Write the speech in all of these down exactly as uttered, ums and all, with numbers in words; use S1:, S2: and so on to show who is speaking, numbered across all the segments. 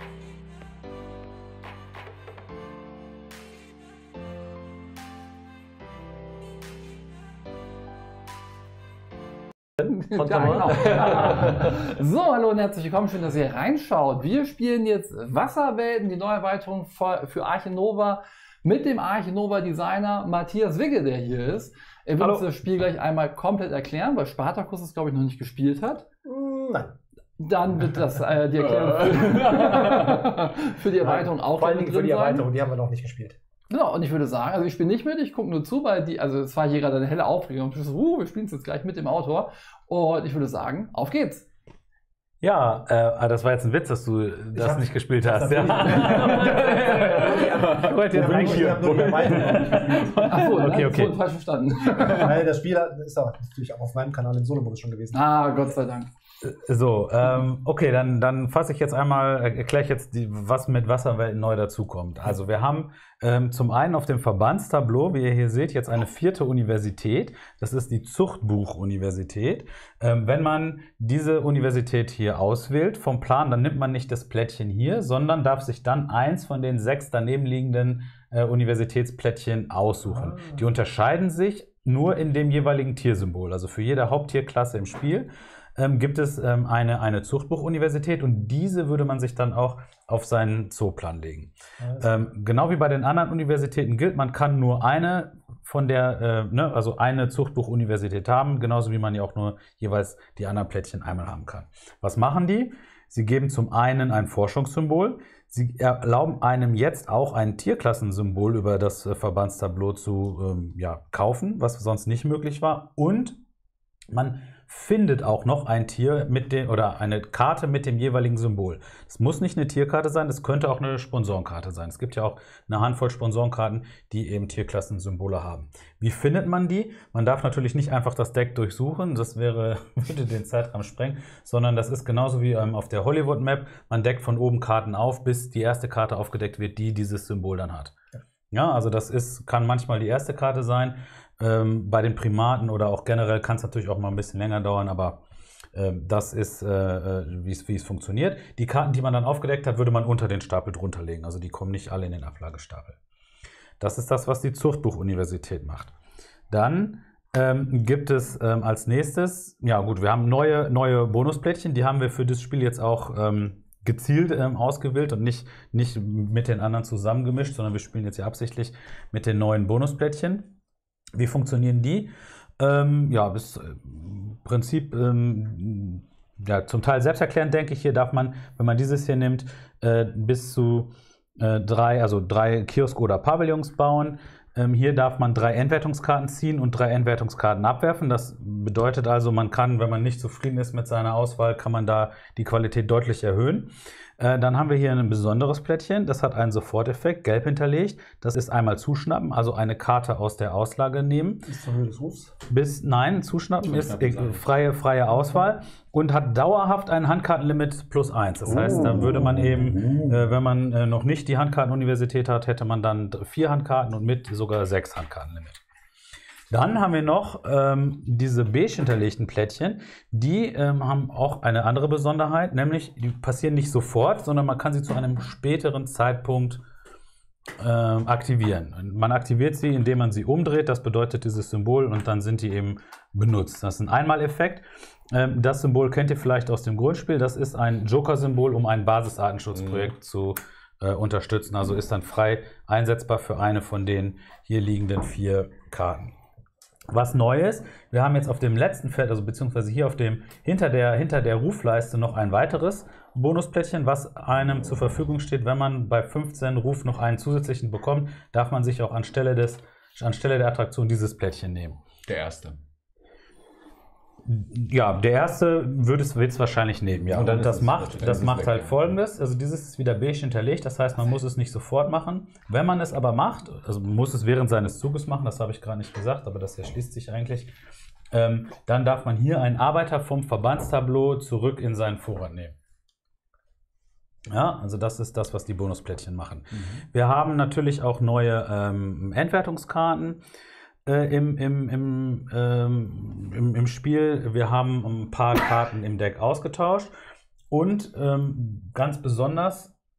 S1: Ja, genau. So, hallo und herzlich willkommen, schön, dass ihr reinschaut. Wir spielen jetzt Wasserwelten, die Neuerweiterung für Arche Nova mit dem Arche Nova Designer Matthias Wigge, der hier ist. Er wird uns das Spiel gleich einmal komplett erklären, weil Spartacus es, glaube ich, noch nicht gespielt hat.
S2: Nein.
S1: Dann wird das äh, die Erklärung für, für die Erweiterung auch
S2: Vor allen Dingen für die Erweiterung,
S1: sein.
S2: die haben wir noch nicht gespielt.
S1: Genau, und ich würde sagen, also ich spiele nicht mit, ich gucke nur zu, weil die, also es war hier gerade eine helle Aufregung. Ich so, uh, wir spielen es jetzt gleich mit dem Autor. Und ich würde sagen, auf geht's.
S3: Ja, äh, das war jetzt ein Witz, dass du das
S2: hab,
S3: nicht gespielt hast. Ja.
S2: Ich wollte ja eigentlich hier nur die Erweiterung nicht gespielt.
S1: Achso,
S3: okay, okay.
S1: falsch verstanden.
S2: Weil das Spiel ist auch natürlich auch auf meinem Kanal im Solo-Modus schon gewesen.
S1: Ah, Gott sei Dank.
S3: So, ähm, okay, dann, dann fasse ich jetzt einmal, erkläre ich jetzt, die, was mit Wasserwelten neu dazukommt. Also wir haben ähm, zum einen auf dem Verbandstableau, wie ihr hier seht, jetzt eine vierte Universität. Das ist die Zuchtbuch-Universität. Ähm, wenn man diese Universität hier auswählt vom Plan, dann nimmt man nicht das Plättchen hier, sondern darf sich dann eins von den sechs daneben liegenden äh, Universitätsplättchen aussuchen. Ah. Die unterscheiden sich nur in dem jeweiligen Tiersymbol, also für jede Haupttierklasse im Spiel. Ähm, gibt es ähm, eine, eine Zuchtbuch-Universität und diese würde man sich dann auch auf seinen Zooplan legen. Ähm, genau wie bei den anderen Universitäten gilt, man kann nur eine von der, äh, ne, also eine Zuchtbuch-Universität haben, genauso wie man ja auch nur jeweils die anderen Plättchen einmal haben kann. Was machen die? Sie geben zum einen ein Forschungssymbol. Sie erlauben einem jetzt auch ein Tierklassensymbol über das äh, Verbandstableau zu ähm, ja, kaufen, was sonst nicht möglich war. Und man findet auch noch ein Tier mit dem oder eine Karte mit dem jeweiligen Symbol. Es muss nicht eine Tierkarte sein, es könnte auch eine Sponsorenkarte sein. Es gibt ja auch eine Handvoll Sponsorenkarten, die eben Tierklassensymbole haben. Wie findet man die? Man darf natürlich nicht einfach das Deck durchsuchen, das wäre, würde den Zeitrahmen sprengen, sondern das ist genauso wie ähm, auf der Hollywood Map. Man deckt von oben Karten auf, bis die erste Karte aufgedeckt wird, die dieses Symbol dann hat. Ja, also das ist, kann manchmal die erste Karte sein. Ähm, bei den Primaten oder auch generell kann es natürlich auch mal ein bisschen länger dauern, aber äh, das ist, äh, wie es funktioniert. Die Karten, die man dann aufgedeckt hat, würde man unter den Stapel drunter legen. Also die kommen nicht alle in den Ablagestapel. Das ist das, was die Zuchtbuch-Universität macht. Dann ähm, gibt es ähm, als nächstes, ja gut, wir haben neue, neue Bonusplättchen, die haben wir für das Spiel jetzt auch ähm, gezielt ähm, ausgewählt und nicht, nicht mit den anderen zusammengemischt, sondern wir spielen jetzt hier absichtlich mit den neuen Bonusplättchen. Wie funktionieren die? Ähm, ja, bis, im Prinzip ähm, ja, zum Teil selbsterklärend, denke ich. Hier darf man, wenn man dieses hier nimmt, äh, bis zu äh, drei, also drei Kiosk- oder Pavillons bauen. Ähm, hier darf man drei Endwertungskarten ziehen und drei Endwertungskarten abwerfen. Das bedeutet also, man kann, wenn man nicht zufrieden ist mit seiner Auswahl, kann man da die Qualität deutlich erhöhen. Äh, dann haben wir hier ein besonderes Plättchen, das hat einen Soforteffekt, gelb hinterlegt. Das ist einmal zuschnappen, also eine Karte aus der Auslage nehmen.
S2: Bis zur Höhe des Rufs?
S3: Bis, nein, zuschnappen ist äh, freie, freie Auswahl und hat dauerhaft ein Handkartenlimit plus eins. Das heißt, dann würde man eben, äh, wenn man äh, noch nicht die Handkartenuniversität hat, hätte man dann vier Handkarten und mit sogar sechs Handkartenlimit. Dann haben wir noch ähm, diese beige hinterlegten Plättchen, die ähm, haben auch eine andere Besonderheit, nämlich die passieren nicht sofort, sondern man kann sie zu einem späteren Zeitpunkt ähm, aktivieren. Und man aktiviert sie, indem man sie umdreht, das bedeutet dieses Symbol und dann sind die eben benutzt. Das ist ein Einmaleffekt. Ähm, das Symbol kennt ihr vielleicht aus dem Grundspiel, das ist ein Joker-Symbol, um ein Basisartenschutzprojekt mhm. zu äh, unterstützen, also ist dann frei einsetzbar für eine von den hier liegenden vier Karten. Was Neues, wir haben jetzt auf dem letzten Feld, also beziehungsweise hier auf dem, hinter der, hinter der Rufleiste noch ein weiteres Bonusplättchen, was einem zur Verfügung steht. Wenn man bei fünfzehn Ruf noch einen zusätzlichen bekommt, darf man sich auch anstelle, des, anstelle der Attraktion dieses Plättchen nehmen.
S4: Der erste.
S3: Ja, der erste würde es wird's wahrscheinlich nehmen, ja. Und, dann und das macht, das macht halt
S4: weg,
S3: Folgendes. Also dieses ist wieder beige hinterlegt, das heißt, man muss es nicht sofort machen. Wenn man es aber macht, also man muss es während seines Zuges machen, das habe ich gerade nicht gesagt, aber das erschließt sich eigentlich, ähm, dann darf man hier einen Arbeiter vom Verbandstableau zurück in seinen Vorrat nehmen. Ja, also das ist das, was die Bonusplättchen machen. Mhm. Wir haben natürlich auch neue ähm, Endwertungskarten. Im, im, im, ähm, im, im Spiel. Wir haben ein paar Karten im Deck ausgetauscht und ähm, ganz besonders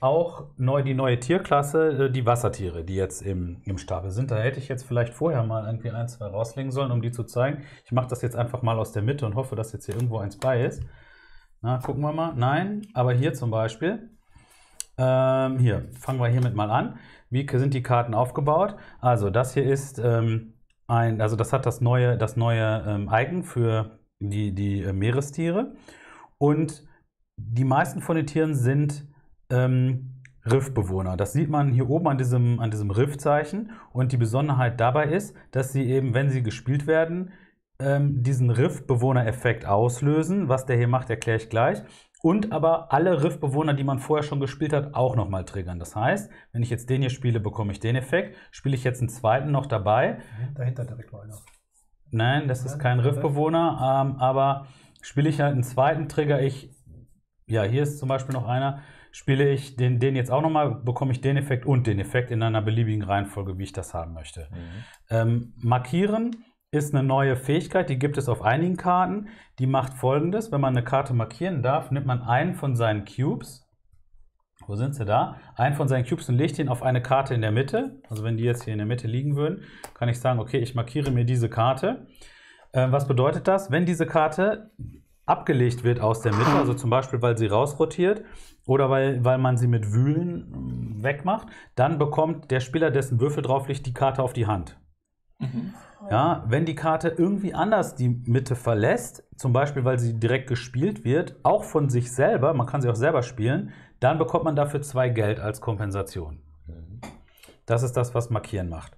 S3: auch neu, die neue Tierklasse, die Wassertiere, die jetzt im, im Stapel sind. Da hätte ich jetzt vielleicht vorher mal irgendwie ein, zwei rauslegen sollen, um die zu zeigen. Ich mache das jetzt einfach mal aus der Mitte und hoffe, dass jetzt hier irgendwo eins bei ist. Na, gucken wir mal. Nein, aber hier zum Beispiel. Ähm, hier, fangen wir hiermit mal an. Wie sind die Karten aufgebaut? Also das hier ist ähm, ein, also das hat das neue, das neue ähm, Icon für die, die äh, Meerestiere. Und die meisten von den Tieren sind ähm, Riffbewohner. Das sieht man hier oben an diesem, an diesem Riffzeichen. Und die Besonderheit dabei ist, dass sie eben, wenn sie gespielt werden, ähm, diesen Riffbewohner-Effekt auslösen. Was der hier macht, erkläre ich gleich. Und aber alle Riffbewohner, die man vorher schon gespielt hat, auch nochmal triggern. Das heißt, wenn ich jetzt den hier spiele, bekomme ich den Effekt. Spiele ich jetzt einen zweiten noch dabei.
S2: Dahinter direkt mal einer.
S3: Nein, das ist kein Riffbewohner, ähm, aber spiele ich halt einen zweiten, trigger ich, ja, hier ist zum Beispiel noch einer, spiele ich den, den jetzt auch nochmal, bekomme ich den Effekt und den Effekt in einer beliebigen Reihenfolge, wie ich das haben möchte. Mhm. Ähm, markieren ist eine neue Fähigkeit, die gibt es auf einigen Karten. Die macht Folgendes: Wenn man eine Karte markieren darf, nimmt man einen von seinen Cubes, wo sind sie da? Einen von seinen Cubes und legt ihn auf eine Karte in der Mitte. Also wenn die jetzt hier in der Mitte liegen würden, kann ich sagen, okay, ich markiere mir diese Karte. Äh, was bedeutet das? Wenn diese Karte abgelegt wird aus der Mitte, also zum Beispiel, weil sie rausrotiert oder weil, weil man sie mit Wühlen wegmacht, dann bekommt der Spieler, dessen Würfel drauf liegt, die Karte auf die Hand. Mhm. Ja, wenn die Karte irgendwie anders die Mitte verlässt, zum Beispiel, weil sie direkt gespielt wird, auch von sich selber, man kann sie auch selber spielen, dann bekommt man dafür zwei Geld als Kompensation. Mhm. Das ist das, was Markieren macht.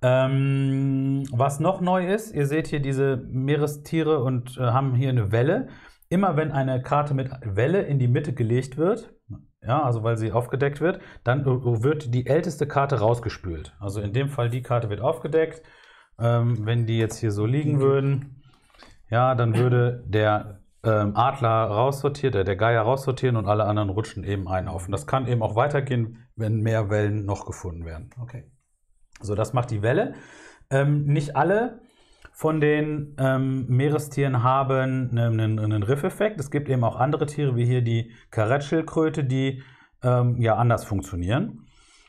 S3: Ähm, was noch neu ist, ihr seht hier diese Meerestiere und äh, haben hier eine Welle. Immer wenn eine Karte mit Welle in die Mitte gelegt wird, ja, also weil sie aufgedeckt wird, dann wird die älteste Karte rausgespült. Also in dem Fall, die Karte wird aufgedeckt. Ähm, wenn die jetzt hier so liegen würden, ja, dann würde der ähm, Adler raussortiert, der, der Geier raussortieren und alle anderen rutschen eben einen auf. Und das kann eben auch weitergehen, wenn mehr Wellen noch gefunden werden.
S2: Okay.
S3: So, das macht die Welle. Ähm, nicht alle von den ähm, Meerestieren haben einen, einen Riffeffekt. Es gibt eben auch andere Tiere, wie hier die Karettschildkröte, die ähm, ja anders funktionieren.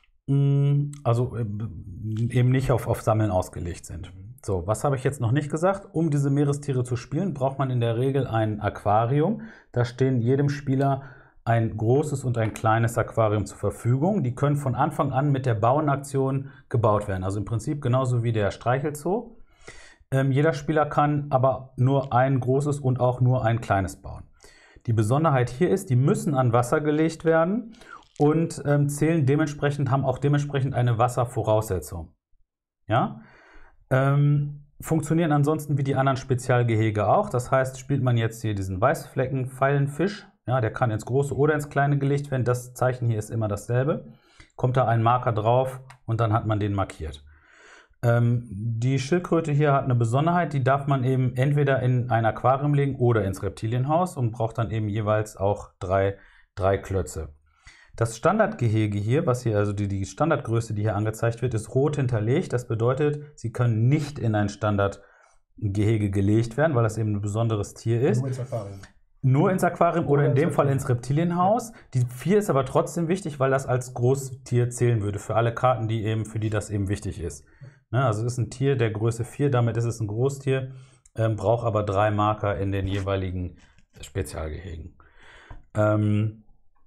S3: Also äh, eben nicht auf, auf Sammeln ausgelegt sind. So, was habe ich jetzt noch nicht gesagt? Um diese Meerestiere zu spielen, braucht man in der Regel ein Aquarium. Da stehen jedem Spieler ein großes und ein kleines Aquarium zur Verfügung. Die können von Anfang an mit der Bauenaktion gebaut werden. Also im Prinzip genauso wie der Streichelzoo. Ähm, jeder Spieler kann aber nur ein großes und auch nur ein kleines bauen. Die Besonderheit hier ist, die müssen an Wasser gelegt werden und ähm, zählen dementsprechend, haben auch dementsprechend eine Wasservoraussetzung. Ja? Ähm, funktionieren ansonsten wie die anderen Spezialgehege auch. Das heißt, spielt man jetzt hier diesen Weißflecken-Pfeilenfisch, ja, der kann ins Große oder ins Kleine gelegt werden. Das Zeichen hier ist immer dasselbe. Kommt da ein Marker drauf und dann hat man den markiert. Ähm, die Schildkröte hier hat eine Besonderheit, die darf man eben entweder in ein Aquarium legen oder ins Reptilienhaus und braucht dann eben jeweils auch drei, drei Klötze. Das Standardgehege hier, was hier, also die, die Standardgröße, die hier angezeigt wird, ist rot hinterlegt. Das bedeutet, sie können nicht in ein Standardgehege gelegt werden, weil das eben ein besonderes Tier ist.
S2: Nur ins Aquarium.
S3: Nur ins Aquarium oder in dem Fall ins Reptilienhaus. Die vier ist aber trotzdem wichtig, weil das als Großtier zählen würde für alle Karten, die eben, für die das eben wichtig ist. Ne, also es ist ein Tier der Größe vier, damit ist es ein Großtier, ähm, braucht aber drei Marker in den jeweiligen Spezialgehegen. Ähm,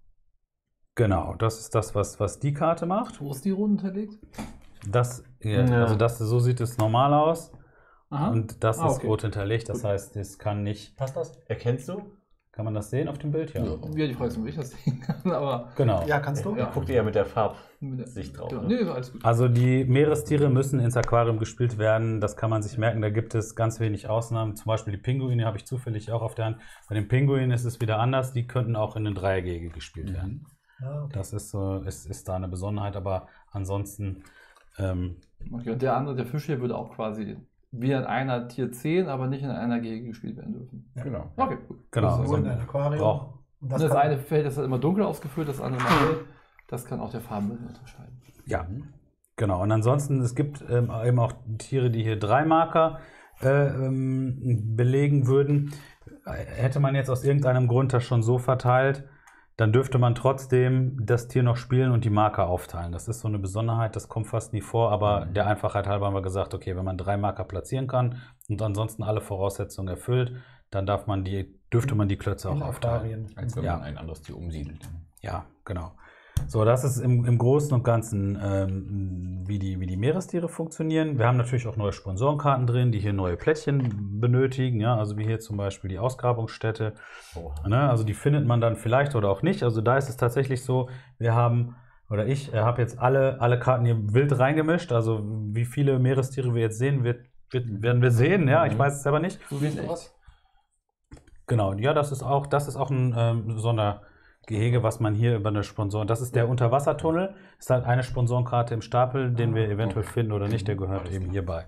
S3: genau, das ist das, was, was die Karte macht.
S1: Wo ist die rot hinterlegt?
S3: Das, ja, ja. Also das, so sieht es normal aus. Aha. Und das
S1: ah,
S3: ist
S1: okay.
S3: rot hinterlegt, das heißt, es kann nicht...
S2: Passt das?
S4: Erkennst du?
S3: Kann man das sehen auf dem Bild? Ja.
S1: Ja, ja die Frage ist, ob ich das sehen kann, aber...
S3: Genau.
S2: Ja, kannst du?
S4: Ja. Guck dir ja mit der Farbsicht drauf.
S1: Genau.
S4: Ne?
S1: Nee, ist alles gut.
S3: Also die Meerestiere müssen ins Aquarium gespielt werden, das kann man sich merken, da gibt es ganz wenig Ausnahmen. Zum Beispiel die Pinguine habe ich zufällig auch auf der Hand. Bei den Pinguinen ist es wieder anders, die könnten auch in den Dreiergehege gespielt mhm. werden. Ah, okay. Das ist, so, ist, ist da eine Besonderheit, aber ansonsten... Ähm,
S1: okay, und der andere, der Fisch hier, würde auch quasi... wie in einer Tier zehn, aber nicht in einer Gehege gespielt werden dürfen.
S2: Ja.
S3: Genau.
S1: Okay, gut.
S3: Genau.
S2: Also in ein Aquarium.
S3: Brauch.
S2: Und
S1: das, das eine Feld ist immer dunkel ausgefüllt, das andere mal hell. Das kann auch der Farbenbild unterscheiden.
S3: Ja, genau. Und ansonsten, es gibt ähm, eben auch Tiere, die hier drei Marker äh, ähm, belegen würden. Hätte man jetzt aus irgendeinem Grund das schon so verteilt, dann dürfte man trotzdem das Tier noch spielen und die Marker aufteilen. Das ist so eine Besonderheit, das kommt fast nie vor, aber der Einfachheit halber haben wir gesagt, okay, wenn man drei Marker platzieren kann und ansonsten alle Voraussetzungen erfüllt, dann darf man die, dürfte man die Klötze auch aufteilen.
S4: Als wenn
S3: ja.
S4: man ein anderes Tier umsiedelt.
S3: Ja, genau. So, das ist im, im Großen und Ganzen, ähm, wie, die, wie die Meerestiere funktionieren. Wir haben natürlich auch neue Sponsorenkarten drin, die hier neue Plättchen benötigen. Ja, also wie hier zum Beispiel die Ausgrabungsstätte. Oh. Ne, also die findet man dann vielleicht oder auch nicht. Also da ist es tatsächlich so, wir haben, oder ich äh, habe jetzt alle, alle Karten hier wild reingemischt. Also wie viele Meerestiere wir jetzt sehen, wird, wird, werden wir sehen. Ja, ich weiß es aber nicht.
S2: Du siehst was?
S3: Genau, ja, das ist auch, das ist auch ein ähm, Sonder... Gehege, was man hier über eine Sponsoren, das ist der Unterwassertunnel, ist halt eine Sponsorenkarte im Stapel, den wir eventuell finden oder nicht, der gehört eben hierbei.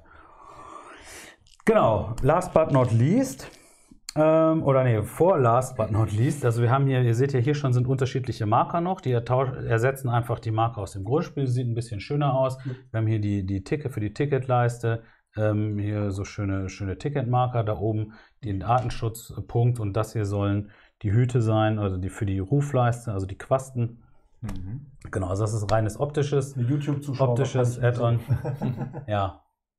S3: Genau, last but not least, ähm, oder nee, vor last but not least, also wir haben hier, ihr seht ja hier schon sind unterschiedliche Marker noch, die ersetzen einfach die Marker aus dem Grundspiel, sieht ein bisschen schöner aus. Wir haben hier die, die Ticket für die Ticketleiste, ähm, hier so schöne, schöne Ticketmarker, da oben den Artenschutzpunkt und das hier sollen die Hüte sein, also die für die Rufleiste, also die Quasten. Mhm. Genau, also das ist reines optisches,
S2: YouTube-Zuschauer
S3: optisches Add-on. Ja.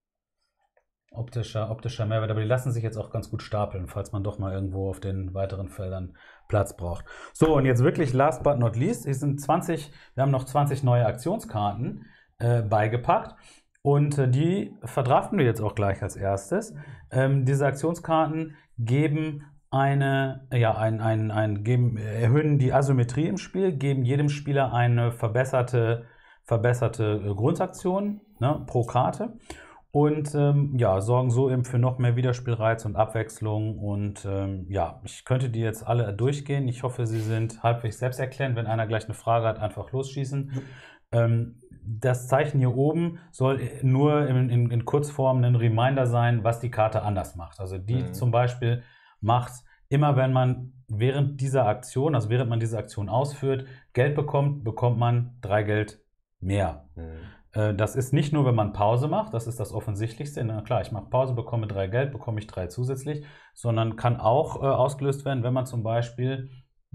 S3: Optischer, optischer Mehrwert, aber die lassen sich jetzt auch ganz gut stapeln, falls man doch mal irgendwo auf den weiteren Feldern Platz braucht. So, und jetzt wirklich last but not least, es sind zwanzig, wir haben noch zwanzig neue Aktionskarten äh, beigepackt. Und äh, die verdraften wir jetzt auch gleich als erstes. Ähm, diese Aktionskarten geben eine, ja, ein, ein, ein, geben, erhöhen die Asymmetrie im Spiel, geben jedem Spieler eine verbesserte, verbesserte Grundaktion, ne, pro Karte und ähm, ja, sorgen so eben für noch mehr Wiederspielreiz und Abwechslung. Und ähm, ja, ich könnte die jetzt alle durchgehen. Ich hoffe, sie sind halbwegs selbsterklärend. Wenn einer gleich eine Frage hat, einfach losschießen. Mhm. Ähm, das Zeichen hier oben soll nur in, in, in Kurzform ein Reminder sein, was die Karte anders macht. Also die mhm. zum Beispiel macht, immer wenn man während dieser Aktion, also während man diese Aktion ausführt, Geld bekommt, bekommt man drei Geld mehr. Mhm. Äh, das ist nicht nur, wenn man Pause macht, das ist das Offensichtlichste. Na klar, ich mache Pause, bekomme drei Geld, bekomme ich drei zusätzlich, sondern kann auch äh, ausgelöst werden, wenn man zum Beispiel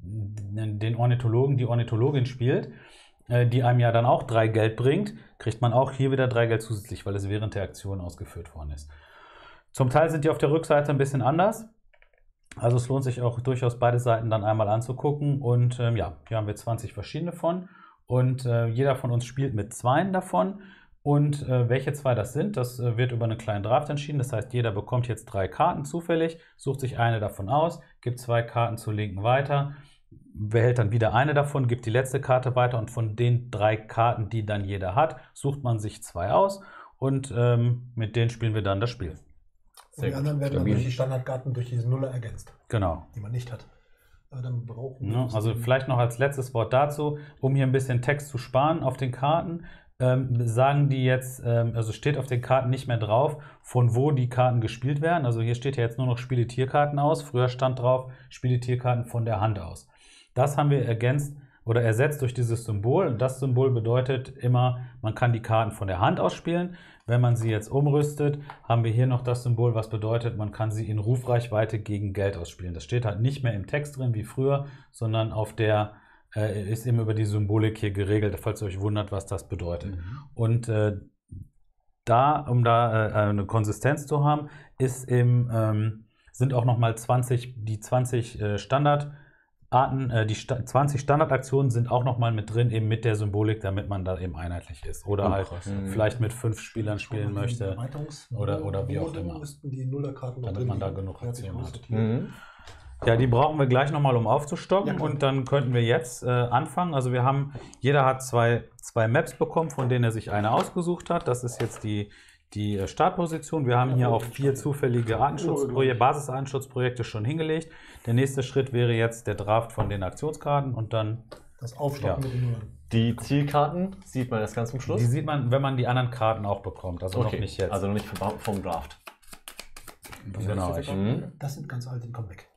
S3: den Ornithologen, die Ornithologin spielt, äh, die einem ja dann auch drei Geld bringt, kriegt man auch hier wieder drei Geld zusätzlich, weil es während der Aktion ausgeführt worden ist. Zum Teil sind die auf der Rückseite ein bisschen anders. Also es lohnt sich auch durchaus beide Seiten dann einmal anzugucken und ähm, ja, hier haben wir zwanzig verschiedene von und äh, jeder von uns spielt mit zweien davon und äh, welche zwei das sind, das äh, wird über einen kleinen Draft entschieden, das heißt jeder bekommt jetzt drei Karten zufällig, sucht sich eine davon aus, gibt zwei Karten zur Linken weiter, behält dann wieder eine davon, gibt die letzte Karte weiter und von den drei Karten, die dann jeder hat, sucht man sich zwei aus und ähm, mit denen spielen wir dann das Spiel.
S2: Und die anderen werden dann durch die Standardkarten durch diese Nuller ergänzt.
S3: Genau.
S2: Die man nicht hat. Aber dann brauchen wir
S3: ja, also vielleicht noch als letztes Wort dazu, um hier ein bisschen Text zu sparen auf den Karten, ähm, sagen die jetzt, ähm, also steht auf den Karten nicht mehr drauf, von wo die Karten gespielt werden. Also hier steht ja jetzt nur noch Spiele Tierkarten aus. Früher stand drauf, Spiele Tierkarten von der Hand aus. Das haben wir ergänzt oder ersetzt durch dieses Symbol. Und das Symbol bedeutet immer, man kann die Karten von der Hand aus spielen. Wenn man sie jetzt umrüstet, haben wir hier noch das Symbol, was bedeutet, man kann sie in Rufreichweite gegen Geld ausspielen. Das steht halt nicht mehr im Text drin wie früher, sondern auf der äh, ist eben über die Symbolik hier geregelt, falls ihr euch wundert, was das bedeutet. Mhm. Und äh, da, um da äh, eine Konsistenz zu haben, ist im, ähm, sind auch nochmal zwanzig, die zwanzig äh, Standard Arten, äh, die Sta zwanzig Standardaktionen sind auch nochmal mit drin, eben mit der Symbolik, damit man da eben einheitlich ist. Oder oh, halt mhm. vielleicht mit fünf Spielern spielen möchte. Oder, oder wie auch immer.
S2: Die Nullerkarten
S3: damit man da genug Aktionen hat. Mhm. Ja, die brauchen wir gleich nochmal, um aufzustocken. Ja, und dann könnten wir jetzt äh, anfangen. Also wir haben, jeder hat zwei, zwei Maps bekommen, von denen er sich eine ausgesucht hat. Das ist jetzt die Die Startposition. Wir haben hier auch vier zufällige Artenschutzprojekte, Basisartenschutzprojekte schon hingelegt. Der nächste Schritt wäre jetzt der Draft von den Aktionskarten und dann
S2: das Aufstocken
S4: ja.
S2: mit den Nummern.
S4: Die Zielkarten sieht man das ganz zum Schluss?
S3: Die sieht man, wenn man die anderen Karten auch bekommt. Also okay. noch nicht jetzt.
S4: Also noch nicht vom Draft.
S3: Genau.
S2: Mhm. Das sind ganz alte, die kommen weg.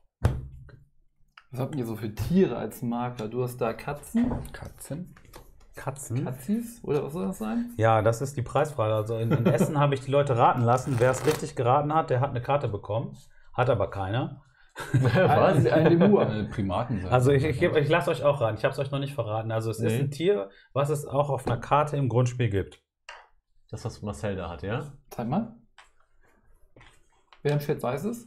S1: Was habt ihr so für Tiere als Marker? Du hast da Katzen.
S3: Katzen. Katzen?
S1: Katzis? Oder was soll das sein?
S3: Ja, das ist die Preisfrage. Also in, in Essen habe ich die Leute raten lassen. Wer es richtig geraten hat, der hat eine Karte bekommen. Hat aber keiner.
S1: Ein, ein Lemur.
S5: Äh, Primaten sein.
S3: Also ich, ich, geb- ich lasse euch auch ran. Ich habe es euch noch nicht verraten. Also es ist
S4: Nee.
S3: ein Tier, was es auch auf einer Karte im Grundspiel gibt.
S4: Das, was Marcel da hat, ja?
S1: Zeig mal. Wer im Chat weiß es?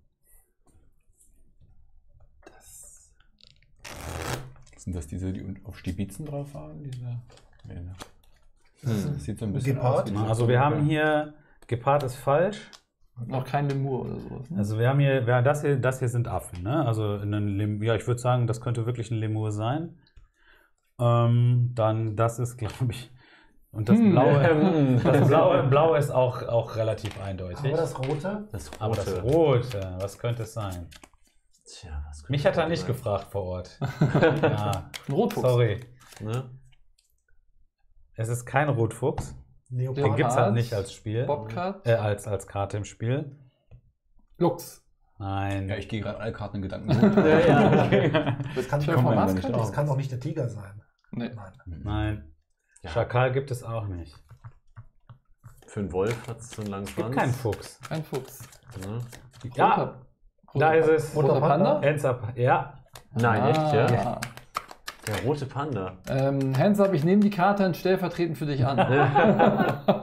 S1: Das
S5: Sind das diese, die auf Stibitzen drauf waren? Diese? Nee, ne?
S4: Hm.
S5: Das sieht so ein bisschen
S2: Gepard?
S5: aus. wie diese
S3: Also wir haben
S5: Vogel.
S3: hier, Gepard ist falsch.
S1: noch kein Lemur oder sowas. Ne?
S3: Also wir haben hier, ja, das hier, das hier sind Affen, ne? Also ein Lem ja, ich würde sagen, das könnte wirklich ein Lemur sein. Ähm, dann das ist, glaube ich, und das
S1: Hm.
S3: blaue, das blaue, blaue ist auch, auch relativ eindeutig.
S2: Aber das Rote?
S4: Das
S3: Aber das
S4: rote.
S3: Rote, was könnte es sein?
S4: Tja, was könnte
S3: Mich hat er
S4: das
S3: nicht
S4: sein?
S3: gefragt vor Ort. Ja,
S1: Ein Rotfuchs.
S3: sorry.
S4: Ne?
S3: Es ist kein Rotfuchs. Den
S2: Leopard?
S3: gibt es halt nicht als Spiel.
S1: Bobcat.
S3: Äh, als, als Karte im Spiel.
S1: Luchs.
S3: Nein.
S5: Ja, ich gehe gerade alle Karten in Gedanken durch.
S4: Ja, ja, okay.
S2: Das kann,
S1: Tja,
S5: Kommt man
S1: Format
S5: da nicht
S1: kann
S5: drauf.
S2: das kann doch nicht der Tiger sein.
S1: Nee.
S2: Nein.
S3: Nein.
S4: Ja.
S3: Schakal gibt es auch nicht.
S4: Für einen Wolf hat es so einen langen
S3: Es gibt
S4: Schwanz.
S3: keinen Fuchs.
S1: Kein Fuchs.
S4: Ne?
S3: Ja,
S1: Roter-
S3: da ist es.
S1: Roter Panda?
S3: Hands up. Ja.
S4: Nein, echt, ja?
S1: Ah.
S4: Der rote Panda.
S1: Ähm, Hands up, ich nehme die Karte und stellvertretend für dich an.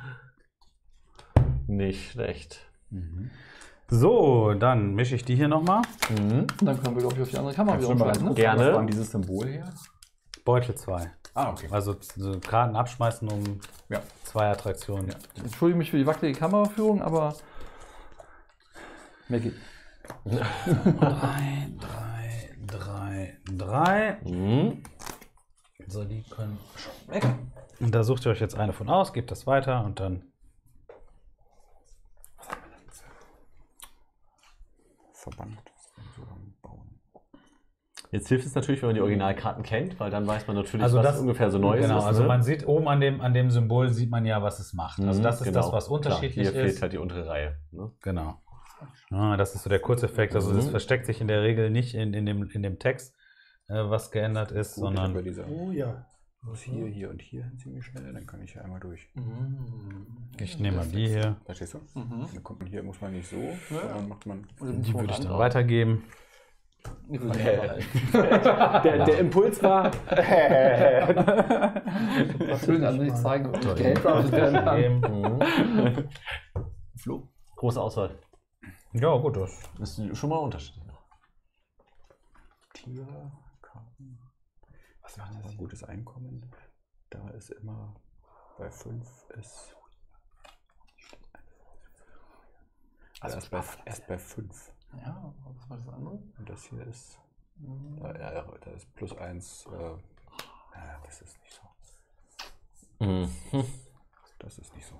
S4: Nicht schlecht.
S5: Mhm.
S3: So, dann mische ich die hier nochmal.
S4: Mhm.
S1: Und dann können wir, glaube ich, auf die andere Kamera
S5: Kannst
S1: wieder
S5: du mal
S1: umschalten. Ne?
S5: gucken,
S4: Gerne.
S5: was war denn dieses Symbol her?
S3: Beutel zwei.
S5: Ah, okay.
S3: Also so Karten abschmeißen um
S5: Ja.
S3: zwei Attraktionen.
S1: Ich entschuldige mich für die wackelige Kameraführung, aber mehr geht.
S3: Drei, drei, drei, drei.
S4: Mhm.
S3: So, die können schon weg. Und da sucht ihr euch jetzt eine von aus, gebt das weiter und dann.
S5: Verband. So bauen.
S4: Jetzt hilft es natürlich, wenn man die Originalkarten kennt, weil dann weiß man natürlich,
S3: Also
S4: was
S3: das-
S4: ungefähr so neu
S3: Genau,
S4: ist.
S3: also
S4: ne?
S3: man sieht oben an dem, an dem Symbol sieht man ja, was es macht. Also
S4: Mhm,
S3: das ist
S4: genau.
S3: das, was unterschiedlich
S4: Klar, hier
S3: ist.
S4: fehlt halt die untere Reihe. Ne?
S3: Genau. Ah, das ist so der Kurzeffekt. Also das
S4: Mhm.
S3: versteckt sich in der Regel nicht in, in, dem, in dem Text, äh, was geändert ist,
S5: Gut, ich hab ja
S3: sondern
S5: diese,
S2: Oh ja.
S5: muss hier, hier und hier hin ziemlich schnell, dann kann ich hier einmal durch.
S3: ich nehme mal die hier.
S5: Verstehst du?
S1: Mhm.
S5: Dann kommt man hier, muss man nicht so, sondern macht man.
S3: Die würde ich dann weitergeben.
S4: Der, der Impuls war.
S1: Schön an sich zeigen, ob ich
S3: So,
S1: gehandcraftet werden kann.
S3: Geben.
S4: Mhm.
S5: Flo.
S4: Große Auswahl.
S3: Ja, gut, das.
S4: Das ist schon mal unterschiedlich noch.
S5: Tiere, Karten. Was macht das? Gutes Einkommen. Da ist immer bei fünf ist. Also erst bei, erst bei fünf.
S1: Ja, was war das andere?
S5: Und das hier ist. Da, ja, da ist plus eins. Äh, ja, das ist nicht so.
S4: Mhm.
S5: Das ist nicht so.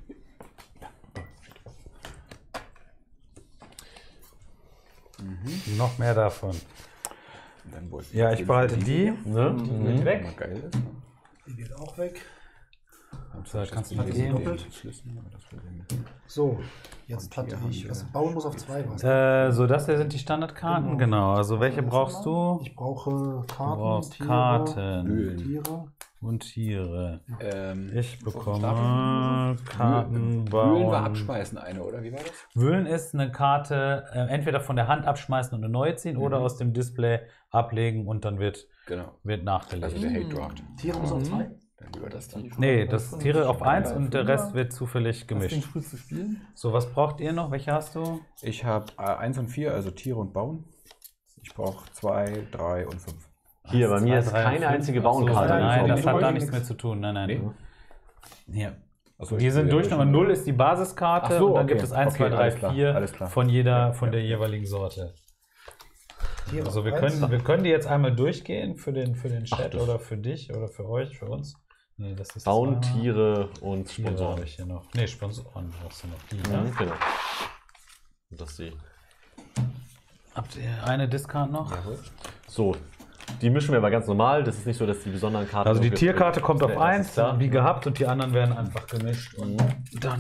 S3: Noch mehr davon.
S5: Und dann wollten
S3: Ja,
S5: wir
S3: ich behalte die.
S4: Ne?
S5: Die
S4: Mhm.
S5: weg. Immer geil ist. Ne?
S2: Die geht auch weg.
S3: So, kannst du
S2: mal
S5: die
S2: gehen.
S5: doppelt schließen, aber das will ich nicht.
S2: So, jetzt
S5: Und
S2: hatte
S5: hier
S2: ich.
S5: haben
S2: Also
S5: wir-
S2: bauen muss auf zwei. Was?
S3: Äh, so, das hier sind die Standardkarten,
S2: Genau.
S3: genau. Also welche brauchst du?
S2: Ich brauche Karten,
S3: brauchst
S2: Tiere,
S3: Karten.
S5: Höhlen.
S2: Tiere.
S3: Und Tiere.
S5: Ähm,
S3: Ich
S5: auf dem
S3: bekomme Karten
S5: Höhlen war
S3: bauen.
S5: abschmeißen eine, oder? Wie war das?
S3: Wühlen ist eine Karte, äh, entweder von der Hand abschmeißen und eine neue ziehen oder
S5: Mhm.
S3: aus dem Display ablegen und dann wird,
S5: Genau.
S3: wird nachgelegt.
S5: Also der Hate Draft.
S2: Tiere muss auf zwei.
S5: Dann lieber das dann.
S3: Nee, das Tiere auf eins und der Rest wird zufällig
S1: Hast du den
S3: gemischt.
S1: früh zu spielen?
S3: So, was braucht ihr noch? Welche hast du?
S5: Ich habe eins und vier, also Tiere und Bauen. Ich brauche zwei, drei und fünf.
S4: Hier, bei mir
S3: Zwei,
S4: ist
S3: drei,
S4: keine
S3: fünf.
S4: einzige
S3: Ach so,
S4: Bauenkarte.
S3: Nein,
S5: Nee,
S3: das
S5: nee,
S3: hat da
S5: nee,
S3: nichts
S5: nix.
S3: mehr zu tun. Nein, nein. Hier.
S5: Achso,
S3: Die sind durch, Nummer null ist die Basiskarte
S5: Ach so,
S3: und dann
S5: okay.
S3: gibt es eins,
S5: Okay,
S3: zwei, drei,
S5: alles klar,
S3: vier
S5: alles klar.
S3: von jeder,
S5: Ja,
S3: von
S5: ja,
S3: der
S5: ja.
S3: jeweiligen Sorte.
S2: Tiere
S3: Also
S2: auf
S3: wir
S2: eins.
S3: können, wir können die jetzt einmal durchgehen für den, für den Chat
S4: das-
S3: oder für dich oder für euch, für uns. Nee, das ist
S4: Bauen,
S3: zweimal.
S4: Tiere und
S3: Tiere habe
S4: Sponsoren.
S3: ich hier noch. Nee, Sponsoren brauchst du noch. Die,
S4: Mhm,
S3: ne?
S4: genau. Das ist die.
S3: Habt ihr eine Discard noch?
S4: So, die mischen wir aber ganz normal. Das ist nicht so, dass die besonderen Karten.
S3: Also die
S4: irgendwie-
S3: Tierkarte kommt auf
S4: Nee, das
S3: eins,
S4: ist klar.
S3: wie gehabt, und die anderen werden einfach gemischt. Und dann.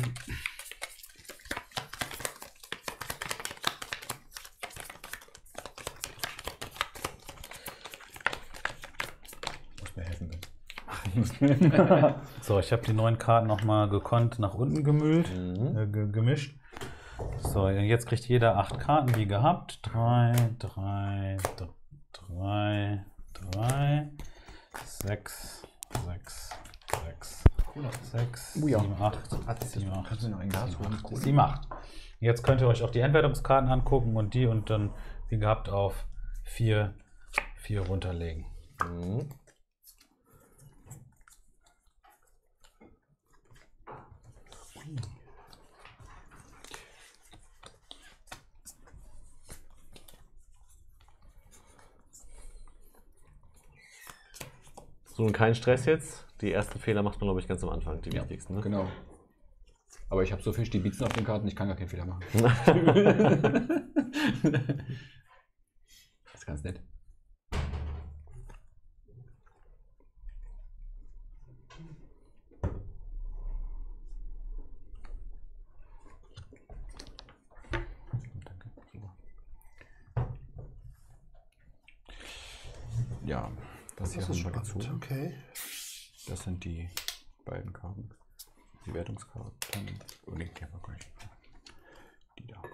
S5: Muss mir helfen.
S3: So, ich habe die neuen Karten nochmal gekonnt nach unten gemüllt,
S4: Mhm.
S3: äh, ge gemischt. So, jetzt kriegt jeder acht Karten wie gehabt. drei, drei, drei, drei, sechs, sechs, sechs, sechs,
S5: Oh ja.
S3: sieben, acht, sieben,
S5: Kannst du noch ein Glas holen?
S3: sieben, acht. Jetzt könnt ihr euch auch die Endwertungskarten angucken und die und dann wie gehabt auf vier, vier runterlegen.
S4: Mhm. So, und kein Stress jetzt. Die ersten Fehler macht man, glaube ich, ganz am Anfang, die
S5: Ja,
S4: wichtigsten. Ne?
S5: genau. Aber ich habe so viel Stibitzen auf den Karten, ich kann gar keinen Fehler machen. Das ist ganz nett. Danke. Ja, das hier haben wir gezogen.
S2: Okay.
S5: Das sind die beiden Karten. Die Wertungskarten. Oh ne, die haben wir gar nicht. Die da.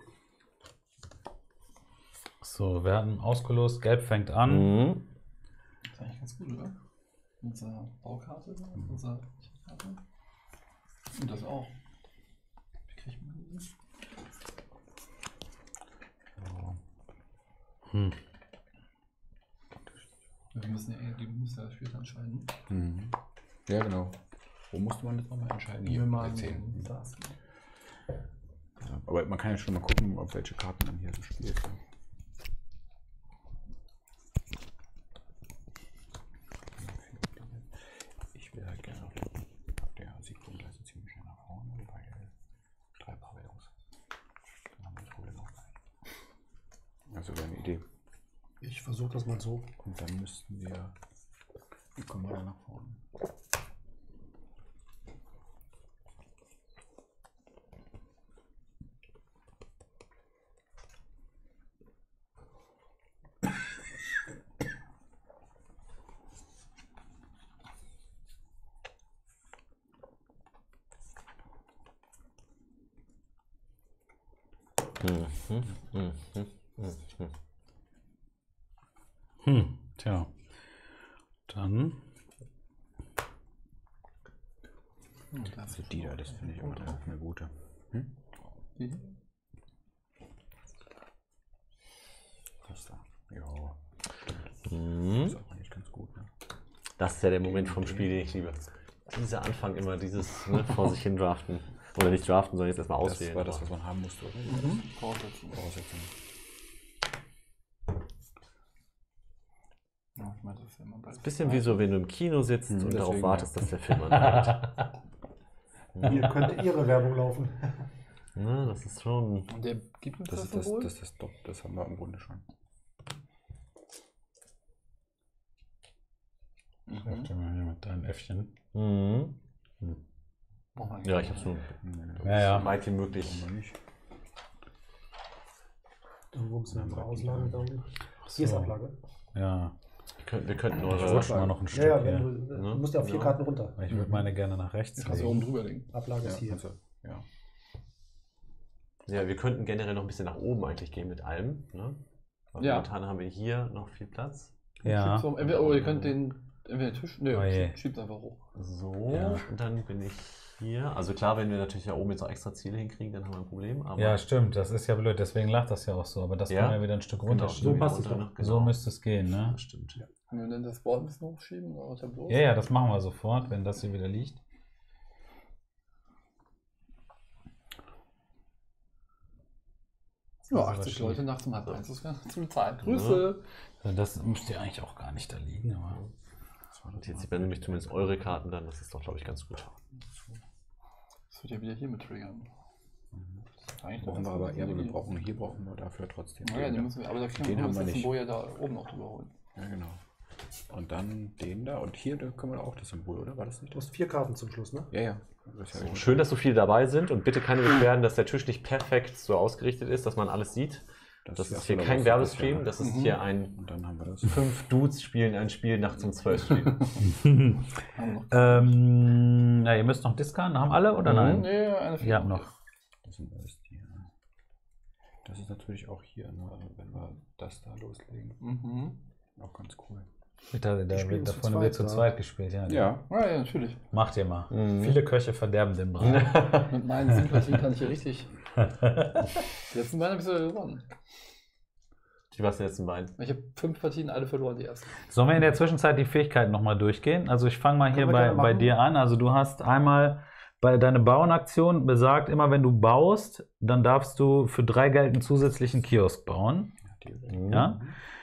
S3: So, wir hatten ausgelost, Gelb fängt an.
S4: Mhm.
S1: Das ist eigentlich ganz gut, oder? Unsere Baukarte, unsere Karte. Und das auch. Wie kriegt man die?
S3: Hm.
S1: Wir müssen ja irgendwie müssen ja das Spiel entscheiden.
S5: Mhm. Ja, genau. Wo musste man das nochmal entscheiden? Hier,
S1: Wir mal
S5: bei zehn.
S1: das.
S5: Ja, aber man kann ja schon mal gucken, auf welche Karten man hier so spielt. Ich will halt gerne auf der Siegpunktleiste ziemlich schnell nach vorne, weil drei Pavillons. Dann haben wir das Problem auch gleich. Also wäre eine Idee.
S2: Ich versuche das mal so.
S5: Und dann müssten wir. Wie kommen wir da nach vorne?
S4: Mhm. Mhm. Mhm.
S3: Hm, tja. Dann.
S5: Also die da, das finde ich auch eine gute. Hm?
S1: Die?
S5: Das da. Ja.
S4: Mhm.
S5: Ist auch eigentlich ganz gut, ne?
S4: Das ist ja der Moment vom Spiel, den ich liebe. Dieser Anfang immer, dieses ne, vor sich hin draften. Oder nicht draften, sondern jetzt erstmal auswählen.
S5: Das war das, was man haben musste, oder?
S1: Mhm. Voraussetzung.
S5: Voraussetzung.
S1: Ja, ich meine, das ist ja immer bei
S4: Bisschen wie so, wenn du im Kino sitzt
S5: Mhm,
S4: und darauf
S5: deswegen,
S4: wartest,
S5: ja.
S4: dass der Film anfängt.
S2: Hier könnte Ihre Werbung laufen.
S4: Ne, das ist schon.
S1: Und der gibt uns
S5: Das
S1: das,
S5: ist das,
S1: Symbol?
S5: das, das, das, das haben wir im Grunde schon.
S3: Schreib dir mal hier mit deinem Äffchen.
S4: Mhm.
S1: Braucht man
S4: Ja,
S1: nicht.
S4: ich hab's nur
S3: Ja, ja.
S4: so weit wie möglich.
S5: Haben wir nicht.
S2: Irgendwo müssen wir unsere Auslage da unten.
S3: Ach
S2: Hier ist
S3: so.
S2: Ablage.
S3: Ja.
S4: Wir könnten, wir könnten
S3: Ich
S4: eure.
S3: rutsche mal noch ein
S2: Ja,
S3: Stück
S2: ja, wenn
S3: hier.
S2: du,
S4: Ne?
S2: du musst ja auf vier
S4: Ja.
S2: Karten runter.
S3: Ich würde meine gerne nach rechts
S1: Kannst du oben
S3: legen.
S1: drüber legen.
S2: Ablage
S5: Ja,
S2: ist hier.
S5: also, ja.
S4: Ja, wir könnten generell noch ein bisschen nach oben eigentlich gehen mit allem. Ne? Weil
S1: Ja.
S4: momentan haben wir hier noch viel Platz.
S3: Ja.
S1: Schiebt's um. Entweder, oh, ihr könnt den entweder den Tisch. Ne,
S3: Oh je.
S1: schiebt einfach hoch.
S4: So,
S3: Ja.
S4: und dann bin ich hier. Also klar, wenn wir natürlich da oben jetzt auch extra Ziele hinkriegen, dann haben wir ein Problem. Aber
S3: Ja, stimmt. Das ist ja blöd. Deswegen lacht das ja auch so. Aber das
S4: Ja.
S3: können wir wieder ein Stück
S4: genau,
S3: runterschieben.
S2: So passt es
S4: runter
S2: doch.
S4: noch, genau.
S3: So müsste es gehen, ne?
S4: Das stimmt.
S1: Können wir denn das Board ein bisschen hochschieben? Oder Tableau?
S3: Ja, ja, das machen wir sofort, wenn das hier wieder liegt.
S1: Ja,
S3: Das ist
S1: achtzig
S3: aber
S1: Leute nachts um halb eins. Das ist ganz viel Zeit. Grüße.
S3: Also das müsste ja eigentlich auch gar nicht da liegen, aber.
S4: Und jetzt sieht man nämlich zumindest eure Karten dann. Das ist doch, glaube ich, ganz gut.
S1: Das wird ja wieder hier mit triggern. Das ist eigentlich
S5: Brauchen
S1: eine
S5: wir
S1: ganz
S5: aber,
S1: gute
S5: ja, aber wir
S1: Idee.
S5: brauchen, hier brauchen wir dafür trotzdem.
S1: Ja, ja,
S5: den
S1: die
S5: da.
S1: müssen wir, aber da können
S5: Den
S1: wir
S5: haben
S1: das
S5: wir nicht.
S1: Symbol ja da oben noch drüber holen.
S5: Ja, genau. Und dann den da. Und hier da können wir auch das Symbol, oder? War das nicht
S2: Du
S5: das?
S2: hast vier Karten zum Schluss, ne?
S5: Ja, ja. Das habe ich
S4: Schön, dass so viele dabei sind und bitte keine Beschwerden, dass der Tisch nicht perfekt so ausgerichtet ist, dass man alles sieht. Das ist hier
S5: ja,
S4: kein
S5: das-
S4: Werbestream,
S5: das-
S4: das ist
S1: Mhm.
S4: hier ein
S5: Und dann haben wir das.
S4: fünf Dudes spielen ein Spiel nachts um zwölf Spiel.
S1: Haben wir noch?
S3: ähm, ja, ihr müsst noch discarden. Haben alle oder nein?
S1: Nee, eine
S3: Ihr habt noch.
S5: Das sind alles die. Das ist natürlich auch hier, ne, wenn wir das da loslegen.
S1: Mhm.
S5: Auch ganz cool.
S3: Da, da,
S2: spielen
S3: wird,
S2: zu
S3: davon
S2: zweit,
S3: wird zu
S2: ja.
S3: zweit gespielt, ja.
S5: Ja.
S1: Ja, ja, natürlich.
S3: Macht ihr mal.
S4: Mhm.
S3: Viele Köche verderben den Brei.
S1: Mit meinen sieben Partien kann ich hier richtig. Die letzten beiden habe ich sogar gewonnen.
S4: Die was letzten beiden.
S1: Ich habe fünf Partien, alle verloren, die ersten.
S3: Sollen wir in der Zwischenzeit die Fähigkeiten nochmal durchgehen? Also ich fange mal hier
S2: Können wir
S3: bei,
S2: gerne
S3: bei
S2: machen.
S3: dir an. Also du hast einmal bei deiner Bauenaktion besagt, immer wenn du baust, dann darfst du für drei Geld einen zusätzlichen Kiosk bauen.
S4: Mhm.
S3: Ja?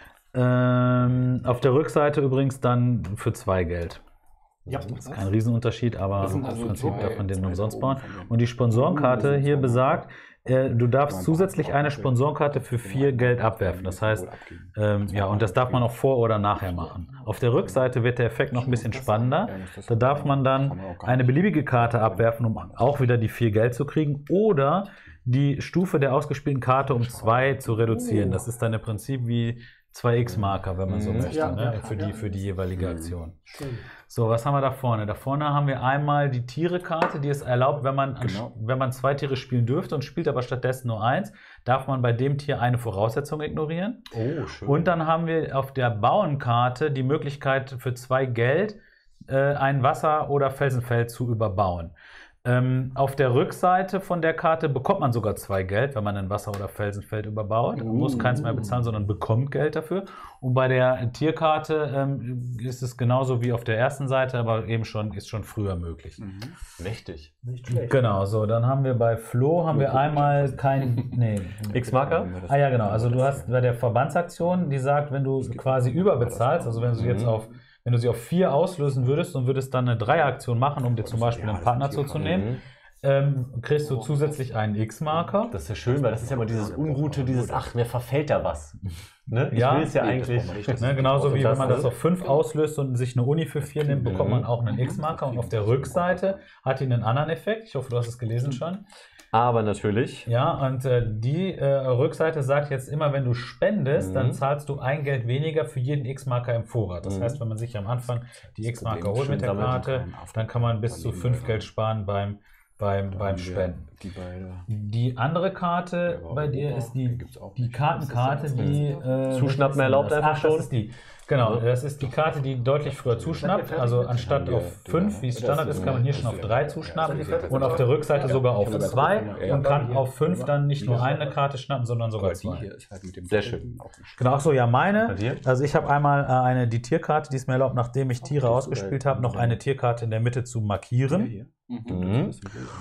S3: Ähm, auf der Rückseite übrigens dann für zwei Geld.
S2: Ja,
S3: Das ist kein Riesenunterschied, aber
S1: Das sind
S3: im
S1: also
S3: Prinzip
S1: zwei-
S3: darf man den
S5: zwei
S3: umsonst
S5: da oben
S3: bauen.
S5: von den-
S3: Und die Sponsorenkarte hier besagt, äh, du darfst zusätzlich eine Sponsorenkarte für vier Geld abwerfen. Das heißt, ähm, ja, und das darf man auch vor oder nachher machen. Auf der Rückseite wird der Effekt noch ein bisschen spannender. Da darf man dann eine beliebige Karte abwerfen, um auch wieder die vier Geld zu kriegen, oder die Stufe der ausgespielten Karte um zwei zu reduzieren. Das ist dann im Prinzip wie zwei X-Marker, wenn man so
S4: Mhm.
S3: möchte,
S2: Ja,
S3: ne?
S2: ja,
S3: für,
S2: ja.
S3: die, für die jeweilige Aktion.
S2: Schön.
S3: So, was haben wir da vorne? Da vorne haben wir einmal die Tiere-Karte, die es erlaubt, wenn man, an-
S5: Genau.
S3: wenn man zwei Tiere spielen dürfte und spielt aber stattdessen nur eins, darf man bei dem Tier eine Voraussetzung ignorieren.
S4: Oh, schön.
S3: Und dann haben wir auf der Bauenkarte die Möglichkeit für zwei Geld äh, ein Wasser- oder Felsenfeld zu überbauen. Ähm, auf der Rückseite von der Karte bekommt man sogar zwei Geld, wenn man ein Wasser- oder Felsenfeld überbaut. Man muss keins mehr bezahlen, sondern bekommt Geld dafür. Und bei der Tierkarte ähm, ist es genauso wie auf der ersten Seite, aber eben schon ist schon früher möglich.
S5: Mhm.
S4: Mächtig.
S2: Nicht schlecht.
S3: Genau, so, dann haben wir bei Flo haben wir einmal kein. Nee.
S4: X-Marker?
S3: Ah ja, genau. Also du hast bei der Verbandsaktion, die sagt, wenn du quasi überbezahlst, also wenn du jetzt
S4: Mhm.
S3: auf, wenn du sie auf vier auslösen würdest und würdest dann eine Dreieraktion machen, um dir zum Beispiel einen Partner zuzunehmen,
S4: Mhm.
S3: ähm, kriegst du zusätzlich einen X-Marker.
S4: Das ist ja schön, weil das ist ja immer dieses Ungute, dieses, ach, mir verfällt da was. Ne? Ich
S3: Ja.
S4: will es ja
S5: Nee, das
S4: eigentlich.
S5: braucht man nicht. Das
S3: Ne,
S5: ist
S3: genauso wie wenn man das
S4: Das-
S3: auf fünf auslöst und sich eine Uni für vier nimmt, bekommt man auch einen X-Marker. Und auf der Rückseite hat die einen anderen Effekt. Ich hoffe, du hast es gelesen schon.
S4: Aber natürlich.
S3: Ja, und äh, die äh, Rückseite sagt jetzt immer, wenn du spendest,
S4: Mhm.
S3: dann zahlst du ein Geld weniger für jeden X-Marker im Vorrat. Das
S4: Mhm.
S3: heißt, wenn man sich am Anfang die
S5: Das
S3: X-Marker
S5: Problem ist
S3: holt mit der
S4: schön sammeln.
S3: Karte, dann kann man bis zu fünf Geld sparen beim, beim, beim Spenden.
S5: Die beide.
S3: Die andere Karte bei dir ist die, die Kartenkarte, die... Äh,
S4: Zuschnappen erlaubt
S3: das?
S4: einfach
S3: Ach,
S4: schon?
S3: Das ist die. Genau, das ist die Karte, die deutlich früher zuschnappt. Also anstatt auf fünf, wie es Standard ist, kann man hier schon auf drei zuschnappen und auf der Rückseite sogar auf zwei und kann auf fünf dann nicht nur eine Karte schnappen, sondern sogar
S5: Aber die
S3: zwei.
S5: hier ist halt mit dem
S4: Sehr
S5: Doppelten
S4: schön.
S5: auch nicht
S3: Genau, ach so, ja,
S4: Bei
S3: meine.
S4: dir?
S3: Also ich habe einmal äh, eine, die Tierkarte, die es mir erlaubt, nachdem ich Tiere ausgespielt habe, noch eine Tierkarte in der Mitte zu markieren.
S5: hier.
S4: Mhm.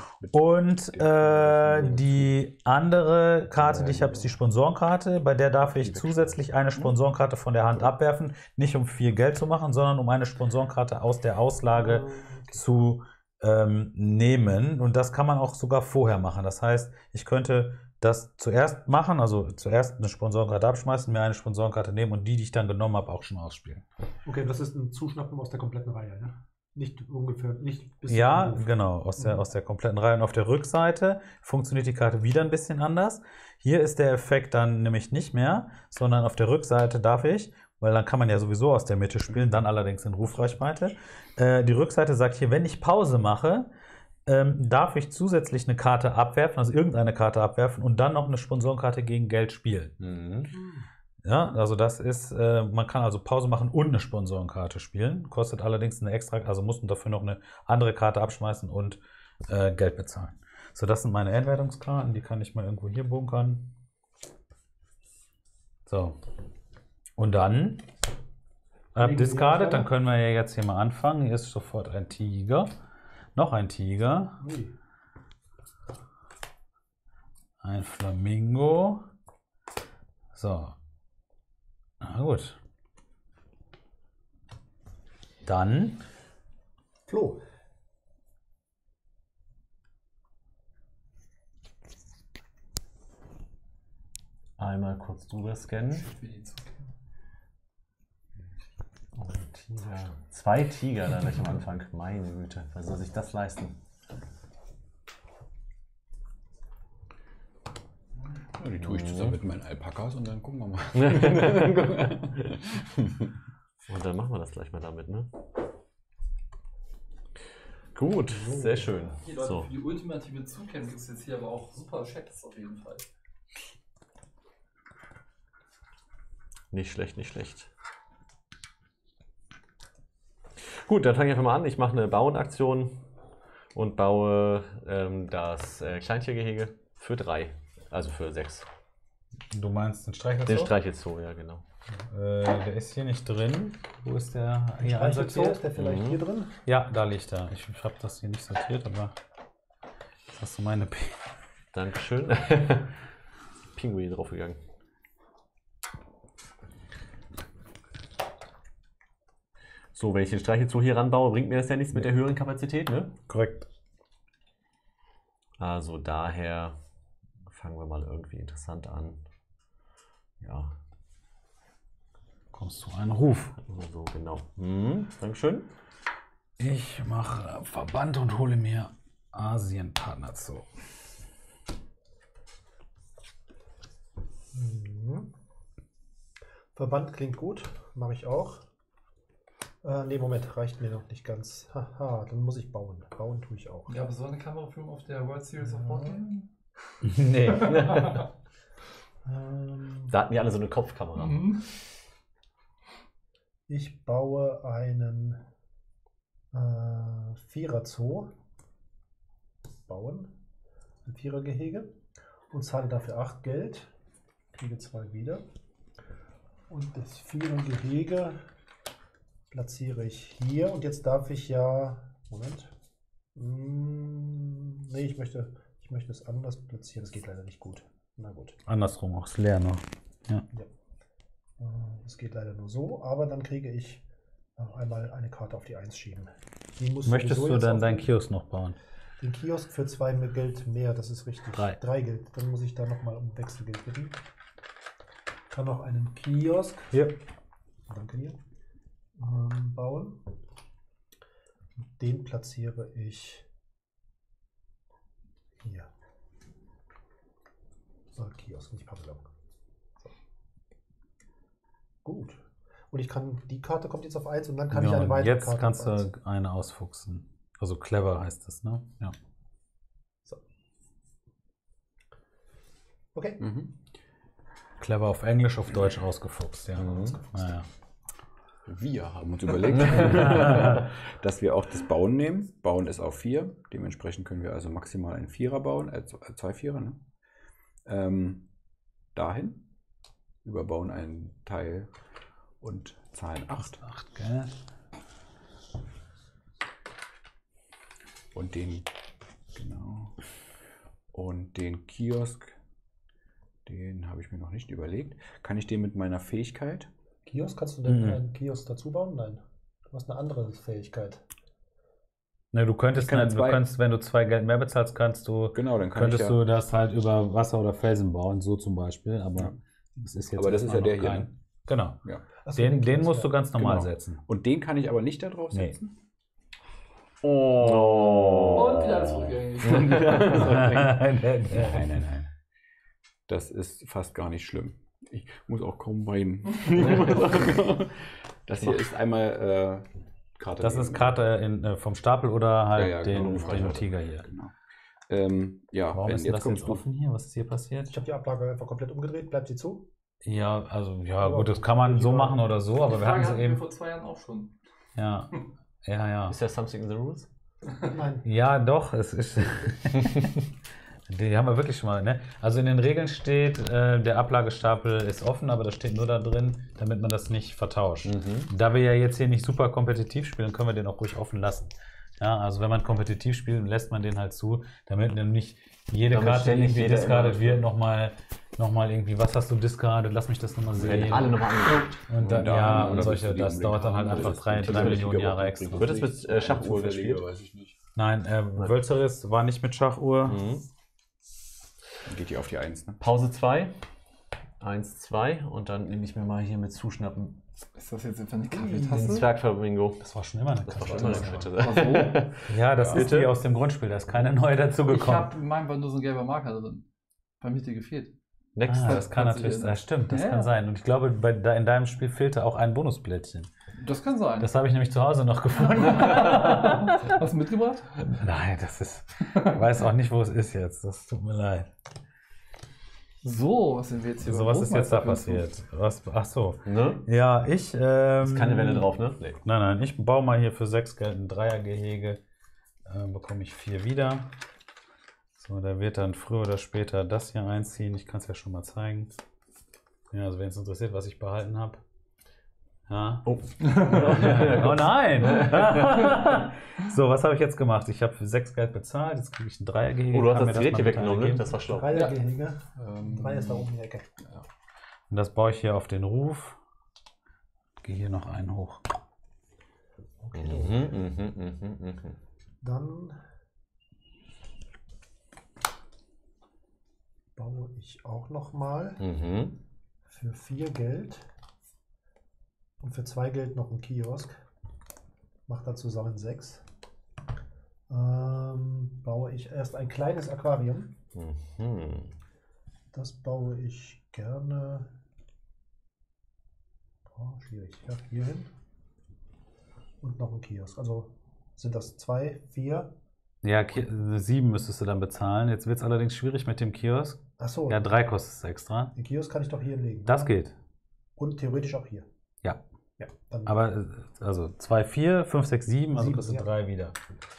S3: Und äh, die andere Karte, die ich habe, ist die Sponsorenkarte. Bei der darf ich zusätzlich eine Sponsorenkarte von der Hand abwerfen, nicht um viel Geld zu machen, sondern um eine Sponsorenkarte aus der Auslage zu ähm, nehmen. Und das kann man auch sogar vorher machen. Das heißt, ich könnte das zuerst machen, also zuerst eine Sponsorenkarte abschmeißen, mir eine Sponsorenkarte nehmen und die, die ich dann genommen habe, auch schon ausspielen.
S2: Okay, das ist ein Zuschnappen aus der kompletten Reihe, ne? Nicht ungefähr, nicht bis
S3: Ja,
S2: zum Hof.
S3: genau, aus der,
S2: Mhm.
S3: aus der kompletten Reihe. Und auf der Rückseite funktioniert die Karte wieder ein bisschen anders. Hier ist der Effekt dann nämlich nicht mehr, sondern auf der Rückseite darf ich, weil dann kann man ja sowieso aus der Mitte spielen, dann allerdings in Rufreichweite. Äh, die Rückseite sagt hier, wenn ich Pause mache, ähm, darf ich zusätzlich eine Karte abwerfen, also irgendeine Karte abwerfen und dann noch eine Sponsorenkarte gegen Geld spielen.
S4: Mhm.
S3: Ja, also das ist, äh, man kann also Pause machen und eine Sponsorenkarte spielen. Kostet allerdings eine extra, also muss man dafür noch eine andere Karte abschmeißen und äh, Geld bezahlen. So, das sind meine Endwertungskarten, die kann ich mal irgendwo hier bunkern. So. Und dann ab discarded, dann können wir ja jetzt hier mal anfangen. Hier ist sofort ein Tiger. Noch ein Tiger.
S2: Ui.
S3: Ein Flamingo. So. Na gut. Dann
S2: Flo.
S4: Einmal kurz drüber scannen. Oh, ein Tiger. Zwei Tiger da gleich am Anfang. Meine Güte, wer soll sich das leisten?
S5: Ja, die tue ich zusammen mit meinen Alpakas und dann gucken wir mal.
S4: Und dann machen wir das gleich mal damit, ne? Gut, sehr schön.
S1: Die Leute
S4: So.
S1: für die ultimative Zukenntnis ist jetzt hier aber auch super Checks auf jeden Fall.
S4: Nicht schlecht, nicht schlecht. Gut, dann fange ich einfach mal an. Ich mache eine Bauen-Aktion und baue ähm, das äh, Kleintiergehege für drei. Also für sechs.
S3: Du meinst den Streichelzoo?
S4: Den Streichelzoo, ja genau.
S3: Äh, der ist hier nicht drin. Wo ist der hier
S2: Streichelzoo,
S3: einsortiert?
S2: ist der vielleicht
S4: Mhm.
S2: hier drin?
S3: Ja, da liegt er. Ich, ich habe das hier nicht sortiert, aber jetzt hast du meine P.
S4: Dankeschön. Pinguin draufgegangen. So, wenn ich den Streichelzoo hier ranbaue, bringt mir das ja nichts mit der höheren Kapazität, ne?
S3: Korrekt.
S4: Also daher fangen wir mal irgendwie interessant an. Ja.
S3: Kommst du einen Ruf?
S4: So, genau. Mhm, Dankeschön.
S3: Ich mache Verband und hole mir Asienpartner zu.
S2: Mhm. Verband klingt gut, mache ich auch. Äh, ne, Moment, reicht mir noch nicht ganz. Haha, dann muss ich bauen. Bauen tue ich auch.
S1: Ja, aber so eine Kameraführung auf der World Series of Board Game?
S3: Nee.
S2: Ähm,
S4: Da hatten die alle so eine Kopfkamera.
S1: Mhm.
S2: ich baue einen äh, Vierer-Zoo. Bauen. Ein Vierergehege. Und zahle dafür acht Geld. Kriege zwei wieder. Und das Vierergehege platziere ich hier. Und jetzt darf ich ja. Moment. Hm, nee, ich möchte, ich möchte es anders platzieren. Das geht leider nicht gut. Na gut.
S3: Andersrum auch, ist leer noch. Ja.
S2: Das geht leider nur so, aber dann kriege ich noch einmal eine Karte auf die eins schieben. Die muss
S3: Möchtest
S2: sowieso
S3: du
S2: jetzt
S3: dann
S2: auf
S3: deinen
S2: den-
S3: Kiosk noch bauen?
S2: Den Kiosk für zwei Geld mehr, das ist richtig.
S3: Drei.
S2: Drei Geld. Dann muss ich da nochmal um Wechselgeld bitten. Kann noch einen Kiosk.
S3: Hier.
S2: Danke dir. Ähm, bauen. Den platziere ich hier. So, Kiosk, nicht Pavillon. So. Gut. Und ich kann, die Karte kommt jetzt auf eins und dann kann ich
S3: Ja,
S2: eine
S3: und
S2: weitere
S3: jetzt
S2: Karte
S3: kannst
S2: auf eins.
S3: du eine ausfuchsen. Also clever heißt das, ne? Ja.
S2: Okay.
S5: Mhm.
S3: Clever auf Englisch, auf Deutsch ausgefuchst, ja.
S4: Mhm.
S3: Naja.
S5: Wir haben uns überlegt, dass wir auch das Bauen nehmen. Bauen ist auf vier. Dementsprechend können wir also maximal einen Vierer bauen, äh, zwei Vierer. Ne? Ähm, dahin. Überbauen einen Teil und zahlen acht.
S3: Acht, gell?
S5: Und den, genau. Und den Kiosk, den habe ich mir noch nicht überlegt. Kann ich den mit meiner Fähigkeit?
S2: Kiosk, kannst du denn
S3: Mhm.
S2: einen Kiosk dazu bauen? Nein. Du hast eine andere Fähigkeit.
S3: Ne, du könntest,
S5: Ich kann
S3: ne, du
S5: zwei-
S3: könntest, wenn du zwei Geld mehr bezahlst, kannst du,
S5: Genau, dann kann
S3: könntest
S5: ich ja,
S3: du das halt über Wasser oder Felsen bauen, so zum Beispiel. Aber
S5: Ja.
S3: das ist jetzt
S5: Aber das ist
S3: erstmal
S5: ja der
S3: noch
S5: hier,
S3: kein-
S5: ne?
S3: Genau.
S5: ja.
S2: Achso,
S3: Den, den
S2: Kiosk,
S3: musst du
S2: ja.
S3: ganz normal
S5: Genau.
S3: setzen.
S5: Und den kann ich aber nicht da drauf
S3: Nee.
S5: setzen.
S4: Oh.
S1: Und wieder zurückgängig.
S3: nein,
S5: Nein, nein, nein. Das ist fast gar nicht schlimm. Ich muss auch kaum weinen. Das hier ist einmal äh, Karte.
S3: Das
S5: nehmen.
S3: ist Karte in, äh, vom Stapel oder halt
S5: Ja, ja,
S3: den,
S5: genau.
S3: den Tiger hier.
S5: Genau. Ähm, ja,
S3: Warum
S5: wenn
S3: ist denn
S5: jetzt
S3: das
S5: kommst
S3: jetzt
S5: du.
S3: offen hier? Was ist hier passiert?
S2: Ich habe die Ablage einfach komplett umgedreht. Bleibt sie zu?
S3: Ja, also ja
S2: Aber
S3: gut, das kann man so
S2: lieber-
S3: machen oder so, aber
S1: Die
S3: wir hatten
S1: Frage
S3: sie
S1: hatten wir
S3: eben.
S1: vor zwei Jahren auch schon.
S3: Ja, ja, ja.
S4: Ist ja something in the rules?
S2: Nein.
S3: Ja, doch, es ist. Die haben wir wirklich schon mal, ne? Also in den Regeln steht, äh, der Ablagestapel ist offen, aber das steht nur da drin, damit man das nicht vertauscht.
S4: Mhm.
S3: Da wir ja jetzt hier nicht super kompetitiv spielen, können wir den auch ruhig offen lassen. Ja, also wenn man kompetitiv spielt, lässt man den halt zu, damit nämlich jede
S4: Damit
S3: Karte, die
S4: ständig
S3: irgendwie
S4: jeder
S3: discardet
S4: immer-
S3: wird, nochmal noch mal irgendwie, was hast du discardet, lass mich das nochmal sehen.
S4: Werden alle nochmal angeguckt.
S3: Und dann,
S5: Und dann-
S3: ja,
S5: oder
S3: und
S5: bis
S3: solche,
S5: du die
S3: das
S5: unbedingt
S3: dauert dann halt
S5: haben
S3: einfach
S5: willst.
S3: drei,
S5: Die
S3: drei
S5: zufällig
S3: Millionen Jahre
S5: überhaupt
S3: extra.
S5: übrig.
S4: Wird das mit äh, Schachuhr gespielt?
S5: Weiß ich nicht.
S3: Nein, äh, Wölzeris war nicht mit Schachuhr.
S4: Mhm.
S5: Dann geht die auf die eins, ne?
S4: Pause zwei. eins, zwei. Und dann nehme ich mir mal hier mit Zuschnappen
S1: Ist das jetzt einfach eine
S4: den
S1: Kaffeetasse?
S4: Zwergflamingo.
S3: Das war schon immer eine
S4: Das war
S3: Karte.
S4: schon immer eine Karte.
S3: Ja, das
S4: Ja.
S3: ist die aus dem Grundspiel, da ist keine neue
S1: Ich
S3: dazugekommen.
S1: habe in meinem war nur so ein gelber Marker drin. Bei mir hat dir gefehlt.
S4: Next.
S3: Ah, das kann
S1: Kannst du
S3: natürlich
S1: dir-
S3: sein. Stimmt, das
S1: Ja.
S3: kann sein. Und ich glaube, bei, da in deinem Spiel fehlte auch ein Bonusblättchen.
S1: Das kann sein.
S3: Das habe ich nämlich zu Hause noch gefunden.
S1: Hast du mitgebracht?
S3: Nein, das ist. Ich weiß auch nicht, wo es ist jetzt. Das tut mir leid.
S1: So, was sind wir jetzt hier?
S3: So,
S1: beim
S3: was ist jetzt da
S1: Großmeister?
S3: passiert? Was, ach so.
S4: Ne?
S3: Ja, ich. Ähm,
S4: Ist keine Welle drauf, ne? Nee.
S3: Nein, nein, ich baue mal hier für sechs Geld ein Dreiergehege. Äh, bekomme ich vier wieder. So, der wird dann früher oder später das hier einziehen. Ich kann es ja schon mal zeigen. Ja, also wenn es interessiert, was ich behalten habe. Ja.
S4: Oh.
S3: Oh nein! So, was habe ich jetzt gemacht? Ich habe für sechs Geld bezahlt. Jetzt kriege ich ein Dreiergehege.
S4: Oh, du hast
S3: Kann
S4: das
S3: mir
S4: Gerät hier
S3: mal
S4: weggenommen, ne?
S3: geben.
S4: Das war schlau.
S2: Dreiergehege.
S5: Ähm,
S2: Drei ist da oben in der Ecke.
S3: Und das baue ich hier auf den Ruf. Gehe hier noch einen hoch.
S4: Mhm, mhm, mhm, mhm.
S2: Dann baue ich auch nochmal
S4: Mhm.
S2: für vier Geld und für zwei Geld noch einen Kiosk. Macht da zusammen sechs. Ähm, baue ich erst ein kleines Aquarium.
S4: Mhm.
S2: Das baue ich gerne. Oh, schwierig. Ja, hier hin. Und noch ein Kiosk. Also sind das zwei, vier.
S3: Ja, Ki sieben müsstest du dann bezahlen. Jetzt wird es allerdings schwierig mit dem Kiosk.
S2: Achso,
S3: Ja, drei kostet es extra.
S2: den Kiosk kann ich doch hier hinlegen.
S3: Das
S2: ne?
S3: geht.
S2: Und theoretisch auch hier.
S3: Ja.
S2: Ja, dann
S3: Aber äh, also zwei, vier, fünf, sechs, sieben, also
S2: Sieben,
S3: kostet
S2: ja.
S3: drei wieder.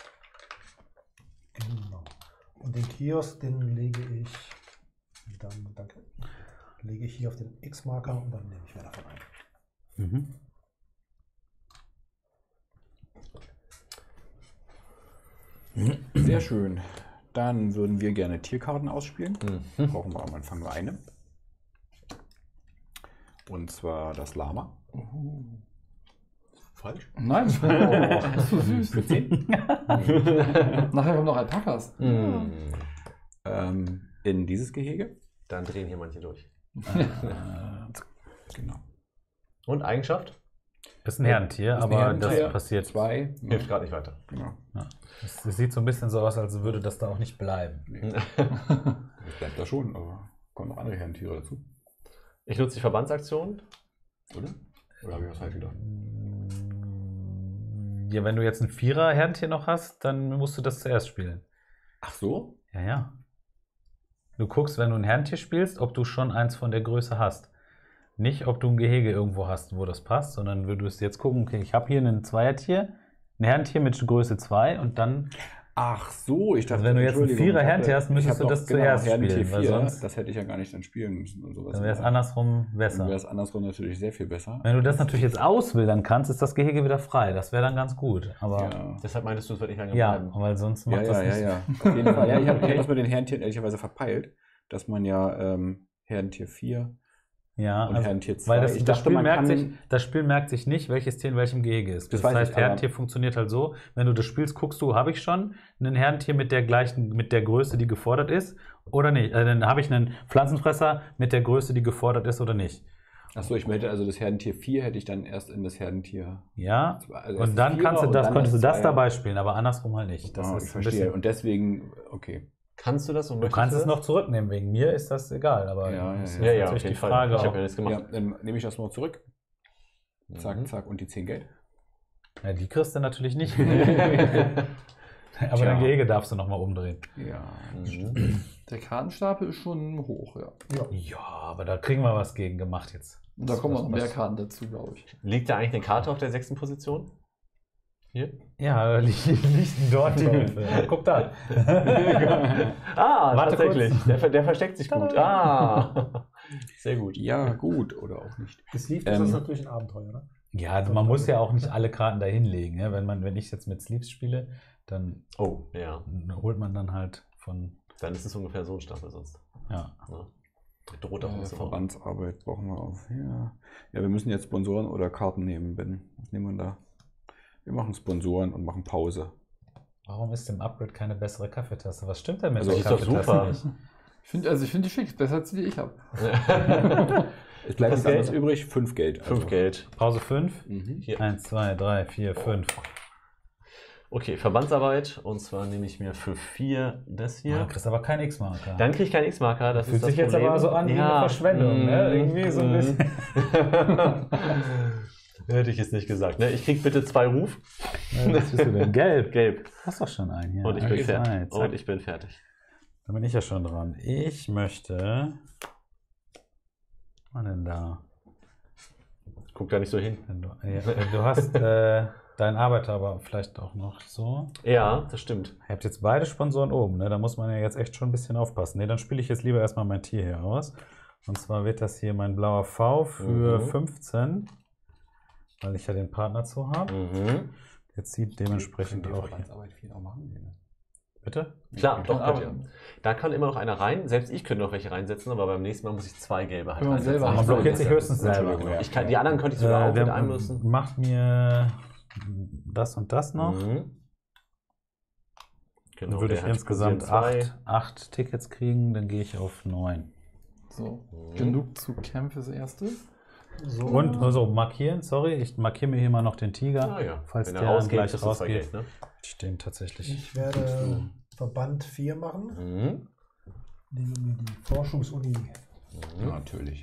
S2: genau. Und den Kiosk, den lege ich dann, danke, lege ich hier auf den X-Marker und dann nehme ich mehr davon ein.
S3: Mhm.
S5: Sehr schön. Dann würden wir gerne Tierkarten ausspielen.
S4: Mhm.
S5: Brauchen wir am Anfang nur eine. Und zwar das Lama.
S4: Falsch.
S1: Nein, oh, das ist so süß.
S5: Für zehn.
S1: Nachher kommen noch Alpakas.
S4: Mhm.
S5: ähm, in dieses Gehege.
S4: Dann drehen hier manche durch.
S3: Äh,
S5: Genau.
S4: Und Eigenschaft?
S3: ist ein Herrentier,
S5: Ist ein
S3: aber
S5: Herrentier.
S3: das passiert.
S5: Zwei.
S4: Hilft gerade nicht weiter.
S5: Genau.
S3: Es, es sieht so ein bisschen so aus, als würde das da auch nicht bleiben.
S5: Das bleibt da schon, aber kommen noch andere Herrentiere dazu.
S4: Ich nutze die Verbandsaktion.
S5: Oder? Oder habe ich was falsch gedacht?
S3: Ja, wenn du jetzt ein Vierer-Herrentier noch hast, dann musst du das zuerst spielen.
S5: Ach so?
S3: Ja, ja. Du guckst, wenn du ein Herrentier spielst, ob du schon eins von der Größe hast. Nicht, ob du ein Gehege irgendwo hast, wo das passt, sondern würdest jetzt gucken, okay, ich habe hier ein Zweiertier, ein Herrentier mit Größe zwei und dann,
S5: Ach so, ich dachte,
S3: Also wenn du jetzt einen
S5: Entschuldigung,
S3: Vierer
S5: ich
S3: Herrentier
S5: dachte-
S3: hast, müsstest
S5: ich hab
S3: du das
S5: doch, genau,
S3: zuerst
S5: Herrentier
S3: spielen, weil
S5: vier,
S3: sonst-
S5: das hätte ich ja gar nicht dann spielen müssen und sowas.
S3: dann wäre es andersrum
S5: Dann
S3: besser.
S5: wäre es andersrum natürlich sehr viel besser.
S3: Wenn du das natürlich jetzt auswildern kannst, ist das Gehege wieder frei. Das wäre dann ganz gut. Aber ja,
S5: Ja,
S4: Deshalb meintest du, es wird nicht lange
S3: ja
S4: bleiben.
S3: weil sonst
S5: ja,
S3: macht
S5: ja,
S3: das
S5: ja,
S3: nicht.
S5: ja. Auf jeden Fall. Ja, ich habe das mit den Herrentieren ehrlicherweise verpeilt, dass man ja ähm, Herrentier vier
S3: Ja,
S5: und
S3: also,
S5: Herrentier zwei.
S3: weil das,
S5: ich
S3: das,
S5: dachte,
S3: Spiel
S5: man
S3: merkt
S5: kann
S3: sich, das Spiel merkt sich nicht, welches Tier in welchem Gehege ist.
S5: Das
S3: Das,
S5: weiß
S3: heißt,
S5: ich, aber-
S3: Herrentier funktioniert halt so, wenn du das spielst, guckst du, habe ich schon ein Herrentier mit der gleichen, mit der Größe, die gefordert ist, oder nicht? Äh, dann habe ich einen Pflanzenfresser mit der Größe, die gefordert ist, oder nicht?
S5: Achso, ich hätte also das Herrentier vier hätte ich dann erst in das Herrentier.
S3: Ja,
S5: zwei- also erst
S3: und dann
S5: das
S3: kannst du
S5: Vierer
S3: das,
S5: und dann
S3: könntest du das
S5: Zweier.
S3: dabei spielen, aber andersrum halt nicht. Das
S5: Ah,
S3: ist
S5: ich
S3: ein
S5: verstehe.
S3: bisschen,
S5: Und deswegen, okay.
S4: Kannst du das? Und
S3: du kannst es noch zurücknehmen, wegen mir ist das egal, aber
S5: Ja, ja,
S3: das ist
S5: ja.
S4: Ja, ja, auf
S3: natürlich
S4: jeden
S3: die
S4: Fall.
S3: Frage
S4: Ich
S3: auch.
S4: habe ja nichts
S5: Ja,
S4: gemacht.
S5: dann nehme ich das mal zurück. Zack,
S4: Mhm.
S5: zack und die zehn Geld.
S3: Ja, die kriegst du natürlich nicht. Aber
S5: Tja.
S3: dein Gehege darfst du nochmal umdrehen.
S5: Ja.
S4: Mhm.
S1: Der Kartenstapel ist schon hoch, ja.
S3: Ja, aber da kriegen wir was gegen gemacht jetzt.
S1: Und da kommen noch
S3: Was-
S1: mehr
S3: was-
S1: Karten dazu, glaube ich.
S4: Liegt da eigentlich eine Karte auf der sechsten Position? Hier?
S3: Ja, da liegt, liegt dort die Guck da.
S4: Ah,
S3: Warte
S4: tatsächlich.
S3: kurz.
S4: Der, ver- der versteckt sich gut. Ah, sehr gut.
S5: Ja, gut oder auch nicht.
S2: Sleeve
S5: Ähm,
S2: ist das natürlich ein Abenteuer, ne?
S3: Ja, also man muss ja auch nicht alle Karten dahin legen. Ne? Wenn, man, wenn ich jetzt mit Sleeves spiele, dann
S4: Oh, ja.
S3: holt man dann halt von.
S4: Dann ist es ungefähr so ein Stapel sonst.
S3: Ja.
S4: Ne? Droht auch
S5: Äh,
S4: nicht so.
S5: Verbandsarbeit brauchen wir auf. Ja. ja, wir müssen jetzt Sponsoren oder Karten nehmen, Ben. Was nehmen wir da? Wir machen Sponsoren und machen Pause.
S3: Warum ist im Upgrade keine bessere Kaffeetasse? Was stimmt denn mit
S5: Also
S3: der
S4: ist doch
S3: Kaffeetasse
S4: super.
S3: nicht?
S1: Ich finde also ich find die schick, besser als die, die ich habe.
S5: Es bleibt
S4: Das
S5: nichts anderes
S4: Geld?
S5: übrig. Fünf Geld.
S4: Fünf Geld.
S3: Pause fünf.
S5: Mhm.
S4: Hier.
S3: Eins, zwei, drei, vier, fünf.
S4: Okay, Verbandsarbeit. Und zwar nehme ich mir für vier das
S3: Ja.
S4: hier.
S3: Du kriegst aber keinen X-Marker.
S4: Dann kriege ich keinen X-Marker. Das
S3: Fühlt
S4: ist das
S3: sich jetzt
S4: Problem.
S3: aber so an wie eine Verschwendung, ne? Irgendwie so ein bisschen.
S4: Hätte ich es nicht gesagt. Ne? Ich krieg bitte zwei Ruf.
S3: Ja, was bist du denn? Gelb.
S4: Gelb.
S3: Hast doch schon einen hier.
S4: Und ich bin
S3: Eins, zwei,
S4: fertig.
S3: zack.
S4: Und ich bin fertig.
S3: Dann bin ich ja schon dran. Ich möchte. Was war denn da?
S4: Guck da nicht so hin.
S3: Du, ja, du hast äh, deinen Arbeiter aber vielleicht auch noch so.
S4: Ja, das stimmt.
S3: Ihr habt jetzt beide Sponsoren oben, ne? Da muss man ja jetzt echt schon ein bisschen aufpassen. Ne, dann spiele ich jetzt lieber erstmal mein Tier hier aus. Und zwar wird das hier mein blauer V für
S4: Mhm.
S3: fünfzehn, weil ich ja den Partner zu habe.
S4: Mhm.
S3: Jetzt sieht dementsprechend
S5: Könnt ihr
S3: auch hier.
S5: Verbandsarbeit viel auch machen. Ne?
S3: Bitte?
S4: Klar,
S5: Ja,
S4: doch,
S5: klar.
S4: könnt ihr. Da kann immer noch einer rein. Selbst ich könnte noch welche reinsetzen, aber beim nächsten Mal muss ich zwei gelbe halt
S1: Wenn man
S4: reinsetzen.
S1: selber-
S3: Man blockiert sich
S4: Das-
S3: höchstens selber.
S5: Entschuldigung, ja.
S4: Ich kann, die anderen könnte ich sogar
S3: Äh,
S4: auch mit
S3: der
S4: einmüssen.
S3: macht mir das und das noch.
S4: Mhm.
S3: Dann
S4: Genau,
S3: würde
S4: der
S3: ich
S4: hat
S3: insgesamt
S4: Kursieren zwei.
S3: acht, acht Tickets kriegen, dann gehe ich auf neun.
S1: So,
S4: Mhm.
S1: genug zu Camp fürs Erste.
S2: So.
S3: Und also markieren, sorry, ich markiere mir hier mal noch den Tiger,
S4: Ah, ja.
S3: falls
S4: Wenn
S3: der
S4: er rausgeht,
S3: gleich
S4: kriegst du zwei
S3: rausgeht.
S4: Geld, ne?
S3: Die stehen tatsächlich.
S2: Ich werde Verband vier machen.
S4: Mhm.
S2: Nehmen wir die Forschungsuni.
S5: Ja, natürlich.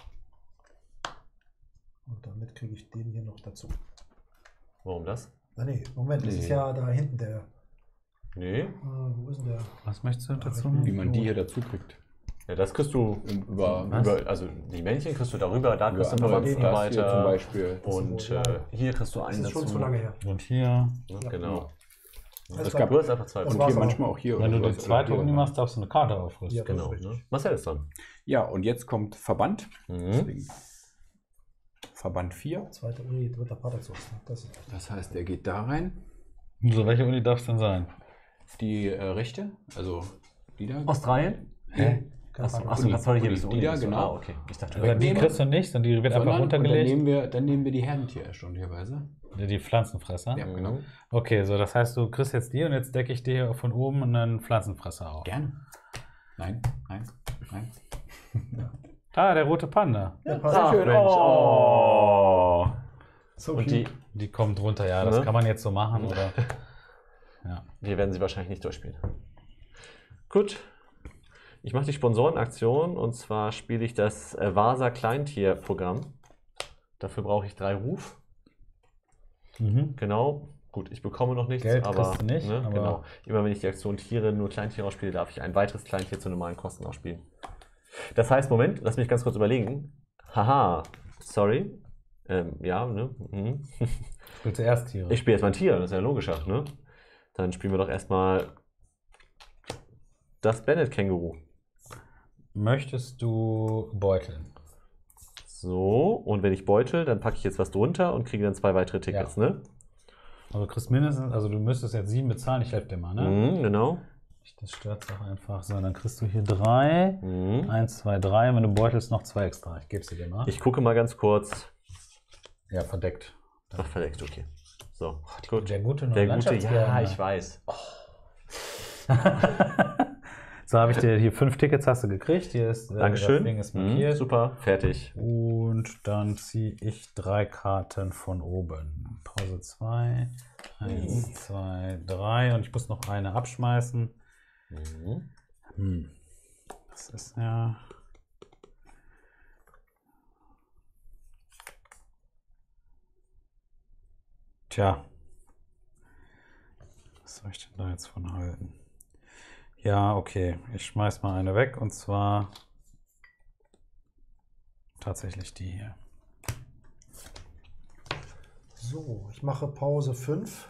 S2: Und damit kriege ich den hier noch dazu.
S4: Warum das?
S2: Ah nee, Moment, das
S5: Nee.
S2: ist ja da hinten der.
S4: Nee.
S2: Äh, wo ist denn der?
S3: Was möchtest du dazu?
S2: ich
S5: Wie man die hier dazu kriegt.
S4: Ja, das kriegst du
S5: Über,
S3: Was?
S4: über, also die Männchen kriegst du darüber, da
S5: über
S4: kriegst du
S5: andere
S4: einen
S5: das hier zum
S4: Verbandsarbeiter.
S5: Beispiel.
S4: Und
S2: Ja.
S4: äh, hier kriegst du
S2: Das
S4: einen
S2: ist schon
S4: dazu.
S2: zu lange her.
S3: Und hier,
S4: Ja,
S2: Ja.
S4: genau.
S2: Alles
S5: Es
S2: klar.
S5: gab-
S4: Du hast einfach zwei.
S2: Das
S5: Und
S2: war's
S5: hier
S2: aber.
S5: manchmal auch hier.
S3: wenn du
S5: oder
S3: die
S5: sowas,
S3: zweite
S5: oder
S3: Uni
S5: hier.
S3: machst, darfst du eine Karte aufrüsten.
S2: Ja.
S4: Genau.
S2: Das ist
S4: Ne?
S2: richtig.
S4: Marcel ist dann.
S5: Ja, und jetzt kommt Verband.
S4: Mhm.
S5: Deswegen Verband vier.
S2: Zweite Uni, dritter Paterzus. Das ist
S5: Das heißt, er geht da rein.
S3: So, welche Uni darf es denn sein?
S5: Die äh, rechte, also die da.
S4: Australien?
S3: Hä?
S2: kein
S4: Achso,
S2: Paterzus.
S4: achso,
S5: Uni.
S4: das soll hier
S5: Uni.
S4: bist du
S5: Die
S4: Uni.
S5: da,
S4: bist du.
S5: genau.
S4: Ah, okay. Ich dachte,
S3: Aber die
S5: Wegnehmen.
S3: kriegst du nicht, und die wird einfach
S5: Sondern, und dann
S3: runtergelegt.
S5: nehmen wir, dann nehmen wir die Herdentiere erstaunlicherweise.
S3: Die, die Pflanzenfresser.
S5: Ja, genau.
S3: Okay, so, das heißt, du kriegst jetzt die und jetzt decke ich dir von oben einen Pflanzenfresser auf.
S5: Gern. Nein, nein, nein.
S3: Ah, der rote Panda.
S2: Ja,
S4: Ah,
S2: passt.
S4: Mensch. Oh.
S2: So
S4: Und
S2: cute.
S4: die,
S3: Die kommt runter, ja, das
S4: Ne?
S3: kann man jetzt so machen, oder? Ja.
S4: wir werden sie wahrscheinlich nicht durchspielen. Gut. Ich mache die Sponsorenaktion und zwar spiele ich das äh, Vasa Kleintier-Programm. Dafür brauche ich drei Ruf.
S3: Mhm.
S4: Genau. Gut, ich bekomme noch nichts,
S3: Geld
S4: aber,
S3: kriegst du nicht,
S4: ne,
S3: aber-
S4: genau. Immer wenn ich die Aktion Tiere, nur Kleintiere ausspiele, darf ich ein weiteres Kleintier zu normalen Kosten ausspielen. Das heißt, Moment, lass mich ganz kurz überlegen. Haha, sorry. Ähm, ja, ne? Mhm.
S3: Spielst du erst Tiere?
S4: Ich spiele erstmal ein Tier, das ist ja logischer, ne? Dann spielen wir doch erstmal das Bennett-Känguru.
S3: Möchtest du beuteln?
S4: So, und wenn ich beutel, dann packe ich jetzt was drunter und kriege dann zwei weitere Tickets, ne?
S3: Also du kriegst mindestens, also du müsstest jetzt sieben bezahlen, ich helfe dir mal, ne?
S4: Mhm, genau.
S3: Das stört doch einfach so. Dann kriegst du hier drei.
S4: Mhm.
S3: Eins, zwei, drei. Und wenn du beutelst, noch zwei extra. Ich gebe sie dir mal.
S4: Ich gucke mal ganz kurz.
S3: ja, verdeckt.
S4: Ach, verdeckt, okay. So, gut.
S3: Der gute neue
S4: Der gute, ja,
S3: Landschaftsgärtner.
S4: ich weiß.
S3: So, habe ich dir hier fünf Tickets hast du gekriegt. Hier ist, äh,
S4: Dankeschön.
S3: Das Ding ist
S4: Mhm,
S3: markiert.
S4: super, fertig.
S3: Und dann ziehe ich drei Karten von oben. Pause zwei. Eins, zwei, drei. Und ich muss noch eine abschmeißen.
S4: Mhm.
S3: Hm. Das ist ja. Tja. Was soll ich denn da jetzt von halten? Ja, okay. Ich schmeiß mal eine weg, und zwar tatsächlich die hier.
S2: So, ich mache Pause fünf.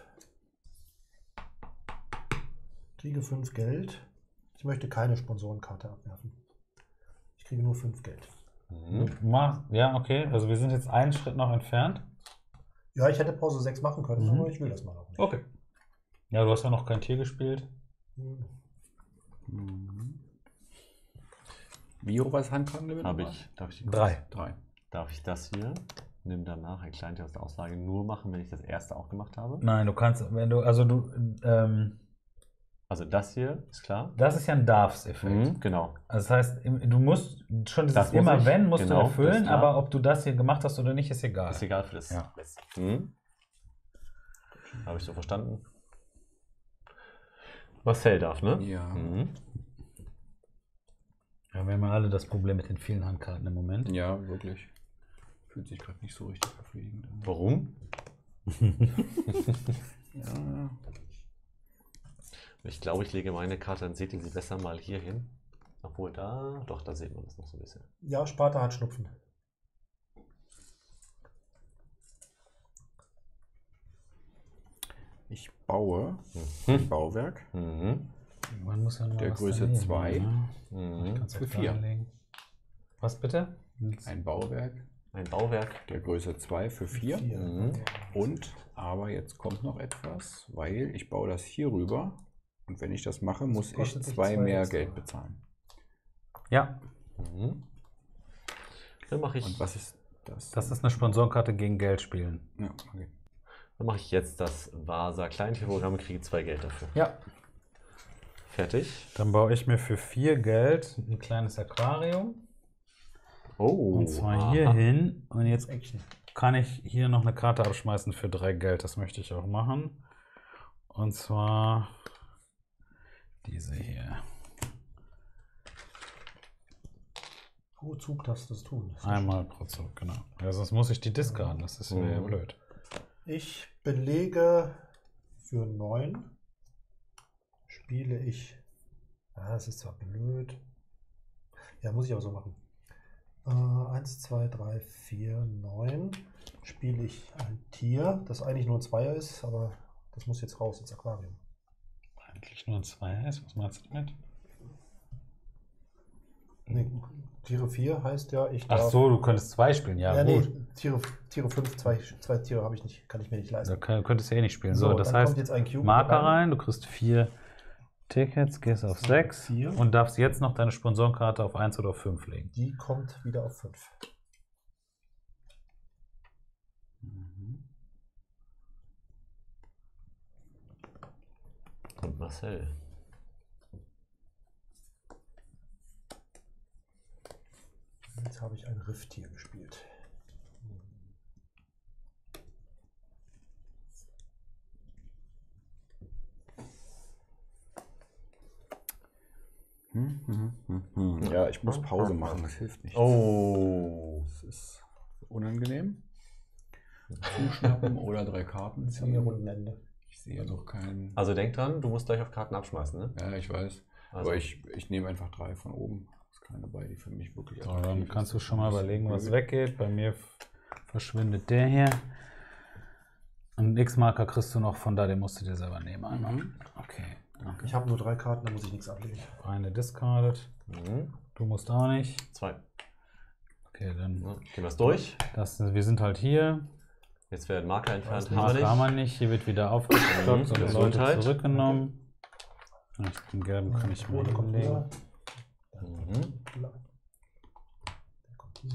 S2: Kriege fünf Geld. Ich möchte keine Sponsorenkarte abwerfen. Ich kriege nur fünf Geld.
S4: Mhm.
S3: Mach, ja, okay. Also wir sind jetzt einen Schritt noch entfernt.
S2: Ja, ich hätte Pause sechs machen können,
S3: Mhm.
S2: aber ich will das mal auch nicht.
S3: Okay. Ja, du hast ja noch kein Tier gespielt.
S2: Hm.
S5: Wie hoch war das Handkragenlimit?
S4: Habe ich. Darf ich die
S3: Drei.
S5: Drei.
S4: Darf ich das hier? Nimm danach ein Kleintier aus der Auslage nur machen, wenn ich das erste auch gemacht habe.
S3: Nein, du kannst, wenn du, also du, ähm,
S4: Also das hier, ist klar.
S3: das ist ja ein Darfs-Effekt.
S4: Mhm, genau.
S3: Also das heißt, im- du musst schon dieses
S4: Das muss
S3: immer
S4: ich,
S3: wenn musst
S4: genau,
S3: du
S4: das ist
S3: erfüllen,
S4: klar.
S3: aber ob du das hier gemacht hast oder nicht, ist egal.
S4: Ist egal für das.
S3: Ja.
S4: Mhm. Habe ich so verstanden. Marcel darf, ne?
S5: Ja.
S4: Mhm.
S3: Ja, wir haben ja alle das Problem mit den vielen Handkarten im Moment.
S5: Ja, wirklich. Fühlt sich gerade nicht so richtig befriedigend an.
S4: Warum?
S5: Ja.
S4: Ich glaube, ich lege meine Karte, dann seht ihr sie besser mal hier hin. Obwohl da, doch, da sieht man das noch so ein bisschen.
S2: Ja, Sparta hat Schnupfen.
S5: Ich baue ein Bauwerk
S4: Mhm.
S3: Man muss ja noch mal
S5: der
S3: was
S5: Größe
S3: daneben,
S5: zwei
S3: ne?
S4: Mhm.
S3: Kannst
S5: für
S3: auch
S5: vier.
S3: darlegen. Was bitte?
S5: Ein Bauwerk
S4: Ein Bauwerk.
S5: der Größe zwei für vier.
S2: Vier.
S4: Mhm.
S5: Und, aber jetzt kommt noch etwas, weil ich baue das hier rüber und wenn ich das mache, muss ich
S2: kostet dich
S5: zwei
S2: zwei
S5: mehr
S2: extra.
S5: Geld bezahlen.
S3: Ja,
S4: Mhm. Dann mache ich,
S5: Und was ist das?
S3: das ist eine Sponsorenkarte gegen Geld spielen.
S5: Ja, okay.
S4: dann mache ich jetzt das Vasa Kleintierprogramm und kriege zwei Geld dafür.
S3: Ja.
S4: Fertig.
S3: Dann baue ich mir für vier Geld ein kleines Aquarium.
S4: Oh.
S3: Und zwar
S4: aha.
S3: hier hin. Und jetzt
S2: Action.
S3: kann ich hier noch eine Karte abschmeißen für drei Geld. Das möchte ich auch machen. Und zwar diese hier.
S2: Pro Zug darfst du das tun. Das ist
S3: Einmal pro Zug, genau. Ja, sonst muss ich die discarden. Das ist ja
S4: Mhm.
S3: blöd.
S2: Ich belege für neun. Spiele ich. Ah, das ist zwar blöd. Ja, muss ich aber so machen. Äh, eins, zwei, drei, vier, neun. Spiele ich ein Tier, das eigentlich nur ein Zweier ist, aber das muss jetzt raus ins Aquarium.
S3: Eigentlich nur ein Zweier ist. Was meinst du damit?
S2: Nee, Tiere vier heißt ja, ich
S3: Ach
S2: darf.
S3: so, du könntest zwei spielen. Ja,
S2: Ja,
S3: gut.
S2: nee, Tiere, Tiere fünf, zwei, zwei Tiere habe ich nicht, kann ich mir nicht
S3: Da
S2: leisten.
S3: kann- könntest du eh nicht spielen. So,
S2: So,
S3: das
S2: dann
S3: heißt,
S2: kommt jetzt ein Cube
S3: Marker
S2: rein.
S3: rein, du kriegst vier Tickets, gehst auf sechs
S2: vier.
S3: und darfst jetzt noch deine Sponsorenkarte auf eins oder auf fünf legen.
S2: Die kommt wieder auf fünf.
S4: Und Marcel.
S2: Jetzt habe ich ein Rifftier gespielt.
S5: Hm, hm, hm, hm. Ja, ich muss Pause machen, das hilft nicht.
S4: Oh.
S5: Das ist unangenehm. Zuschnappen oder drei Karten
S2: Jetzt haben wir
S5: ziehen.
S2: Rundenende.
S5: Ich sehe noch keinen.
S4: Also denk dran, du musst gleich auf Karten abschmeißen, ne?
S5: Ja, ich weiß.
S4: Also-
S5: Aber ich, ich nehme einfach drei von oben. Es ist keine dabei, die für mich wirklich
S3: So,
S5: attraktiv
S3: dann
S5: ist.
S3: kannst du schon mal
S5: Das ist
S3: überlegen, was
S5: blöd.
S3: weggeht. Bei mir f- verschwindet der hier. Und einen X-Marker kriegst du noch von da, den musst du dir selber nehmen einmal.
S5: Mhm.
S3: Okay.
S2: Ich habe nur drei Karten, da muss ich nichts ablegen.
S3: Eine discarded.
S4: Mhm.
S3: Du musst auch nicht.
S4: Zwei.
S3: Okay, dann.
S4: Ja, gehen wir es durch.
S3: Das, wir sind halt hier.
S4: Jetzt werden Marker entfernt.
S2: nicht.
S4: Haben
S3: Marker
S4: wir
S3: haben
S4: nicht.
S3: wir nicht. Hier wird wieder aufgestockt
S4: Mhm.
S3: und Leute
S4: Gesundheit.
S3: zurückgenommen. Ich den gelben kann ich mal
S2: Rote kommt
S3: hinlegen.
S2: rüber.
S4: Mhm.
S2: Der kommt hier.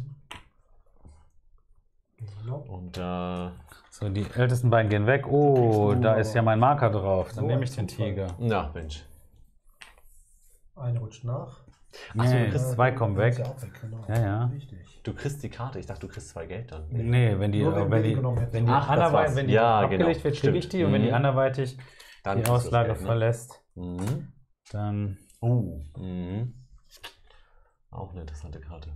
S2: Genau.
S4: Und da.
S3: So, die ältesten beiden gehen weg. Oh,
S2: Kriegst du
S3: da
S2: aber-
S3: ist ja mein Marker drauf. Dann
S2: So,
S3: nehme ich den
S2: Zufall.
S3: Tiger.
S4: Na, Mensch.
S2: Eine rutscht nach.
S4: Ach so,
S3: Nee,
S4: du kriegst
S3: zwei
S2: Äh,
S3: kommen
S2: dann ist
S3: weg.
S2: ja auch weg. Genau.
S3: Ja, ja.
S2: Richtig.
S4: Du kriegst die Karte. Ich dachte, du kriegst zwei Geld dann.
S3: Nee, wenn die,
S2: Nur wenn
S3: wenn
S2: wir die
S3: die,
S2: genommen hätten.
S3: wenn die,
S4: Ach, das
S3: anderweitig,
S4: war's.
S3: wenn die
S4: Ja,
S3: abgelegt
S4: genau.
S3: wird, kriege ich
S4: Stimmt.
S3: die. Und wenn die
S4: Mhm.
S3: anderweitig
S4: Dann
S3: die
S4: kriegst du das
S3: Auslage
S4: Geld, ne?
S3: verlässt,
S4: Mhm.
S3: dann.
S4: Oh. Mhm. Auch eine interessante Karte.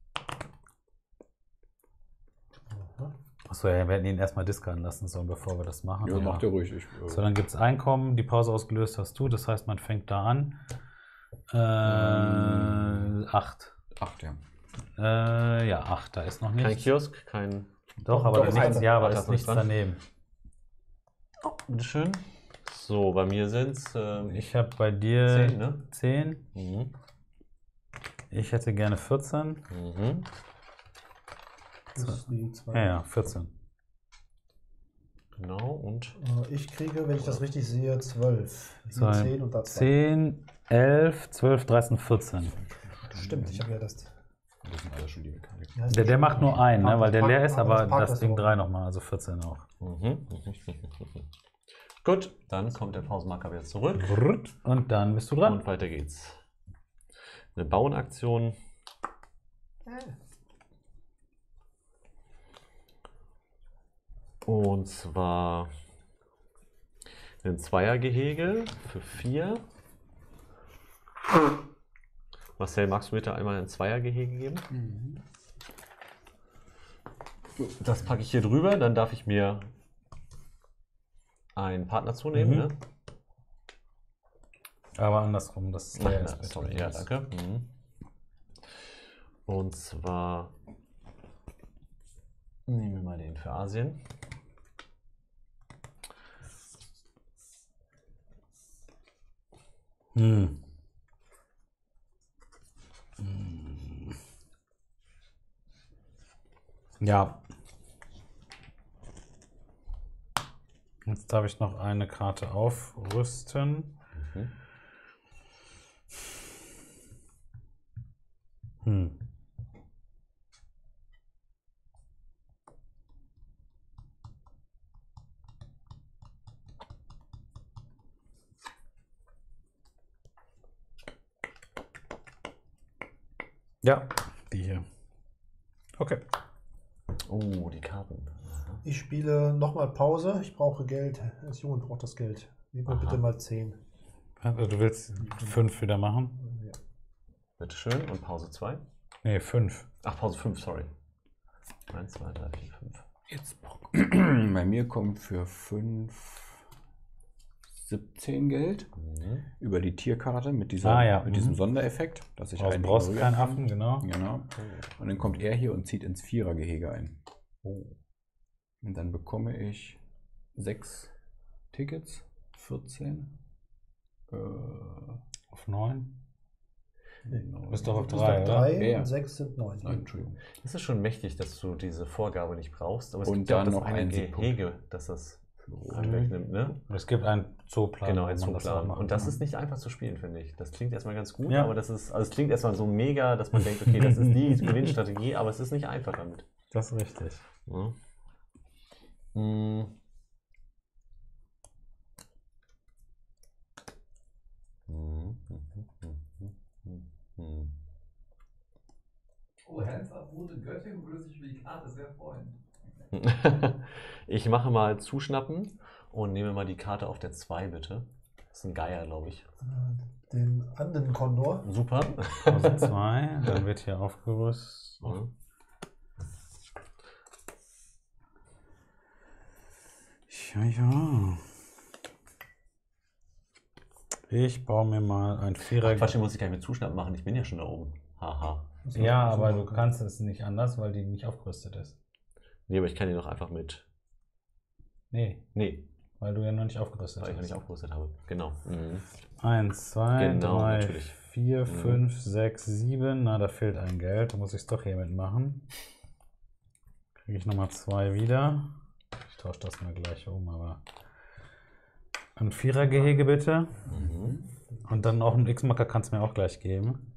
S2: Aha.
S3: Achso, ja, wir hätten ihn erstmal discarden lassen sollen, bevor wir das machen.
S5: Ja,
S3: Ja.
S5: macht ihr ruhig. Ich, äh,
S3: So, dann gibt es Einkommen, die Pause ausgelöst hast du, das heißt, man fängt da an. Äh, acht.
S5: acht, ja.
S3: Äh, ja, acht, da ist noch
S4: Kein
S3: nichts.
S4: Kiosk, kein.
S3: Doch, aber
S2: Doch,
S3: da ist
S2: ist
S3: nichts,
S2: einer.
S3: ja, aber
S4: Ach,
S3: da
S4: da
S3: ist
S4: ist
S3: nichts
S4: was dran.
S3: daneben.
S4: Bitteschön. So, bei mir sind es. Ähm,
S3: Ich habe bei dir
S4: zehn, ne?
S3: zehn.
S4: Mhm.
S3: Ich hätte gerne vierzehn.
S4: Mhm.
S2: Das ist die zwei.
S3: Ja, ja, vierzehn.
S4: Genau, und.
S2: Äh, Ich kriege, wenn ich das richtig sehe, zwölf.
S3: So,
S2: Hier zehn und da zwei.
S3: zehn, elf, zwölf, dreizehn, vierzehn.
S2: Stimmt, ich habe ja das.
S5: Das sind alle schon die Mechaniken.
S2: wie heißt
S3: Der,
S2: das?
S3: der macht nur einen, ne, weil der
S2: Park-
S3: leer ist, aber
S2: Park-
S3: das Ding
S2: Park-
S3: drei nochmal, also vierzehn auch.
S4: Mhm. Gut, dann kommt der Pausenmarker wieder zurück.
S3: Und dann bist du dran.
S4: Und weiter geht's. Eine Bauenaktion. Und zwar ein Zweiergehege für vier. Marcel, magst du bitte einmal ein Zweiergehege geben? Das packe ich hier drüber, dann darf ich mir einen Partner zunehmen.
S3: Mhm.
S4: Ne?
S3: Aber andersrum, das ist
S4: Ach,
S3: leer
S4: ja,
S3: ist. bitte.
S4: sorry, ja, danke. Mhm. Und zwar nehmen wir mal den für Asien.
S3: Hm. Hm. Ja. Jetzt darf ich noch eine Karte aufrüsten.
S4: Mhm.
S3: Hm. Ja, die hier. Okay.
S4: Oh, die Karten.
S2: Ich spiele nochmal Pause. Ich brauche Geld. Das Junge braucht das Geld. Gib mir
S4: Aha.
S2: bitte mal zehn.
S3: Also du willst fünf wieder machen?
S2: Ja.
S4: Bitteschön. Und Pause zwei.
S3: Nee, fünf.
S4: Ach, Pause fünf, sorry. eins, zwei, drei, vier, fünf.
S5: Jetzt bei mir kommt für fünf siebzehn Geld
S4: Mhm.
S5: über die Tierkarte mit, dieser,
S3: Ah, ja.
S5: mit diesem
S3: Mhm.
S5: Sondereffekt, dass ich
S3: Du
S5: einen
S3: brauchst
S5: ignorieren
S3: keinen
S5: kann.
S3: Affen, genau.
S5: Genau. Und dann kommt er hier und zieht ins Vierergehege ein.
S4: Oh.
S5: Und dann bekomme ich sechs Tickets, vierzehn. Äh,
S3: Auf neun.
S5: neun.
S3: Du bist doch auf
S2: Du bist
S3: drei,
S2: auf
S3: oder?
S2: drei
S5: Ja, ja.
S2: und sechs sind neun.
S5: Nein, Entschuldigung.
S4: Es ist schon mächtig, dass du diese Vorgabe nicht brauchst, aber es
S5: Und
S4: gibt ja auch
S5: dann
S4: das
S5: noch
S4: eine
S5: einen Siegpunkt.
S4: Gehege, das das halt wegnimmt, ne?
S3: Und es gibt einen Zooplan.
S4: Genau,
S3: wo
S4: ein
S3: man das auch
S4: Zooplan.
S3: machen
S4: Und das
S3: kann.
S4: ist nicht einfach zu spielen, finde ich. Das klingt erstmal ganz gut,
S3: Ja.
S4: aber das ist, also es klingt erstmal so mega, dass man denkt, okay, das ist die Gewinnstrategie, aber es ist nicht einfach damit.
S3: Das ist richtig.
S4: Ja. Hm. Hm, hm, hm, hm, hm, hm.
S1: Oh, Hands up, Rote Göttin würde sich über die Karte sehr freuen.
S4: Ich mache mal Zuschnappen und nehme mal die Karte auf der zwei, bitte. Das ist ein Geier, glaube ich.
S2: Äh, Den anderen Kondor.
S4: Super.
S3: Also zwei, dann wird hier aufgerüstet.
S4: Ja.
S3: Ja, ja. Ich baue mir mal ein Vierer.
S4: Quatsch, den muss ich gar nicht mit Zuschnappen machen. Ich bin ja schon da oben. Haha.
S3: Ja, aber du kannst es nicht anders, weil die nicht aufgerüstet ist.
S4: Nee, aber ich kann die doch einfach mit.
S3: Nee,
S4: Nee,
S3: weil du ja noch nicht aufgerüstet
S4: weil ich noch
S3: hast.
S4: nicht aufgerüstet habe. Genau. Mhm.
S3: Eins, zwei,
S4: Genau,
S3: drei,
S4: natürlich.
S3: vier,
S4: Mhm.
S3: fünf, sechs, sieben. Na, da fehlt ein Geld. Da muss ich es doch hiermit machen. Kriege ich nochmal zwei wieder. Ich tausche das mal gleich um, aber. Ein Vierergehege bitte.
S4: Mhm.
S3: Und dann auch einen X-Marker kannst du mir auch gleich geben.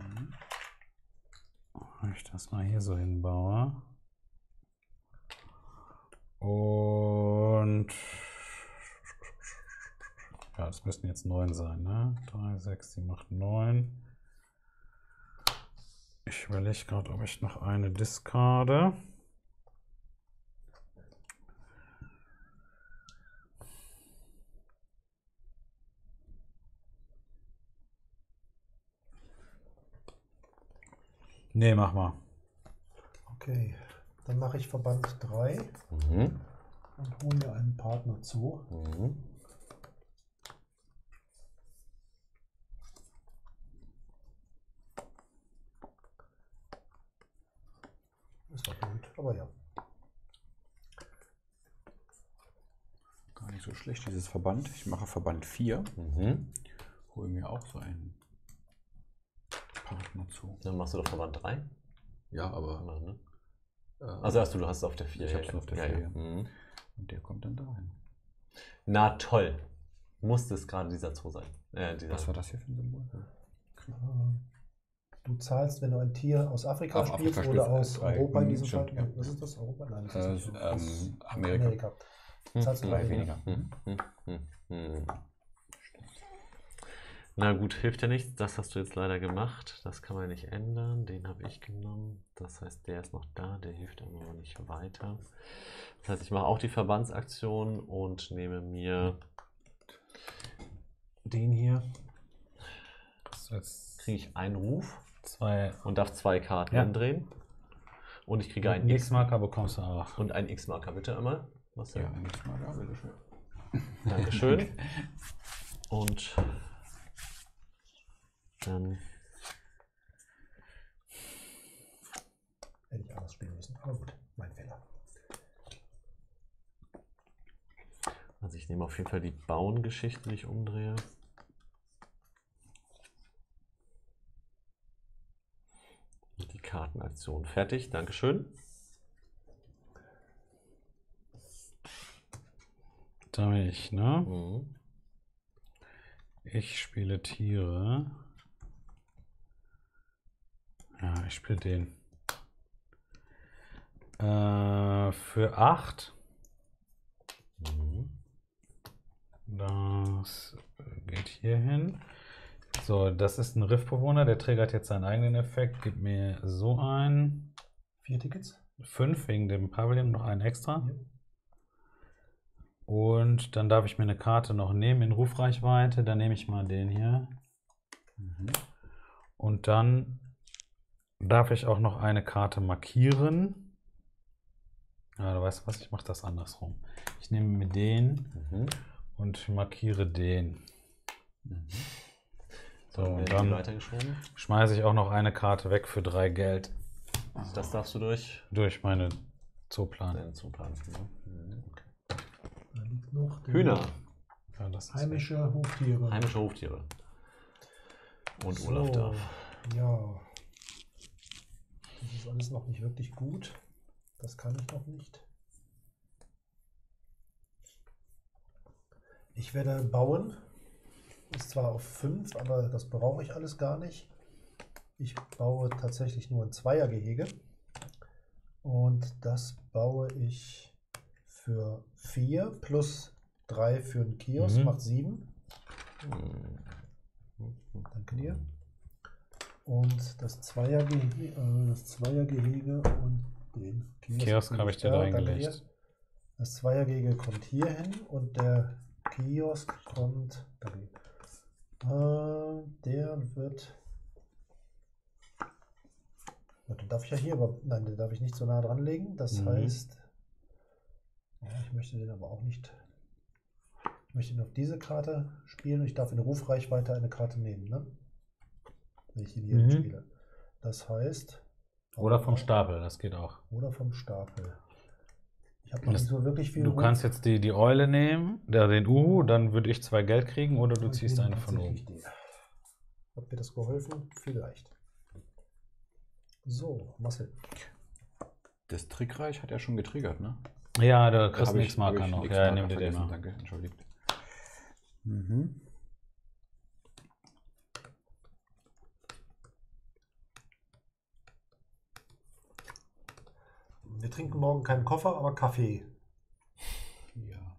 S3: Wenn ich das mal hier so hinbaue. Und ja, das müssten jetzt neun sein, ne? drei, sechs, sieben, acht, neun. Ich überlege gerade, ob ich noch eine discarde. Nee, mach mal.
S2: Okay, dann mache ich Verband drei
S4: Mhm.
S2: und hole mir einen Partner zu.
S4: Mhm.
S2: Das war gut, aber ja.
S5: Gar nicht so schlecht, dieses Verband. Ich mache Verband vier.
S4: Mhm.
S5: Hole mir auch so einen Partner zu.
S4: Dann machst du doch Verband drei.
S5: Ja, aber.
S4: Ne?
S5: Äh,
S4: Also hast du, du hast es auf der vier.
S5: Ich hab's auf der
S4: ja,
S5: vier,
S4: ja.
S5: ja.
S4: Mhm.
S5: Und der kommt dann dahin.
S4: Na toll. Musste es gerade dieser Zoo sein. Äh, dieser
S5: Was war das hier für ein Symbol?
S2: Äh, Du zahlst, wenn du ein Tier aus Afrika
S5: Auf
S2: spielst
S5: Afrika
S2: oder
S5: spielst,
S2: aus
S5: drei.
S2: Europa in
S5: Mhm,
S2: diesem
S5: stimmt,
S2: Fall.
S5: ja.
S2: Was ist das? Europa? Nein, das
S5: Äh,
S2: ist nicht.
S5: ähm,
S2: Aus
S5: Amerika.
S2: Amerika. Zahlst du
S4: Hm,
S2: drei
S5: weniger.
S4: Hm, hm, hm, hm. Na gut, hilft ja nichts. Das hast du jetzt leider gemacht. Das kann man nicht ändern. Den habe ich genommen. Das heißt, der ist noch da. Der hilft aber nicht weiter. Das heißt, ich mache auch die Verbandsaktion und nehme mir den hier.
S3: Jetzt
S4: Kriege ich einen Ruf
S3: zwei.
S4: und darf zwei Karten
S3: Ja.
S4: umdrehen. Und ich kriege einen X
S3: X-Marker bekommst du auch.
S4: und einen X-Marker, bitte einmal. Was
S5: Ja, jetzt mal da, bitteschön.
S4: Dankeschön. Und Dann
S2: Hätte ich anders spielen müssen. Aber gut, mein Fehler.
S4: Also ich nehme auf jeden Fall die Bauen-Geschichte, die ich umdrehe. Und die Kartenaktion fertig. Dankeschön.
S3: Da bin ich, ne?
S4: Mhm.
S3: Ich spiele Tiere. Ja, ich spiele den. Äh, für acht.
S4: Mhm.
S3: Das geht hier hin. So, das ist ein Riffbewohner, der triggert jetzt seinen eigenen Effekt. Gib mir so ein.
S2: Vier Tickets.
S3: Fünf wegen dem Pavillon, noch einen extra.
S2: Ja.
S3: Und dann darf ich mir eine Karte noch nehmen in Rufreichweite. Dann nehme ich mal den hier.
S5: Mhm.
S3: Und dann darf ich auch noch eine Karte markieren. Ja, du weißt was, ich mache das andersrum. Ich nehme mir den
S4: Mhm.
S3: und markiere den.
S5: Mhm.
S3: So,
S4: Dann
S3: und
S4: werden die
S3: dann
S4: weitergeschoben.
S3: schmeiße ich auch noch eine Karte weg für drei Geld
S4: Das darfst du durch
S3: durch meine Zooplan.
S4: deinen Zuplan. Mhm. Okay.
S2: Da liegt noch der
S4: Hühner,
S3: Ja, das ist
S2: heimische Hoftiere.
S4: heimische Hoftiere. Und
S2: So,
S4: Olaf darf.
S2: Ja. Das ist alles noch nicht wirklich gut. Das kann ich noch nicht. Ich werde bauen. Ist zwar auf fünf, aber das brauche ich alles gar nicht. Ich baue tatsächlich nur ein Zweiergehege. Und das baue ich für vier plus drei für einen Kiosk,
S3: Mhm.
S2: macht sieben.
S4: Mhm.
S2: Danke dir. Und das Zweiergehege, äh, das Zweiergehege und den
S3: Kiosk habe ich dir da
S2: danke
S3: reingelegt.
S2: dir. Das Zweiergehege kommt hier hin und der Kiosk kommt. Danke. Äh, der wird. Ja, den darf ich ja hier, aber nein, den darf ich nicht so nah dran legen. Das
S3: Mhm.
S2: heißt, ja, ich möchte den aber auch nicht. Ich möchte ihn auf diese Karte spielen und ich darf in Rufreichweite eine Karte nehmen, ne? Wenn ich ihn hier
S3: Mhm.
S2: spiele. Das heißt.
S3: Oder vom Stapel, das geht auch.
S2: Oder vom Stapel. Ich habe noch
S3: Das-
S2: nicht so wirklich viel.
S3: Du
S2: Ruf.
S3: kannst jetzt die, die Eule nehmen, der, den Uhu, dann würde ich zwei Geld kriegen oder du
S2: Ich
S3: ziehst
S2: nehme
S3: eine von oben.
S2: tatsächlich den. Hat mir das geholfen? Vielleicht. So, Marcel.
S5: Das Trickreich hat er schon getriggert, ne?
S3: Ja, da kriegst
S5: Hab
S3: du
S5: ich-
S3: nichts Marker
S5: hab ich
S3: noch.
S5: nix
S3: Ja,
S5: Marker
S3: nimm dir den
S5: vergessen,
S3: mal.
S5: Danke, entschuldigt. Mhm.
S2: Wir trinken morgen keinen Koffer, aber Kaffee.
S5: Ja.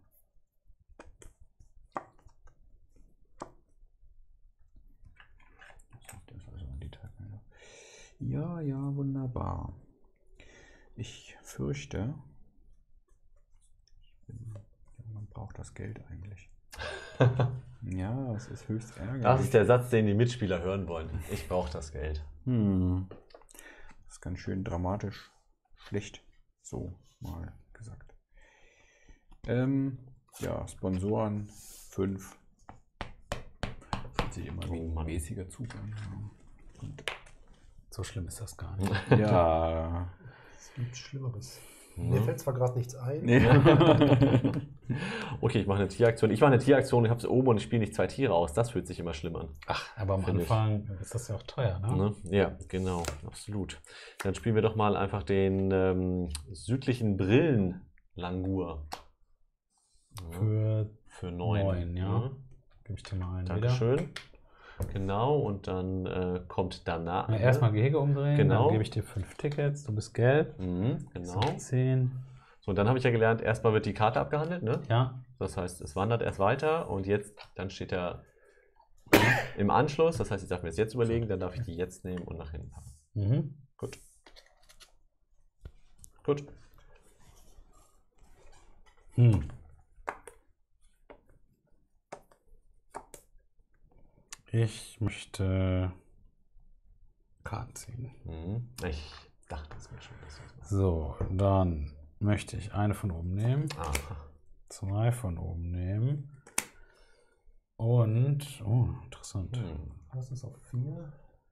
S5: Das macht jetzt also an die Teilnehmer. Ja, ja, wunderbar. Ich fürchte, ich bin, man braucht das Geld eigentlich. Ja, es ist höchst ärgerlich.
S4: Das ist der Satz, den die Mitspieler hören wollen. Ich brauche das Geld.
S5: Hm. Das ist ganz schön dramatisch schlecht, so mal gesagt. Ähm, ja, Sponsoren fünf. Fühlt sich immer wie
S4: Oh
S5: ein
S4: Mann.
S5: mäßiger Zug an. Ja. Und,
S3: So schlimm ist das gar nicht.
S5: ja.
S2: Es gibt Schlimmeres.
S4: Mhm.
S2: Mir fällt zwar gerade nichts ein.
S5: Nee.
S4: Okay, ich mache eine Tieraktion. Ich mache eine Tieraktion, ich habe es oben und ich spiele nicht zwei Tiere aus. Das fühlt sich immer schlimm an.
S3: Ach, aber am
S4: Find ich.
S3: Anfang ist das ja auch teuer, ne?
S4: Ne? Ja, genau, absolut. Dann spielen wir doch mal einfach den ähm, südlichen Brillenlangur. Ja,
S3: Für
S4: für neun.
S3: neun, ja. Gebe ich dir mal einen wieder.
S4: Dankeschön. Genau, und dann äh, kommt danach.
S3: Na, erstmal Gehege umdrehen,
S4: Genau.
S3: dann gebe ich dir fünf Tickets, du bist gelb.
S4: Mhm, genau.
S3: So, zehn.
S4: So, und dann habe ich ja gelernt, erstmal wird die Karte abgehandelt, ne?
S3: Ja,
S4: Das heißt, es wandert erst weiter und jetzt, dann steht er im Anschluss. Das heißt, ich darf mir das jetzt überlegen, dann darf ich die jetzt nehmen und nach hinten packen.
S3: mhm.
S4: Gut. Gut.
S3: Hm. Ich möchte Karten ziehen.
S4: Mhm. Ich dachte es mir schon, dass du das machst.
S3: So, dann möchte ich eine von oben nehmen,
S4: Aha.
S3: zwei von oben nehmen und, oh, interessant,
S4: Hm.
S2: Was ist auf vier?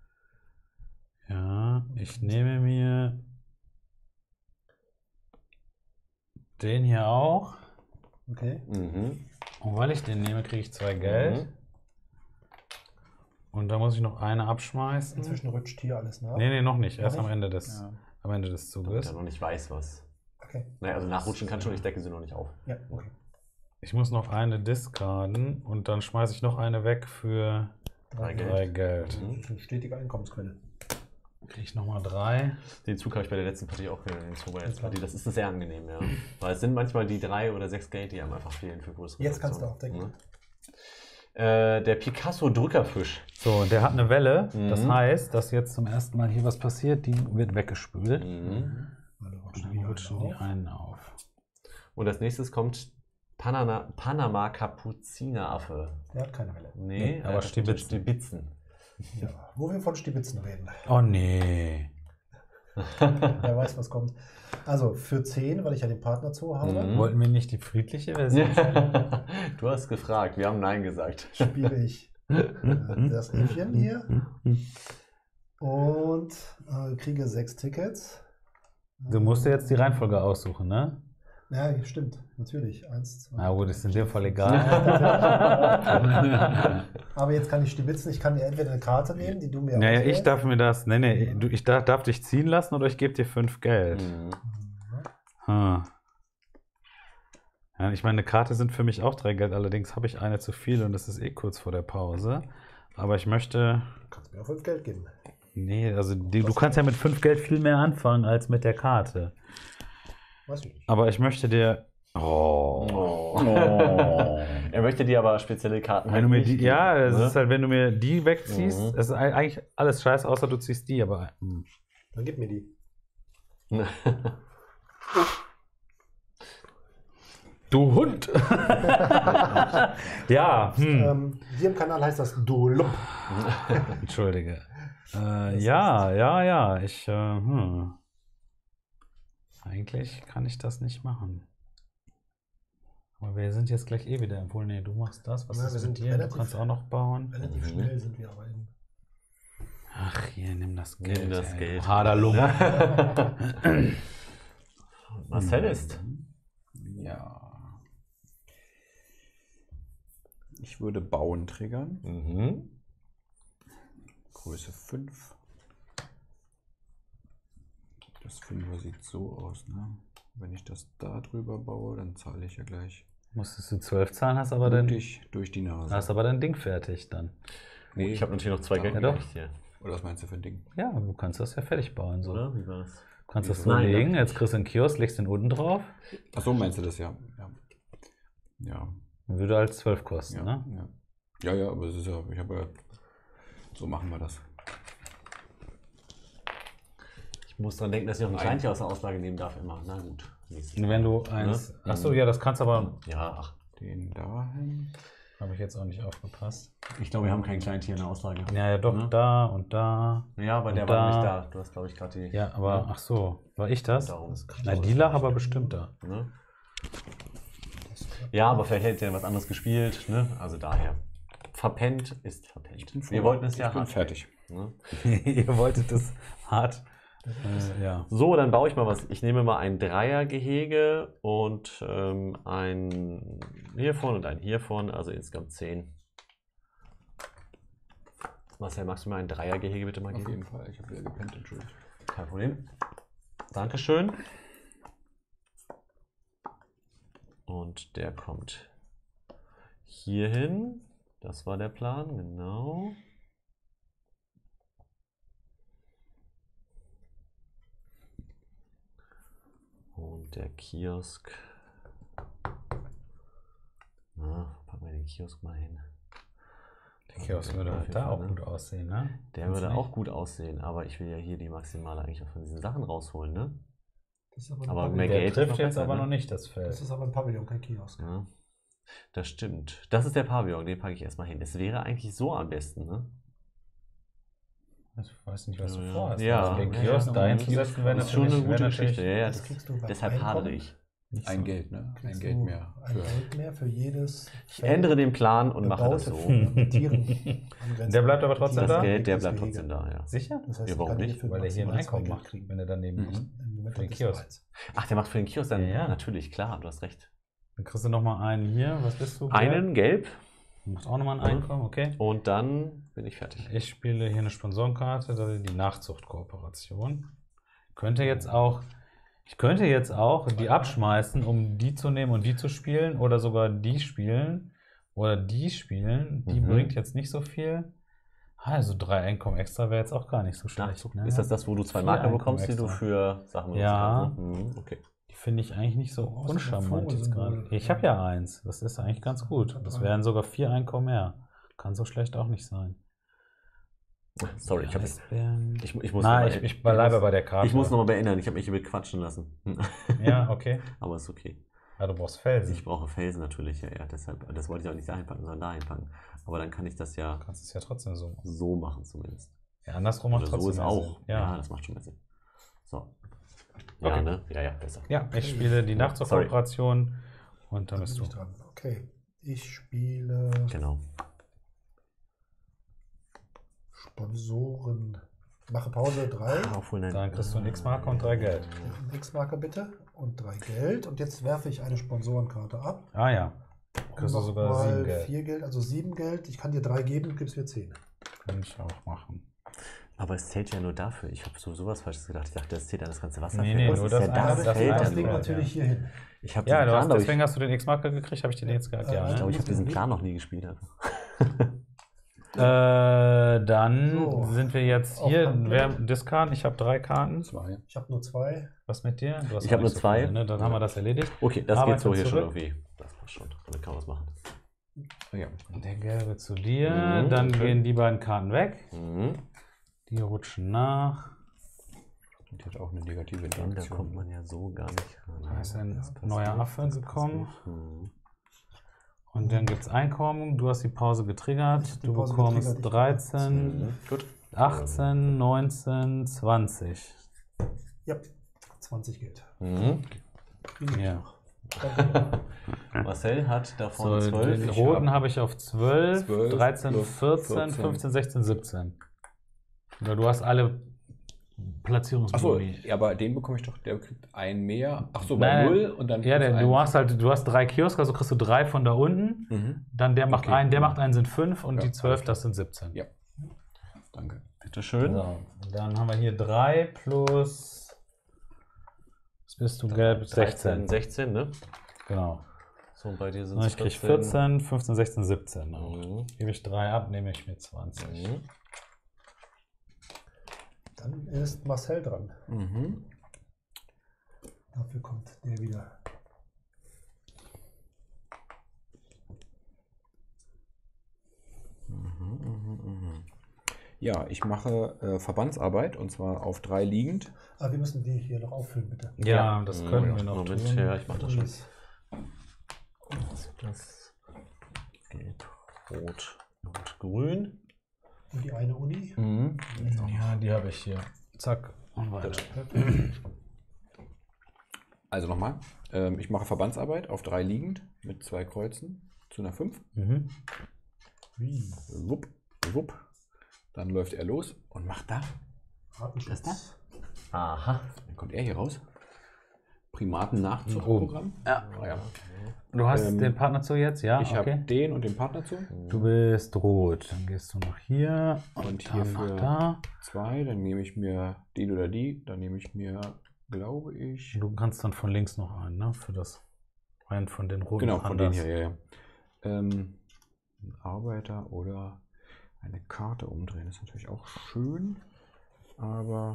S3: Ja, ich nehme mir den hier auch.
S2: Okay.
S4: Mhm.
S3: Und weil ich den nehme, kriege ich zwei Geld.
S4: Mhm.
S3: Und da muss ich noch eine abschmeißen.
S2: Inzwischen rutscht hier alles nach.
S3: Nee, nee, noch nicht.
S2: Noch
S3: Erst
S2: nicht?
S3: am Ende des,
S1: Ja.
S3: am Ende des
S4: Damit
S3: Zuges.
S4: er noch nicht weiß, was.
S2: Okay.
S4: Naja, also nachrutschen kann schon, ich decke sie noch nicht auf.
S2: Ja, okay.
S3: Ich muss noch eine discarden und dann schmeiße ich noch eine weg für
S4: Drei
S3: drei Geld.
S4: Mhm.
S2: Das ist eine stetige Einkommensquelle.
S3: Kriege ich nochmal drei.
S4: Den Zug habe ich bei der letzten Partie auch genommen, den Zug bei der letzten Partie. Das ist sehr angenehm, ja. Weil es sind manchmal die drei oder sechs Geld, die einem einfach fehlen für größere
S2: Jetzt kannst du
S4: Aktionen.
S2: aufdecken.
S4: Äh, der Picasso-Drückerfisch.
S3: So, der hat eine Welle.
S4: Mhm.
S3: Das heißt, dass jetzt zum ersten Mal hier was passiert. Die wird weggespült.
S4: Mhm.
S2: Weil da
S3: Und
S2: rutschen
S3: dann
S2: die
S3: rutschen die
S2: auf.
S3: einen auf.
S4: Und als nächstes kommt Panama, Panama Kapuzineraffe.
S2: Der hat keine Welle.
S4: Nee,
S3: Nee, aber
S4: aber das sind
S3: Stibitzen.
S4: Stibitzen.
S2: Ja. Wo wir von Stibitzen reden.
S3: Oh nee.
S2: Wer weiß, was kommt. Also für zehn, weil ich ja den Partner zu habe,
S4: Mhm.
S3: Wollten wir nicht die friedliche Version?
S4: Du hast gefragt, wir haben Nein gesagt.
S2: spiele ich äh, das Äffchen hier und äh, kriege sechs Tickets.
S3: Du musst dir jetzt die Reihenfolge aussuchen, ne?
S2: Ja, stimmt, natürlich. Eins, zwei.
S3: Na gut, ist in dem Fall
S2: drei,
S3: egal.
S2: Aber jetzt kann ich Stibitzen. Ich kann dir entweder eine Karte nehmen, die du mir
S3: Naja, ich
S2: auswählst.
S3: darf mir das. Nee, nee, du, ich darf, darf dich ziehen lassen oder ich gebe dir fünf Geld.
S4: Mhm.
S3: Hm. Ja, ich meine, eine Karte sind für mich auch drei Geld, allerdings habe ich eine zu viel und das ist eh kurz vor der Pause. Aber ich möchte.
S2: Du kannst mir auch fünf Geld geben.
S3: Nee, also die, du kannst ja mit fünf Geld viel mehr anfangen als mit der Karte.
S2: Weiß ich nicht.
S3: Aber ich möchte dir. Oh.
S4: Oh. Er möchte dir aber spezielle Karten
S3: Wenn du mir
S4: nicht
S3: die,
S4: geben,
S3: ja, es
S4: ne?
S3: ist halt, wenn du mir die wegziehst,
S4: Mhm.
S3: es ist eigentlich alles scheiße, außer du ziehst die, aber. hm.
S2: Dann gib mir die.
S3: Du Hund! Ja, hm.
S2: Ähm, hier im Kanal heißt das Dolup.
S3: Entschuldige. Äh, ja, ja, ja, ich. Äh, hm. Eigentlich kann ich das nicht machen. Aber wir sind jetzt gleich eh wieder im Pool. Nee, du machst das. Was
S2: Na,
S3: ist
S2: wir
S3: mit
S2: sind
S3: dir? Du
S2: relativ-
S3: kannst auch noch bauen.
S2: Relativ schnell sind wir aber in.
S3: Ach, hier, nimm das
S4: Nimm
S3: Geld.
S4: das
S3: ey,
S4: Geld.
S3: du Haderlum.
S4: Marcel ist.
S5: Ja. Ich würde Bauen triggern.
S4: Mhm.
S5: Größe fünf. Das Fünfer sieht so aus, ne? Wenn ich das da drüber baue, dann zahle ich ja gleich
S3: Musstest du zwölf zahlen, hast aber dein,
S5: blutig durch die Nase.
S3: hast aber dein Ding fertig dann.
S5: Nee,
S4: Ich habe natürlich noch zwei
S5: Ja,
S4: Geld
S3: doch.
S4: gekriegt hier.
S5: Oder was meinst du für ein Ding?
S3: Ja, du kannst das ja fertig bauen. So.
S4: Oder? Wie war das?
S3: Du kannst das so
S4: Nein,
S3: legen,
S4: darf ich
S3: jetzt kriegst du einen Kiosk, legst den unten drauf.
S5: Ach so, meinst du das, ja. Ja, ja.
S3: Würde halt zwölf kosten,
S5: Ja,
S3: ne?
S5: ja. ja, ja, aber es ist ja, ich habe ja, so machen wir das.
S4: Ich muss dran denken, dass ich noch ein
S5: Nein.
S4: Kleintier aus der Auslage nehmen darf immer. Na gut. Nächstes Mal.
S3: Wenn du eins.
S4: Ne?
S3: Achso, ja, das kannst aber.
S4: Ja, ach.
S5: Den dahin.
S3: Habe ich jetzt auch nicht aufgepasst.
S4: Ich glaube, wir haben kein Kleintier in der Auslage.
S3: Ja, ja, doch,
S4: Ne?
S3: da und da.
S4: Ja, aber der
S3: Und
S4: war
S3: da-
S4: nicht da. Du hast, glaube ich, gerade die.
S3: Ja, aber ach so, war ich das?
S4: Darum.
S3: Na, die lag aber bestimmt da.
S4: Ne? Ja, aber vielleicht hätte er was anderes gespielt. Ne? Also daher. Verpennt ist verpennt. Wir wollten es ja
S5: Ich bin
S4: hart.
S5: fertig.
S4: Ne?
S3: Ihr wolltet es hart. Äh, ja.
S4: So, dann baue ich mal was. Ich nehme mal ein Dreiergehege und ähm, ein hiervon und ein hiervon, also insgesamt zehn. Marcel, magst du mir ein Dreiergehege bitte mal
S5: Auf
S4: geben?
S5: jeden Fall. Ich habe wieder gepennt, entschuldigt.
S4: Kein Problem. Dankeschön. Und der kommt hier hin. Das war der Plan, genau. Und der Kiosk. Na, packen wir den Kiosk mal hin.
S3: Der Kiosk würde
S4: Auf
S3: halt
S4: jeden
S3: da
S4: Fall,
S3: auch
S4: ne?
S3: gut aussehen, ne?
S4: Der
S3: Findest
S4: würde
S3: du
S4: auch
S3: nicht?
S4: gut aussehen, aber ich will ja hier die Maximale eigentlich auch von diesen Sachen rausholen, ne?
S2: Das ist aber, ein
S4: Aber
S2: Pavillon.
S4: mehr
S3: Der
S4: Geld ist
S3: trifft
S4: noch
S3: jetzt
S4: besser,
S3: aber
S4: ne?
S3: noch nicht das
S2: Das
S3: Feld.
S2: ist aber ein Pavillon, kein Kiosk.
S4: Ja, das stimmt. Das ist der Pavillon, den packe ich erstmal hin. Es wäre eigentlich so am besten, ne?
S3: Ich weiß nicht, was du
S4: Ja.
S3: vorhast.
S4: Ja.
S3: Also den
S4: Ja,
S3: Kiosk
S4: ja,
S3: dahin
S4: ja.
S3: zu setzen, wäre
S4: Das ist schon eine
S3: natürlich-
S4: gute
S3: wäre
S4: Geschichte.
S3: natürlich-
S4: Ja, ja,
S2: Das
S4: das,
S2: kriegst du beim
S4: deshalb
S2: Einkommen.
S4: hadere ich.
S3: Nicht
S5: Ein
S3: so.
S5: Geld, ne? Ein
S2: Kriegst
S5: Geld
S2: du
S5: mehr.
S2: Ein
S5: Für,
S2: Geld mehr für jedes.
S4: Ich ändere den Plan und mache das
S2: bebaute
S4: so.
S2: Vieh mit Tieren angrenzende
S3: Der bleibt aber trotzdem
S2: Tiere.
S3: da?
S4: Das Geld, der
S2: Liegt
S4: bleibt
S2: das
S4: trotzdem
S2: Gehege.
S4: da, ja.
S3: Sicher?
S2: Das heißt,
S4: Ja,
S2: ich
S4: warum
S2: kann hier
S4: nicht?
S2: für
S3: Weil er hier ein
S2: maximal zwei
S3: Einkommen
S2: Geld
S3: macht,
S2: kriegen.
S3: wenn er daneben
S4: Mhm.
S3: macht.
S2: Im Moment
S3: Für den
S2: hat es nur
S3: Kiosk.
S2: eins.
S4: Ach, der macht für den Kiosk dann?
S3: Ja, ja.
S4: Natürlich, klar, du hast recht.
S3: Dann kriegst du nochmal einen hier. Was bist du?
S4: Einen gelb
S3: Du musst auch nochmal ein Einkommen, okay.
S4: und dann bin ich fertig.
S3: Ich spiele hier eine Sponsorenkarte, das ist die Nachzuchtkooperation. Könnte jetzt auch, ich könnte jetzt auch die abschmeißen, um die zu nehmen und die zu spielen oder sogar die spielen oder die spielen. Die
S4: Mhm.
S3: bringt jetzt nicht so viel. Also drei Einkommen extra wäre jetzt auch gar nicht so schlecht.
S4: Nachzug.
S3: Ne?
S4: Ist das das, wo du zwei
S3: Vier
S4: Marker
S3: Einkommen
S4: bekommst, die du
S3: extra.
S4: für Sachen benutzt
S3: Ja.
S4: kannst? ne? Mhm, okay.
S3: Die finde ich eigentlich nicht so
S2: Oh, ist das ein
S3: uncharmant jetzt
S2: Vogelsymbol?
S3: gerade. Ich habe ja eins. Das ist eigentlich ganz gut. Das wären sogar vier Einkommen mehr. Kann so schlecht auch nicht sein.
S4: Sorry, ich, hab, ich,
S3: Eisbären.
S4: ich, ich muss
S3: Nein,
S4: noch
S3: ich,
S4: mal-
S3: ich bleibe bei der Karte.
S4: Ich muss noch mal beerinnern, ich habe mich bequatschen lassen.
S3: Ja, okay.
S4: Aber ist okay.
S3: Ja, du brauchst Felsen.
S4: Ich brauche Felsen natürlich, ja, ja, deshalb, das wollte ich auch nicht da einpacken, sondern da einpacken. Aber dann kann ich das ja
S3: Du kannst es ja trotzdem so machen.
S4: so machen zumindest.
S3: Ja, andersrum macht
S4: Oder
S3: trotzdem
S4: so ist
S3: mehr
S4: auch.
S3: Sinn.
S4: Ja.
S3: Ja.
S4: das macht schon mehr Sinn. So. Ja,
S3: Okay.
S4: ne? Ja, ja, besser.
S3: Ja, ich spiele die Nachzugkooperation und dann
S2: Da
S3: bist
S2: bin
S3: du.
S2: ich dran. Okay. Ich spiele
S4: Genau.
S2: Sponsoren. Mache Pause drei.
S4: Ah, obwohl, nein.
S3: Dann kriegst du einen X-Marker und drei Geld.
S2: Einen X-Marker bitte. Und drei Geld. Und jetzt werfe ich eine Sponsorenkarte ab.
S3: Ah ja.
S2: Und
S3: Kriegst du
S2: noch
S3: sogar
S2: mal
S3: sieben Geld.
S2: vier Geld, also sieben Geld. Ich kann dir drei geben, du gibst mir zehn.
S3: Kann ich auch machen.
S4: Aber es zählt ja nur dafür. Ich habe so sowas Falsches gedacht. Ich dachte, das zählt an das ganze Wasser.
S3: Nee, nee, nur das
S4: ja
S3: eine-
S4: das
S3: das
S2: das
S4: Feld
S3: eine-
S2: das
S4: dann
S2: Ding
S4: nur.
S3: Feld,
S2: natürlich
S3: ja.
S2: hier hin.
S4: Ich habe
S3: Ja,
S4: diesen
S3: du
S4: Plan,
S3: hast,
S4: glaub ich,
S3: deswegen hast du den X-Marker gekriegt, habe ich den jetzt gehabt.
S2: Äh,
S3: Ja,
S4: ich
S3: ne?
S4: glaube, ich habe diesen
S2: Wie?
S4: Plan noch nie gespielt. einfach.
S3: Äh, dann
S2: So.
S3: sind wir jetzt
S2: Auf
S3: hier.
S2: Handel.
S3: Wer Discard? Ich habe drei Karten.
S5: zwei.
S2: Ich habe nur zwei.
S3: Was mit dir? Du hast
S4: Ich
S3: auch
S4: hab
S3: nicht
S4: nur zwei.
S3: viele, ne? Dann haben wir das erledigt.
S4: Okay, das
S3: Aber
S4: geht so
S3: kannst
S4: hier
S3: du
S4: schon
S3: zurück?
S4: irgendwie. Das passt schon. Damit kann man was machen.
S5: Ja.
S3: Der gelbe zu dir.
S4: Mhm,
S3: Dann
S4: okay.
S3: gehen die beiden Karten weg.
S4: Mhm.
S3: Die rutschen nach.
S5: Und die hat auch eine negative
S4: Da
S5: Interaktion.
S4: kommt man ja so gar nicht ran.
S3: Da ist ein
S2: Ja, das
S3: neuer
S4: passiert,
S3: Affe
S4: das
S3: gekommen.
S4: passiert. Mhm.
S3: Und dann gibt es Einkommen. Du hast die Pause
S2: Ich
S3: getriggert.
S2: hab die
S3: Du
S2: Pause
S3: bekommst
S2: getriggert, ich
S3: dreizehn,
S4: Mhm. Gut.
S3: achtzehn, neunzehn, zwanzig.
S2: Ja, zwanzig Geld.
S4: Mhm.
S2: Wie liegt
S3: Ja.
S2: noch? Danke.
S4: Marcel hat davon
S3: So,
S4: zwölf.
S3: den
S4: Ich
S3: roten
S4: hab-
S3: habe ich auf zwölf,
S5: zwölf
S3: dreizehn,
S5: plus
S3: vierzehn,
S5: vierzehn.
S3: fünfzehn, sechzehn, siebzehn. Oder du hast alle
S5: Achso,
S3: Platzierungsboni.
S5: ja, aber den bekomme ich doch, der kriegt einen mehr. Achso, bei
S3: Nein,
S5: null und dann.
S3: Ja,
S5: plus
S3: denn
S5: einen.
S3: du hast halt, du hast drei Kioske, also kriegst du drei von da unten.
S5: Mhm.
S3: Dann der macht
S5: Okay.
S3: einen, der macht einen sind fünf und
S5: Ja,
S3: die zwölf,
S5: alles klar.
S3: das sind siebzehn.
S5: Ja. Danke.
S4: Bitteschön.
S3: So, dann haben wir hier drei plus. Was bist du gelb?
S4: dreizehn,
S3: sechzehn.
S4: sechzehn, ne?
S3: Genau.
S4: So, und bei dir sind
S3: Und
S4: es
S3: ich krieg vierzehn, fünfzehn, sechzehn, siebzehn. auch.
S4: Mhm.
S3: Gebe ich drei ab, nehme ich mir zwanzig.
S4: Mhm.
S2: Dann ist Marcel dran.
S5: Mhm.
S2: Dafür kommt der wieder.
S5: Mhm, mhm, mhm. Ja, ich mache äh, Verbandsarbeit und zwar auf drei liegend.
S2: Ah, wir müssen die hier noch auffüllen, bitte.
S3: Ja, das
S4: Mhm.
S3: können wir noch
S4: Moment,
S3: tun.
S4: ja, ich mach das schon.
S2: Yes.
S4: Das gelb, rot und grün.
S2: Und die eine Uni.
S4: Mhm.
S3: Ja, die habe ich hier. Zack. Und weiter.
S5: Also nochmal. Ähm, ich mache Verbandsarbeit auf drei liegend mit zwei Kreuzen zu einer fünf.
S3: Mhm.
S2: Wie?
S5: Wupp, wupp. Dann läuft er los und macht da.
S2: Artenschutz.
S5: Das
S4: Aha.
S5: Dann kommt er hier raus. Primaten-Nachzuchtprogramm.
S3: Ja.
S5: Ah, ja.
S3: Du hast
S5: Ähm,
S3: den Partner zu jetzt, ja?
S5: Ich habe
S3: okay.
S5: den und den Partner zu.
S3: Du bist rot. Dann gehst du noch hier und,
S5: Und
S3: dann
S5: hier
S3: nach
S5: für-
S3: da.
S5: Zwei, dann nehme ich mir den oder die. Dann nehme ich mir, glaube ich.
S3: Du kannst dann von links noch einen, ne? Für das einen von den roten.
S5: Genau, von denen
S3: anders.
S5: hier, ja, ja. Ähm, ein Arbeiter oder eine Karte umdrehen ist natürlich auch schön, aber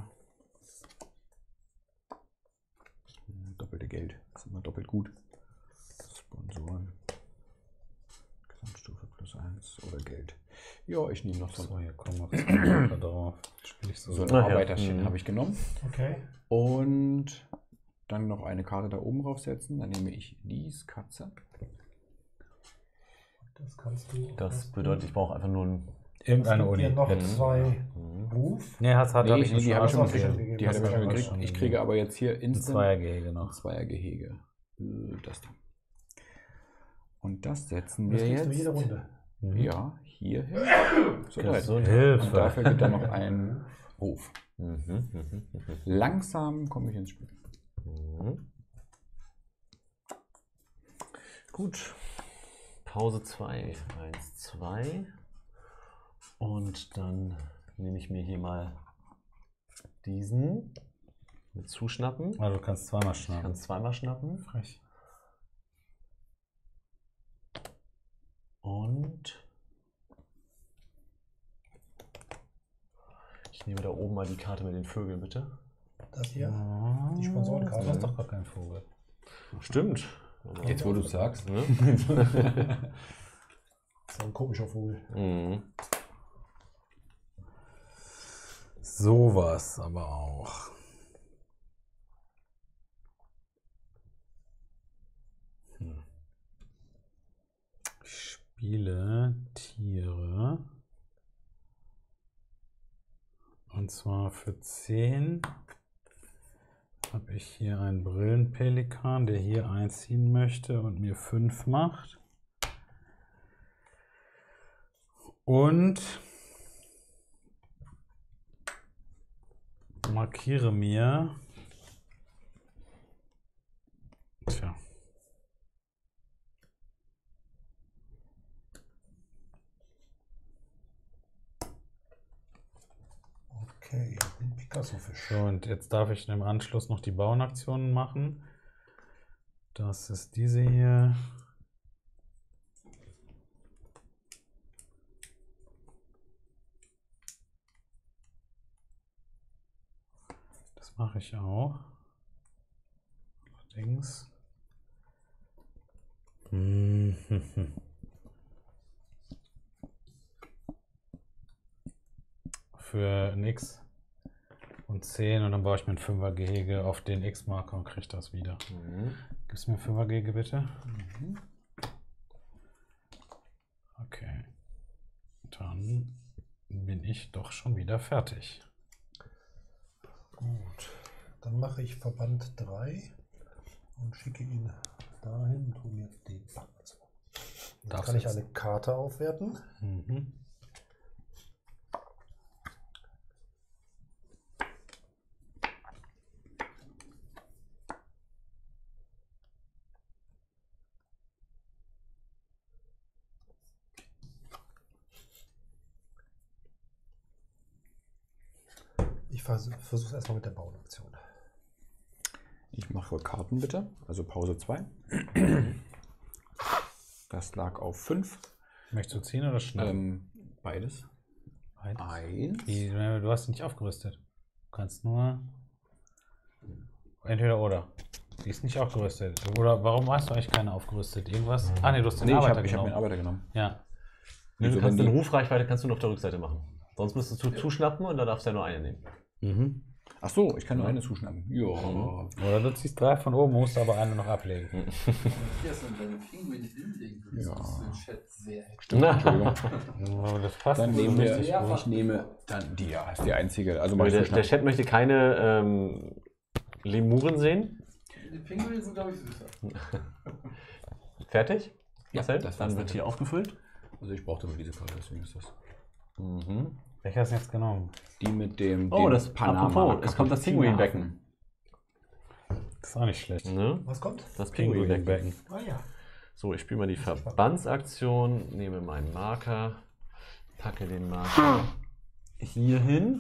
S5: hm, doppelte Geld ist immer doppelt gut. Sponsoren, Gesamtstufe plus eins oder Geld. Ja, ich nehme noch so
S3: So,
S5: ein,
S3: hier kommen noch zwei Marker drauf. Spiel ich so.
S5: so ein
S4: Ach ja,
S5: Arbeiterchen
S4: mhm.
S5: habe ich genommen.
S2: Okay.
S5: Und dann noch eine Karte da oben draufsetzen. Dann nehme ich dies, Katze.
S2: Das kannst du.
S4: Das bedeutet, ich brauche einfach nur ein.
S3: Irgendeine
S2: Es gibt
S3: Uni.
S2: hier noch
S3: Jetzt.
S2: zwei
S4: Mhm.
S2: Ruf.
S3: Nee, hat, hat,
S5: Nee,
S3: hab ich
S5: die,
S3: nicht
S5: die habe ich schon
S2: Hast du auch
S5: gekriegt.
S2: schon gegeben.
S5: Die hat er mir
S3: Hast du
S5: schon
S3: aber
S5: gekriegt.
S3: schon
S5: Ich
S3: gegeben.
S5: kriege aber jetzt hier
S3: Ein
S5: instant
S3: Zweiergehege
S5: ein
S3: noch.
S5: Zweiergehege. äh, das da. Und das setzen
S2: Das
S5: wir
S2: kriegst du
S5: jetzt.
S2: jede Runde.
S5: Ja, hier hin. So weit. Und
S3: Hilfe.
S5: dafür gibt er noch einen Ruf.
S4: Mhm, mhm, mhm.
S5: Langsam komme ich ins Spiel.
S4: Mhm. Gut. Pause zwei. eins, zwei. Und dann nehme ich mir hier mal diesen mit Zuschnappen.
S3: Also du kannst zweimal
S4: Ich
S3: schnappen.
S4: kann zweimal schnappen.
S3: Frech.
S4: Und ich nehme da oben mal die Karte mit den Vögeln, bitte.
S2: Das hier.
S3: Die
S2: Die Sponsorenkarte.
S3: Das ist doch gar kein Vogel.
S4: Stimmt.
S5: Jetzt, wo du es sagst.
S4: Ne?
S2: Das ist ein komischer Vogel.
S4: Mhm.
S3: Sowas aber auch. Hm. Ich spiele Tiere. Und zwar für zehn habe ich hier einen Brillenpelikan, der hier einziehen möchte und mir fünf macht. Und markiere mir. Tja.
S2: Okay, den Picasso-Fisch.
S3: So, und jetzt darf ich im Anschluss noch die Bauernaktionen machen. Das ist diese hier. Das mache ich auch. Allerdings. Hm, hm, hm. Für ein X und zehn und dann baue ich mir ein Fünfer-Gehege auf den X-Marker und kriege das wieder.
S4: Mhm.
S3: Gibst du mir ein Fünfer-Gehege bitte? Mhm. Okay. Dann bin ich doch schon wieder fertig.
S2: Gut. Dann mache ich Verband drei und schicke ihn dahin und hole mir den Band. Jetzt
S3: Darfst
S2: kann ich
S3: jetzt-
S2: eine Karte aufwerten.
S3: Mhm.
S2: Ich versuche es erstmal mit der Bauernaktion.
S5: Ich mache Karten bitte, also Pause zwei. Das lag auf fünf.
S3: Möchtest du ziehen oder schnappen?
S5: Ähm, beides.
S3: Beides?
S5: Eins.
S3: Wie, du hast nicht aufgerüstet. Du kannst nur entweder oder. Die ist nicht aufgerüstet. Oder warum hast du eigentlich keine aufgerüstet? Irgendwas? Ah ne, du hast den
S5: Nee, ich
S3: Arbeiter
S5: habe hab
S3: genommen.
S5: mir einen Arbeiter genommen.
S3: Ja.
S4: Nee, du
S5: Wieso,
S4: kannst
S5: wenn
S4: eine
S5: die-
S4: Rufreichweite kannst du nur auf der Rückseite machen. Sonst müsstest du zuschnappen und dann darfst du ja nur eine nehmen.
S3: Mhm.
S5: Ach so, ich kann nur eine zuschnappen. Ja.
S3: Oder du ziehst drei von oben, musst aber eine noch ablegen.
S1: Hier ist deine Pinguin-Building. Das
S5: Ja.
S1: ist für den Chat sehr
S5: Stimmt, Entschuldigung.
S3: Aber das passt
S5: Dann
S3: nicht so
S5: nehmen wir,
S3: richtig.
S1: Ja.
S5: ich nehme dann die, ja, ist die einzige. Also mach
S4: Der,
S5: ich
S4: der
S5: zuschnappen.
S4: Chat möchte keine ähm, Lemuren sehen.
S1: Die Pinguine sind, glaube ich, süßer.
S4: Fertig?
S5: Ja,
S4: Marcel?
S5: das
S4: Dann
S5: war's
S4: wird
S5: dann.
S4: hier aufgefüllt.
S5: Also ich brauchte nur diese Karte, deswegen ist das.
S4: Mhm.
S3: Welcher hast du jetzt genommen?
S5: Die mit dem,
S4: Oh,
S5: dem
S4: das apropos, es kommt das Pinguinbecken.
S3: Das ist auch nicht schlecht.
S4: Ne?
S2: Was kommt?
S4: Das Pinguinbecken.
S2: Ah ja.
S4: So, ich spiele mal die Verbandsaktion, nehme meinen Marker, packe den Marker hier hin.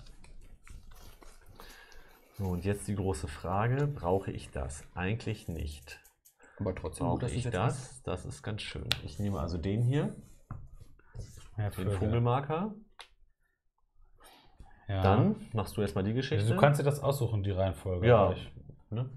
S4: So, und jetzt die große Frage, brauche ich das? Eigentlich nicht.
S5: Aber trotzdem, gut,
S4: Brauche
S5: dass du
S4: ich
S5: jetzt
S4: das? Das ist ganz schön. Ich nehme also den hier,
S3: Ja,
S4: den
S3: Vögel.
S4: Vogelmarker.
S3: Ja.
S4: Dann machst du erstmal die Geschichte.
S3: Du kannst dir das aussuchen, die Reihenfolge.
S4: Ja.
S3: eigentlich.
S4: Ne?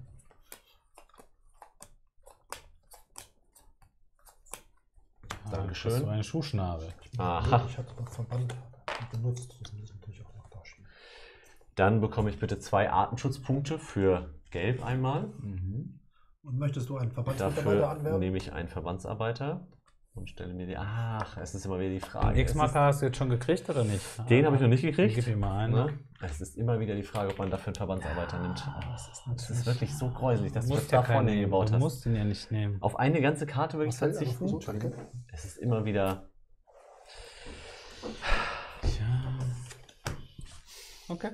S3: Ah,
S4: Dankeschön.
S3: Das ist so eine Schuhschnabel.
S4: Aha.
S2: Ich hatte noch Verband benutzt. Das muss ich natürlich auch noch da schieben.
S4: Dann bekomme ich bitte zwei Artenschutzpunkte für Gelb einmal.
S5: Mhm.
S2: Und möchtest du einen Verbandsmitarbeiter
S4: Dafür
S2: anwerben?
S4: nehme ich einen Verbandsarbeiter. und stelle mir die. Ach, es ist immer wieder die
S3: Den
S4: Frage.
S3: X-Marker hast du jetzt schon gekriegt oder nicht?
S4: Es ist- Den habe ich noch nicht gekriegt.
S3: Gib ihm mal einen.
S4: Ne? Es ist immer wieder die Frage, ob man dafür einen Verbandsarbeiter nimmt. Das ist wirklich so gräuselig, dass
S3: Du
S4: du das
S3: musst
S4: da
S3: ja keinen
S4: vorne
S3: nehmen.
S4: gebaut
S3: Du
S4: hast.
S3: musst ihn ja nicht nehmen.
S4: Auf eine ganze Karte würde ich
S2: Was will-
S4: verzichten.
S2: aber versuch, danke.
S4: Es ist immer wieder.
S3: Tja. Okay.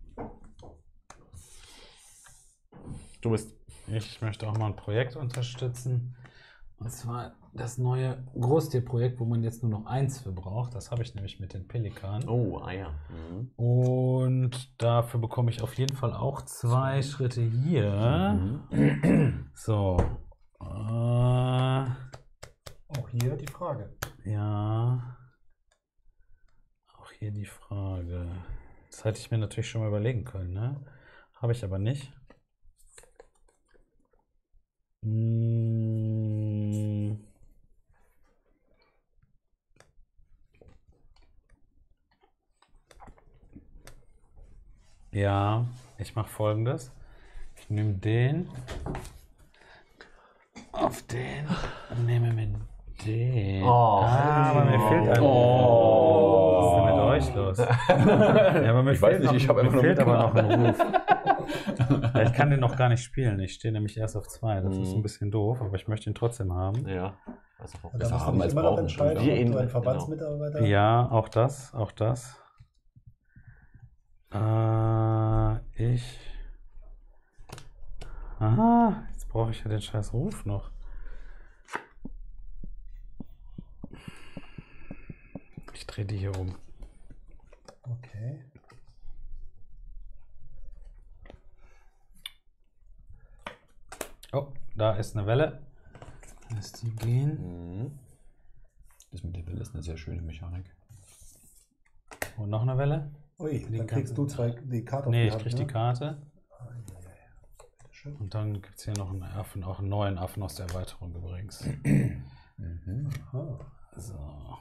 S4: Du bist.
S3: Ich möchte auch mal ein Projekt unterstützen. Und zwar das neue Großtierprojekt, wo man jetzt nur noch eins für braucht. Das habe ich nämlich mit den Pelikanen.
S4: Oh, ah ja. Mhm.
S3: Und dafür bekomme ich auf jeden Fall auch zwei Schritte hier. So. Äh,
S2: Auch hier die Frage.
S3: ja. Auch hier die Frage. Das hätte ich mir natürlich schon mal überlegen können, ne? Habe ich aber nicht. Hm. Ja, ich mache Folgendes. Ich nehme den auf den und nehme mir den.
S4: Oh.
S3: ah, aber mir fehlt ein.
S4: Oh.
S3: Was ist denn mit euch los? Ja, aber mir
S5: Ich weiß
S3: fehlt
S5: nicht,
S3: noch,
S5: ich hab
S3: mir
S5: einfach nur
S3: fehlt aber noch ein Ruf.
S5: mitgemacht.
S3: Ja, ich kann den noch gar nicht spielen. Ich stehe nämlich erst auf zwei. Das ist
S4: Mhm.
S3: ein bisschen doof, aber ich möchte ihn trotzdem haben.
S4: Ja. Also,
S2: Und da
S5: Besser
S2: musst du
S5: haben
S2: nicht
S5: als
S2: immer noch
S5: brauchen.
S2: entscheiden,
S4: Wir
S2: ob
S4: in-
S2: du einen
S4: genau.
S2: Verbandsmitarbeiter
S3: Ja, auch das, auch das. Äh, ich. Aha, jetzt brauche ich ja den scheiß Ruf noch. Ich drehe die hier um.
S2: Okay.
S3: Oh, da ist eine Welle. Lass die gehen.
S4: Mhm.
S5: Das mit der Welle ist eine sehr schöne Mechanik.
S3: Und noch eine Welle.
S2: Ui,
S3: Die
S2: dann kriegst
S3: kann-
S2: du zwei, die Karte auf
S3: Nee,
S2: die
S3: ich
S2: Hand,
S3: krieg
S2: ne?
S3: die Karte.
S2: Bitteschön.
S3: Und dann gibt es hier noch einen Affen, auch einen neuen Affen aus der Erweiterung übrigens.
S5: Mhm.
S2: Ah.
S3: So.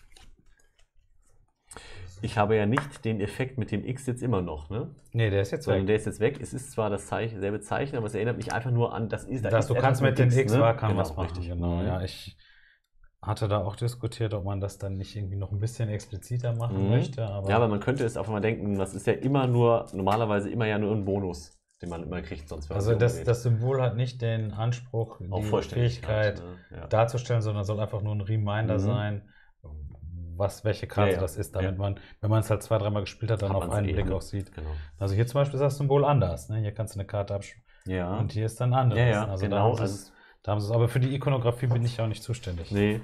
S4: Ich habe ja nicht den Effekt mit dem X jetzt immer noch, ne?
S3: Nee, der ist jetzt
S4: Sondern
S3: weg.
S4: der ist jetzt weg. Es ist zwar das Zeichen, selbe Zeichen, aber es erinnert mich einfach nur an, das ist da
S3: Dass
S4: ist
S3: du
S4: etwas
S3: kannst mit dem X
S4: ne?
S3: war, kann
S4: Genau,
S3: was machen.
S4: richtig.
S3: Genau,
S4: Mhm.
S3: ja. Ich hatte da auch diskutiert, ob man das dann nicht irgendwie noch ein bisschen expliziter machen
S4: Mhm.
S3: möchte. Aber
S4: Ja, aber man könnte es einfach mal denken, das ist ja immer nur, normalerweise immer ja nur ein Bonus, den man immer kriegt, sonst wäre
S3: also
S4: man
S3: das,
S4: umgedreht.
S3: das Symbol hat nicht den Anspruch,
S4: Auch
S3: die
S4: Vollständigkeit,
S3: Fähigkeit
S4: ne? Ja.
S3: darzustellen, sondern soll einfach nur ein Reminder
S4: Mhm.
S3: sein, was welche Karte
S4: Ja, ja.
S3: das ist, damit
S4: Ja.
S3: man, wenn man es halt zwei, dreimal gespielt hat, dann
S4: Hat
S3: auf
S4: man's
S3: einen
S4: eh,
S3: Blick
S4: ne?
S3: auch sieht.
S4: Genau.
S3: Also hier zum Beispiel ist das Symbol anders. Ne? Hier kannst du eine Karte abspielen
S4: Ja.
S3: und hier ist dann anders.
S4: Ja, ja,
S3: also da
S4: genau.
S3: haben sie es,
S4: Also,
S3: da haben sie es, aber für die Ikonografie bin ich ja auch nicht zuständig.
S4: nee.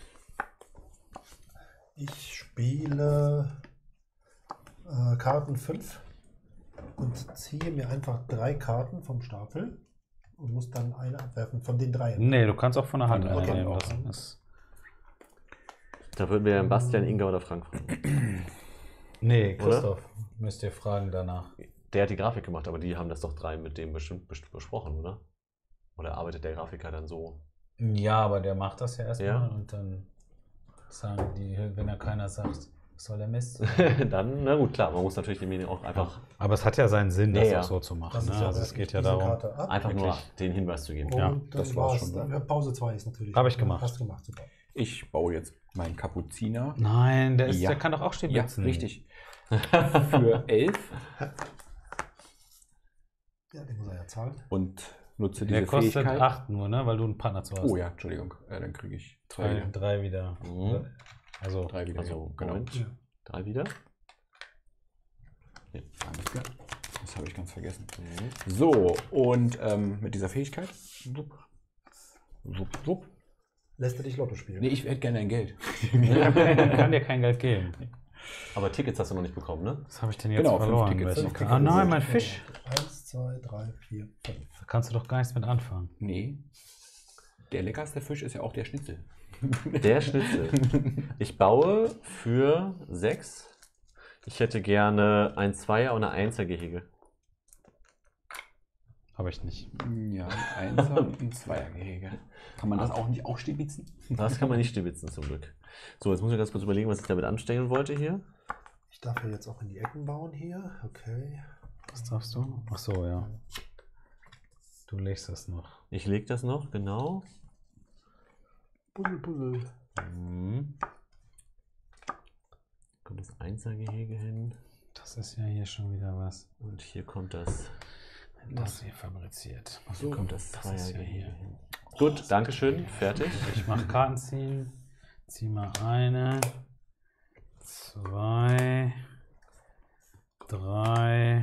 S2: Ich spiele äh, Karten fünf und ziehe mir einfach drei Karten vom Stapel und muss dann eine abwerfen von den dreien.
S3: Nee, du kannst auch von der Hand
S5: Okay,
S3: eine nehmen.
S5: auch.
S3: Das ist,
S4: Da würden wir Bastian, Inga oder Frank fragen.
S3: nee,
S4: Oder?
S3: Christoph, müsst ihr fragen danach.
S4: Der hat die Grafik gemacht, aber die haben das doch drei mit dem bestimmt bes- besprochen, oder? Oder arbeitet der Grafiker dann so?
S3: Ja, aber der macht das ja erstmal
S4: Ja.
S3: und dann sagen die, wenn er keiner sagt, was soll der Mist?
S4: Dann, na gut, klar, man muss natürlich demjenigen auch einfach,
S3: Aber es hat ja seinen Sinn, das
S4: Ja, ja.
S3: auch so zu machen.
S2: Das
S3: Ne?
S2: ist ja
S3: Also es geht ja
S2: diese
S3: darum.
S2: Karte ab.
S4: einfach nur
S3: Wirklich.
S4: den Hinweis zu geben.
S2: Und
S3: Ja,
S2: dann
S5: das
S2: war's.
S5: war's schon,
S2: Dann-
S5: ne?
S2: ja, Pause zwei ist natürlich.
S3: Hab ich gemacht.
S2: Hast gemacht, super.
S5: Ich baue jetzt meinen Kapuziner.
S3: Nein, der, ist,
S5: Ja.
S3: der kann doch auch
S5: Ja,
S3: stibitzen.
S5: richtig. Für elf
S2: Ja, den muss er ja zahlen.
S5: und nutze diese
S3: Der kostet
S5: Fähigkeit.
S3: acht nur, ne? Weil du einen Partner zu hast.
S5: Oh ja, Entschuldigung. Ja, dann kriege ich
S3: Drei,
S5: drei,
S3: drei wieder.
S4: Mhm.
S3: Also,
S5: drei wieder.
S4: Also,
S5: ja, genau.
S4: Moment.
S2: Ja.
S4: Drei wieder.
S5: Alles klar. Das habe ich ganz vergessen.
S4: Mhm.
S5: So, und ähm, mit dieser Fähigkeit. Wupp, wupp, wupp.
S2: Lässt er dich Lotto spielen?
S5: Nee, ich hätte gerne ein Geld.
S3: ich kann dir kein Geld geben.
S4: Aber Tickets hast du noch nicht bekommen, ne?
S3: Was habe ich denn jetzt
S5: Genau, fünf
S3: verloren?
S5: Tickets.
S3: Welche
S5: Fünf
S3: Karte?
S5: Tickets.
S3: Ah nein, mein Fisch.
S2: Eins, zwei, drei, vier, fünf.
S3: Da kannst du doch gar nichts mit anfangen.
S5: Nee. Der leckerste Fisch ist ja auch der Schnitzel.
S4: Der Schnitzel. Ich baue für sechs. Ich hätte gerne ein Zweier- und ein Einser-Gehege.
S3: Habe ich nicht.
S5: Ja, ein Einser und ein Zweiergehege. Kann man das auch nicht auch stibitzen?
S4: Das kann man nicht stibitzen zum Glück. So, jetzt muss ich ganz kurz überlegen, was ich damit anstellen wollte hier.
S2: Ich darf ja jetzt auch in die Ecken bauen hier. Okay.
S3: Was darfst du? Ach so, ja. Du legst das noch.
S4: Ich lege das noch, genau.
S2: Puzzle, Puzzle.
S4: Mhm. Kommt das Einsergehege hin.
S3: Das ist ja hier schon wieder was.
S4: Und hier kommt das,
S3: Das hier fabriziert.
S4: hier kommt das
S3: das ist ja
S4: Zweiergehege
S3: hier.
S4: hin. Gut, Dankeschön. Fertig.
S3: Ich mache Karten ziehen. Zieh mal eine, zwei, drei.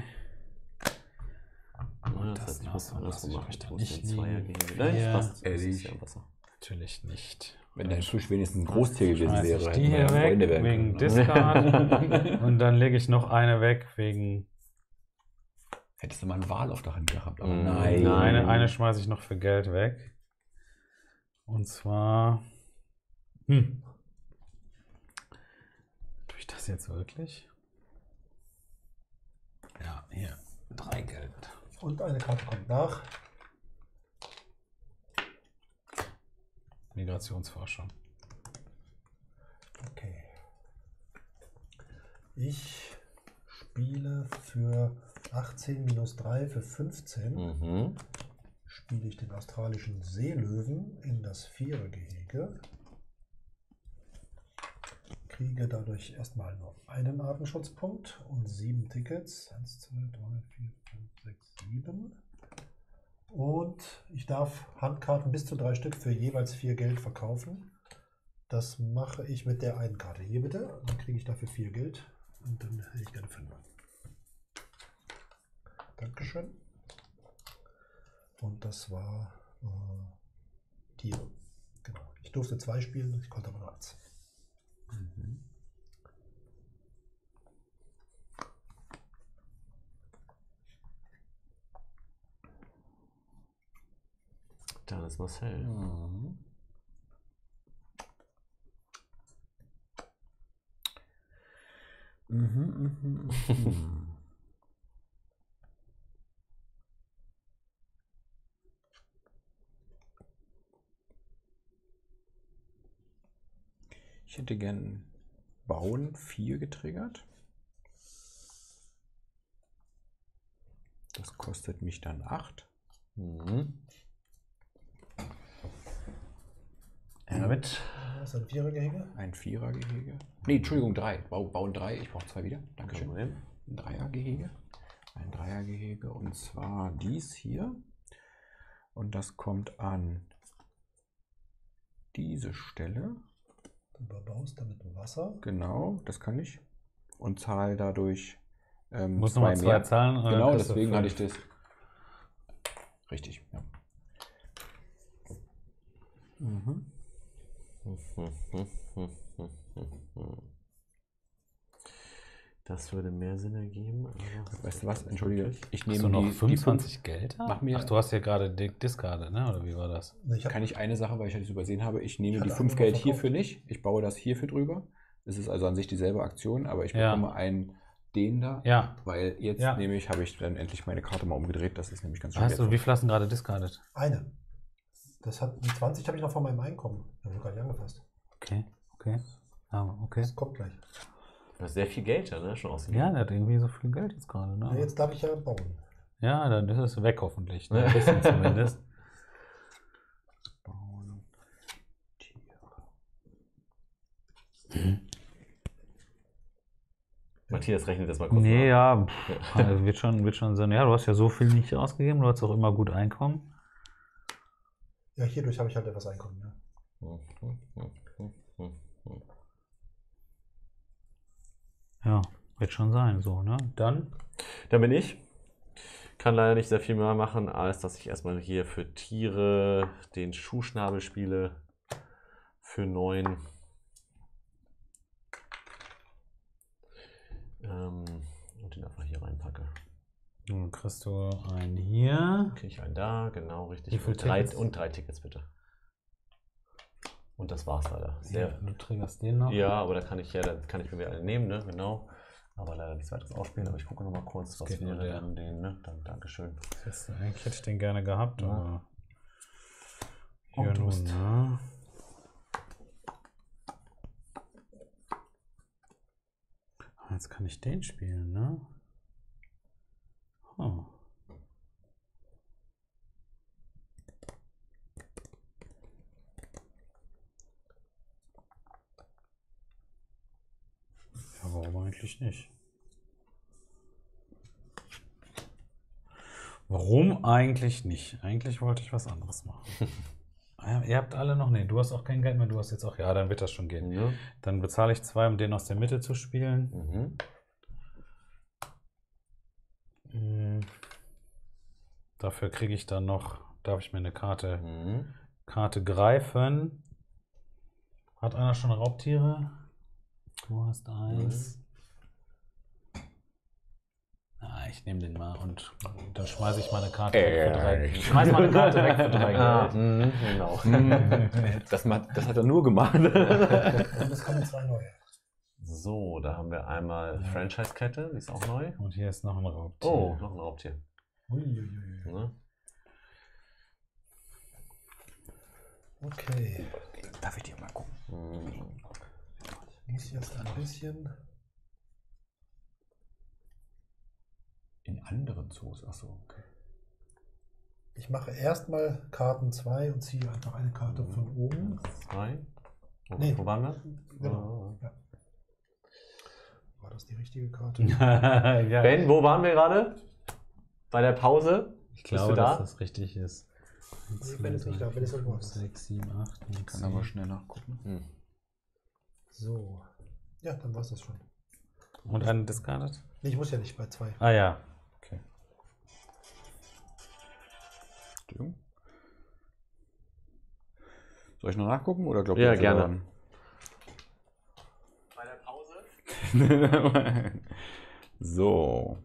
S4: Ja,
S3: das
S4: das heißt, ich
S3: lassen
S4: muss
S3: wir,
S4: andersrum
S3: lass ich
S4: machen.
S3: euch
S4: Ich
S3: da
S4: muss
S3: nicht
S4: den Zweiergehege.
S3: liegen.
S4: Nein,
S3: Vier.
S4: das passt. Das
S5: Ehrlich?
S4: ist ja im Wasser.
S3: Natürlich nicht.
S5: Wenn dein Fisch wenigstens ein Großtier gewesen
S3: Schmeiß
S5: wäre,
S3: ich
S5: hätten
S3: die
S5: wir ja
S3: hier
S5: Freunde
S3: weg
S5: werden
S3: wegen
S5: können. ne?
S3: Discard. Und dann lege ich noch eine weg wegen.
S5: Hättest du mal einen Wal auf der Hand gehabt, aber
S4: Mm,
S5: nein.
S4: nein.
S3: Eine, eine schmeiße ich noch für Geld weg. Und zwar. Hm. Tue ich das jetzt wirklich? Ja, hier. Drei Geld.
S2: Und eine Karte kommt nach.
S3: Migrationsforschung.
S2: Okay. Ich spiele für achtzehn minus drei für fünfzehn.
S4: Mhm.
S2: Spiele ich den australischen Seelöwen in das Vierergehege. Kriege dadurch erstmal nur einen Artenschutzpunkt und sieben Tickets. eins, zwei, drei, vier, fünf, sechs, sieben. Und ich darf Handkarten bis zu drei Stück für jeweils vier Geld verkaufen. Das mache ich mit der einen Karte. Hier bitte. Dann kriege ich dafür vier Geld. Und dann hätte ich gerne fünf. Dankeschön. Und das war äh, Tiere. Genau. Ich durfte zwei spielen, ich konnte aber nur eins.
S5: Mhm.
S4: Dann ist Marcel.
S5: Mhm. Mhm, mhm, mhm. Ich hätte gern Bauen vier getriggert. Das kostet mich dann acht.
S4: Mhm.
S3: Damit.
S2: Das ist ein Vierergehege.
S5: Ein Vierergehege. Nee, Entschuldigung, drei. Bau, bauen drei. Ich brauche zwei wieder. Dankeschön.
S4: Problem.
S5: Ein Dreiergehege. Ein Dreiergehege und zwar dies hier. Und das kommt an diese Stelle.
S2: Du überbaust damit Wasser.
S5: Genau, das kann ich. Und zahle dadurch ähm,
S3: Muss
S5: zwei
S3: nochmal zwei
S5: mehr.
S3: zahlen. oder
S5: Genau,
S3: kriegst du
S5: deswegen
S3: fünf?
S5: hatte ich das. Richtig, ja. Mhm.
S4: Das würde mehr Sinn ergeben. Aber
S5: Weißt du was? Entschuldige, ich
S3: Hast
S5: nehme
S3: du noch
S5: die,
S3: fünfundzwanzig Geld?
S5: Mach mir-
S3: Ach, du hast ja gerade Di- Discard, ne? Oder wie war das?
S2: Nee, ich
S5: die.
S2: hab,
S5: Kann ich eine Sache, weil ich das übersehen habe, ich nehme
S2: Ich
S5: die
S2: hatte
S5: fünf
S2: einen
S5: Geld
S2: verkauft.
S5: hierfür nicht. Ich baue das hierfür drüber. Es ist also an sich dieselbe Aktion, aber ich
S3: Ja.
S5: bekomme einen den da.
S3: Ja.
S5: Weil jetzt
S3: Ja.
S5: nehme ich, habe ich dann endlich meine Karte mal umgedreht. Das ist nämlich ganz schön.
S3: Hast du,
S5: wertvoll.
S3: wie viel hast du gerade discardet?
S2: eine. Das hat die zwanzig habe ich noch von meinem Einkommen. Ich habe noch gar nicht angefasst.
S3: Okay, okay. Aber okay.
S2: Das kommt gleich.
S4: das ist sehr viel Geld, ja, ne? Schon ausgegeben.
S3: Ja, der hat irgendwie so viel Geld jetzt gerade,
S2: Ja,
S3: ne?
S2: jetzt darf ich ja bauen.
S3: Ja, dann ist es weg hoffentlich. Ne? Ein bisschen zumindest.
S5: Bauen. Tiere.
S4: Matthias rechnet das mal kurz
S3: Nee,
S4: nach.
S3: ja, pff, also wird schon, wird schon Sinn. Ja, du hast ja so viel nicht ausgegeben, du hast auch immer gut Einkommen.
S2: Ja, hierdurch habe ich halt etwas Einkommen. Ja.
S3: Ja, wird schon sein, so, ne? Dann?
S4: Da bin ich. Kann leider nicht sehr viel mehr machen, als dass ich erstmal hier für Tiere den Schuhschnabel spiele. Für neun. Ähm, und den einfach hier reinpacke.
S3: Dann kriegst du einen hier.
S4: Kriege ich einen da, genau, richtig.
S3: Wie viel
S4: und, drei,
S3: Tickets?
S4: und drei Tickets bitte. Und das war's leider. Sehr,
S3: Ja, du triggerst den noch.
S4: ja, aber da kann ich ja, da kann ich mir wieder alle nehmen, ne? Genau. Aber leider nichts weiteres ausspielen. Aber ich gucke noch mal kurz, was
S3: geht nur
S4: wäre
S3: der.
S4: dann den, ne? Dann Dankeschön.
S3: Das ist, eigentlich hätte ich den gerne gehabt,
S4: Ja.
S3: aber.
S4: Oh,
S3: Hier
S4: du
S3: nun,
S4: bist-
S3: ne? Jetzt kann ich den spielen, ne? Oh. Eigentlich nicht. Warum eigentlich nicht? Eigentlich wollte ich was anderes machen. Ah ja, ihr habt alle noch, nee, du hast auch kein Geld mehr, du hast jetzt auch, ja, dann wird das schon gehen.
S4: Ja.
S3: Dann bezahle ich zwei, um den aus der Mitte zu spielen.
S4: Mhm.
S3: Hm. Dafür kriege ich dann noch, darf ich mir eine Karte,
S4: Mhm.
S3: Karte greifen. Hat einer schon Raubtiere? Du hast eins. Ah, ich nehme den mal und dann schmeiße ich mal eine Karte weg für drei. Ich schmeiß mal eine Karte weg für drei
S4: Ah,
S3: Geld.
S4: mhm, genau.
S5: Das, ma- das hat er nur gemacht.
S2: Und es kommen zwei neue.
S4: So, da haben wir einmal Franchise-Kette, die ist auch neu.
S3: Und hier ist noch ein Raubtier.
S4: Oh, noch ein Raubtier.
S2: Uiuiui.
S4: Ne?
S2: Okay.
S5: Darf ich dir mal gucken?
S4: Mhm.
S2: Ich muss jetzt ein bisschen.
S5: In anderen Zoos, achso, okay.
S2: Ich mache erstmal Karten zwei und ziehe einfach eine Karte von oben.
S4: Zwei. Wo,
S2: Nee.
S4: wo waren wir?
S2: Genau. Ja. War das die richtige Karte?
S3: Ja,
S4: Ben, wo waren wir gerade? Bei der Pause?
S3: ich
S4: Bist
S3: glaube,
S4: du da?
S3: dass das richtig ist.
S2: Nee, Ben ist nicht da, Ben ist irgendwo anders.
S3: sechs, sieben, acht, neun,
S5: Kann aber schnell nachgucken.
S4: Hm.
S2: So. Ja, dann war es das schon.
S3: Und einen discarded?
S2: Nee, ich muss ja nicht bei zwei.
S3: Ah ja.
S5: Okay. Entschuldigung. Soll ich noch nachgucken oder glaubt
S4: Ja,
S5: ihr
S4: gerne.
S5: daran?
S4: Bei der Pause?
S5: So.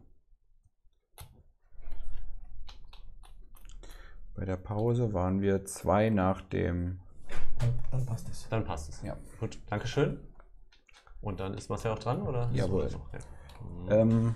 S5: Bei der Pause waren wir zwei nach dem.
S2: Dann, dann passt es.
S4: Dann passt es.
S5: Ja.
S4: Gut, Dankeschön. Und dann ist Marcel auch dran, oder?
S5: Jawohl.
S4: Ist so? Ja. Mhm.
S5: Ähm,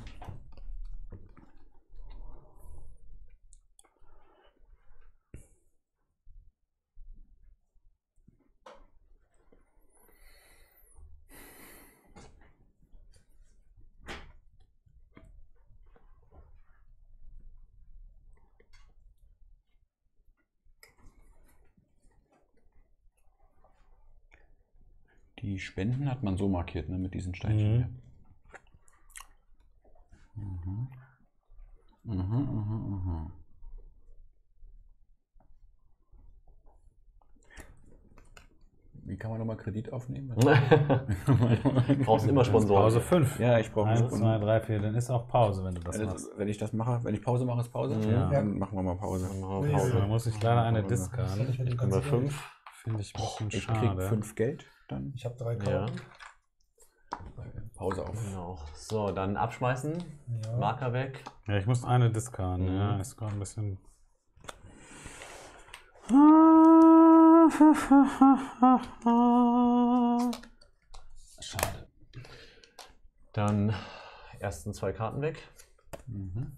S5: Die Spenden hat man so markiert, ne, mit diesen Steinchen
S3: Mhm.
S5: hier. Mhm. Mhm, mhm, mhm. Wie kann man nochmal Kredit aufnehmen?
S4: Brauchst immer Sponsoren.
S3: Pause fünf.
S5: Ja, ich brauche
S3: eins, zwei, drei, vier. Dann ist auch Pause, wenn du das
S5: wenn,
S3: machst.
S5: das, wenn ich das mache, wenn ich Pause mache, ist Pause.
S3: Ja.
S5: Dann machen wir mal Pause.
S4: Dann machen wir
S2: Nee,
S4: Pause.
S3: Da muss ich leider eine
S2: Soll
S3: discarden.
S2: ich mit dem
S4: Können wir
S2: ganzen Geld?
S4: fünf?
S3: Finde ich ein bisschen
S5: Ich
S3: schade.
S5: krieg fünf Geld, dann
S2: Ich habe drei
S4: Ja.
S2: Karten.
S5: Pause auf.
S4: Genau. So, dann abschmeißen.
S2: Ja.
S4: Marker weg.
S3: Ja, ich muss eine discarden.
S4: Mhm.
S3: Ja, ist gerade ein bisschen. Schade.
S4: Dann ersten zwei Karten weg.
S5: Mhm.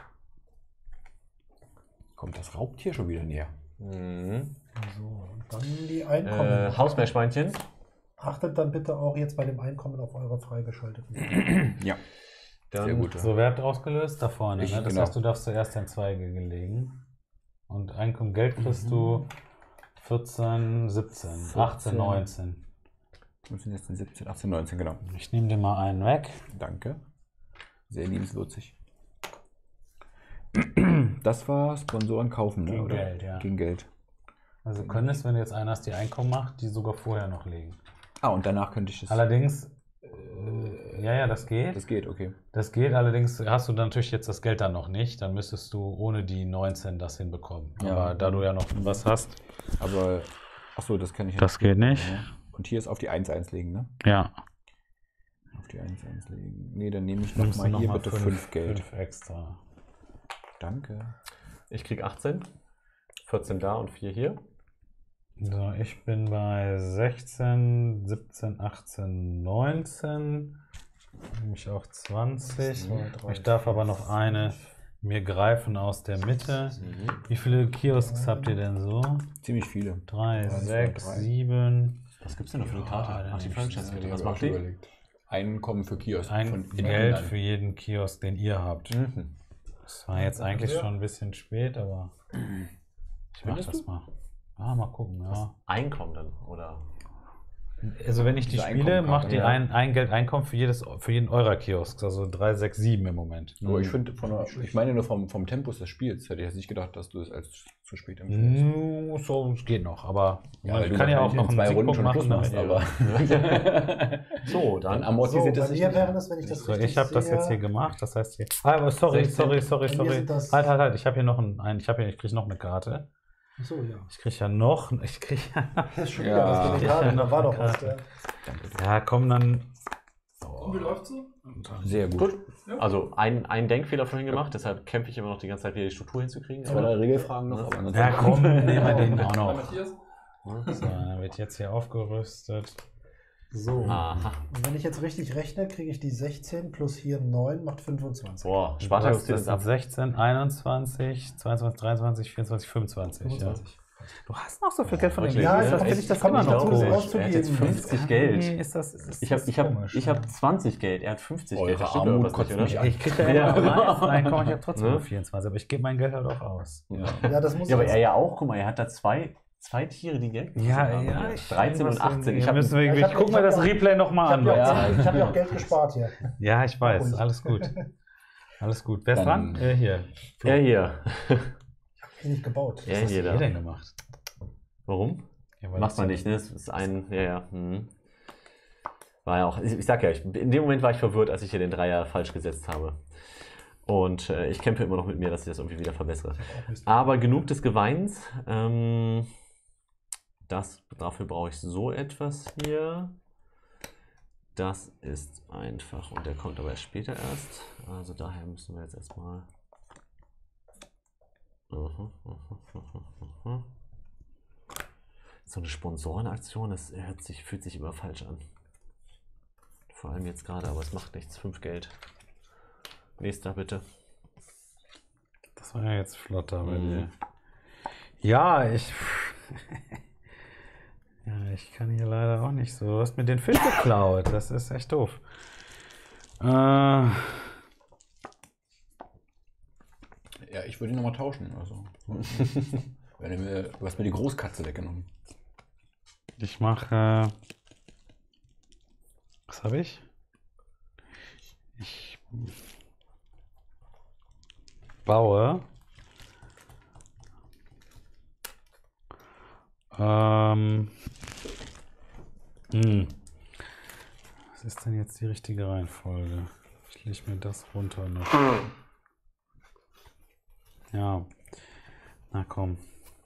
S5: Kommt das Raubtier schon wieder näher?
S4: Mhm.
S2: So, und dann die Einkommen.
S4: Äh, Hausmeerschweinchen.
S2: Achtet dann bitte auch jetzt bei dem Einkommen auf eure freigeschalteten.
S5: Ja,
S4: Dann
S5: sehr gut.
S3: So, wer hat ausgelöst? Da vorne.
S5: Ich,
S3: Ne? Das
S5: genau.
S3: heißt, du darfst zuerst ein Zweige gelegen. Und Einkommen Geld kriegst du vierzehn, siebzehn, achtzehn, neunzehn.
S5: fünfzehn, sechzehn, siebzehn, achtzehn, neunzehn, genau.
S3: Ich nehme dir mal einen weg.
S5: Danke. Sehr liebenswürdig. Das war Sponsoren kaufen, ne?
S3: Gegen
S5: oder?
S3: Geld, ja.
S5: Gegen Geld.
S3: Also können es, wenn du jetzt einen hast, die Einkommen macht, die sogar vorher noch legen.
S5: Ah, und danach könnte ich es.
S3: Allerdings, äh, ja, ja, das geht.
S5: Das geht, okay.
S3: Das geht, allerdings hast du natürlich jetzt das Geld dann noch nicht. Dann müsstest du ohne die neunzehn das hinbekommen.
S5: Ja.
S3: Aber da du ja noch was hast.
S5: Aber, achso, das kann ich
S3: Das geht nicht.
S5: Ja. Und hier ist auf die eins eins legen, ne?
S3: Ja.
S5: Auf die eins eins legen. Nee, dann nehme ich
S3: Nimmst du
S5: nochmal
S3: noch
S5: hier
S3: mal
S5: bitte
S3: fünf-
S5: fünf Geld.
S3: fünf extra.
S5: Danke.
S4: Ich krieg achtzehn. vierzehn da und vier hier.
S3: So, ich bin bei sechzehn, siebzehn, achtzehn, neunzehn. Nehme ich auch zwanzig.
S2: Zwei, drei,
S3: Ich darf
S2: vier,
S3: aber noch eine mir greifen aus der Mitte. Wie viele Kiosks habt ihr denn so?
S5: Ziemlich viele.
S3: Drei,
S5: zwei,
S3: sechs,
S5: drei.
S3: sieben.
S4: Was gibt's denn da für eine Karte?
S3: dann
S4: Ach, die
S3: nehm ich
S4: Franchise-Kette.
S5: Die
S4: Was
S5: habe
S4: macht
S5: ich auch
S4: die?
S5: überlegt. Einkommen für Kiosk.
S3: Ein
S5: von innen
S3: Geld
S5: an.
S3: für jeden Kiosk, den ihr habt.
S4: Mhm.
S3: Das war jetzt eigentlich
S2: Ja.
S3: schon ein bisschen spät, aber ich mach
S4: Findest
S3: das mal. Ah, mal gucken, ja.
S4: Einkommen dann, oder?
S3: Also wenn ich die
S5: Diese
S3: spiele,
S5: Einkommenkarte,
S3: macht die
S4: ja.
S3: ein, ein Geldeinkommen für, jedes, für jeden eurer Kiosk. Also drei, sechs, sieben im Moment.
S5: Aber ich finde, ich meine nur vom, vom Tempus des Spiels hätte ich jetzt nicht gedacht, dass du es als zu spät empfindest.
S3: Mm, So, es geht noch, aber
S5: Ja,
S3: man
S5: weil du
S3: kann ja auch noch
S5: wahrscheinlich in
S3: einen
S5: zwei Runden
S3: Siegpunkt
S5: schon
S3: machen.
S5: Schluss machst,
S3: damit-
S5: aber
S4: So,
S5: dann
S4: dann
S2: So,
S5: amortisiert es
S2: bei
S5: sich
S2: mir
S5: nicht.
S2: wären das, wenn ich das
S3: So,
S2: richtig
S3: ich habe das
S2: sehe,
S3: jetzt hier gemacht, das heißt hier. Ah, aber sorry,
S4: sechzehn.
S3: sorry, sorry,
S2: Bei mir
S3: sorry.
S2: sind das-
S3: Halt, halt, halt, ich habe hier noch ein, ein ich habe hier, ich kriege noch eine Karte.
S2: Achso, ja.
S3: Ich kriege ja noch, ich kriege
S2: Das ist schon
S5: Ja.
S2: wieder was mit den Karten, da war doch was.
S3: Karte.
S2: Ja.
S3: ja, komm dann.
S1: Und wie läuft's so?
S5: Sehr gut.
S4: Gut. Also ein, ein Denkfehler vorhin gemacht, deshalb kämpfe ich immer noch die ganze Zeit, wieder die Struktur hinzukriegen.
S5: Zwei, drei Regelfragen noch, aber ansonsten-
S3: Ja, komm, nehmen wir den auch
S1: Bei
S3: noch.
S1: Matthias?
S3: So, dann wird jetzt hier aufgerüstet.
S2: So.
S4: Aha.
S2: Und wenn ich jetzt richtig rechne, kriege ich die sechzehn plus hier neun macht fünfundzwanzig.
S4: Boah,
S3: Das
S4: Spartakus zählt
S3: das
S4: uns
S3: sind
S4: ab.
S3: sechzehn, einundzwanzig, zweiundzwanzig, dreiundzwanzig, vierundzwanzig, fünfundzwanzig. Ja.
S2: fünfundzwanzig.
S3: Du hast noch so viel Geld von dem
S4: wirklich?
S2: Ja,
S3: Deshalb
S2: ich
S3: finde
S2: komm-
S3: ich das
S2: ich komm
S3: immer
S2: nicht
S3: noch
S2: dazu, das
S3: komisch.
S2: auszugeben.
S4: Er hat jetzt fünfzig Geld.
S3: Nee, ist das, ist,
S4: Ich habe
S3: ist
S4: ich hab,
S3: komisch,
S4: ich
S3: ja.
S4: hab zwanzig Geld, er hat fünfzig Geld.
S5: Eure
S4: Das stimmt
S5: Armut
S4: irgendwas
S5: kotzt
S4: nicht, oder?
S5: mich an.
S3: Ich kriege ja
S4: Ja.
S3: immer am meisten Einkommen, ich habe trotzdem
S4: Ne?
S3: nur vierundzwanzig, aber ich gebe mein Geld halt auch aus.
S4: Ja.
S2: Ja, das muss
S4: Ja, aber
S2: jetzt-
S4: er ja auch, guck mal, er hat da zwei, zwei Tiere, die Geld gekostet
S3: Ja,
S4: haben.
S3: ja, ich
S4: dreizehn und achtzehn. Ich
S3: Ich,
S4: hab,
S3: müssen wir,
S2: Ja, ich
S3: ich,
S2: hab-
S3: guck
S2: ich
S3: mir
S2: hab
S3: das
S2: ja-
S3: Replay
S2: Ich
S3: nochmal
S2: habe
S3: an.
S2: ja,
S3: Leute.
S2: auch- ich hab ja auch Geld gespart hier.
S3: Ja, ich weiß,
S2: Ruhig.
S3: alles gut. Alles gut. Wer ist
S5: Dann-
S3: dran? Äh, hier.
S4: er hier.
S2: Hier nicht gebaut.
S4: Er
S3: Was hast
S4: hier
S3: du
S4: da.
S3: denn gemacht?
S4: Warum?
S3: Ja, weil
S4: Macht
S3: das
S4: man
S3: ja-
S4: nicht, ne? Das ist ein, ja, ja. Hm. War ja auch, ich, ich sag ja, ich, in dem Moment war ich verwirrt, als ich hier den Dreier falsch gesetzt habe. Und äh, ich kämpfe immer noch mit mir, dass ich das irgendwie wieder verbessere. Aber genug des Geweins. Ähm, das, dafür brauche ich so etwas hier. Das ist einfach und der kommt aber erst später erst. Also daher müssen wir jetzt erstmal. Aha, aha, aha, aha. So eine Sponsorenaktion, das hört sich, fühlt sich immer falsch an. Vor allem jetzt gerade, aber es macht nichts. fünf Geld. Nächster bitte.
S3: Das war ja jetzt flotter bei
S4: Mhm.
S3: dir. Ja, ich. ja, ich kann hier leider auch nicht so. Du hast mir den Fisch geklaut. Das ist echt doof. Äh,
S5: Ja, ich würde ihn nochmal tauschen. Also. Wenn du, mir, du hast mir die Großkatze weggenommen.
S3: ich mache. Was habe ich? Ich baue. Ähm. Hm. Was ist denn jetzt die richtige Reihenfolge? Ich lege mir das runter noch. Ja. Na komm.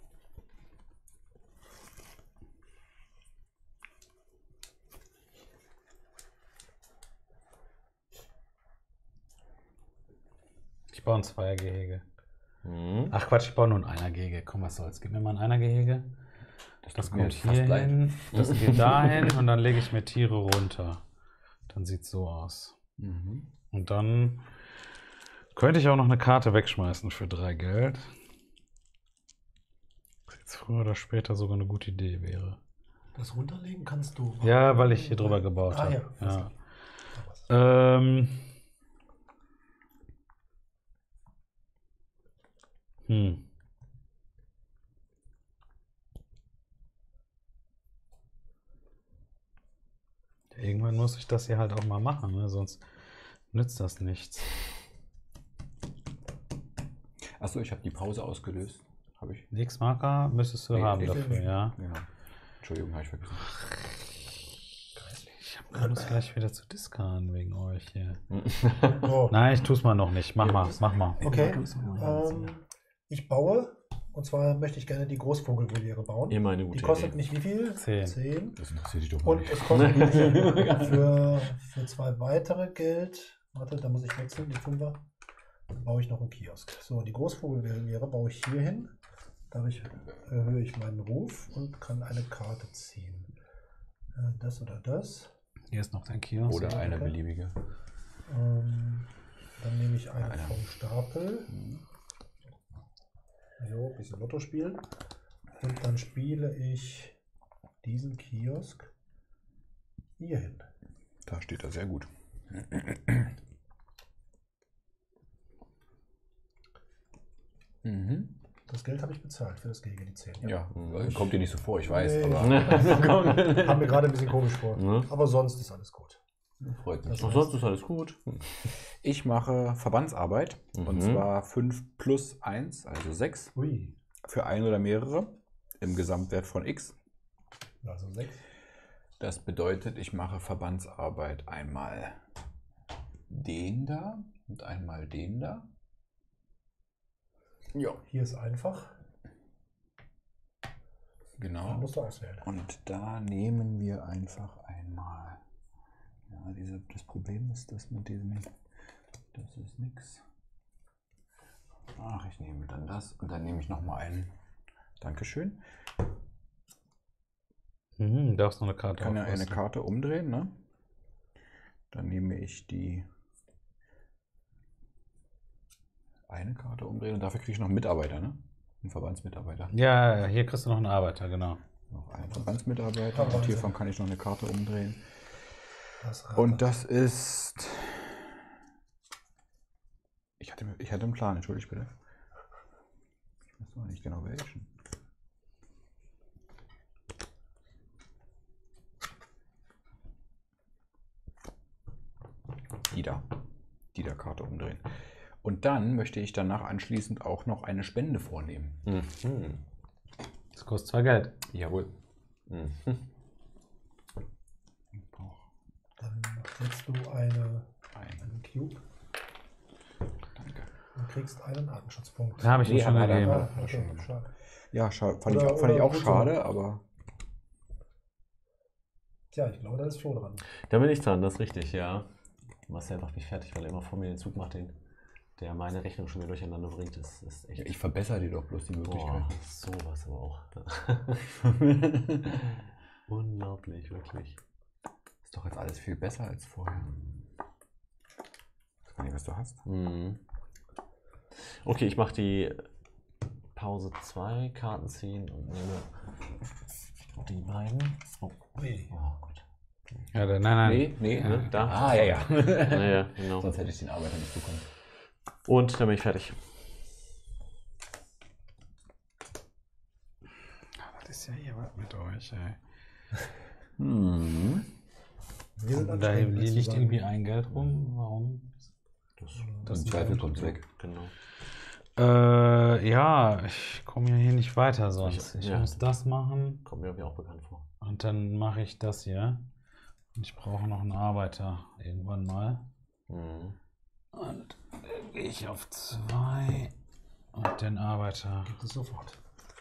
S3: Ich baue ein Zweiergehege.
S4: Mhm.
S3: Ach Quatsch, ich baue nur ein Einergehege. Komm, was soll's. Gib mir mal ein Einergehege. Das
S5: tut mir
S3: kommt
S5: jetzt fast
S3: hier
S5: leid.
S3: hin, das geht dahin und dann lege ich mir Tiere runter. Dann sieht's so aus.
S5: Mhm.
S3: Und dann könnte ich auch noch eine Karte wegschmeißen für drei Geld. Was jetzt früher oder später sogar eine gute Idee wäre.
S2: Das runterlegen kannst du.
S3: Ja, weil ich hier drüber gebaut
S2: Ah,
S3: habe.
S2: ja.
S3: Ja. Ähm. Hm. Irgendwann muss ich das hier halt auch mal machen, ne? Sonst nützt das nichts.
S5: Achso, ich habe die Pause ausgelöst. Habe ich?
S3: X-Marker müsstest du
S5: Nee,
S3: haben
S5: ich-
S3: dafür, ja.
S5: Ja. Entschuldigung, habe ich vergessen.
S3: Ich muss gleich wieder zu discarden wegen euch hier.
S2: So.
S3: Nein, ich tu's mal noch nicht. Mach mal, mach mal.
S2: Okay. Ähm, ich baue. Und zwar möchte ich gerne die Großvogelvoliere bauen.
S4: Immer eine
S2: Die
S4: gute
S2: kostet
S4: Idee.
S2: mich wie viel?
S3: Zehn.
S2: Zehn.
S5: Das interessiert dich doch
S2: Und
S5: nicht.
S2: es kostet mich für, für zwei weitere Geld. Warte, da muss ich wechseln, die Fünfer. Dann baue ich noch einen Kiosk. So, die Großvogelvoliere baue ich hier hin. Dadurch erhöhe ich meinen Ruf und kann eine Karte ziehen. Äh, Das oder das.
S3: Hier ist noch dein Kiosk.
S5: Oder eine
S2: Okay.
S5: beliebige.
S2: Ähm, dann nehme ich eine
S5: Eine.
S2: vom Stapel. Jo, ein bisschen Lotto spielen. Und dann spiele ich diesen Kiosk hier hin.
S5: Da steht er sehr gut. Mhm.
S2: Das Geld habe ich bezahlt für das gegen die zehn.
S5: Ja, kommt dir nicht so vor, ich weiß,
S2: Nee.
S5: aber
S2: Kam mir gerade ein bisschen komisch vor.
S4: Ne?
S2: Aber sonst ist alles gut.
S5: freut mich.
S2: Das
S4: Und sonst ist alles gut.
S5: Ich mache Verbandsarbeit und
S4: Mhm.
S5: zwar fünf plus eins, also sechs,
S2: Ui,
S5: für ein oder mehrere im Gesamtwert von x.
S2: also sechs.
S5: Das bedeutet, ich mache Verbandsarbeit einmal den da und einmal den da. Ja,
S2: Hier ist einfach. Da
S5: genau.
S2: musst du auswählen.
S5: Und da nehmen wir einfach einmal. Ja, diese, das Problem ist, das mit diesem. Das ist nix. Ach, ich nehme dann das und dann nehme ich noch mal einen. Dankeschön.
S3: Mhm, darfst noch eine Karte
S5: Ich kann ja eine
S3: aufrüsten.
S5: Karte umdrehen, ne? Dann nehme ich die eine Karte umdrehen und dafür kriege ich noch einen Mitarbeiter, ne? Einen Verbandsmitarbeiter.
S3: Ja, hier kriegst du noch einen Arbeiter, genau.
S5: Noch einen Verbandsmitarbeiter und
S2: Wahnsinn.
S5: hiervon kann ich noch eine Karte umdrehen.
S2: Das
S5: Und
S2: Rad.
S5: das ist. Ich hatte, ich hatte einen Plan, entschuldigt bitte. Ich weiß noch nicht genau welchen. Die da. Die da Karte umdrehen. Und dann möchte ich danach anschließend auch noch eine Spende vornehmen.
S4: Mhm.
S3: Das kostet zwar Geld.
S5: Jawohl.
S4: Mhm.
S5: Ich brauche
S2: Dann setzt du eine,
S5: einen.
S2: einen Cube
S5: Danke.
S2: und kriegst einen Artenschutzpunkt.
S3: Da habe ich
S5: Nee,
S3: dir schon
S5: hat er-
S3: gegeben.
S5: hat
S2: Ah,
S5: er schon
S2: okay,
S5: gemacht.
S2: schade.
S5: Ja, scha fand,
S2: Oder-
S5: ich, fand ich
S2: oder
S5: auch
S2: gut so.
S5: schade, aber
S2: Tja, ich glaube, da ist Flo dran.
S4: Da bin ich dran, das ist richtig, ja. Marcel macht mich fertig, weil er immer vor mir den Zug macht, den, der meine Rechnung schon wieder durcheinander bringt. Das ist echt.
S5: ja, ich verbessere dir doch bloß die Möglichkeit.
S4: Boah, sowas aber auch. Unglaublich, wirklich.
S5: Ist doch jetzt alles viel besser als vorher. Ich weiß gar nicht, was du hast.
S4: Mhm. Okay, ich mache die Pause zwei, Karten ziehen und nehme die beiden. Oh,
S2: Ui.
S4: oh Gott.
S3: Ja, da- nein, nein.
S5: Nee, nee.
S4: Ne, da.
S5: Ah, ja, ja.
S4: Naja, genau.
S5: Sonst hätte ich den Arbeiter nicht bekommen.
S4: Und dann bin ich fertig.
S3: Was ist ja hier was mit euch, ey?
S5: Hm.
S2: Wir sind
S3: Da
S2: anstrengend,
S3: hier
S2: willst du
S3: liegt
S2: sagen.
S3: irgendwie ein Geld rum. Warum?
S4: Das,
S5: Im Zweifel kommt es weg.
S4: genau.
S3: Äh, ja, ich komme ja hier nicht weiter sonst. Ich
S4: Ja.
S3: muss das machen
S4: Kommt mir irgendwie auch bekannt vor.
S3: und dann mache ich das hier. Und ich brauche noch einen Arbeiter irgendwann mal.
S4: Mhm.
S3: Und dann gehe ich auf zwei und den Arbeiter.
S2: Gibt es sofort.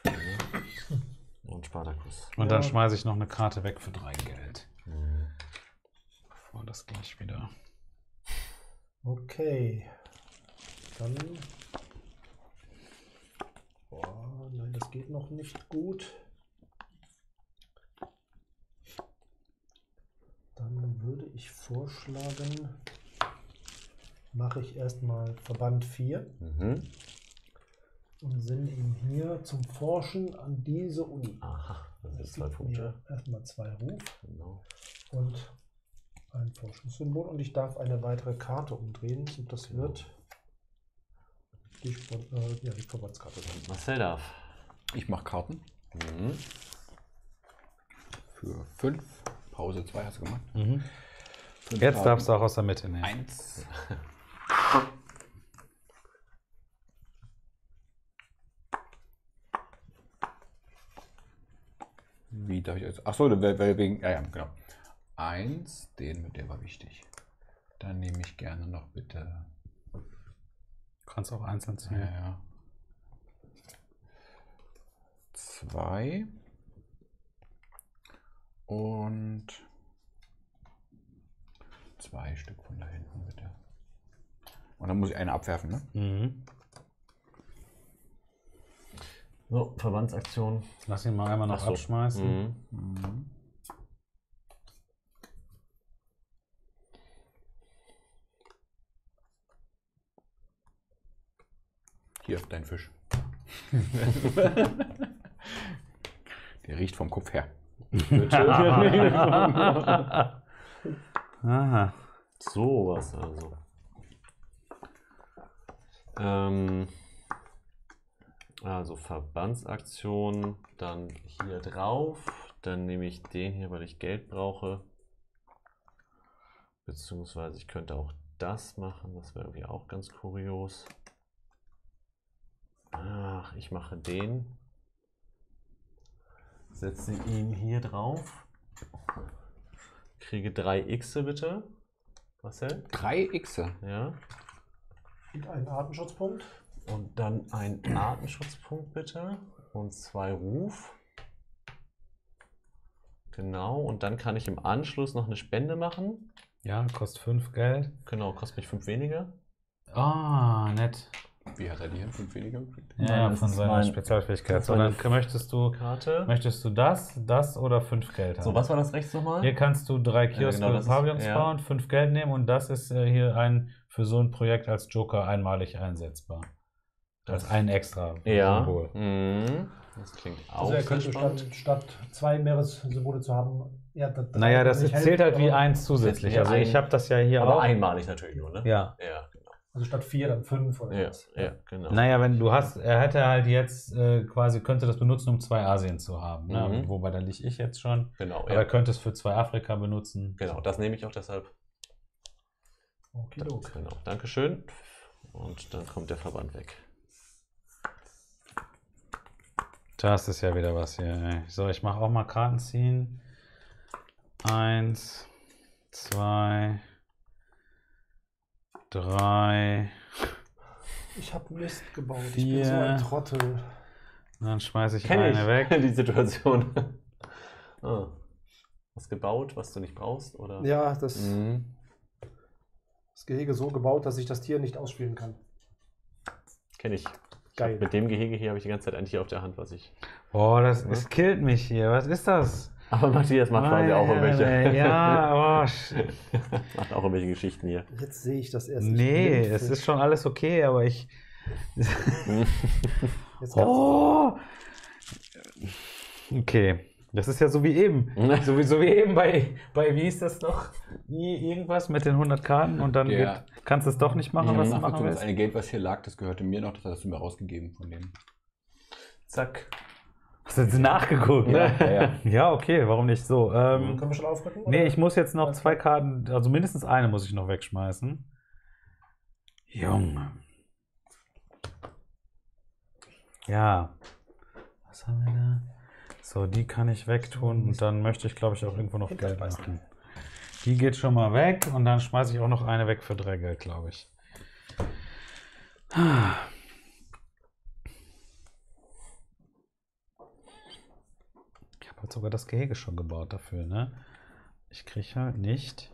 S4: Und Spartacus.
S3: Und
S2: Ja.
S3: dann schmeiße ich noch eine Karte weg für drei Geld.
S4: Mhm.
S3: Bevor das gleich wieder.
S2: Okay. Dann. Boah, nein, das geht noch nicht gut. Dann würde ich vorschlagen, mache ich erstmal Verband vier
S4: Mhm.
S2: und sende ihn hier zum Forschen an diese Uni.
S4: Aha, das sind
S2: Das
S4: zwei
S2: gibt
S4: Punkte.
S2: mir erstmal zwei Ruf
S4: Genau.
S2: und ein Forschungssymbol und ich darf eine weitere Karte umdrehen und das wird die, Spon- äh, ja, die Verbandskarte sein.
S4: Marcel darf.
S5: Ich mache Karten
S4: Mhm.
S5: für fünf. Pause zwei hast du gemacht.
S3: Mhm.
S5: Fünf
S3: Jetzt
S5: Karten.
S3: darfst du auch aus der Mitte nehmen.
S5: Eins. Wie darf ich jetzt? Achso, wegen. Ja, ja, genau. Eins, den mit der war wichtig. Dann nehme ich gerne noch bitte.
S3: Du kannst auch einzeln
S5: Ja,
S3: ziehen.
S5: ja. Zwei. Und zwei Stück von da hinten, bitte. Und dann muss ich eine abwerfen, ne?
S3: Mhm.
S4: So, Verbandsaktion.
S3: Lass ihn mal einmal noch
S4: Ach so.
S3: abschmeißen.
S4: Mhm.
S5: Mhm. Hier, dein Fisch. Der riecht vom Kopf her.
S3: Aha.
S4: So was also. Ähm, Also Verbandsaktion, dann hier drauf. Dann nehme ich den hier, weil ich Geld brauche. Beziehungsweise ich könnte auch das machen. Das wäre irgendwie auch ganz kurios. Ach, ich mache den. Setze ihn hier drauf. Kriege drei Xe bitte. Marcel?
S5: Drei Xe.
S4: Ja.
S2: Und einen Artenschutzpunkt.
S4: Und dann ein Artenschutzpunkt bitte. Und zwei Ruf. Genau. Und dann kann ich im Anschluss noch eine Spende machen.
S3: Ja, kostet fünf Geld.
S4: Genau, kostet mich fünf weniger.
S3: Ah, nett.
S5: Wie hat er die hier? Fünf weniger gekriegt?
S3: Ja,
S4: Nein,
S3: ja,
S4: das
S3: von
S4: ist
S3: seiner
S4: mein-
S3: Spezialfähigkeit.
S4: das ist
S3: So, dann
S4: meine
S3: möchtest du,
S4: Karte.
S3: möchtest du das, das oder fünf Geld haben.
S4: So, was war das rechts nochmal?
S3: Hier kannst du drei Kioske
S4: genau, das ist-
S3: Pavillons
S4: ja.
S3: bauen, fünf Geld nehmen und das ist äh, hier ein für so ein Projekt als Joker einmalig einsetzbar. Als
S4: Das-
S3: ein extra
S4: Ja.
S3: Symbol.
S4: Mhm. Das klingt auch
S2: Also er
S4: sehr
S2: könnte
S4: spannend.
S2: statt, statt zwei Meeressymbole zu haben, ja, da- drei
S3: Naja, das
S2: nicht
S3: zählt halt
S2: helfen,
S3: wie
S2: aber-
S3: eins zusätzlich.
S4: Ja,
S3: Also
S4: ein-
S3: ich habe das ja hier
S4: Aber
S3: auch.
S4: einmalig natürlich nur, ne?
S3: Ja.
S4: Ja, genau.
S2: Also statt vier dann fünf oder
S4: Ja,
S2: was.
S4: ja, genau.
S3: Naja, wenn du hast, er hätte halt jetzt äh, quasi, könnte das benutzen, um zwei Asien zu haben. Ne?
S4: Mhm.
S3: Wobei, da liege ich jetzt schon.
S4: Genau,
S3: Aber
S4: ja.
S3: er könnte es für zwei Afrika benutzen.
S4: Genau, das nehme ich auch deshalb.
S2: Okidok.
S4: Genau, Dankeschön. Und dann kommt der Verband weg.
S3: Das ist ja wieder was hier. Ey. So, ich mache auch mal Karten ziehen. Eins, zwei, drei.
S2: Ich habe Mist gebaut. Ich
S3: Vier.
S2: bin so ein Trottel.
S3: Und dann schmeiße ich
S4: Kenn
S3: eine weg.
S4: die Situation. ah. Was gebaut, was du nicht brauchst, oder?
S2: Ja, das,
S4: Mhm.
S2: das Gehege so gebaut, dass ich das Tier nicht ausspielen kann.
S4: Kenn ich.
S2: Geil.
S4: Mit dem Gehege hier habe ich die ganze Zeit eigentlich auf der Hand, was ich.
S3: Boah, das, das killt mich hier. Was ist das?
S4: Aber Matthias macht quasi auch
S3: Meine
S4: irgendwelche.
S3: Herren, ey. Ja, oh, shit.
S4: macht auch irgendwelche Geschichten hier.
S2: Jetzt sehe ich das erst. Ich
S3: Nee,
S2: bin
S3: es
S2: fit.
S3: ist schon alles okay, aber ich.
S2: Jetzt kannst
S3: Oh! Okay. Das ist ja so wie eben. So wie, so wie eben bei, bei, wie hieß das noch? I- Irgendwas mit den hundert Karten und dann
S5: Ja.
S3: geht, kannst du es doch nicht machen,
S5: Ich
S3: was du
S5: habe
S3: machen
S5: nachgeguckt, das
S3: willst.
S5: eine Geld, was hier lag, das gehörte mir noch, das hast du mir rausgegeben von dem.
S4: Zack.
S3: Hast du jetzt nachgeguckt?
S5: Ja, ja, ja.
S3: Ja, okay, warum nicht so? Ähm,
S2: Können wir schon aufrücken?
S3: nee,
S2: oder?
S3: ich muss jetzt noch zwei Karten, also mindestens eine muss ich noch wegschmeißen. Junge. Ja. Was haben wir da? So, die kann ich wegtun und dann möchte ich, glaube ich, auch irgendwo noch Geld machen. Die geht schon mal weg und dann schmeiße ich auch noch eine weg für drei Geld, glaube ich. Ich habe halt sogar das Gehege schon gebaut dafür, ne? Ich kriege halt nicht.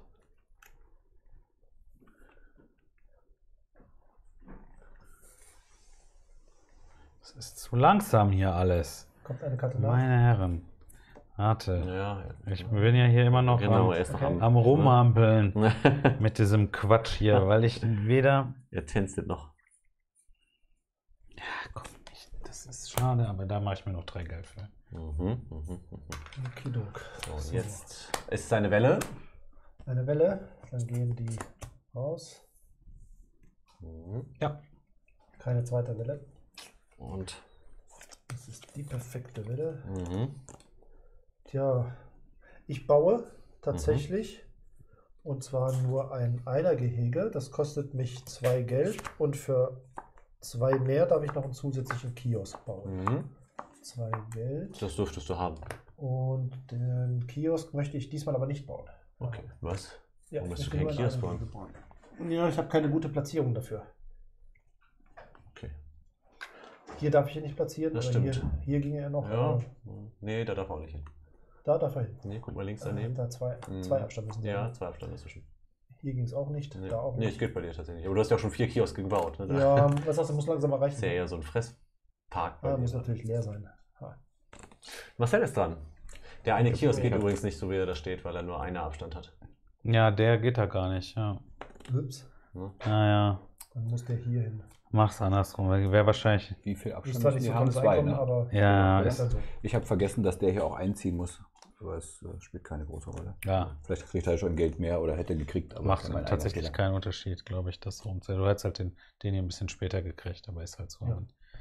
S3: Es ist zu langsam hier alles.
S2: Kommt eine Karte nach.
S3: Meine Herren. Warte.
S4: Ja,
S3: Ich bin ja hier immer noch
S4: genau,
S3: am,
S4: er ist noch
S2: okay.
S4: am.
S3: am Rumhampeln mit diesem Quatsch hier, weil ich weder.
S4: Er tänzelt noch.
S3: Ja, komm, ich, das ist schade, aber da mache ich mir noch drei Geld für.
S4: Mhm, mhm, mhm.
S2: Okidok.
S4: So, und jetzt ist seine Welle.
S2: Eine Welle, dann gehen die raus.
S4: Mhm.
S3: Ja.
S2: Keine zweite Welle.
S4: Und.
S2: Das ist die perfekte Welle.
S4: Mhm.
S2: Tja, ich baue tatsächlich und zwar nur ein Eilergehege. Das kostet mich zwei Geld und für zwei mehr darf ich noch einen zusätzlichen Kiosk bauen.
S4: Mhm.
S2: Zwei Geld
S4: Das dürftest du haben.
S2: und den Kiosk möchte ich diesmal aber nicht bauen.
S4: Okay. Was?
S2: Ja,
S4: Warum
S2: ich
S4: möchtest du
S2: möchte
S4: keinen
S2: nur ein
S4: Kiosk
S2: Eilergehege bauen. Ja, ich habe keine gute Platzierung dafür.
S4: Okay.
S2: Hier darf ich ihn nicht platzieren,
S4: Das
S2: aber hier,
S4: stimmt.
S2: hier ginge er noch.
S4: Ja.
S2: aber
S4: Nee, da darf er auch nicht hin.
S2: Da darf er hin.
S4: Nee, guck mal links
S2: Äh,
S4: daneben.
S2: Da zwei,
S4: Mhm.
S2: zwei Abstand müssen sein.
S4: Ja, zwei Abstand dazwischen.
S2: Hier ging es auch nicht,
S4: Nee,
S2: da auch
S4: nee, es
S2: nicht.
S4: geht bei dir tatsächlich nicht. Aber du hast ja auch schon vier Kioske gebaut. Ne? Da
S2: Ja, was sagst du, muss langsam erreichen.
S4: ist ja eher so ein Fresspark. bei
S2: Ah,
S4: dir.
S2: muss natürlich leer sein. Ha.
S4: Marcel ist dran. Der eine Kiosk geht
S2: Ja.
S4: übrigens nicht so, wie er da steht, weil er nur einen Abstand hat.
S3: Ja, der geht da gar nicht. Ja.
S2: Ups,
S3: Naja,
S2: dann muss der hier hin.
S3: mach's andersrum. Wäre wahrscheinlich.
S5: Wie viel
S2: Ist
S5: Abstand
S2: zwar
S5: müssen
S2: nicht
S5: die
S2: so
S5: haben?
S2: volles
S5: Zwei,
S2: Einkommen,
S5: ne?
S2: aber
S3: Ja,
S2: ist
S3: ist,
S2: halt so.
S5: Ich habe vergessen, dass der hier auch einziehen muss. Aber es äh, spielt keine große Rolle.
S3: ja.
S5: Vielleicht kriegt er schon Geld mehr oder hätte gekriegt. Aber
S3: Macht
S5: das ist mein
S3: tatsächlich
S5: eigener Fehler.
S3: keinen Unterschied, glaube ich, das so. Du hättest halt den, den hier ein bisschen später gekriegt, aber ist halt so.
S2: Ja.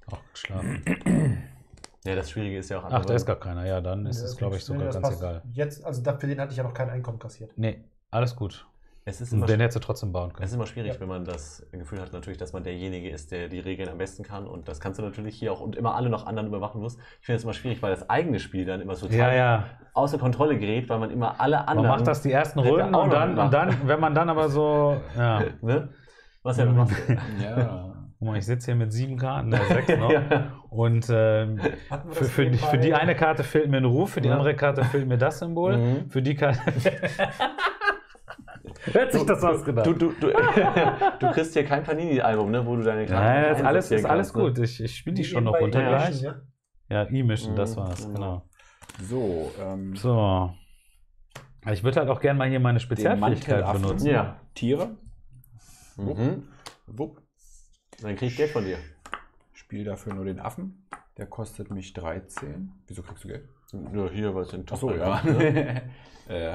S3: Auch geschlafen.
S4: Ja, das Schwierige ist ja auch
S3: Ach, da ist gar keiner. Ja, dann ist
S2: Ja,
S3: es, glaube ich, sogar
S2: das
S3: ganz
S2: passt.
S3: egal.
S2: Jetzt, also da- für den hatte ich ja noch kein Einkommen kassiert.
S3: Nee, alles gut.
S4: Es ist
S3: Und
S4: immer,
S3: den hättest du trotzdem bauen
S4: es
S3: können.
S4: ist immer schwierig,
S2: Ja.
S4: wenn man das Gefühl hat, natürlich, dass man derjenige ist, der die Regeln am besten kann. Und das kannst du natürlich hier auch und immer alle noch anderen überwachen musst. Ich finde es immer schwierig, weil das eigene Spiel dann immer so
S3: Ja, ja.
S4: außer Kontrolle gerät, weil man immer alle
S3: Man
S4: anderen.
S3: macht das die ersten
S4: hätte
S3: Runden
S4: auch
S3: und
S4: noch
S3: dann, und
S4: gemacht.
S3: dann, wenn man dann aber so, ja.
S4: Ne? Was ja machst du?
S5: Ja.
S3: Guck mal, ich sitze hier mit sieben Karten, äh, sechs noch.
S4: Ja.
S3: Und ähm,
S2: Hatten wir
S3: für,
S2: das
S3: für, die,
S2: nebenbei?
S3: für die eine Karte fehlt mir ein Ruf, für die
S4: Ja.
S3: andere Karte fehlt mir das Symbol.
S4: Mhm.
S3: Für die Karte. Wer hat sich das ausgedacht?
S4: Du, du, du, du kriegst hier kein Panini-Album, ne, wo du deine Karten
S3: Nein, das ist alles, ist
S4: einsortieren
S3: alles
S4: kannst,
S3: gut. Ich, ich spiele die schon noch
S2: Nebenbei
S3: runter
S4: ja,
S3: gleich.
S2: ja.
S3: Ja, E-Mischen, das
S4: Mhm.
S3: war's,
S4: Mhm.
S3: genau.
S5: So, ähm,
S3: So. Ich würde halt auch gerne mal hier meine
S5: den
S3: Spezialfähigkeit
S5: Mantelaffen.
S3: benutzen.
S4: Ne? Ja.
S5: Tiere.
S4: Ne? Mhm.
S5: Wupp.
S4: Dann krieg ich Geld von dir.
S5: Spiel dafür nur den Affen. Der kostet mich dreizehn. Wieso kriegst du Geld?
S4: Ja, hier, weil es in
S5: Achso,
S4: Top
S5: ja.
S4: Ne?
S5: äh.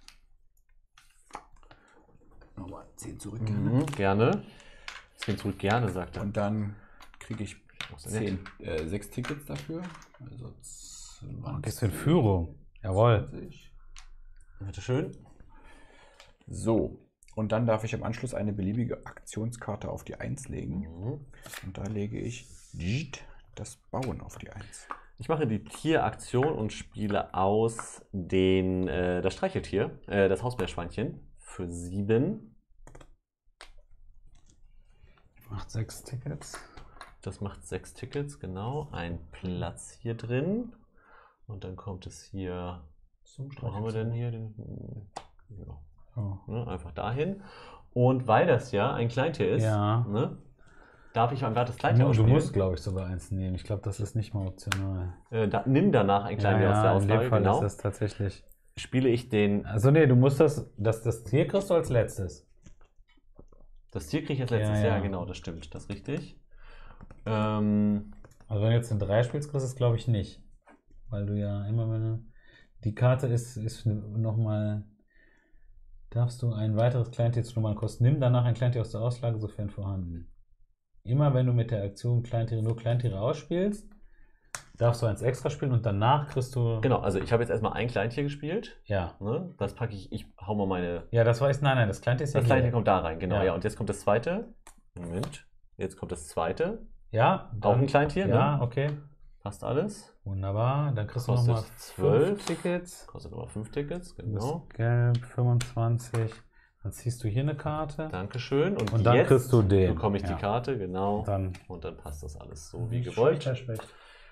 S5: Nochmal zehn zurück.
S4: Mhm, gerne. zehn zurück gerne, sagt er.
S5: Und dann kriege ich
S4: ist nett.
S5: zehn, äh, sechs Tickets dafür. Also
S3: Oh, gehst du in Führung? Jawohl.
S5: zwanzig.
S4: Bitte schön.
S5: So. Und dann darf ich am Anschluss eine beliebige Aktionskarte auf die eins legen.
S4: Mhm.
S5: Und da lege ich das Bauen auf die eins.
S4: Ich mache die Tieraktion und spiele aus den, äh, das Streicheltier, äh, das Hausmeerschweinchen für sieben.
S3: Macht sechs Tickets.
S4: Das macht sechs Tickets, genau. Ein Platz hier drin. Und dann kommt es hier.
S2: Zum
S4: Wo haben wir denn hier den? Ja,
S3: Oh.
S4: ne, einfach dahin. Und weil das ja ein Kleintier ist,
S3: Ja.
S4: ne, darf ich ein gratis Kleintier
S3: Du
S4: ausspielen.
S3: musst, glaube ich, sogar eins nehmen. Ich glaube, das ist nicht mal optional.
S4: Äh, da, nimm danach ein Kleintier aus der
S3: in
S4: Auslage,
S3: dem Fall
S4: genau.
S3: ist das tatsächlich.
S4: Spiele ich den.
S3: Also nee, du musst das, das, das Tier kriegst du als letztes.
S4: Das Tier kriege ich als letztes.
S3: Ja,
S4: Ja,
S3: ja.
S4: genau, das stimmt. Das ist richtig. Ähm,
S3: Also wenn du jetzt in drei spielst, kriegst du es, glaube ich, nicht. Weil du ja immer, wenn du... Die Karte ist, ist nochmal... Darfst du ein weiteres Kleintier zu normalen Kosten. Nimm danach ein Kleintier aus der Auslage, sofern vorhanden. Immer wenn du mit der Aktion Kleintiere nur Kleintiere ausspielst, darfst du eins extra spielen und danach kriegst du...
S4: genau, also ich habe jetzt erstmal ein Kleintier gespielt.
S3: Ja.
S4: Ne? Das packe ich, ich hau mal meine.
S3: Ja, das war jetzt... Nein, nein, das Kleintier ist ja
S4: Das Kleintier
S3: hier.
S4: kommt da rein, genau.
S3: Ja.
S4: Ja. Und jetzt kommt das zweite. Moment. Jetzt kommt das zweite.
S3: Ja.
S4: Auch ein Kleintier,
S3: Ja,
S4: ne?
S3: okay.
S4: Passt alles.
S3: Wunderbar. Dann kriegst du
S4: Kostet
S3: nochmal
S4: zwölf.
S3: Tickets.
S4: Kostet aber fünf Tickets,
S3: Du
S4: genau.
S3: bist gelb, fünfundzwanzig. Dann ziehst du hier eine Karte.
S4: Dankeschön. Und,
S3: Und dann
S4: jetzt
S3: kriegst du den.
S4: bekomme ich
S3: Ja.
S4: die Karte, genau.
S3: Und dann
S4: Und dann passt das alles so wie
S2: Wie
S4: gewollt.
S2: Specht.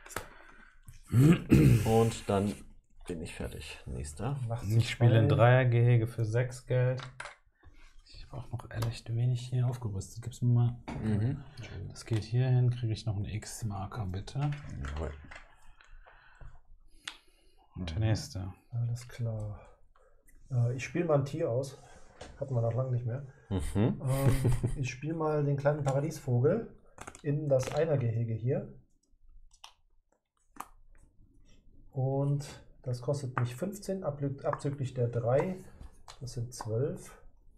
S4: Und dann bin ich fertig. Nächster.
S3: ich spiele ein Dreiergehege für sechs Geld. Ich habe auch noch echt wenig hier aufgerüstet. Gib's mir mal.
S5: Mhm.
S3: Das geht hier hin. Kriege ich noch einen X-Marker, bitte.
S5: Jawohl.
S3: Und der nächste.
S2: Alles klar. Äh, ich spiele mal ein Tier aus. Hatten wir noch lange nicht mehr.
S4: Mhm.
S2: Ähm, ich spiele mal den kleinen Paradiesvogel in das Einergehege hier. Und das kostet mich fünfzehn, ablü- abzüglich der drei. Das sind zwölf.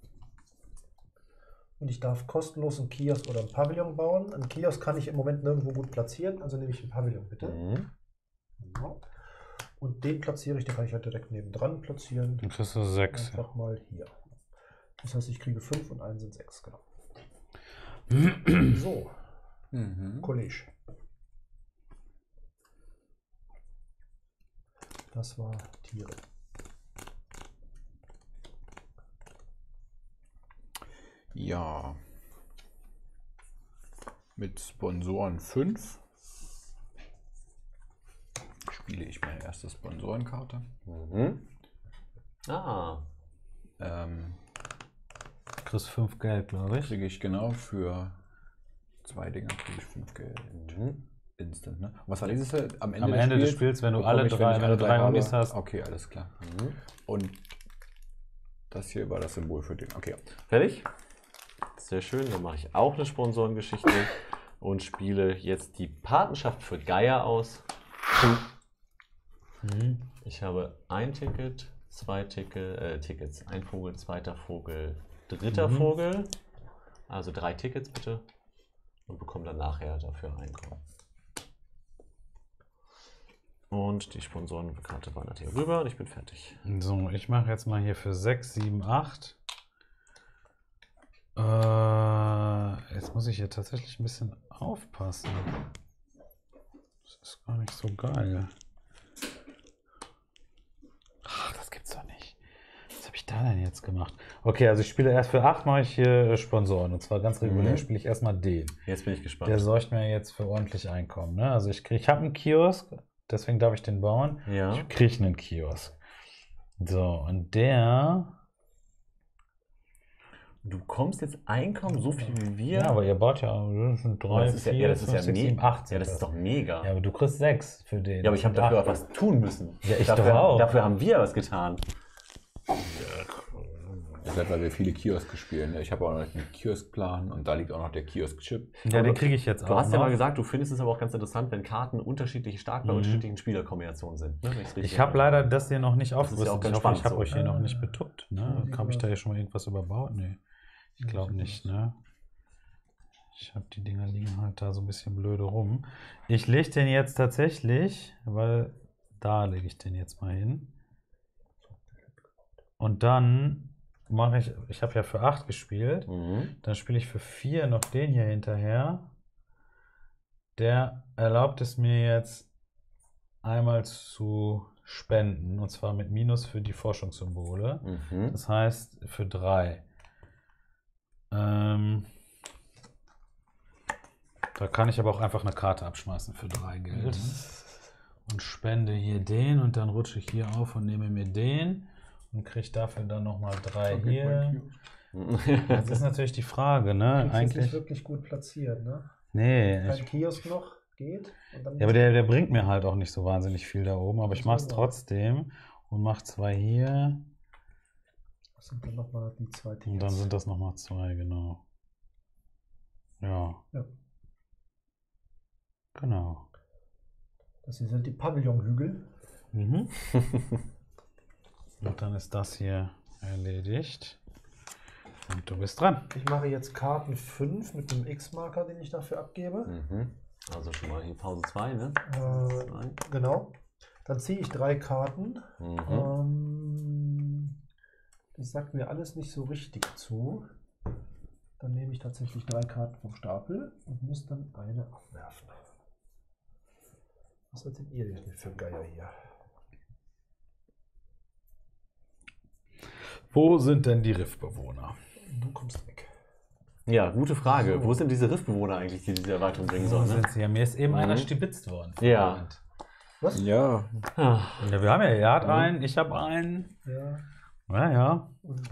S2: Und ich darf kostenlos einen Kiosk oder einen Pavillon bauen. Einen Kiosk kann ich im Moment nirgendwo gut platzieren, also nehme ich einen Pavillon bitte.
S4: Mhm.
S2: Genau. Und den platziere ich, den kann ich halt direkt nebendran platzieren.
S3: Dann kriegst du sechs.
S2: Einfach mal hier. Das heißt, ich kriege fünf und einen sind sechs, genau. So,
S5: Mhm.
S2: College. Das war Tiere.
S5: Ja. Mit Sponsoren fünf spiele ich meine erste Sponsorenkarte.
S4: Mhm. Ah.
S5: Ähm,
S3: Du kriegst fünf Geld, glaube ich.
S5: kriege ich genau für zwei Dinger kriege ich fünf Geld.
S4: Mhm.
S5: Instant, ne? Was war dieses? Am Ende,
S3: Am
S5: des,
S3: Ende des
S5: Spiels,
S3: Spiels, wenn du
S5: bekomme
S3: alle
S5: ich,
S3: drei,
S5: ich
S3: wenn du drei
S5: habe-
S3: Unis hast.
S5: Okay, alles klar.
S4: Mhm.
S5: Und das hier war das Symbol für den. Okay.
S4: Fertig? Sehr schön. Dann mache ich auch eine Sponsorengeschichte und spiele jetzt die Patenschaft für Geier aus.
S3: Mhm.
S4: Ich habe ein Ticket, zwei Ticket, äh, Tickets, ein Vogel, zweiter Vogel, dritter
S3: Mhm.
S4: Vogel. Also drei Tickets bitte. Und bekomme dann nachher dafür Einkommen. Und die Sponsorenkarte wandert hier rüber und ich bin fertig.
S3: So, ich mache jetzt mal hier für sechs, sieben, acht. Äh, jetzt muss ich hier tatsächlich ein bisschen aufpassen. Das ist gar nicht so geil. Ach, das gibt's doch nicht. Was habe ich da denn jetzt gemacht? Okay, also ich spiele erst für acht, mache ich hier Sponsoren. Und zwar ganz regulär
S4: Mhm.
S3: spiele ich erstmal den.
S4: Jetzt bin ich gespannt.
S3: Der sorgt mir jetzt für ordentlich Einkommen. Ne? Also ich kriege, ich habe einen Kiosk, deswegen darf ich den bauen.
S4: Ja.
S3: Ich kriege einen Kiosk. So, und der.
S4: Du bekommst jetzt Einkommen so viel wie wir.
S3: Ja, aber ihr baut ja das sind
S4: Aber
S3: drei,
S4: das ist ja,
S3: vier,
S4: ja, das ist
S3: fünf,
S4: ja,
S3: sechs,
S4: me-
S3: sieben, acht.
S4: ja, das ist doch mega.
S3: Ja, aber du kriegst sechs für den.
S4: Ja, aber ich habe
S3: Das sind
S4: dafür
S3: acht.
S4: auch was tun müssen.
S3: Ja, ich
S4: dafür,
S3: doch auch.
S4: Dafür haben wir was getan.
S5: Das ist, weil wir viele Kioske spielen. Ich habe auch noch einen Kioskplan und da liegt auch noch der Kiosk-Chip.
S3: Ja,
S4: Aber
S3: den kriege ich jetzt auch.
S4: Du hast ja
S3: noch.
S4: mal gesagt, du findest es aber auch ganz interessant, wenn Karten unterschiedlich stark bei
S3: Mhm.
S4: unterschiedlichen Spielerkombinationen sind. Ne? Wenn ich's richtig
S3: Ich habe
S4: erinnere.
S3: leider das hier noch nicht
S4: Das ist
S3: aufgerüstet.
S4: ja auch ganz
S3: ich hoffe, ich
S4: spannend
S3: habe
S4: so.
S3: euch hier noch nicht betuckt. Ne?
S2: Ja,
S3: Habe ich da
S2: ja.
S3: hier schon mal irgendwas überbaut? Nee, ich glaube nicht. Ne? Ich habe die Dinger liegen halt da so ein bisschen blöde rum. Ich lege den jetzt tatsächlich, weil da lege ich den jetzt mal hin. Und dann mache ich, ich habe ja für acht gespielt,
S4: Mhm.
S3: dann spiele ich für vier noch den hier hinterher. Der erlaubt es mir jetzt einmal zu spenden, und zwar mit Minus für die Forschungssymbole.
S4: Mhm.
S3: Das heißt für drei. Ähm, da kann ich aber auch einfach eine Karte abschmeißen für drei Geld. Und spende hier den und dann rutsche ich hier auf und nehme mir den und kriege dafür dann nochmal drei hier. Das ist natürlich die Frage, ne?
S2: Kriegst jetzt nicht
S3: Eigentlich.
S2: wirklich gut platziert, ne?
S3: Nee,
S2: Kein
S3: ich,
S2: Kiosk noch geht. Und dann
S3: ja, aber der, der bringt mir halt auch nicht so wahnsinnig viel da oben, aber ich
S2: So,
S3: mache es
S2: ja.
S3: trotzdem und mache zwei hier
S2: Das sind dann nochmal die zwei Tickets.
S3: und dann sind das nochmal zwei, genau. Ja.
S2: Ja.
S3: Genau.
S2: Das hier sind die Pavillonhügel.
S3: Mhm. Und dann ist das hier erledigt. Und du bist dran.
S2: Ich mache jetzt Karten fünf mit dem X-Marker, den ich dafür abgebe.
S4: Mhm. Also schon mal hier Pause zwei, ne?
S2: Äh,
S4: Zwei.
S2: genau. Dann ziehe ich drei Karten.
S4: Mhm.
S2: Ähm, das sagt mir alles nicht so richtig zu. Dann nehme ich tatsächlich drei Karten vom Stapel und muss dann eine abwerfen. Was seid ihr denn für ein Geier hier?
S3: Wo sind denn die Riffbewohner?
S2: Du kommst weg.
S4: Ja, gute Frage.
S2: So.
S4: Wo sind diese Riffbewohner eigentlich, die diese Erweiterung bringen
S3: Wo
S4: sollen? Ne?
S3: sind sie? Ja, mir ist eben
S4: Mhm.
S3: einer stibitzt worden.
S4: Ja.
S2: Was?
S5: Ja,
S4: Ah,
S3: Ja, wir haben ja, er hat
S4: Mhm.
S3: einen, ich habe einen.
S2: Ja.
S3: Ja, ja.
S2: Und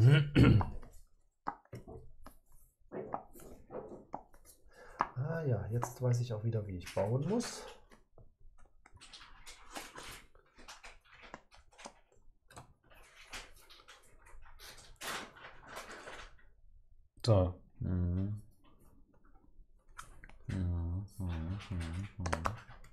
S2: ah ja, jetzt weiß ich auch wieder, wie ich bauen muss.
S3: So.
S5: Mhm. Mhm, mhm, mhm, mhm.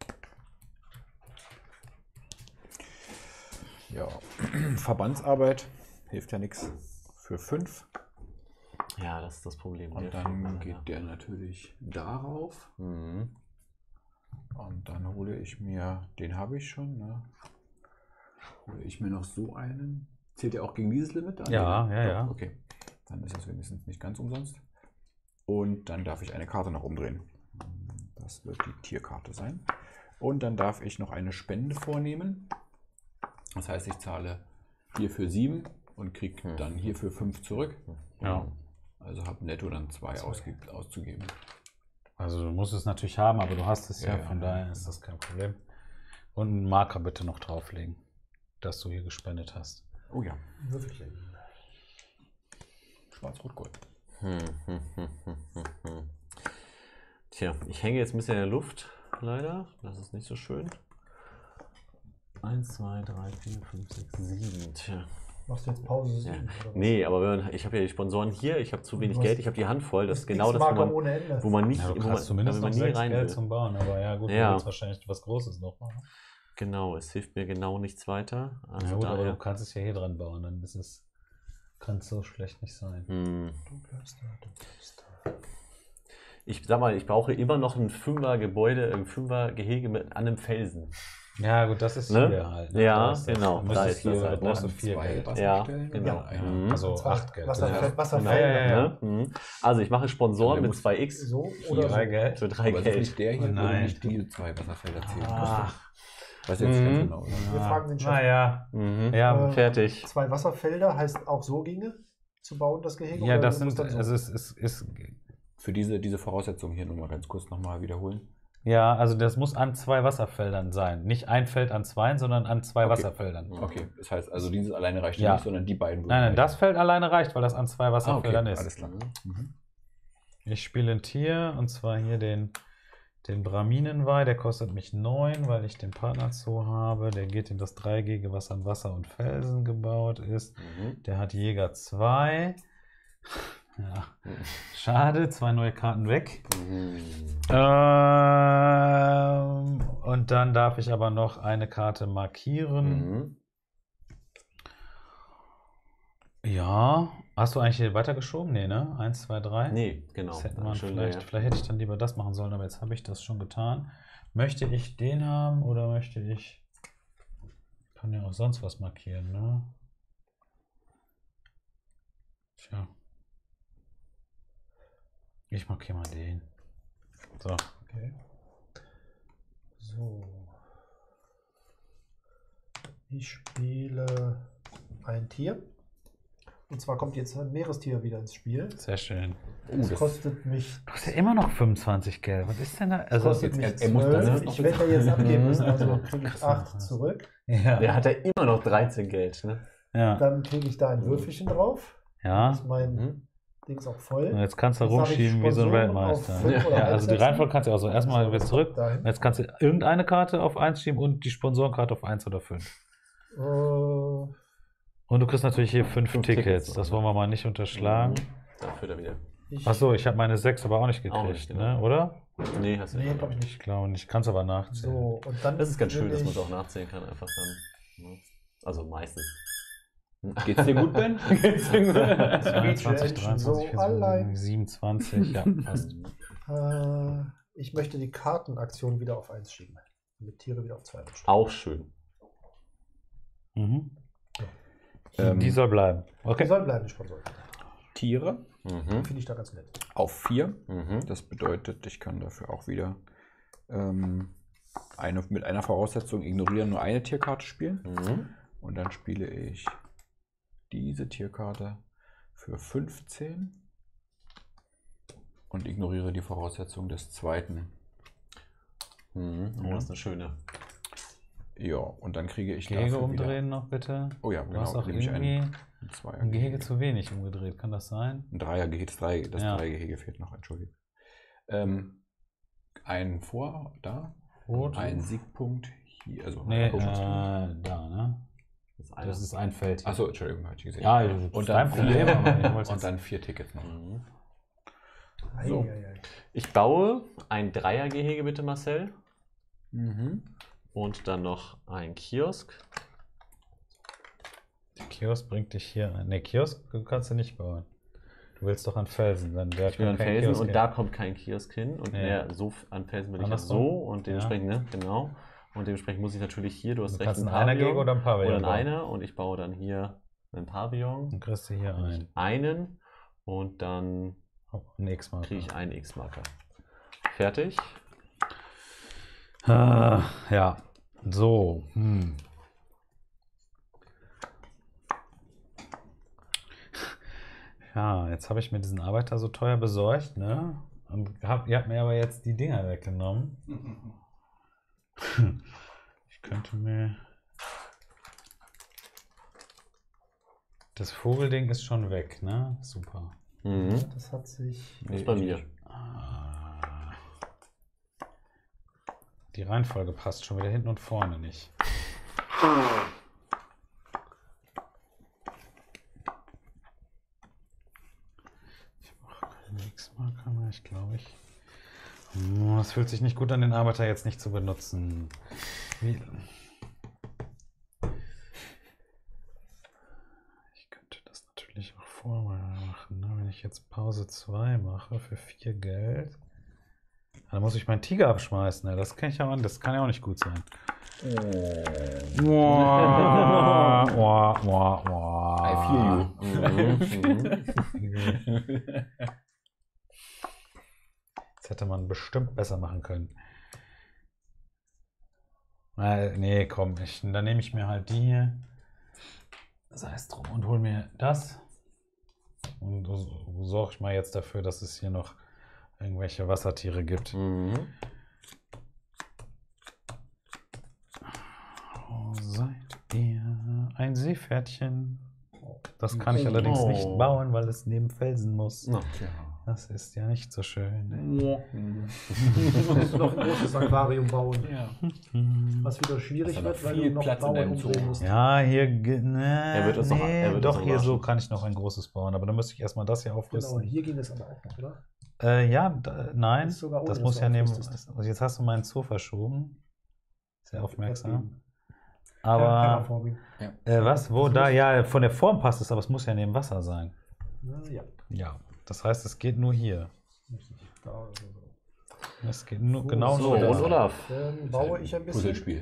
S5: Ja, Verbandsarbeit hilft ja nichts für fünf.
S4: ja, das ist das Problem.
S5: Und
S4: Der
S5: dann
S4: Fehler,
S5: geht
S4: ja.
S5: der natürlich darauf.
S4: Mhm.
S5: Und dann hole ich mir, den habe ich schon, ne? Hole ich mir noch so einen. Zählt der auch gegen dieses Limit an?
S3: Ja, ja,
S5: Doch,
S3: ja.
S5: Okay, dann ist das wenigstens nicht ganz umsonst. Und dann darf ich eine Karte noch umdrehen. Das wird die Tierkarte sein. Und dann darf ich noch eine Spende vornehmen. Das heißt, ich zahle hier für sieben und kriege dann hier für fünf zurück.
S3: Ja.
S5: Also habe netto dann zwei ausge auszugeben.
S3: Also du musst es natürlich haben, aber du hast es ja,
S5: Ja, ja,
S3: von
S5: ja.
S3: daher ist das kein Problem. Und einen Marker bitte noch drauflegen, dass du hier gespendet hast.
S5: Oh ja,
S2: Würfelchen.
S5: Schwarz-Rot-Gold.
S4: Hm, hm, hm, hm, hm, hm. Tja, ich hänge jetzt ein bisschen in der Luft, leider. Das ist nicht so schön. eins, zwei, drei, vier, fünf, sechs, sieben. Tja.
S2: Machst du jetzt Pause?
S4: Ja.
S2: sieben, oder was?
S4: Nee, aber wenn man, ich habe ja die Sponsoren hier, ich habe zu wenig
S2: Du hast-
S4: Geld, ich habe die Hand voll. Das ist genau das, wo
S2: X-Marker
S4: man,
S2: ohne Ende.
S4: wo man nicht,
S3: Ja, du
S4: wo man,
S3: hast zumindest
S4: wenn man
S3: noch
S4: nie
S3: sechs
S4: rein
S3: Geld
S4: will.
S3: zum Bauen, aber ja gut,
S4: Ja.
S3: du willst wahrscheinlich was Großes noch machen.
S4: Genau, es hilft mir genau nichts weiter. Also
S3: Ja gut, aber
S4: daher,
S3: du kannst es ja hier dran bauen, dann ist es, kann es so schlecht nicht sein.
S4: hm.
S2: Du bleibst da, du bleibst da.
S4: Ich sag mal, ich brauche immer noch ein Fünfer-Gebäude, ein Fünfer-Gehege mit an einem Felsen.
S3: Ja, gut, das ist
S4: Ne?
S3: hier halt. Ne?
S4: Ja,
S3: Da ist das.
S4: genau,
S3: Du
S4: da
S3: müsstest
S4: ist das
S3: hier,
S4: halt,
S3: brauchst
S4: ne?
S3: du vier
S5: Zwei
S3: Geld.
S5: Wasserstellen.
S4: Ja, genau.
S5: oder
S3: Ja,
S4: Mhm.
S3: also
S2: Zwei
S3: acht Geld.
S2: Wasserfälle,
S3: Ja.
S2: Wasserfelder.
S3: Ja, ja, ja.
S4: Ne? Mhm. Also ich mache Sponsoren
S5: Also,
S4: mit
S5: muss-
S4: zwei X
S2: So oder
S3: Drei
S2: so.
S3: Geld.
S4: für drei
S5: Aber es ist
S4: Geld.
S5: nicht der hier,
S3: Oh
S5: würde
S3: nein.
S5: nicht die zwei Wasserfelder zählen.
S3: Ah,
S5: Weiß jetzt
S4: Mhm.
S5: ganz genau.
S2: Wir fragen den Chef.
S3: naja.
S4: Mhm.
S3: Ja,
S2: Äh,
S4: Fertig.
S2: Zwei Wasserfelder heißt auch so ginge zu bauen, das Gehege?
S3: ja,
S2: oder
S3: das
S2: muss
S3: sind,
S2: dann so?
S3: also es ist, ist,
S5: Für diese, diese Voraussetzungen hier nochmal ganz kurz nochmal wiederholen.
S3: ja, also das muss an zwei Wasserfeldern sein. Nicht ein Feld an zwei, sondern an zwei
S5: Okay.
S3: Wasserfeldern.
S4: Mhm.
S5: Okay, das heißt also dieses alleine reicht
S3: Ja.
S5: nicht, sondern die beiden würden
S3: Nein, nein,
S5: reichen.
S3: das Feld alleine reicht, weil das an zwei
S5: Ah, okay,
S3: Wasserfeldern ist.
S5: alles klar. Mhm.
S3: Ich spiele ein Tier, und zwar hier den, den Braminenweih. Der kostet mich neun, weil ich den Partner Zoo habe. Der geht in das Dreigehege, was an Wasser und Felsen gebaut ist.
S4: Mhm.
S3: Der hat Jäger zwei. Ja,
S4: Mhm.
S3: schade, zwei neue Karten weg.
S4: Mhm.
S3: Ähm, und dann darf ich aber noch eine Karte markieren.
S4: Mhm.
S3: Ja, hast du eigentlich hier weitergeschoben? Nee, ne? Eins, zwei, drei.
S4: Nee, genau.
S3: Das hätte man
S4: Schön
S3: vielleicht,
S4: leer.
S3: vielleicht hätte ich dann lieber das machen sollen, aber jetzt habe ich das schon getan. Möchte ich den haben oder möchte ich. Kann ja auch sonst was markieren, ne? Tja. Ich markiere mal den. So.
S2: Okay. So. Ich spiele ein Tier. Und zwar kommt jetzt ein Meerestier wieder ins Spiel.
S3: Sehr schön.
S2: Das
S5: das-
S2: kostet mich,
S3: Du hast ja immer noch fünfundzwanzig Geld. Was ist denn da?
S2: das
S3: Also,
S2: kostet
S5: jetzt-
S2: mich
S5: er- er muss das
S2: zwölf.
S5: jetzt noch
S2: Ich werde da jetzt
S5: bezahlen.
S2: abgeben
S4: Mhm.
S2: müssen, also kriege ich
S3: Krass.
S2: acht zurück.
S3: ja.
S4: Der hat ja immer noch dreizehn Geld, ne?
S3: Ja.
S2: Dann kriege ich da ein Würfelchen drauf.
S3: ja.
S2: Ist mein
S4: Mhm.
S2: Dings auch voll.
S3: Und jetzt kannst du
S2: Jetzt darf ich
S3: rumschieben wie so ein
S2: Sponsoren
S3: Weltmeister.
S2: auf fünf oder
S3: Ja, also die
S2: einsetzen.
S3: Reihenfolge kannst du auch so. Erstmal
S2: So,
S3: wieder
S2: das
S3: zurück.
S2: kommt dahin.
S3: Und jetzt kannst du irgendeine Karte auf eins schieben und die Sponsorenkarte auf eins oder fünf.
S2: Äh,
S3: Und du kriegst natürlich hier fünf,
S4: Fünf
S3: Tickets.
S4: Tickets,
S3: Das
S4: ne?
S3: wollen wir mal nicht unterschlagen.
S4: Mhm. Dafür da wieder.
S2: ich,
S3: Achso, ich habe meine sechs aber auch nicht gekriegt,
S4: Auch nicht, genau.
S3: ne? Oder?
S4: Nee, hast du
S2: Nee,
S4: nicht.
S2: glaube ich
S3: Ich
S2: nicht.
S3: glaube nicht. Kannst aber nachzählen.
S2: So, und dann
S4: Das ist ganz schön,
S2: will
S4: dass man
S2: ich-
S4: es auch nachzählen kann, einfach dann. ne? Also meistens.
S5: Geht's dir gut, Ben?
S4: Geht's dir gut?
S3: zweiundzwanzig,
S2: Engine so
S3: dreiundzwanzig,
S2: allein.
S3: siebenundzwanzig, ja, passt.
S2: Äh, ich möchte die Kartenaktion wieder auf eins schieben. Mit Tiere wieder auf zwei stellen.
S4: Auch schön.
S3: Mhm.
S5: Ähm,
S3: Die soll bleiben.
S2: Die
S3: Okay.
S2: soll bleiben, die Sponsor.
S5: Tiere
S4: Mhm.
S2: Finde ich da ganz nett.
S5: auf vier.
S4: Mhm.
S5: Das bedeutet, ich kann dafür auch wieder ähm, eine, mit einer Voraussetzung ignorieren, nur eine Tierkarte spielen.
S4: Mhm.
S5: Und dann spiele ich diese Tierkarte für fünfzehn und ignoriere die Voraussetzung des zweiten.
S4: Mhm. Oh, das ist eine schöne.
S5: Ja, und dann kriege ich
S3: Gehege
S5: dafür
S3: umdrehen noch bitte.
S5: Oh ja,
S3: Du
S5: genau.
S3: hast auch
S5: Nämlich
S3: irgendwie
S5: ein, ein Zweier
S3: ein Gehege zu wenig umgedreht. Kann das sein?
S5: Ein Dreiergehege, das, Drei, das
S3: Ja.
S5: Dreiergehege fehlt noch, entschuldige. Ähm, ein Vor, da.
S3: Rot.
S5: Ein Siegpunkt hier. Also
S3: Nee, äh,
S5: Punkt.
S3: da, ne?
S4: Das ist einer.
S3: Das ist ein Feld. hier.
S5: Achso, Entschuldigung, habe ich gesehen.
S3: Ja,
S5: und
S3: dein
S5: dann,
S3: Problem,
S5: vier,
S3: aber ich wollte
S5: und
S3: jetzt-
S5: dann vier Tickets noch.
S4: Mhm.
S5: So.
S2: Eieiei.
S4: Ich baue ein Dreiergehege bitte, Marcel.
S5: Mhm.
S4: Und dann noch ein Kiosk.
S3: Der Kiosk bringt dich hier ein. Ne, Kiosk kannst du nicht bauen. Du willst doch an Felsen. Dann der
S4: Ich will an
S3: kein
S4: Felsen
S3: Kiosk
S4: und
S3: hin.
S4: da kommt kein Kiosk hin. Und
S3: Ja.
S4: mehr, so f- an Felsen will ich ja
S3: Andersrum?
S4: so. Und dementsprechend, ne, genau. Und dementsprechend muss ich natürlich hier, du hast
S3: Du
S4: recht,
S3: kannst
S4: ein
S3: einen Einer-Gehege
S4: Pavillon
S3: oder ein Pavillon
S4: oder ein
S3: bauen.
S4: Einer. Und ich baue dann hier einen Pavillon.
S3: Dann kriegst du hier ein.
S4: Einen. Und dann
S3: Oh, ein X-Marker.
S4: kriege ich einen X-Marker. Fertig.
S3: Ah, ja. So. Hm. Ja, jetzt habe ich mir diesen Arbeiter so teuer besorgt, ne? Und hab, ihr habt mir aber jetzt die Dinger weggenommen. Ich könnte mir. Das Vogelding ist schon weg, ne? Super.
S4: Mhm.
S2: Das hat sich.
S4: Das ist bei mir.
S3: Ah. Die Reihenfolge passt schon wieder hinten und vorne nicht. Ich mache keinen X-Marker mehr, ich glaube ich. Hm, Es fühlt sich nicht gut an, den Arbeiter jetzt nicht zu benutzen. Wie? Ich könnte das natürlich auch vorher machen, ne? Wenn ich jetzt Pause zwei mache für vier Geld. Dann muss ich meinen Tiger abschmeißen. Ne? Das kann ich ja, das kann ja auch nicht gut sein. Wow, wow, wow, wow.
S5: I feel you.
S3: Das hätte man bestimmt besser machen können. Äh, nee, komm, ich, dann nehme ich mir halt die hier. Sei es drum und hol mir das. Und sorge ich mal jetzt dafür, dass es hier noch irgendwelche Wassertiere gibt.
S4: Mhm.
S3: Oh, seid ihr ein Seepferdchen? Das kann ich allerdings
S4: Oh.
S3: nicht bauen, weil es neben Felsen muss.
S4: Na,
S3: Das ist ja nicht so schön.
S2: Du musst noch ein großes Aquarium bauen.
S5: Ja.
S2: Was wieder schwierig
S5: Hast du
S2: wird,
S5: noch
S2: weil
S5: viel
S2: du noch
S5: Platz in
S2: Bauern
S5: deinem Zoo.
S2: umdrehen musst.
S3: Ja, hier, ge- ne,
S4: Er wird uns noch-
S3: nee,
S4: er wird uns
S3: doch,
S4: noch
S3: hier so
S4: überraschen.
S3: kann ich noch ein großes bauen, aber dann müsste ich erstmal das hier
S2: Genau,
S3: aufrüsten.
S2: hier ging es aber auch noch, oder?
S3: Äh, ja, da, nein,
S2: Ist sogar ohne,
S3: das
S2: dass
S3: muss
S2: du
S3: ja neben.
S2: aufrüstest.
S3: Also jetzt hast du meinen Zoo verschoben. Sehr aufmerksam.
S2: Aber
S3: Aber,
S2: Vorgehen.
S3: äh, was, wo,
S2: Das
S3: da,
S2: muss-
S3: ja, von der Form passt es, aber es muss ja neben Wasser sein.
S2: Ja,
S3: Ja, das heißt, es geht nur hier.
S2: richtig. Da, also so.
S3: Es geht nur,
S2: So,
S3: genau
S4: So,
S3: nur
S4: und
S3: da.
S4: Olaf.
S2: Dann baue ich ein bisschen.
S5: Puzzlespiel.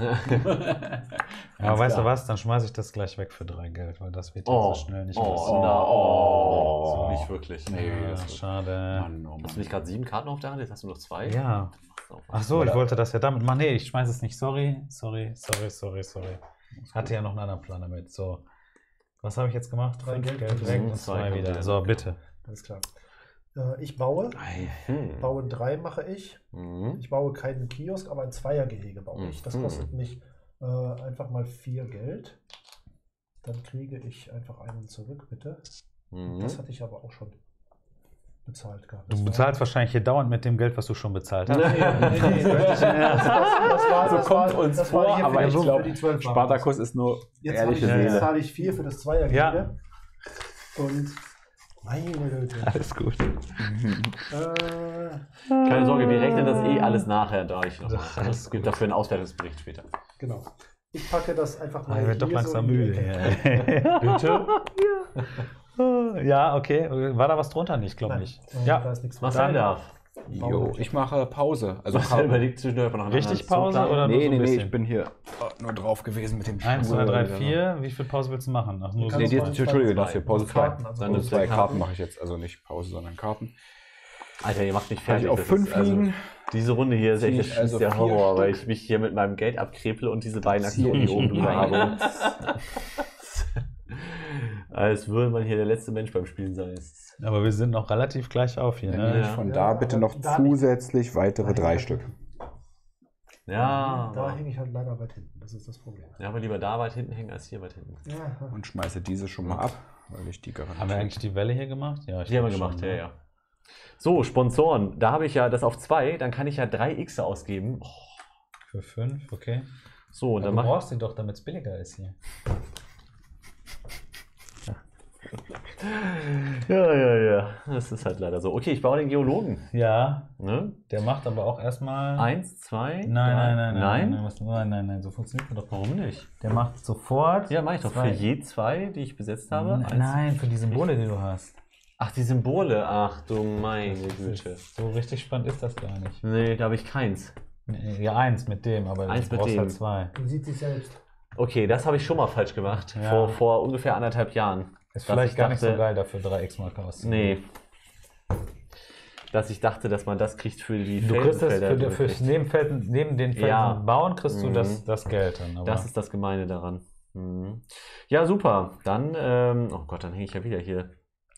S3: Aber weißt du
S5: klar.
S3: was, dann schmeiße ich das gleich weg für drei Geld, weil das wird ja
S4: Oh,
S3: so schnell nicht
S4: oh,
S3: passieren.
S4: na, oh.
S5: Oh.
S4: So nicht wirklich.
S5: Nee,
S3: Ah,
S5: das ist
S3: schade.
S5: Mann, oh
S4: Hast du
S5: Mann.
S4: nicht gerade sieben Karten auf der Hand? Jetzt hast du noch zwei?
S3: Ja. Ach so, ich wollte das ja damit machen. Nee, ich schmeiße es nicht. Sorry, sorry, sorry, sorry, sorry. Ich hatte ja noch einen anderen Plan damit. So, was habe ich jetzt gemacht?
S2: Drei
S3: Fünf
S2: Geld,
S3: Geld weg
S4: mhm,
S3: und
S4: zwei
S3: zwei
S4: kommt
S3: wieder.
S4: wieder.
S3: So, bitte.
S2: Alles klar. Äh, ich baue.
S4: Hm.
S2: Bauen drei mache ich.
S4: Mhm.
S2: Ich baue keinen Kiosk, aber ein Zweiergehege baue ich. Das
S4: Mhm.
S2: kostet mich äh, einfach mal vier Geld. Dann kriege ich einfach einen zurück, bitte.
S4: Mhm.
S2: Das hatte ich aber auch schon bezahlt gehabt.
S3: Du
S2: Das war-
S3: bezahlst wahrscheinlich hier dauernd mit dem Geld, was du schon bezahlt hast.
S2: Nee, nee, nee, nee. Das, das, das war,
S5: So
S2: das
S5: kommt
S2: war,
S5: uns
S2: das war
S5: vor,
S2: hier für
S5: aber
S2: die-
S5: ich
S2: für
S5: glaube,
S2: die zwölf Mark.
S5: Spartakus ist nur
S2: Jetzt habe ich,
S5: ehrliche
S2: jetzt
S5: Seele.
S2: zahle ich vier für das Zweiergehege.
S3: Ja.
S2: Und meine Güte.
S3: Alles gut.
S2: Äh,
S4: Keine Sorge, wir rechnen das eh alles nachher durch. noch
S3: Ach,
S4: mal, ne?
S3: alles
S4: Es gibt
S3: gut.
S4: dafür einen Auswertungsbericht später.
S2: genau. Ich packe das einfach mal
S3: Ah, ich werde doch
S2: hier
S3: langsam
S2: so in die
S3: müde.
S2: Ecke.
S3: Ja. Bitte? Ja, okay. War da was drunter? Nee, ich glaube
S2: Nein,
S3: nicht.
S2: äh,
S3: Ja.
S2: Da ist nichts
S4: Marcel
S2: dran.
S4: darf.
S5: Jo, ich mache Pause. Also
S4: Marcel überlegt zwischendurch noch einen
S3: Richtig
S4: anderen
S3: Pause
S4: Zugplan.
S3: oder nur
S5: Nee,
S3: so
S5: nee,
S3: ein
S5: nee,
S3: bisschen?
S5: ich bin hier nur drauf gewesen mit dem
S3: Eins,
S5: Stuhl
S3: zwei, drei,
S5: oder-
S3: vier. Wie viel Pause willst du machen? Ach, nur
S2: Kann
S5: Nee,
S3: so
S5: die
S2: zwei.
S5: ist, Entschuldige dafür, Pause zwei.
S2: Karten, also
S4: Dann
S5: Pause
S4: nimmst du
S5: zwei
S4: Karten.
S5: Karten mache ich jetzt, also nicht Pause, sondern Karten.
S4: Alter, ihr macht mich
S5: Kann
S4: fertig.
S5: ich auf
S4: Das
S5: fünf
S4: ist also-
S5: liegen?
S4: Diese Runde hier ist echt
S5: Zieh-
S4: das
S5: also
S4: der
S5: vier
S4: Horror, weil
S5: Stück.
S4: ich mich hier mit meinem Geld abkreple und diese beiden
S5: Zieh
S4: Aktionen
S5: ich
S4: hier oben drüber habe.
S5: eins.
S4: Als würde man hier der letzte Mensch beim Spielen sein. Es-
S3: Aber wir sind noch relativ gleich auf hier.
S5: Dann
S3: Ne?
S5: nehme ich
S4: Ja.
S5: von
S2: Ja,
S5: da bitte
S2: aber
S5: noch
S2: da hab ich-
S5: zusätzlich weitere
S2: Nein,
S5: drei
S2: das-
S5: Stück.
S4: Ja.
S2: Da hänge ich halt leider weit hinten. Das ist das Problem.
S4: Ja, aber lieber da weit hinten hängen als hier weit hinten.
S2: Ja,
S5: Und schmeiße diese schon mal ab, weil ich die garantiert.
S3: Haben wir eigentlich die Welle hier gemacht? Ja, ich
S4: Die haben wir
S3: glaub
S4: gemacht,
S3: schon,
S4: ja,
S3: ne?
S4: ja. So, Sponsoren. Da habe ich ja das auf zwei, dann kann ich ja drei X ausgeben. Oh,
S3: Für fünf, okay.
S4: so, und
S3: Aber
S4: dann
S3: du
S4: mach
S3: brauchst die doch, damit es billiger ist hier.
S4: Ja, ja, ja. Das ist halt leider so. Okay, ich baue den Geologen.
S3: Ja,
S4: Ne?
S3: der macht aber auch erstmal.
S4: Eins, zwei,
S3: Nein,
S4: drei.
S3: nein, nein, nein,
S4: Nein?
S3: nein, was- nein, nein, nein, so funktioniert das doch.
S4: Warum nicht?
S3: Der macht sofort.
S4: Ja, mache ich doch.
S3: zwei.
S4: Für je zwei, die ich besetzt habe.
S3: Nein,
S4: eins-
S3: nein, für die Symbole, die du hast.
S4: Ach, die Symbole. Ach du meine Güte.
S3: So richtig spannend ist das gar nicht.
S4: Nee, da habe ich keins.
S3: Nee, Ja, eins mit dem, aber
S4: Eins
S3: du
S4: mit
S3: brauchst
S4: dem.
S3: halt zwei.
S2: man sieht sich selbst.
S4: Okay, das habe ich schon mal falsch gemacht.
S3: Ja.
S4: Vor, vor ungefähr anderthalb Jahren.
S3: Ist
S4: Dass
S3: vielleicht
S4: ich
S3: gar nicht so
S4: dachte-
S3: geil, dafür drei X-Marker auszugeben.
S4: Nee. Dass ich dachte, dass man das kriegt für die
S3: Du kriegst das
S4: Felsenfelder,
S3: für,
S4: die man
S3: für
S4: kriegt.
S3: neben, Felden, neben den Felsen
S4: Ja.
S3: bauen, kriegst du
S4: Mhm.
S3: das, das Geld dann. Aber
S4: Das ist das Gemeine daran. Mhm. Ja, super. Dann, ähm, oh Gott, dann hänge ich ja wieder hier.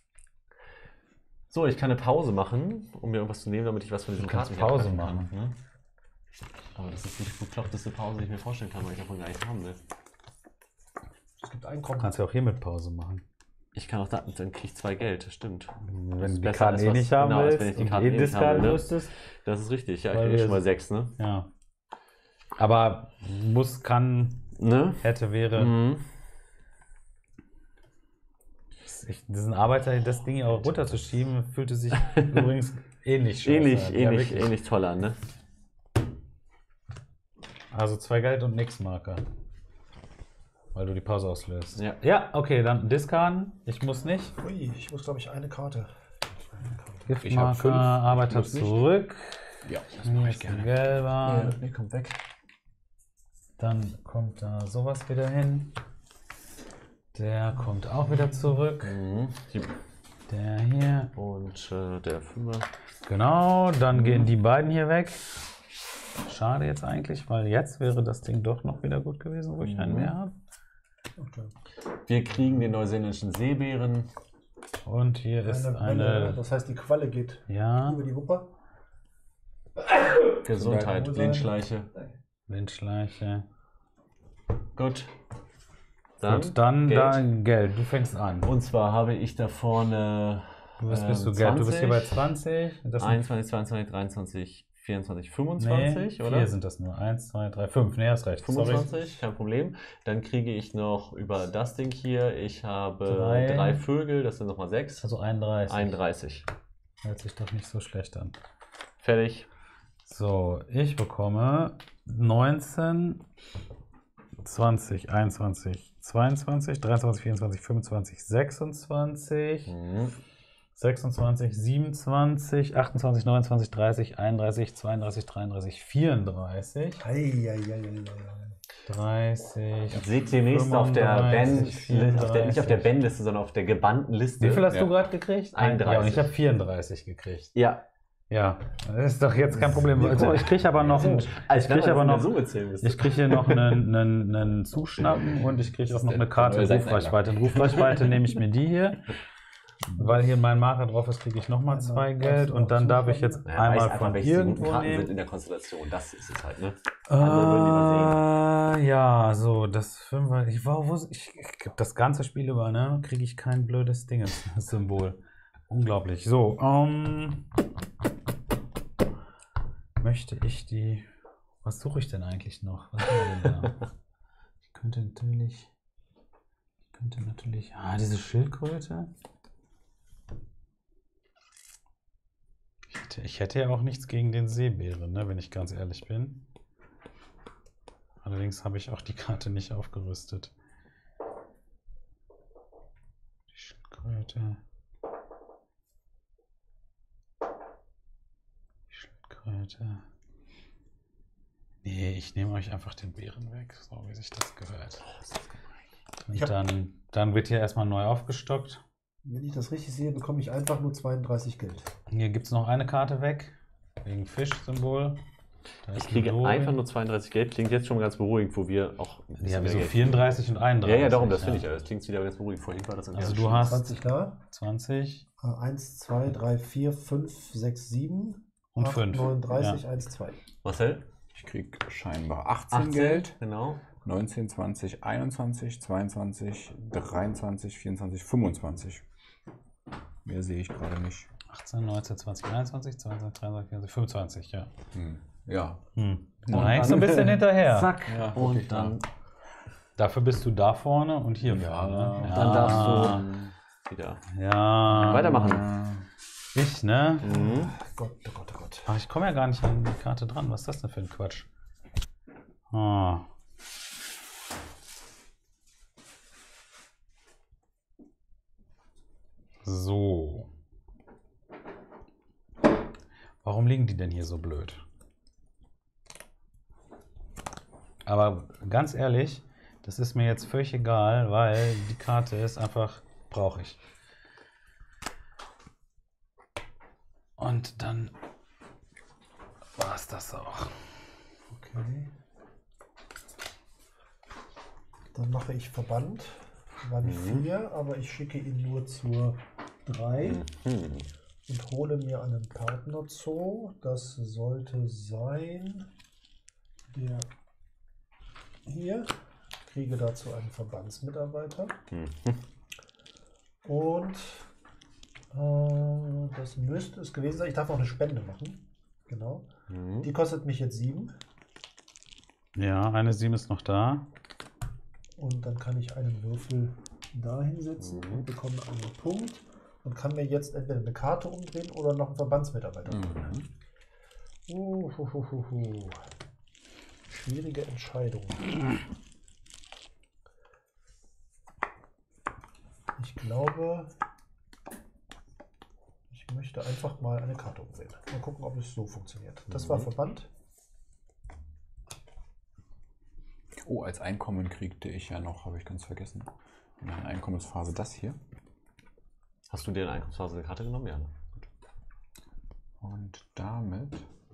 S4: So, ich kann eine Pause machen, um mir irgendwas zu nehmen, damit ich was von diesen
S3: Du kannst
S4: Karten hier
S3: Pause
S4: treffen
S3: machen.
S4: Kann, ne? Aber das ist die bekloppteste Pause, die ich mir vorstellen kann, weil ich davon gar nichts haben will.
S2: Es gibt
S3: du
S2: Einkommen.
S3: kannst ja auch hier mit Pause machen.
S4: Ich kann auch da, dann kriege ich zwei Geld, das stimmt.
S3: Wenn
S4: ist
S3: du die
S4: besser
S3: Karten
S4: als
S3: eh
S4: was-
S3: nicht haben
S4: genau, als
S3: willst
S4: wenn ich die
S3: und
S4: Karten
S3: eh
S4: eh nicht
S3: discarden
S4: haben will, ne?
S3: müsstest.
S4: Das ist richtig, ja, ich
S3: Weil
S4: kriege
S3: wir
S4: schon mal
S3: sind-
S4: sechs, ne?
S3: Ja. Aber muss, kann,
S4: Ne?
S3: hätte, wäre.
S4: Mhm.
S3: Ich, diesen Arbeiter, das Ding hier auch runterzuschieben, fühlte sich übrigens ähnlich scheiße
S4: Ähnlich,
S3: an.
S4: ähnlich,
S3: ja, wirklich.
S4: ähnlich toll an, ne?
S3: Also zwei Geld und nix Marker. Weil du die Pause auslöst.
S4: Ja.
S3: Ja, okay, dann discarden. Ich muss nicht.
S2: Ui, ich muss, glaube ich, eine Karte. Eine Karte.
S3: Giftmarker,
S5: Ich hab fünf.
S3: Arbeiter
S5: Ich muss nicht.
S3: zurück.
S5: Ja,
S3: Hier ist ein gelber.
S4: Nee, kommt weg.
S3: Dann kommt da sowas wieder hin. Der kommt auch wieder zurück.
S4: Mhm. Die,
S3: Der hier.
S4: und äh, der Fünfer.
S3: Genau, dann gehen die beiden hier weg. Schade jetzt eigentlich, weil jetzt wäre das Ding doch noch wieder gut gewesen, wo ich einen mehr habe.
S2: Okay.
S4: Wir kriegen den neuseeländischen Seebären.
S3: Und hier ist
S2: Eine
S3: eine.
S2: Qualle, das heißt, die Qualle geht
S3: Ja,
S2: über die Wupper.
S4: Gesundheit,
S2: Gesundheit.
S4: Blindschleiche.
S3: Windschleiche.
S4: Gut. Dann,
S3: Gut, dann
S4: Geld.
S3: da Geld. Du fängst an.
S4: Und zwar habe ich da vorne
S3: Du bist, bist du
S4: ähm,
S3: Geld. Du bist hier bei
S4: zwanzig,
S3: zwanzig. Das sind,
S4: einundzwanzig, zweiundzwanzig, dreiundzwanzig, vierundzwanzig, fünfundzwanzig,
S3: nee,
S4: oder?
S3: Vier sind das nur. Eins, zwei, drei, fünf. Nee, hast recht.
S4: fünfundzwanzig,
S3: Sorry.
S4: kein Problem. Dann kriege ich noch über das Ding hier, ich habe
S3: Drei.
S4: drei Vögel, das sind nochmal sechs.
S3: Also einunddreißig.
S4: einunddreißig.
S3: Hört sich doch nicht so schlecht an.
S4: Fertig.
S3: So, ich bekomme neunzehn, zwanzig, einundzwanzig, zweiundzwanzig, dreiundzwanzig, vierundzwanzig, fünfundzwanzig, sechsundzwanzig,
S4: Mhm.
S3: sechsundzwanzig, siebenundzwanzig, achtundzwanzig, neunundzwanzig, dreißig, einunddreißig, zweiunddreißig, dreiunddreißig, vierunddreißig,
S2: Eieieiei.
S3: dreißig.
S4: Seht demnächst auf der
S3: fünfunddreißig,
S4: Band, auf der, nicht auf der
S3: vierunddreißig.
S4: Bandliste, sondern auf der gebannten Liste.
S3: Wie viel hast
S5: Ja.
S3: du gerade gekriegt?
S4: einunddreißig.
S3: Ja, und ich habe vierunddreißig gekriegt.
S4: Ja.
S3: Ja, das ist doch jetzt kein Problem. Also, ich kriege aber noch einen,
S4: Als
S3: ich krieg aber noch,
S4: Summe zählen müsste.
S3: ich kriege hier noch einen, einen, einen Zuschnappen und ich kriege auch noch eine Karte
S5: neue
S3: Rufreichweite. In Rufreichweite nehme ich mir die hier. Weil hier mein Marker drauf ist, kriege ich nochmal zwei Geld und dann darf ich jetzt
S4: Naja,
S3: einmal
S4: weiß einfach,
S3: von
S4: welche guten
S3: irgendwo
S4: Karten sind
S3: nehmen.
S4: in der Konstellation. Das ist es halt, ne?
S3: Äh,
S4: Andere würden die mal
S3: ja, so, das Fünfer, ich war, wo, ich, ich das ganze Spiel über, ne, kriege ich kein blödes Dinges-Symbol. Unglaublich. So, ähm, möchte ich die, was suche ich denn eigentlich noch? Was haben wir denn da? Ich könnte natürlich, ich könnte natürlich, ah, diese Schildkröte. Ich hätte, ich hätte ja auch nichts gegen den Seebären, ne, wenn ich ganz ehrlich bin. Allerdings habe ich auch die Karte nicht aufgerüstet. Die Schildkröte. Die Schildkröte. Nee, ich nehme euch einfach den Bären weg, so wie sich das gehört. Und
S2: Ich hab-
S3: dann, dann wird hier erstmal neu aufgestockt.
S2: Wenn ich das richtig sehe, bekomme ich einfach nur zweiunddreißig Geld.
S3: Hier gibt es noch eine Karte weg, wegen Fischsymbol. Da
S4: Ich
S3: ist
S4: kriege
S3: eine Lori.
S4: einfach nur zweiunddreißig Geld. Klingt jetzt schon ganz beruhigend, wo wir auch. ein bisschen
S3: Ja,
S4: mehr
S3: wieso
S4: Geld-
S3: vierunddreißig und
S4: Ja,
S3: einunddreißig?
S4: ja, darum, das finde
S3: ja.
S4: ich. Das klingt wieder ganz beruhigend. Vorhin war das
S3: Also du hast
S2: zwanzig da.
S3: zwanzig
S2: eins, zwei, drei, vier, fünf, sechs, sieben.
S3: und fünf.
S2: neununddreißig,
S3: Ja.
S2: eins, zwei.
S4: Marcel?
S5: Ich krieg scheinbar achtzehn Geld.
S4: Genau.
S5: neunzehn, zwanzig, einundzwanzig, zweiundzwanzig, dreiundzwanzig, vierundzwanzig, fünfundzwanzig. Mehr sehe ich gerade nicht.
S3: achtzehn, neunzehn, zwanzig, einundzwanzig, zweiundzwanzig, dreiundzwanzig, vierundzwanzig, fünfundzwanzig, ja.
S5: Hm. Ja.
S3: Hm.
S5: Und
S3: Da hängst du ein bisschen hinterher.
S4: Zack.
S5: Ja,
S4: und
S5: wirklich,
S4: dann,
S3: Dafür bist du da vorne und hier
S5: Ja,
S3: vorne.
S4: dann darfst du wieder
S3: Ja.
S4: weitermachen.
S3: Ich, ne?
S4: Mhm.
S2: Gott, oh Gott, oh Gott.
S3: Ach, ich komme ja gar nicht an die Karte dran. Was ist das denn für ein Quatsch? Ah. So. Warum liegen die denn hier so blöd? Aber ganz ehrlich, das ist mir jetzt völlig egal, weil die Karte ist einfach, brauche ich. Und dann war es das auch.
S2: Okay. Dann mache ich Verband. Waren vier, aber ich schicke ihn nur zur drei
S4: Mhm.
S2: und hole mir einen Partner zu. Das sollte sein der hier. Kriege dazu einen Verbandsmitarbeiter.
S4: Mhm.
S2: Und äh, das müsste es gewesen sein. Ich darf noch eine Spende machen. Genau.
S4: Mhm.
S2: Die kostet mich jetzt sieben.
S3: Ja, eine sieben ist noch da.
S2: Und dann kann ich einen Würfel da hinsetzen
S4: Mhm.
S2: und bekomme einen Punkt und kann mir jetzt entweder eine Karte umdrehen oder noch einen Verbandsmitarbeiter.
S5: Mhm.
S2: Uhuhuhu. Schwierige Entscheidung. Ich glaube, ich möchte einfach mal eine Karte umdrehen. Mal gucken, ob es so funktioniert. Das
S4: Mhm.
S2: war Verband.
S5: Oh, als Einkommen kriegte ich ja noch, habe ich ganz vergessen, in meiner Einkommensphase das hier.
S4: Hast du dir in der Einkommensphase eine Karte genommen? Ja. Ne?
S5: Und damit.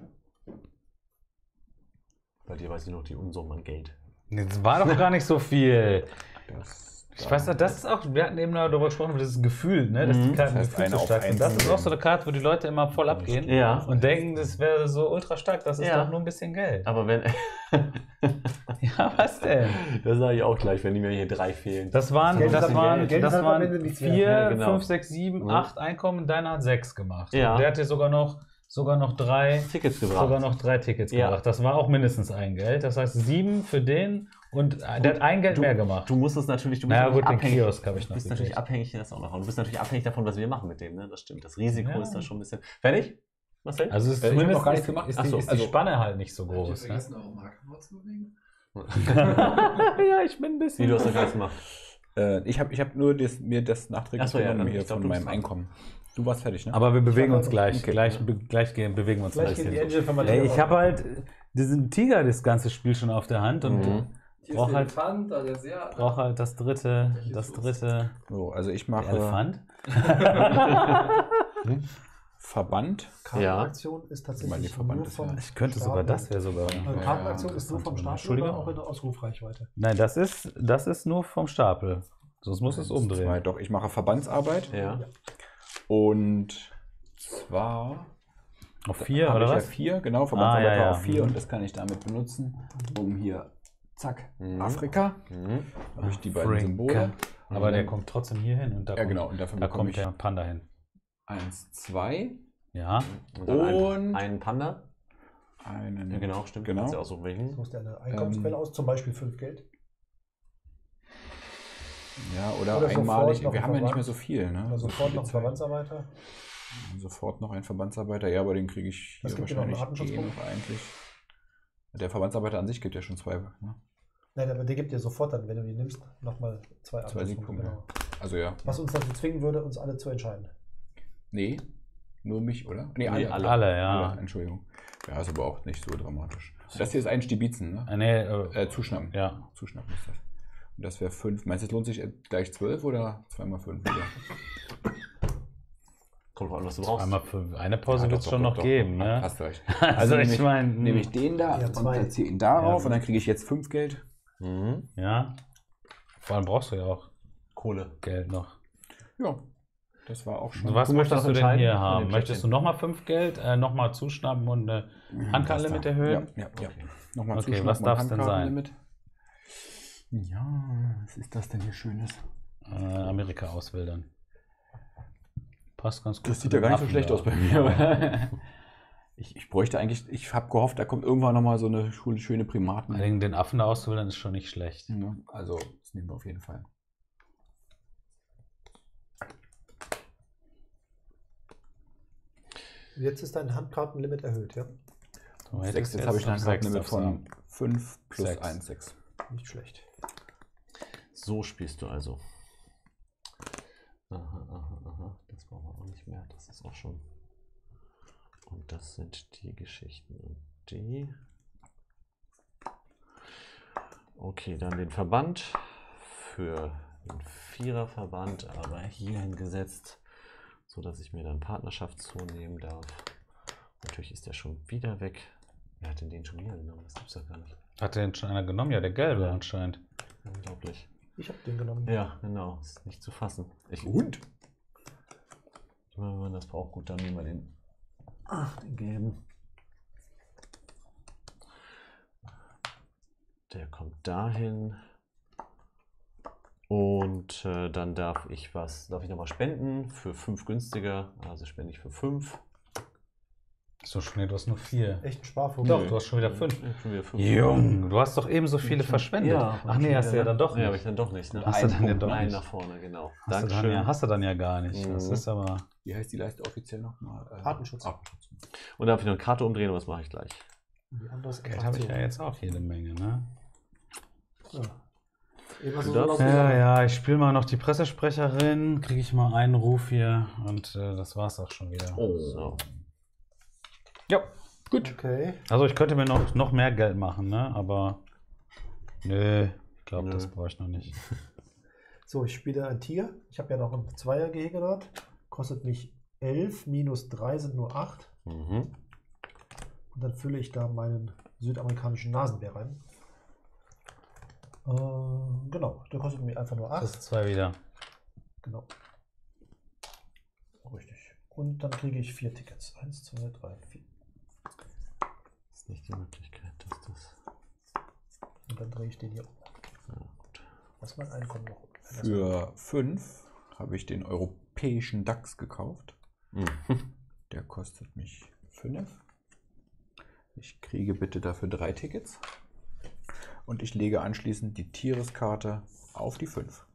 S4: Bei dir weiß ich noch die Unsummen an Geld.
S3: Das war doch gar nicht so viel.
S5: Das
S3: Ich weiß noch, das ist auch, wir hatten eben darüber gesprochen, dieses Gefühl, ne, dass die
S4: Mhm.
S3: Karten
S5: Das heißt,
S3: gefühlt
S5: eine
S3: so
S5: auf
S3: stark sind.
S5: eins
S3: Das ist
S5: nehmen.
S3: auch so eine Karte, wo die Leute immer voll abgehen
S4: Ja.
S3: und denken, das wäre so ultra stark, das ist
S4: Ja.
S3: doch nur ein bisschen Geld.
S4: Aber wenn.
S3: Ja, was denn?
S4: Das sage ich auch gleich, wenn die mir hier drei fehlen.
S3: Das waren,
S2: Geld ist
S3: das
S2: halt-
S3: waren,
S2: Geld ist
S3: das
S2: halt am
S3: waren
S2: Ende nichts wert.
S3: vier,
S4: Ja, genau.
S3: fünf, sechs, sieben,
S4: Mhm.
S3: acht Einkommen, deiner hat sechs gemacht.
S4: Ja.
S3: Und der hat dir sogar noch, sogar noch drei,
S4: Tickets gebracht.
S3: sogar noch drei Tickets
S4: Ja.
S3: gebracht. Das war auch mindestens ein Geld. Das heißt sieben für den und äh, der hat ein Geld
S4: du,
S3: mehr gemacht.
S4: Du musst es natürlich, du bist
S3: Na ja,
S4: natürlich
S3: gut, den
S4: abhängig.
S3: Kiosk habe ich
S4: Du
S3: noch
S4: bist natürlich
S3: gekriegt.
S4: abhängig, das auch noch. Und du bist natürlich abhängig davon, was wir machen mit dem, ne? Das stimmt. Das Risiko
S3: Ja.
S4: ist da schon ein bisschen. Fertig? Marcel?
S3: Also es ist
S5: Äh, ich hab
S3: zumindest
S5: noch gar nichts
S3: ist,
S5: gemacht.
S3: ist,
S4: Ach
S3: die,
S4: so,
S3: ist die
S5: also-
S3: Spanne halt nicht so groß. Ne?
S1: vergessen, auch Markenwort zu bewegen?
S3: Ja, ich bin ein
S4: Wie
S3: bisschen.
S4: du hast das alles gemacht.
S5: Äh, ich habe ich hab nur das, mir das nachträglich
S4: Ach so, ja,
S5: genommen
S4: dann-
S5: hier
S4: ich glaub,
S5: von
S4: du
S5: meinem
S4: bist
S5: Einkommen. Du warst fertig, ne?
S3: Aber wir bewegen
S2: hab
S3: uns
S2: halt-
S3: gleich.
S5: okay.
S3: Gleich, be gleich gehen, bewegen wir uns
S2: Gleich
S3: ein
S2: geht die
S3: bisschen.
S2: Engine von meiner
S3: Ey, ich habe halt diesen Tiger das ganze Spiel schon auf der Hand und
S4: Mhm.
S1: Hier
S3: Brauch
S1: ist der
S3: halt-
S1: Elefant, da der sehr.
S3: brauche halt das dritte, das dritte
S5: So, also ich
S3: der
S5: mache
S3: Elefant.
S5: Verband.
S2: Kartenaktion ist
S5: Meine
S2: tatsächlich
S5: Verband
S2: nur
S5: ist
S2: vom
S5: ja-
S3: Ich könnte sogar,
S2: Stapel.
S3: das wäre sogar.
S2: Also Kartenaktion ist nur vom Stapel
S3: Entschuldigung.
S2: oder auch in der Ausrufreichweite.
S3: Nein, das ist, das ist nur vom Stapel. Sonst muss es
S5: Zwei,
S3: umdrehen.
S5: doch, ich mache Verbandsarbeit.
S4: Ja.
S5: Und zwar
S3: Auf vier,
S5: habe
S3: oder
S5: ich ja
S3: was?
S5: vier, genau, Verbandsarbeit
S3: Ah, ja,
S5: war
S3: ja.
S5: auf vier
S3: Mhm.
S5: und das kann ich damit benutzen, um hier, zack,
S4: Mhm.
S5: Afrika,
S4: Mhm.
S5: habe ich die beiden
S3: Afrika.
S5: Symbole.
S3: Aber
S5: Und
S3: der
S5: dann-
S3: kommt trotzdem hier hin. Und da
S5: Ja,
S3: kommt,
S5: genau, und dafür
S3: da
S5: bekomme
S3: kommt
S5: ich
S3: der Panda hin.
S5: eins, zwei,
S3: Ja.
S4: Und dann
S5: Und-
S4: ein, einen Panda.
S5: einen,
S4: Ja, genau, stimmt.
S5: Genau.
S4: Kannst du auch so welchen.
S2: Suchst dir eine Einkommensquelle
S5: Ähm,
S2: aus, zum Beispiel fünf Geld.
S5: Ja, oder,
S2: Oder sofort
S5: einmalig,
S2: noch
S5: wir
S2: ein
S5: haben ja nicht mehr
S2: Verband.
S5: so viel, ne?
S2: Oder
S5: So
S2: sofort
S5: viele
S2: noch einen
S5: Zeit.
S2: Verbandsarbeiter.
S5: Sofort noch ein Verbandsarbeiter, ja, aber den kriege ich
S2: Was
S5: hier
S2: gibt dir noch einen
S5: wahrscheinlich eh
S2: Artenschutzpunkt?
S5: noch eigentlich. Der Verbandsarbeiter an sich gibt ja schon zwei, ne?
S2: Nein, aber der gibt dir sofort dann, wenn du ihn nimmst, nochmal zwei
S5: Zwei
S2: Artenspunkte.
S5: Siegpunkte.
S2: Genau.
S5: Also ja.
S2: Was uns dazu zwingen würde, uns alle zu entscheiden.
S5: Nee, nur mich, oder? Nee,
S4: Nee,
S5: alle.
S4: alle.
S3: Alle, ja.
S5: Alle, Entschuldigung. Ja, ist aber auch nicht so dramatisch. Das hier ist ein Stibitzen, ne?
S3: Äh, nee, äh,
S5: Äh, zuschnappen.
S3: ja.
S5: Zuschnappen ist das. Und das wäre fünf. Meinst du, es lohnt sich gleich zwölf oder zweimal fünf?
S4: Kommt drauf an, was du brauchst.
S3: Einmal für eine Pause
S5: Ja,
S3: wird es
S5: doch,
S3: schon
S5: doch,
S3: noch
S5: doch,
S3: geben,
S5: doch.
S3: ne?
S5: Hast du recht.
S3: Also,
S5: Also
S3: ich
S5: nehme ich,
S3: meine,
S5: nehme ich den da
S2: Ja,
S5: und
S2: zwei.
S5: platziere ihn darauf
S3: Ja.
S5: und dann kriege ich jetzt fünf Geld.
S4: Mhm.
S3: ja. Vor allem brauchst du ja auch
S4: Kohle.
S3: Geld noch.
S5: Ja, das war auch schon.
S3: Was
S4: Du
S3: möchtest
S4: musst
S3: du
S4: das
S3: denn
S4: entscheiden
S3: hier
S4: von
S3: haben?
S4: den
S3: Möchtest du
S4: Plättchen.
S3: nochmal fünf Geld, äh, nochmal zuschnappen und eine Handkartenlimit erhöhen?
S5: Ja, ja, ja.
S4: Okay.
S5: Nochmal
S3: Okay,
S5: zuschnappen
S3: was
S5: und
S3: darf's denn sein?
S5: Handkartenlimit. Ja, was ist das denn hier Schönes?
S3: Äh, Amerika auswildern. Passt ganz gut.
S5: Das
S3: zu
S5: sieht ja
S3: dem
S5: gar nicht so
S3: Affen
S5: schlecht
S3: da.
S5: aus bei mir. ich, ich bräuchte eigentlich, ich habe gehofft, da kommt irgendwann nochmal so eine schöne, schöne Primaten.
S3: Allerdings den Affen da auszuwildern ist schon nicht schlecht.
S5: Ne? Also, das nehmen wir auf jeden Fall.
S2: Jetzt ist dein Handkartenlimit erhöht, ja?
S3: So, hättest
S5: Sechs, jetzt habe ich
S3: auf
S5: ein
S3: sechs
S5: Handkartenlimit
S3: darfst du
S5: von
S3: haben.
S5: fünf plus
S3: Sechs.
S5: eins, sechs.
S2: Nicht schlecht.
S4: So spielst du also. Aha, aha, aha. Das brauchen wir auch nicht mehr. Das ist auch schon. Und das sind die Geschichten. Und die. Okay, dann den Verband für den Viererverband, aber hier hingesetzt, sodass ich mir dann Partnerschaft zunehmen darf. Natürlich ist der schon wieder weg. Wer hat denn den schon wieder genommen? Das gibt's ja gar nicht.
S3: Hat den schon einer genommen? Ja, der gelbe
S4: Ja.
S3: anscheinend.
S4: Unglaublich.
S2: Ich habe den genommen.
S4: Ja, genau. Ist nicht zu fassen. Ich,
S5: Und?
S4: Immer wenn man das braucht, gut, dann nehmen wir den, ach, den gelben. Der kommt dahin. Und äh, dann darf ich was, darf ich nochmal spenden für fünf günstiger. Also spende ich für fünf.
S3: So schnell, du hast nur vier.
S2: Echt ein Sparvogel.
S3: Doch, du hast schon wieder fünf.
S4: Ja, schon wieder fünf.
S3: Jung, du hast doch eben so viele verschwendet. Ach nee, hast du ja dann doch
S4: Nee, habe
S3: nicht.
S4: ich dann doch nicht. Ne?
S3: Hast du
S4: Einen
S3: dann ja
S4: Punkt,
S3: doch
S4: einen
S3: nicht.
S4: nach vorne, genau.
S3: Hast du, dann
S4: Dankeschön.
S3: ja, hast du dann ja gar nicht. Das
S4: Mhm.
S3: ist aber.
S5: Wie heißt die Leiste offiziell nochmal? Äh,
S2: Artenschutz.
S5: Artenschutz.
S4: Und darf ich noch eine Karte umdrehen und was mache ich gleich?
S2: Die andere ist
S3: Geld habe ich ja jetzt auch jede Menge, ne?
S2: Ja. Eben hast du
S4: Du
S2: so
S4: darfst-
S2: laut
S3: Ja,
S2: gesagt.
S3: ja, ich spiele mal noch die Pressesprecherin, kriege ich mal einen Ruf hier und äh, das war's auch schon wieder.
S5: Oh.
S4: So.
S3: Ja.
S2: Okay.
S3: Also ich könnte mir noch, noch mehr Geld machen, ne? Aber nö, ich glaube,
S4: Nö.
S3: das brauche ich noch nicht.
S2: So, ich spiele ein Tier. Ich habe ja noch ein Zweiergehege dort. Kostet mich elf, minus drei sind nur acht.
S4: Mhm.
S2: Und dann fülle ich da meinen südamerikanischen Nasenbär rein. Äh, genau, der kostet mich einfach nur
S3: Das
S2: acht.
S3: ist zwei wieder.
S2: Genau. Richtig. Und dann kriege ich vier Tickets. Eins, zwei, drei, vier.
S4: Das ist nicht die Möglichkeit, dass das.
S2: Und dann drehe ich den hier um.
S4: Ja, gut.
S2: Lass mal einen kommen noch.
S5: Für fünf habe ich den europäischen DAX gekauft.
S4: Mhm.
S5: Der kostet mich fünf. Ich kriege bitte dafür drei Tickets. Und ich lege anschließend die Tiereskarte auf die fünf.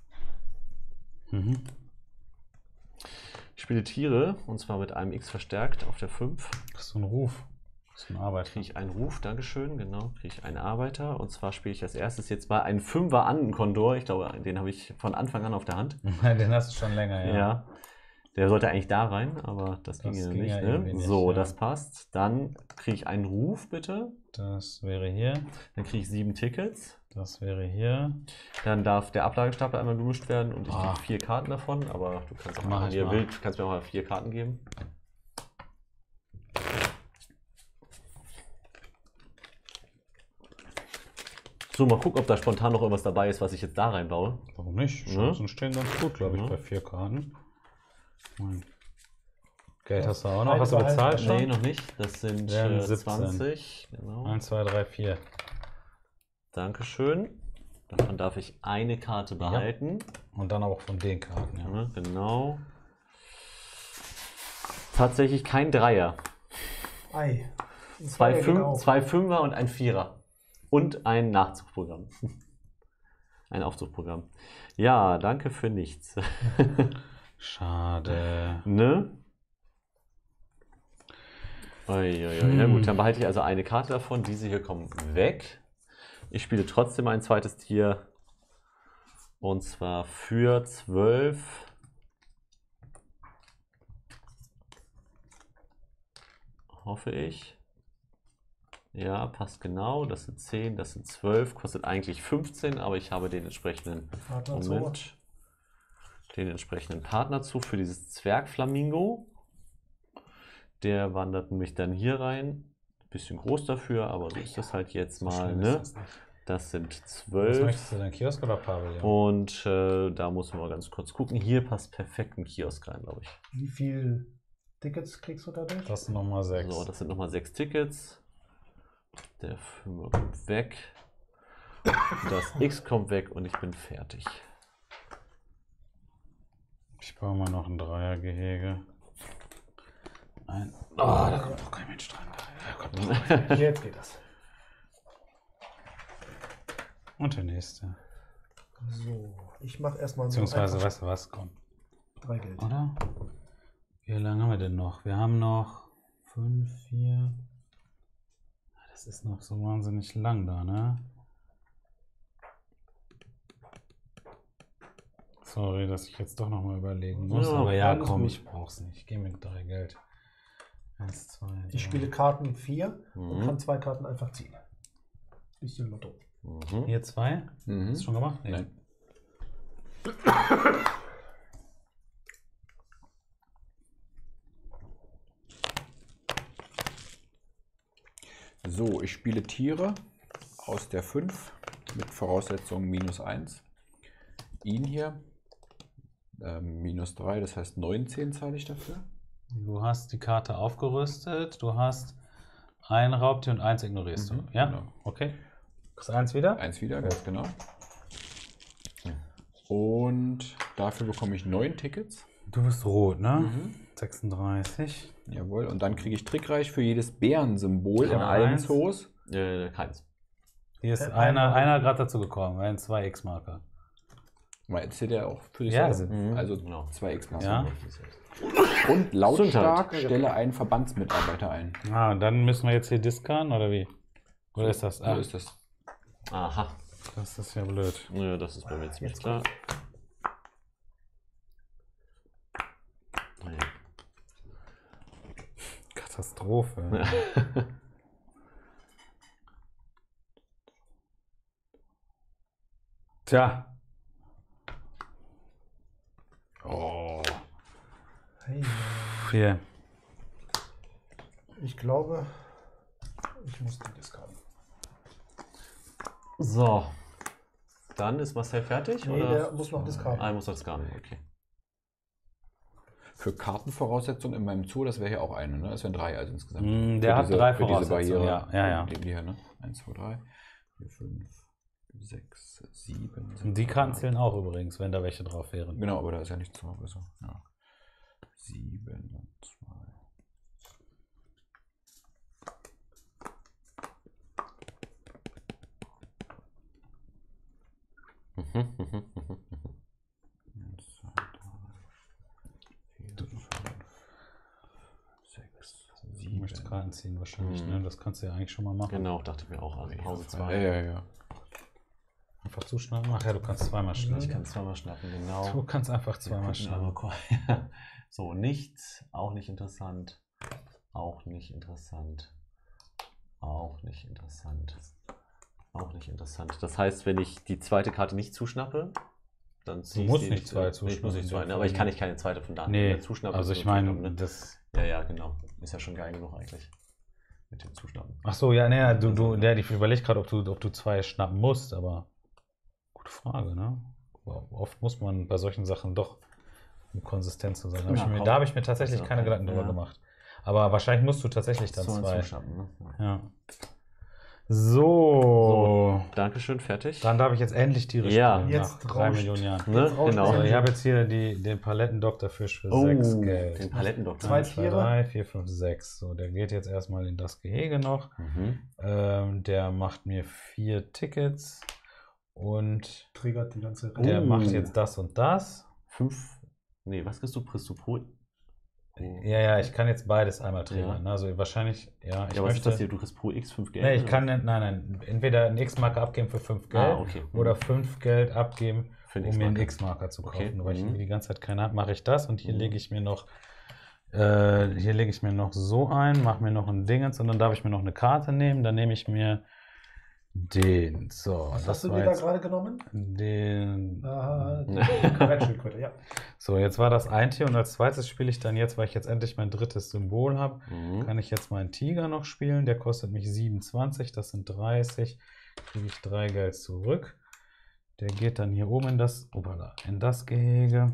S3: Mhm.
S4: Ich spiele Tiere und zwar mit einem X verstärkt auf der fünf.
S3: Das ist so ein Ruf. Das ist ein Arbeiter.
S4: Kriege ich einen Ruf, Dankeschön, genau, kriege ich einen Arbeiter. Und zwar spiele ich als erstes jetzt mal einen Fünfer Anden-Kondor. Ich glaube, den habe ich von Anfang an auf der Hand.
S3: Den hast du schon länger, ja.
S4: Ja. Der sollte eigentlich da rein, aber das,
S3: Das
S4: ging ja
S3: ging
S4: nicht.
S3: ja
S4: Ne?
S3: irgendwie nicht,
S4: So,
S3: ja.
S4: das passt. Dann kriege ich einen Ruf, bitte.
S3: Das wäre hier.
S4: Dann kriege ich sieben Tickets.
S3: Das wäre hier.
S4: Dann darf der Ablagestapel einmal gemischt werden und ich
S3: Ah.
S4: kriege vier Karten davon. Aber du kannst auch
S3: Mach
S4: mal,
S3: ich
S4: wie ihr
S3: mal.
S4: willst, kannst mir auch mal vier Karten geben. So, mal gucken, ob da spontan noch irgendwas dabei ist, was ich jetzt da reinbaue.
S3: Warum nicht?
S4: Ja.
S3: Chancen stehen ganz gut, glaube ich,
S4: Ja.
S3: bei vier Karten. Hm. Geld hast du auch noch.
S2: Eine
S3: Hast du bezahlt
S2: behalten.
S3: schon?
S4: Nee, noch nicht. Das sind
S3: Wären
S4: äh,
S3: siebzehn.
S4: zwanzig. Genau.
S3: eins, zwei, drei, vier.
S4: Dankeschön. Davon darf ich eine Karte behalten.
S3: Und dann auch von den Karten, ja.
S4: Ja, genau. Tatsächlich kein Dreier.
S2: Ei. Ein
S4: Zwei,
S2: Zweier geht
S4: Fünf,
S2: auch.
S4: zwei Fünfer und ein Vierer. Und ein Nachzugprogramm. Ein Aufzugprogramm. Ja, danke für nichts.
S3: Schade.
S4: Ne? Uiuiui. Na gut, dann behalte ich also eine Karte davon. Diese hier kommen weg. Ich spiele trotzdem ein zweites Tier. Und zwar für zwölf. Hoffe ich. Ja, passt genau. Das sind zehn, das sind zwölf. Kostet eigentlich fünfzehn, aber ich habe den entsprechenden
S2: Partner zu.
S4: Moment. Den entsprechenden Partner zu für dieses Zwergflamingo. Der wandert nämlich dann hier rein. Bisschen groß dafür, aber so ist das halt jetzt mal.
S3: schlimm
S4: Ne?
S3: ist das nicht.
S4: Das sind
S3: Was
S4: zwölf.
S3: möchtest du denn? Kiosk oder Pavillon?
S4: Und äh, da muss man mal ganz kurz gucken. Hier passt perfekt ein Kiosk rein, glaube ich.
S2: Wie viel Tickets kriegst du dadurch?
S3: Das sind nochmal sechs.
S4: So, das sind nochmal sechs Tickets. Der Fünfer kommt weg. Das X kommt weg und ich bin fertig.
S3: Ich baue mal noch ein Dreiergehege. Ein. Oh, da kommt doch kein Mensch dran. Da kommt doch-
S2: Jetzt geht das.
S3: Und der nächste.
S2: So, ich mache erstmal
S3: Beziehungsweise,
S2: einfach
S3: weißt du was? Komm.
S2: drei Geld.
S3: Oder? Wie lange haben wir denn noch? Wir haben noch fünf, vier. Das ist noch so wahnsinnig lang da, ne? Sorry, dass ich jetzt doch noch mal überlegen muss.
S4: Ja,
S3: aber ja,
S4: alles
S3: komm,
S4: gut.
S3: ich brauch's nicht. Ich gehe mit drei Geld. Eins, zwei, drei.
S2: Ich spiele Karten vier und
S4: Mhm.
S2: kann zwei Karten einfach ziehen. Bisschen Lotto.
S4: Mhm.
S3: Hier zwei?
S5: Mhm.
S3: Hast du schon gemacht? Nee.
S5: Nein. So, ich spiele Tiere aus der fünf mit Voraussetzung minus eins. Ihn hier ähm, minus drei, das heißt neunzehn zahle ich dafür.
S3: Du hast die Karte aufgerüstet. Du hast ein Raubtier und eins ignorierst
S5: Mhm,
S3: du. Ja?
S5: genau.
S3: Okay. Das eins wieder?
S5: Eins wieder, ganz genau. Und dafür bekomme ich neun Tickets.
S3: Du bist rot, ne?
S5: Mhm.
S3: sechsunddreißig.
S5: Jawohl, und dann kriege ich trickreich für jedes Bärensymbol in
S3: Ja,
S5: allen
S3: eins.
S5: Zoos.
S4: Äh, keins.
S3: Hier ist
S2: Äh,
S3: einer,
S2: einmal.
S3: einer gerade dazu gekommen, ein zwei X-Marker.
S5: Mal zählt ja auch für dich
S3: Ja,
S5: selber.
S4: Mhm.
S5: Also
S4: Genau.
S5: zwei X Marken.
S3: Ja.
S5: Und lautstark
S4: Gesundheit.
S5: stelle einen Verbandsmitarbeiter ein.
S3: Ah, und dann müssen wir jetzt hier discarden, oder wie? Oder ist das?
S5: So
S3: Ah,
S5: ist das.
S4: Aha.
S3: Das ist ja blöd.
S4: Ja, das ist bei mir ziemlich klar. Naja.
S3: Katastrophe. Tja. Oh.
S2: Hey,
S3: Hier.
S2: ich glaube, ich muss den discarden.
S4: So. Dann ist Marcel fertig?
S2: Nee,
S4: oder?
S2: der muss noch discarden.
S4: Ah, er muss das gar nicht, okay.
S5: Für Kartenvoraussetzungen in meinem Zoo, das wäre hier auch eine, ne? Das wären drei also insgesamt.
S3: Mm,
S5: Für
S3: der hat
S5: diese-
S3: drei
S5: für diese
S3: Voraussetzungen,
S5: Barriere.
S3: ja, ja, ja.
S5: Die, die hier, ne? eins, zwei, drei, vier, fünf, sechs, sieben.
S3: Und die Karten zählen auch übrigens, wenn da welche drauf wären.
S5: Genau, aber da ist ja nichts drauf. Also, ja. sieben und zwei. eins, zwei, drei, vier, fünf, sechs,
S3: Du
S5: sieben.
S3: möchtest Karten ziehen wahrscheinlich,
S4: Mhm.
S3: ne? Das kannst du ja eigentlich schon mal machen.
S4: Genau, dachte ich mir auch. Also Pause
S5: Ja,
S4: zwei.
S5: ja, ja.
S3: Einfach zuschnappen. Ach ja, du kannst zweimal
S4: Ich
S3: schnappen.
S4: kann zweimal schnappen, genau.
S3: Du kannst einfach
S4: Wir
S3: zweimal
S4: gucken aber
S3: schnappen.
S4: kurz. So, nichts, auch nicht interessant. Auch nicht interessant. Auch nicht interessant. Auch nicht interessant. Das heißt, wenn ich die zweite Karte nicht zuschnappe, dann ziehe ich
S3: musst
S4: die
S3: nicht zwei
S4: Ich muss
S3: zuschnappen,
S4: nicht zwei,
S3: in
S4: ne?
S3: der
S4: aber ich
S3: Fall
S4: kann
S3: nicht.
S4: nicht keine zweite von da
S3: Nee,
S4: zuschnappen.
S3: also
S4: ist
S3: ich
S4: nur
S3: meine,
S4: zuschnappen, ne?
S3: das...
S4: Ja, ja, genau. Ist ja schon geil genug eigentlich. Mit dem Zuschnappen.
S3: Ach so, ja, nee, du, du, der, ich überlege gerade, ob du, ob du zwei schnappen musst, aber gute Frage, ne? Aber oft muss man bei solchen Sachen doch um konsistent zu sein. Da habe
S4: Ja,
S3: ich mir,
S4: komm.
S3: da habe ich mir tatsächlich
S4: Ist ja
S3: keine
S4: okay.
S3: Gedanken drüber
S4: Ja.
S3: gemacht. Aber wahrscheinlich musst du tatsächlich dann
S4: So ein
S3: zwei.
S4: Zuschnappen, ne? Ja.
S3: Ja. So.
S4: Dankeschön, fertig.
S3: Dann darf ich jetzt endlich Tiere
S4: Ja.
S3: spielen,
S2: Jetzt
S3: nach drei
S2: rauscht.
S3: Millionen Jahren.
S4: Ne?
S2: Jetzt rauscht
S4: Genau.
S3: So,
S2: es.
S3: ich habe jetzt hier die, den Palettendoktorfisch für
S4: Oh,
S3: sechs Geld.
S4: den Palettendoktor.
S2: Zwei
S3: eins, zwei,
S2: Tiere.
S3: drei, vier, fünf, sechs. So, der geht jetzt erstmal in das Gehege noch.
S4: Mhm.
S3: Ähm, der macht mir vier Tickets und
S2: Triggert die ganze
S4: Oh.
S3: der macht jetzt das und das.
S4: Fünf. Nee, was kriegst du? Kriegst du pro.
S3: Ja, ja, ich kann jetzt beides einmal triggern.
S4: Ja.
S3: ne? Also wahrscheinlich, ja, ich
S4: Ja, was ist
S3: möchte.
S4: das hier? Du kriegst pro X fünf Geld?
S3: Nee, ich
S4: oder?
S3: kann, nicht- nein, nein, entweder einen X-Marker abgeben für fünf Geld
S4: Ah, okay.
S3: oder fünf Geld abgeben,
S4: Für
S3: um
S4: den
S3: mir einen
S4: X-Marker.
S3: X-Marker zu kaufen.
S4: Okay,
S3: Weil ich
S4: mhm.
S3: irgendwie die ganze Zeit keine habe, mache ich das und hier
S4: Mhm.
S3: lege ich mir noch, äh, hier lege ich mir noch so ein, mache mir noch ein Dingens und dann darf ich mir noch eine Karte nehmen. Dann nehme ich mir den. So,
S2: Was
S3: das
S2: hast du
S3: war
S2: dir da
S3: jetzt
S2: gerade genommen?
S3: den.
S2: Ah, die Karettschildkröte, ja.
S3: So, jetzt war das ein Tier und als zweites spiele ich dann jetzt, weil ich jetzt endlich mein drittes Symbol habe,
S4: Mhm.
S3: kann ich jetzt meinen Tiger noch spielen. Der kostet mich siebenundzwanzig, das sind dreißig. Kriege ich drei Geld zurück. Der geht dann hier oben in das, opala, in das Gehege.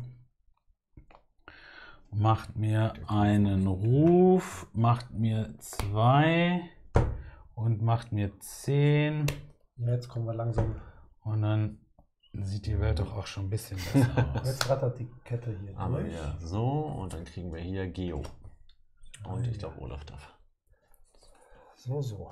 S3: Macht mir einen Ruf, macht mir zwei und macht mir zehn.
S2: Ja, jetzt kommen wir langsam.
S3: Und dann sieht die Welt doch auch schon ein bisschen besser aus.
S2: Jetzt rattert die Kette hier
S4: Aber
S2: durch.
S4: ja, so, und dann kriegen wir hier Geo. Und ich glaube, Olaf darf.
S2: So, so.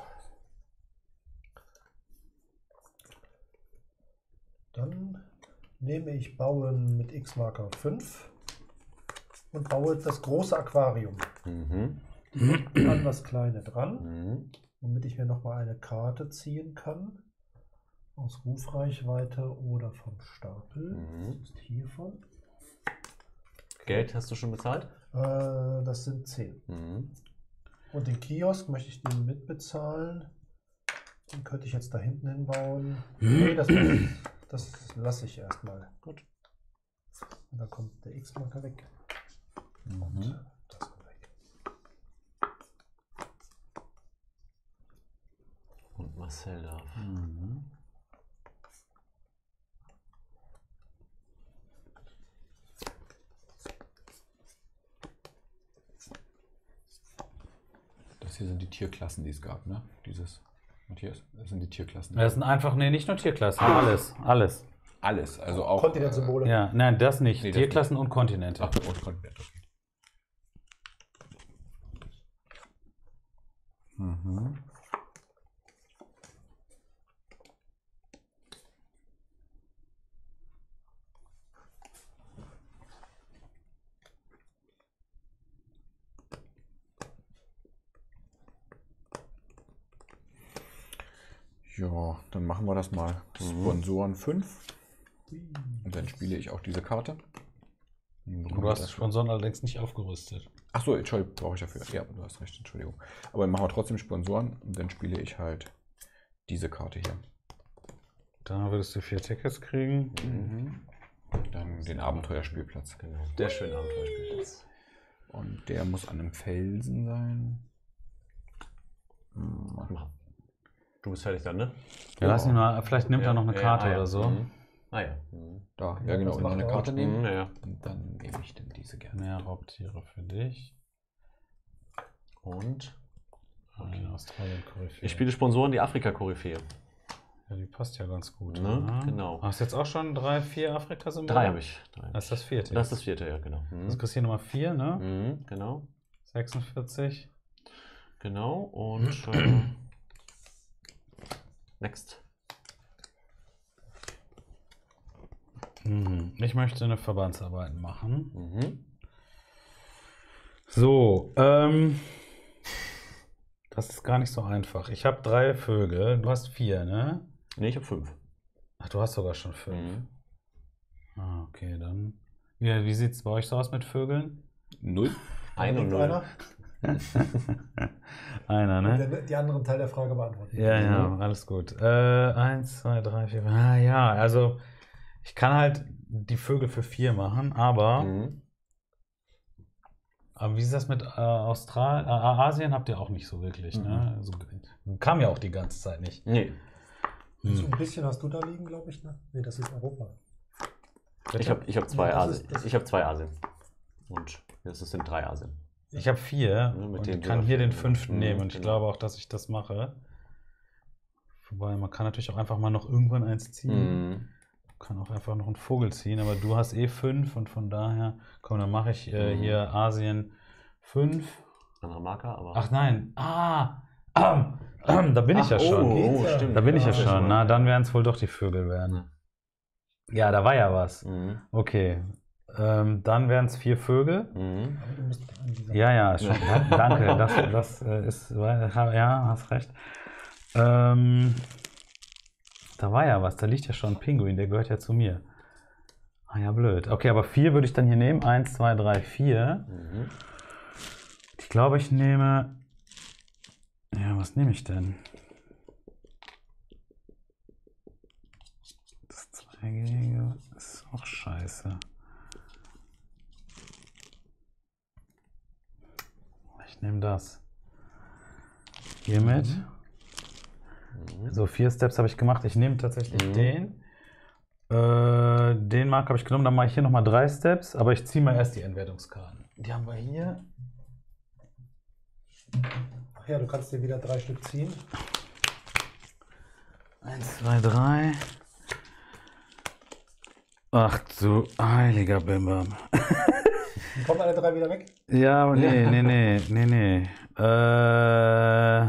S2: Dann nehme ich Bauen mit X-Marker fünf und baue das große Aquarium
S4: Mhm.
S2: an das kleine dran,
S4: Mhm.
S2: womit ich mir nochmal eine Karte ziehen kann. Aus Rufreichweite oder vom Stapel.
S4: Mhm.
S2: Das ist hiervon.
S4: Geld hast du schon bezahlt?
S2: Äh, das sind zehn.
S4: Mhm.
S2: Und den Kiosk möchte ich den mitbezahlen. Den könnte ich jetzt da hinten hinbauen. Nee, das, das lasse ich erstmal. Gut. Und dann kommt der X-Marker weg. Und
S3: Mhm.
S2: das kommt weg.
S4: Und Marcel darf.
S3: Mhm.
S5: Das hier sind die Tierklassen, die es gab, ne? Dieses, Matthias, das sind die Tierklassen.
S3: Das sind einfach, nee, nicht nur Tierklassen, alles, alles.
S5: Alles, also auch.
S2: Kontinentsymbole.
S3: Ja, nein, das nicht.
S5: Nee, das
S3: Tierklassen und Kontinente.
S5: Ach, und Kontinent, okay. Mhm. Ja, dann machen wir das mal. Sponsoren fünf. Und dann spiele ich auch diese Karte.
S3: Du hast Sponsoren allerdings nicht aufgerüstet.
S5: Achso, Entschuldigung, brauche ich dafür. Ja, du hast recht, Entschuldigung. Aber dann machen wir trotzdem Sponsoren und dann spiele ich halt diese Karte hier.
S3: Da würdest du vier Tickets kriegen.
S5: Mhm. Dann den Abenteuerspielplatz.
S4: Genau. Der schöne Abenteuerspielplatz.
S5: Und der muss an einem Felsen sein. Hm.
S4: Mach mal. Du bist fertig dann, ne?
S3: Ja, lass ihn mal, vielleicht nimmt
S4: Ja,
S3: er noch eine
S4: ja,
S3: Karte
S4: ah, ja.
S3: oder so.
S4: Mhm. Ah ja. Mhm.
S5: Da, ja,
S2: Ja,
S5: genau,
S2: das
S5: noch
S2: macht
S5: eine
S2: er
S5: Karte
S2: auch.
S5: nehmen.
S4: Mhm, ja, ja.
S5: Und dann nehme ich dann diese gerne.
S3: Mehr Raubtiere für dich.
S4: Und
S3: Eine Australien-Koryphäe.
S4: ich spiele Sponsoren die Afrika-Koryphäe.
S3: Ja, die passt ja ganz gut.
S4: Ne?
S3: Ja.
S4: Genau.
S3: Hast du jetzt auch schon drei, vier Afrika-Symbole?
S4: Drei habe ich. Drei hab
S3: Das ist
S4: ich.
S3: das vierte.
S4: Das ist das vierte, ja, genau. Mhm.
S3: Das kriegst du hier Nummer vier, ne?
S4: Mhm, genau.
S3: sechsundvierzig.
S4: Genau. Und äh, next.
S3: Mhm. Ich möchte eine Verbandsarbeit machen.
S4: Mhm.
S3: So, ähm. Das ist gar nicht so einfach. Ich habe drei Vögel. Du hast vier, ne?
S4: Ne, ich habe fünf.
S3: Ach, du hast sogar schon fünf.
S4: Mhm.
S3: Ah, okay, dann. Wie, wie sieht es bei euch so aus mit Vögeln?
S5: Null.
S4: Ein und
S2: Liegt
S4: null.
S2: einer?
S3: Einer, ne?
S2: Der, die anderen Teil der Frage beantworten.
S3: Ja, ja, alles gut. Äh, eins, zwei, drei, vier. Ah, ja, also ich kann halt die Vögel für vier machen, aber,
S4: Mhm.
S3: aber wie ist das mit äh, Australien? Äh, Asien habt ihr auch nicht so wirklich, ne? So, kam ja auch die ganze Zeit nicht.
S4: Nee.
S2: So ein bisschen hast du da liegen, glaube ich, ne? Nee, das ist Europa.
S4: Ich habe ich hab zwei
S2: Ja, das
S4: Asien.
S2: ist- das-
S4: Ich habe zwei Asien. Und das sind drei Asien.
S3: Ich habe vier
S4: mit
S3: und
S4: dem
S3: ich kann
S4: du
S3: hier den
S4: dafür-
S3: fünften
S4: Mhm,
S3: nehmen und ich
S4: genau.
S3: glaube auch, dass ich das mache. Wobei man kann natürlich auch einfach mal noch irgendwann eins ziehen.
S4: Mhm.
S3: Kann auch einfach noch einen Vogel ziehen, aber du hast eh fünf und von daher, komm, dann mache ich äh,
S4: Mhm.
S3: hier Asien fünf.
S4: Anderer Marker, aber.
S3: Ach nein, ah, ähm, ähm, da bin ich ja
S4: Ach,
S3: schon.
S4: Oh, oh,
S2: Geht's ja.
S4: stimmt.
S3: Da bin ich ja
S2: Ja,
S3: schon. Na, dann werden es wohl doch die Vögel werden. Ja, da war ja was.
S4: Mhm.
S3: Okay, ähm, dann wären es vier Vögel.
S4: Mhm.
S2: Aber du musst an dieser
S3: Ja, ja, schon, danke, das, das äh, ist, ja, hast recht. Ähm, da war ja was, da liegt ja schon ein Pinguin, der gehört ja zu mir. Ah ja, blöd. Okay, aber vier würde ich dann hier nehmen. Eins, zwei, drei, vier.
S4: Mhm.
S3: Ich glaube, ich nehme. Ja, was nehme ich denn? Das Zweigige ist auch scheiße. Ich nehme das. Hiermit. So, vier Steps habe ich gemacht. Ich nehme tatsächlich
S4: Mhm.
S3: den. Äh, den Mark habe ich genommen. Dann mache ich hier nochmal drei Steps. Aber ich ziehe mal erst die Entwertungskarten. Die haben wir hier.
S2: Ach ja, du kannst dir wieder drei Stück ziehen.
S3: Eins, zwei, drei. Ach du heiliger Bimbam.
S2: Kommen alle drei wieder weg?
S3: Ja, aber nee, nee, nee, nee, nee. Äh.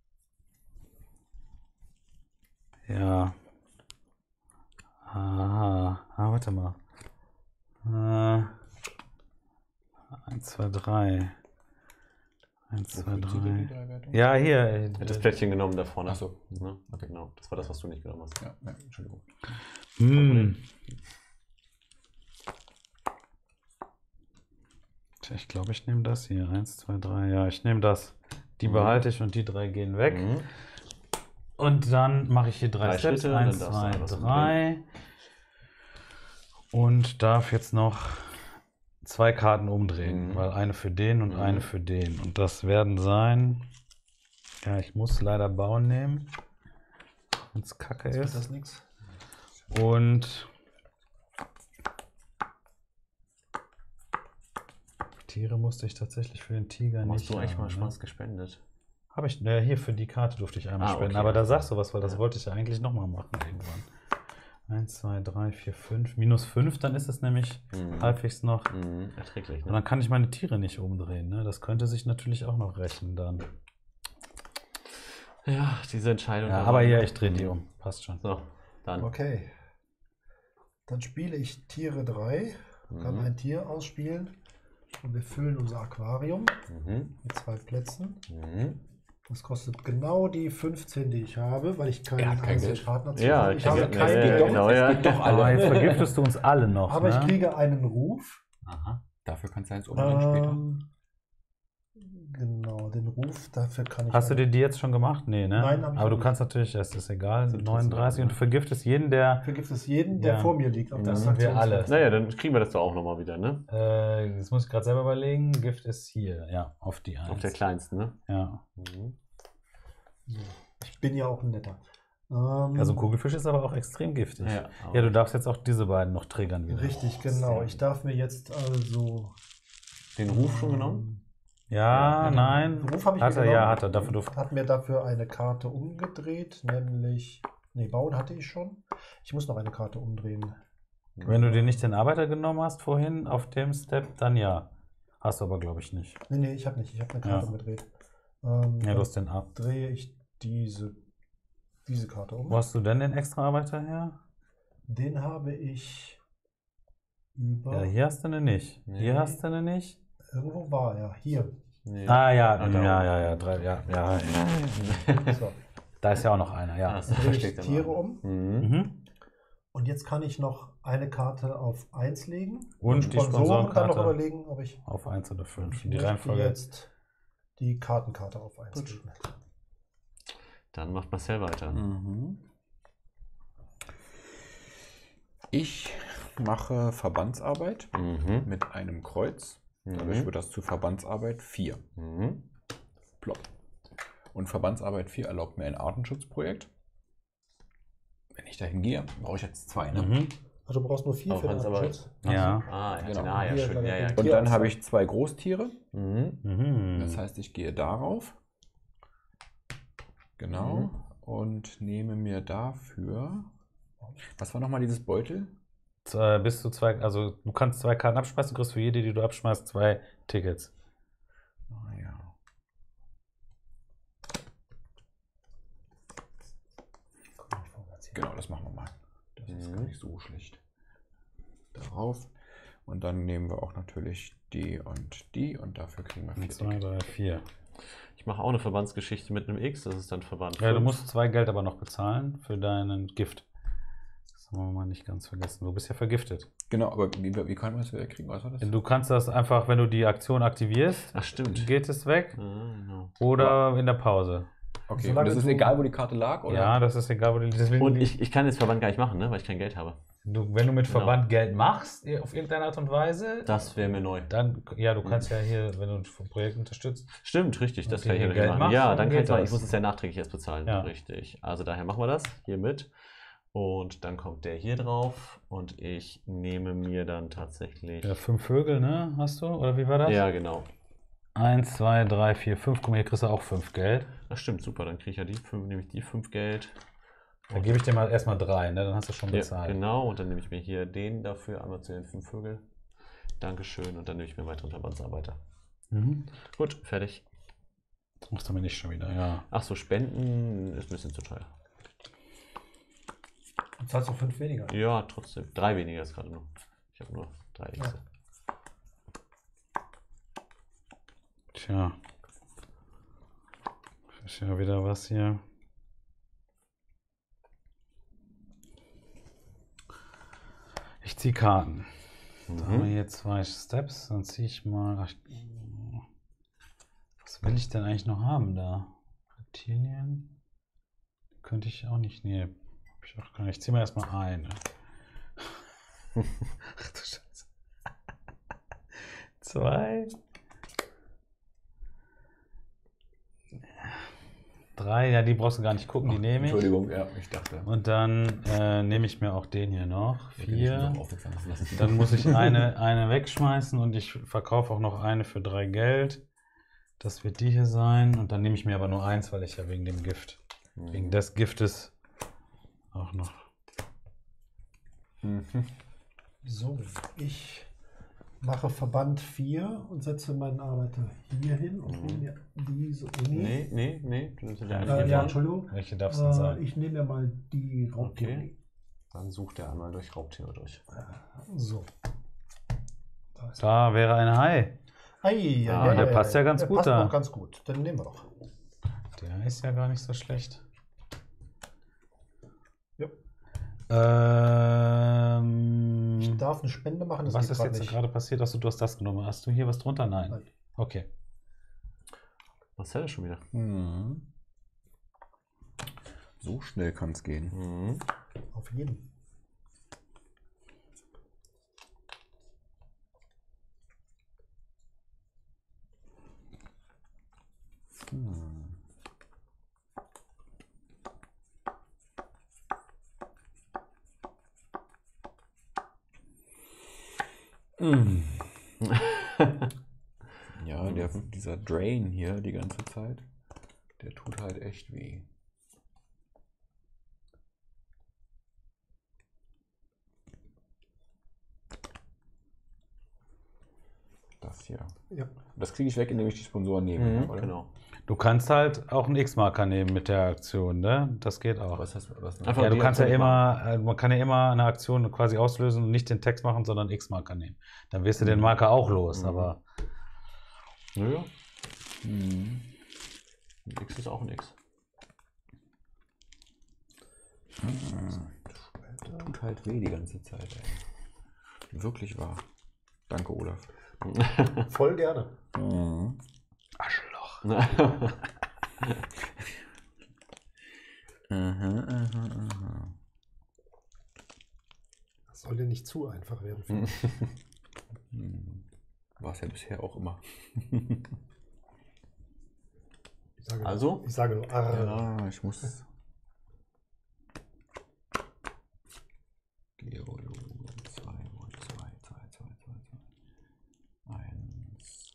S3: Ja. Aha. Ah, warte mal. Äh. Eins, zwei, drei. Eins, zwei,
S5: Wofür zieht ihr die
S3: drei.
S5: drei Wertungen?
S3: Ja, hier.
S4: Ich hab das Plättchen genommen da vorne.
S5: Ach so.
S4: Ne? Okay, genau. Das war das, was du nicht genommen hast.
S5: Ja, ja, Entschuldigung.
S3: Hm. Tja, ich glaube, ich nehme das hier. Eins, zwei, drei. Ja, ich nehme das. Die
S4: Mhm.
S3: behalte ich und die drei gehen weg.
S4: Mhm.
S3: Und dann mache ich hier drei,
S4: Drei
S3: Steps.
S4: Schritte,
S3: Eins,
S4: dann darfst du
S3: zwei,
S4: alles
S3: drei. Und darf jetzt noch zwei Karten umdrehen.
S4: Mhm.
S3: Weil eine für den und
S4: Mhm.
S3: eine für den. Und das werden sein. Ja, ich muss leider Bauen nehmen. Wenn es kacke
S2: Ist
S3: ist.
S2: das nichts?
S3: Und Tiere musste ich tatsächlich für den Tiger
S4: Warum
S3: nicht
S4: hast du echt mal
S3: haben, ne?
S4: Spaß gespendet?
S3: Habe ich, ja, hier für die Karte durfte ich einmal
S4: Ah,
S3: spenden,
S4: okay.
S3: aber da sagst du was, weil das
S4: Ja.
S3: wollte ich ja eigentlich nochmal machen irgendwann. eins, zwei, drei, vier, fünf. Minus fünf, dann ist es nämlich
S4: Mhm.
S3: halbwegs noch.
S4: Mhm. Erträglich,
S3: Und
S4: ne?
S3: dann kann ich meine Tiere nicht umdrehen, ne? Das könnte sich natürlich auch noch rächen dann.
S4: Ja, diese Entscheidung.
S3: Ja,
S4: da
S3: aber
S4: war-
S3: ja, ich drehe die um. Passt schon.
S4: So, dann.
S2: Okay. Dann spiele ich Tiere drei, kann
S4: Mhm.
S2: ein Tier ausspielen und wir füllen unser Aquarium
S4: Mhm.
S2: mit zwei Plätzen.
S4: Mhm.
S2: Das kostet genau die fünfzehn, die ich habe, weil ich
S5: Er
S2: keinen
S5: hat kein
S2: einzelnen
S5: Geld.
S2: Schaden habe.
S4: Ja,
S2: ich habe
S4: ja,
S2: keinen
S4: ja,
S2: Geld.
S4: genau,
S5: es
S4: ja.
S5: gibt doch
S3: Aber
S5: alle.
S3: jetzt vergiftest du uns alle noch.
S2: Aber
S3: ne?
S2: ich kriege einen Ruf.
S5: Aha. Dafür kannst du eins umdrehen später.
S2: Ähm, genau, den Ruf, dafür kann ich...
S3: Hast du
S2: einen-
S3: dir die jetzt schon gemacht? Nee, ne?
S2: Nein, hab ich
S3: aber
S2: noch
S3: du
S2: nicht.
S3: kannst natürlich, es ist egal,
S4: Sind
S3: neununddreißig
S4: trotzdem
S3: und du vergiftest jeden, der.
S2: Vergift es jeden, der
S3: Ja.
S2: vor mir liegt. Auf der
S3: Mhm,
S2: Aktion.
S3: wir alle.
S4: Naja, dann kriegen wir das doch auch nochmal wieder, ne?
S3: Äh, jetzt muss ich gerade selber überlegen. Gift ist hier, ja, auf die eins.
S4: Auf der kleinsten, ne?
S3: Ja.
S4: Mhm.
S2: Ich bin ja auch ein netter. Ähm,
S3: Also ein Kugelfisch ist aber auch extrem giftig.
S4: Ja,
S3: Ja, du darfst jetzt auch diese beiden noch triggern wieder.
S2: Richtig, genau. Ich darf mir jetzt also...
S4: Den Ruf schon genommen?
S3: Ja,
S4: Ja,
S3: nein.
S2: Den Ruf habe ich
S3: Hat
S2: mir
S3: er, ja,
S2: genommen.
S3: hat er. Dafür durfte.
S2: Hat mir dafür eine Karte umgedreht, nämlich... Ne, bauen hatte ich schon. Ich muss noch eine Karte umdrehen.
S3: Wenn du dir nicht den Arbeiter genommen hast vorhin auf dem Step, dann ja. Hast du aber, glaube ich, nicht.
S2: Nee, nee, ich habe nicht. Ich habe eine Karte
S3: Ja.
S2: umgedreht. Ähm,
S3: Ja,
S2: dann
S3: du hast den ab.
S2: drehe ich diese, diese Karte um.
S3: Wo hast du denn den extra Arbeiter her?
S2: Den habe ich über...
S3: Ja, hier hast du den nicht.
S4: Nee.
S3: Hier hast du den nicht.
S2: Irgendwo war er. Hier.
S4: Nee.
S3: Ah ja,
S4: Ah,
S3: ja,
S4: da
S3: ja,
S4: oben.
S3: ja, ja, drei, ja, ja.
S2: So.
S3: Da ist ja auch noch einer,
S4: Ah,
S3: ja.
S4: das
S2: Dann drehe
S4: versteckt
S2: ich
S4: er
S2: Tiere
S4: mal.
S2: um.
S4: Mhm.
S3: Mhm.
S2: Und jetzt kann ich noch eine Karte auf eins legen.
S3: Und die
S2: Sponsoren dann noch
S3: Sponsorenkarte
S2: überlegen, ob ich,
S3: auf eins oder fünf.
S2: ich
S3: Die
S2: möchte
S3: Reihenfolge.
S2: jetzt die Kartenkarte auf eins
S4: Gut.
S2: legen.
S4: Dann macht Marcel weiter.
S5: Mhm. Ich mache Verbandsarbeit
S4: Mhm.
S5: mit einem Kreuz. Dadurch
S4: Mhm.
S5: wird das zu Verbandsarbeit vier.
S4: Mhm.
S5: Plopp. Und Verbandsarbeit vier erlaubt mir ein Artenschutzprojekt. Wenn ich dahin gehe, brauche ich jetzt zwei. Ne?
S3: Mhm.
S2: Also du brauchst nur vier
S4: Aber
S2: für den
S4: kannst aber-
S2: Artenschutz.
S3: Ja.
S4: Ah, ja,
S5: Genau.
S4: ah, ja,
S2: Hier,
S4: schön. Ja, ja.
S2: dann-
S5: Und
S2: Tier
S5: dann
S2: aus-
S5: habe ich zwei Großtiere.
S4: Mhm.
S3: Mhm.
S5: Das heißt, ich gehe darauf. Genau.
S4: Mhm.
S5: Und nehme mir dafür. Was war nochmal dieses Beutel?
S3: Z- bis zu zwei, also du kannst zwei Karten abschmeißen, du kriegst für jede, die du abschmeißt, zwei Tickets.
S5: Ah, ja.
S2: Komm nicht vorwärts hier.
S5: Genau, das machen wir mal. Das ist
S4: Mhm.
S5: gar nicht so schlecht. Darauf. Und dann nehmen wir auch natürlich die und die. Und dafür kriegen wir vier
S3: Zwei,
S5: Tickets.
S3: drei, vier.
S4: Ich mache auch eine Verbandsgeschichte mit einem X, das ist dann Verband.
S3: Ja, du
S4: fünf.
S3: musst zwei Geld aber noch bezahlen für deinen Gift. Das haben wir mal nicht ganz vergessen. Du bist ja vergiftet.
S5: Genau, aber wie, wie kann man das wieder kriegen? Was war das?
S3: Du kannst das einfach, wenn du die Aktion aktivierst,
S4: Ach, stimmt.
S3: geht es weg.
S4: Ah, genau.
S3: Oder in der Pause.
S5: Okay,
S2: Solange
S5: und das ist
S2: du-
S5: egal, wo die Karte lag, oder?
S3: Ja, das ist egal, wo du deswegen
S4: Und ich, ich kann jetzt Verband gar nicht machen, ne? Weil ich kein Geld habe.
S3: du, wenn du mit
S4: Genau.
S3: Verband Geld machst, auf irgendeine Art und Weise,
S4: Das wäre mir neu.
S3: dann, ja, du kannst ja hier, wenn du ein Projekt unterstützt,
S4: Stimmt, richtig, das
S3: Und
S4: kann ich
S3: die
S4: ja
S3: Geld
S4: machen.
S3: machst,
S4: Ja,
S3: dann
S4: dann
S3: geht
S4: kannst du, ich
S3: das.
S4: muss es ja nachträglich erst bezahlen.
S3: Ja.
S4: Richtig. Also daher machen wir das hier mit. Und dann kommt der hier drauf und ich nehme mir dann tatsächlich.
S3: ja, fünf Vögel, ne, hast du? Oder wie war das?
S4: Ja, genau.
S3: Eins, zwei, drei, vier, fünf. Guck mal, hier kriegst du auch fünf Geld.
S4: Ach stimmt, super. Dann kriege ich ja die fünf, nehme ich die fünf Geld.
S3: Dann gebe ich dir mal erstmal drei, ne? Dann hast du schon
S4: Ja,
S3: bezahlt.
S4: genau, und dann nehme ich mir hier den dafür, einmal zu den fünf Vögel. Dankeschön. Und dann nehme ich mir einen weiteren Verbandsarbeiter.
S3: Mhm.
S4: Gut, fertig.
S3: Machst du mir nicht schon wieder, ja.
S4: Ach so, Spenden ist ein bisschen zu teuer.
S2: Du zahlst noch fünf weniger.
S4: Ja, trotzdem. Drei weniger ist gerade nur. Ich habe nur drei X.
S2: Ja.
S3: Tja. Ist ja wieder was hier. Ich ziehe Karten. Da haben wir hier zwei Steps. Dann ziehe ich mal. Ach, was will ich denn eigentlich noch haben da? Reptilien? Könnte ich auch nicht. Nee. Hab ich auch gar nicht. Ich ziehe mir erstmal eine. Ach du Scheiße. Zwei. Drei, ja, die brauchst du gar nicht gucken, die nehme ich.
S5: Entschuldigung, ja, ich dachte.
S3: Und dann äh, nehme ich mir auch den hier noch.
S5: Ich bin
S3: Vier.
S5: noch aufmerksam lassen.
S3: Dann muss ich eine, eine wegschmeißen und ich verkaufe auch noch eine für drei Geld. Das wird die hier sein. Und dann nehme ich mir aber nur eins, weil ich ja wegen dem Gift, wegen des Giftes auch noch.
S5: Mhm.
S2: So, ich mache Verband vier und setze meinen Arbeiter hier hin und
S4: Mhm.
S2: nehme mir diese Uni.
S4: Nee, nee, nee. Du bist ja
S3: Ja,
S4: nicht
S2: Äh,
S4: gefahren.
S2: ja, Entschuldigung.
S3: Welche darf es denn
S2: Äh,
S3: sein?
S2: ich nehme mir mal die Raubtiere.
S4: Okay. Dann sucht er einmal durch Raubtiere durch.
S2: So. Da ist
S3: Da wäre ein Hai.
S2: Ei,
S4: Ah,
S2: ei,
S3: der
S2: ei,
S3: passt
S2: ei.
S3: ja ganz
S2: der
S3: gut
S2: passt
S3: da.
S2: noch ganz gut. Dann nehmen wir doch.
S3: Der ist ja gar nicht so schlecht.
S2: Ja.
S3: Ähm,
S2: Ich darf eine Spende machen, das
S3: was
S2: geht
S3: ist
S2: grad
S3: jetzt
S2: nicht.
S3: gerade passiert? Achso, du hast das genommen. Hast du hier was drunter? Nein.
S2: Nein.
S3: Okay.
S4: Marcel ist schon wieder.
S5: Mhm. So schnell kann es gehen.
S4: Mhm.
S2: Auf jeden.
S5: Hm.
S3: Mm.
S5: Ja, der, dieser Drain hier die ganze Zeit, der tut halt echt weh. Das hier.
S2: Ja.
S5: Das kriege ich weg, indem ich die Sponsoren nehme,
S4: Mhm,
S5: oder?
S4: genau.
S3: Du kannst halt auch einen X-Marker nehmen mit der Aktion, ne? Das geht auch.
S5: Was heißt was?
S4: Einfach
S3: Ja, du
S4: die
S3: kannst ja
S4: Aktion
S3: immer, äh, man kann ja immer eine Aktion quasi auslösen und nicht den Text machen, sondern X-Marker nehmen. Dann wirst du den Marker auch los,
S4: Mhm.
S3: aber
S4: Naja,
S5: Mhm.
S4: ein X ist auch ein X.
S5: Tut halt weh die ganze Zeit, ey. Wirklich wahr. Danke, Olaf.
S2: Voll gerne.
S5: Mhm.
S3: Arschloch.
S5: Aha, aha, aha.
S2: Das soll dir nicht zu einfach werden. Für mich.
S5: Hm. War es ja bisher auch immer.
S2: Ich sage
S4: Also?
S2: Nur, ich sage nur, arr.
S5: Ja, ich muss. Geologe zwei, zwei, zwei, zwei, zwei, zwei. eins.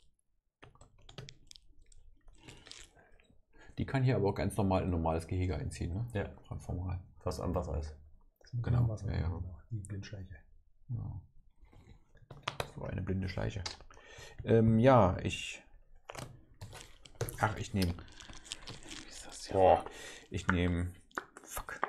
S5: Die kann hier aber auch ganz normal in ein normales Gehege einziehen, ne?
S4: Ja.
S5: Rein formal.
S4: Was am Wasser ist.
S5: Genau,
S2: Was
S5: ja, ja.
S2: genau. Die Blindschleiche.
S5: Ja. So eine blinde Schleiche. Ähm, ja, ich. Ach, ich nehme.
S3: Wie ist das
S5: Boah. Ich nehme. Fuck.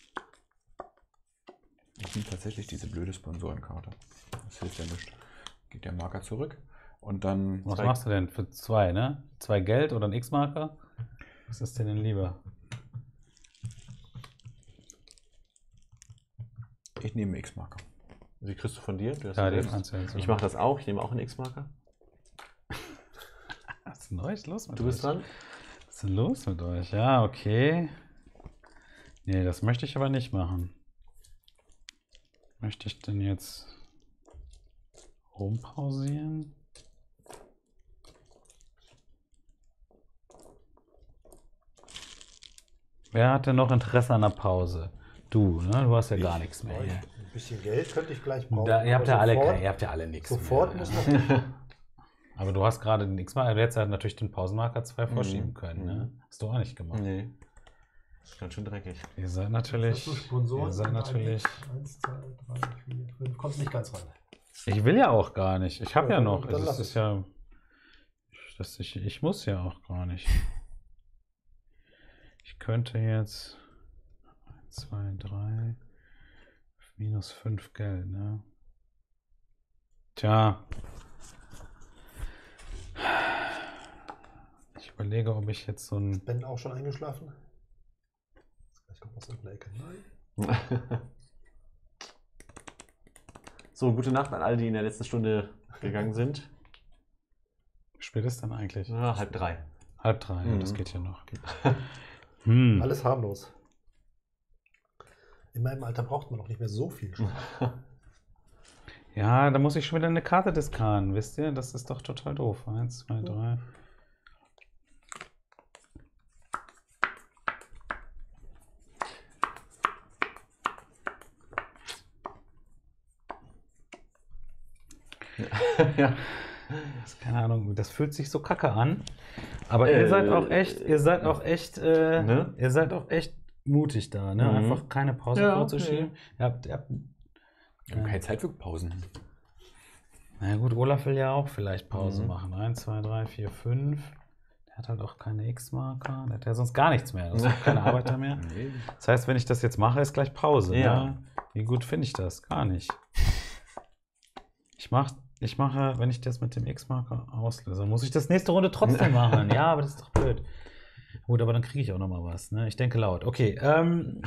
S5: Ich nehme tatsächlich diese blöde Sponsorenkarte. Das hilft ja nicht. Geht der Marker zurück. Und dann.
S3: Was
S4: Zwei-
S3: machst du denn für zwei, ne? Zwei Geld oder ein X-Marker? Was ist dir denn lieber?
S5: Ich nehme X-Marker.
S4: Die kriegst du von dir. Du hast
S3: Ja,
S4: ja
S3: die
S4: selbst.
S3: kannst du jetzt so.
S4: Ich mache das auch. Ich nehme auch einen X-Marker.
S3: Was ist denn euch los mit
S4: Du bist
S3: euch?
S4: dran.
S3: Was ist denn los mit euch? Ja, okay. Nee, das möchte ich aber nicht machen. Möchte ich denn jetzt rumpausieren? Wer hat denn noch Interesse an einer Pause? Du, ne? Du hast ja gar nichts mehr hier.
S2: Ein bisschen Geld könnte ich gleich brauchen.
S3: Da, ihr, habt ja
S2: aber
S3: alle,
S2: sofort,
S3: ihr habt ja alle nichts
S2: Sofort
S3: mehr.
S2: muss
S3: ja.
S2: noch.
S3: Aber du hast gerade den X-Marker, du hättest ja natürlich den Pausenmarker zwei vorschieben
S4: Mhm.
S3: können. Ne?
S4: Mhm.
S3: Hast du auch nicht gemacht.
S4: Nee. Das ist ganz schön dreckig.
S3: Ihr seid natürlich.
S2: Hast du Sponsoren?
S3: Ihr seid natürlich.
S2: Eins, zwei, drei, vier, fünf. Kommst nicht ganz ran.
S3: Ich will ja auch gar nicht. Ich habe
S2: Ja,
S3: ja
S2: dann-
S3: noch.
S2: dann
S3: Also
S2: lass
S3: es ist
S2: es.
S3: ja. Das ich, ich muss ja auch gar nicht. Ich könnte jetzt eins, zwei, drei minus fünf Geld, ne? Tja. Ich überlege, ob ich jetzt so ein.
S2: Ist Ben auch schon eingeschlafen? Gleich kommt was in der Ecke. Nein.
S4: So, gute Nacht an alle, die in der letzten Stunde gegangen sind.
S3: Wie spät ist denn eigentlich?
S4: Ja, halb drei.
S3: Halb drei, ja, das
S4: Mhm.
S3: geht ja noch. Hm.
S2: Alles harmlos. In meinem Alter braucht man noch nicht mehr so viel Schlaf.
S3: Ja, da muss ich schon wieder eine Karte diskarden, wisst ihr? Das ist doch total doof. Eins, zwei, drei.
S4: Ja.
S3: Das, keine Ahnung, das fühlt sich so kacke an. Aber ihr
S4: Äh,
S3: seid auch echt, ihr seid auch echt, äh,
S4: Ne?
S3: ihr seid auch echt mutig da, ne?
S4: Mhm.
S3: Einfach keine Pause
S4: Ja,
S3: vorzuschieben. Ihr habt, ihr habt,
S5: Wir haben keine Zeit für Pausen.
S3: na gut, Olaf will ja auch vielleicht Pause
S4: Mhm.
S3: machen. Eins, zwei, drei, vier, fünf. Der hat halt auch keine X-Marker. Der hat ja sonst gar nichts mehr. Das ist keine Arbeiter mehr.
S5: Nee.
S3: Das heißt, wenn ich das jetzt mache, ist gleich Pause.
S4: Ja.
S3: Ne? Wie gut finde ich das? Gar nicht. Ich mache, ich mache, wenn ich das mit dem X-Marker auslöse, muss ich das nächste Runde trotzdem machen. Ja, aber das ist doch blöd. Gut, aber dann kriege ich auch noch mal was. Ne? Ich denke laut. Okay. Ähm,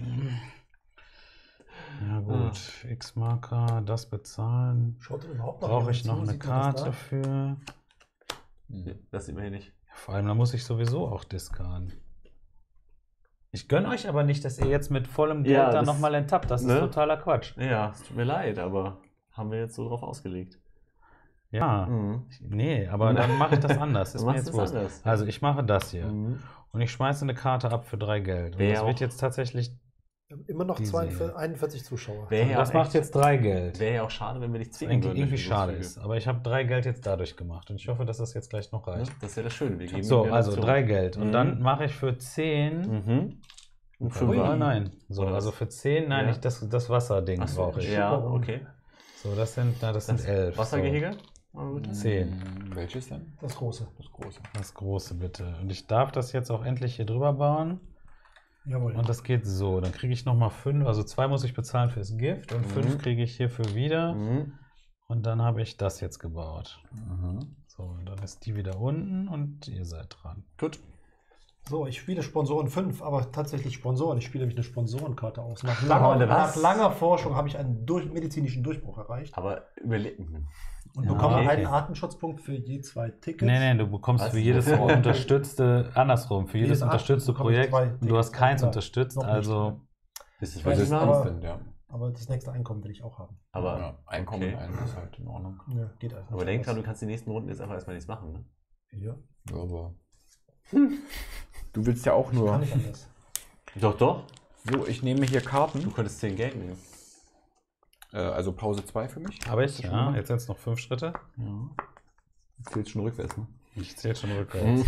S3: ja gut. X-Marker, das bezahlen.
S2: Schaut ihr überhaupt noch
S3: Brauche ich
S2: jemand
S3: noch
S2: zu?
S3: eine
S2: Sieht man das
S3: Karte
S2: da?
S3: für?
S4: Das sieht man hier nicht.
S3: Vor allem, da muss ich sowieso auch discarden. Ich gönne euch aber nicht, dass ihr jetzt mit vollem Geld
S4: Ja,
S3: da
S4: das-
S3: nochmal enttappt. Das ist
S4: ne?
S3: totaler Quatsch.
S4: Ja, es tut mir leid, aber haben wir jetzt so drauf ausgelegt.
S3: Ja.
S4: Mhm.
S3: Nee, aber dann mache ich das anders. Ist
S4: Du
S3: mir
S4: machst
S3: jetzt
S4: es
S3: wurscht.
S4: anders.
S3: Also ich mache das hier.
S4: Mhm.
S3: Und ich schmeiße eine Karte ab für drei Geld. Und
S4: Wer
S3: das wird
S4: auch-
S3: jetzt tatsächlich.
S2: Wir haben immer noch
S3: Die
S2: zweiundvierzig, einundvierzig Zuschauer.
S4: Wäre ja
S3: Das
S4: auch
S3: macht
S4: echt-
S3: jetzt drei Geld.
S4: Wäre ja auch schade, wenn wir dich zwingen
S3: Eigentlich
S4: würden.
S3: irgendwie
S4: durch die
S3: schade
S4: Großzüge.
S3: ist. Aber ich habe drei Geld jetzt dadurch gemacht. Und ich hoffe, dass das jetzt gleich noch
S4: Ne?
S3: reicht.
S4: Das ist ja das Schöne. Wir geben
S3: So,
S4: dir
S3: also
S4: Option.
S3: drei Geld. Und
S4: Mhm.
S3: dann mache ich für zehn.
S4: Mhm. Ein
S3: Ui.
S4: Fünfer.
S3: Nein. So,
S4: Oder was?
S3: also für zehn, nein,
S4: Ja.
S3: ich, das, das Wasserding
S4: Ach so,
S3: brauche ich.
S4: Ja, okay.
S3: So, das sind, na, das sind elf.
S4: Wassergehege?
S3: So, zehn.
S5: Hm, Welches denn?
S2: Das große.
S5: Das große.
S3: Das große bitte. Und ich darf das jetzt auch endlich hier drüber bauen.
S2: Jawohl.
S3: Und das geht so. Dann kriege ich nochmal fünf. Also zwei muss ich bezahlen fürs Gift und
S4: Mhm.
S3: fünf kriege ich hierfür wieder.
S4: Mhm.
S3: Und dann habe ich das jetzt gebaut.
S5: Mhm.
S3: So, und dann ist die wieder unten und ihr seid dran.
S4: Gut.
S2: So, ich spiele Sponsoren fünf, aber tatsächlich Sponsoren. Ich spiele nämlich eine Sponsorenkarte aus. Nach
S4: Oh,
S2: langer,
S4: was?
S2: nach langer Forschung habe ich einen durch, medizinischen Durchbruch erreicht
S4: Aber überlegt.
S2: und
S3: Ja,
S2: bekomme
S3: okay.
S2: einen Artenschutzpunkt für je zwei Tickets.
S3: Nee, nee, du bekommst
S4: Was?
S3: für jedes unterstützte, andersrum, für jedes
S2: Jedes Arten
S3: unterstützte
S2: bekomme ich
S3: Projekt.
S2: zwei
S3: Und du hast
S2: Tickets,
S3: keins
S2: klar.
S3: unterstützt,
S2: Noch nicht.
S3: also.
S4: Bist du
S2: Ich weiß
S4: fertig
S2: nicht,
S4: machen?
S2: aber-
S5: Sind, ja.
S2: Aber das nächste Einkommen will ich auch haben.
S4: Aber,
S5: ja, Einkommen
S4: okay.
S5: in einem ist halt in Ordnung.
S2: Ja, geht einfach.
S4: aber
S2: nicht
S4: denk dran, du
S2: anders.
S4: kannst die nächsten Runden jetzt einfach erstmal nichts machen. Ne?
S2: Ja,
S5: Ja, aber. Du willst ja auch
S2: kann
S5: nur.
S2: ich anders.
S4: Doch, doch.
S5: So, ich nehme hier
S4: Du
S5: Karten.
S4: könntest zehn Geld nehmen.
S5: Äh, also Pause zwei für mich.
S3: Aber ich,
S5: Hast du schon
S3: ja,
S5: gemacht?
S3: jetzt sind es noch fünf Schritte.
S5: Ja. Jetzt zählt schon rückwärts, ne?
S3: Ich zähle schon rückwärts.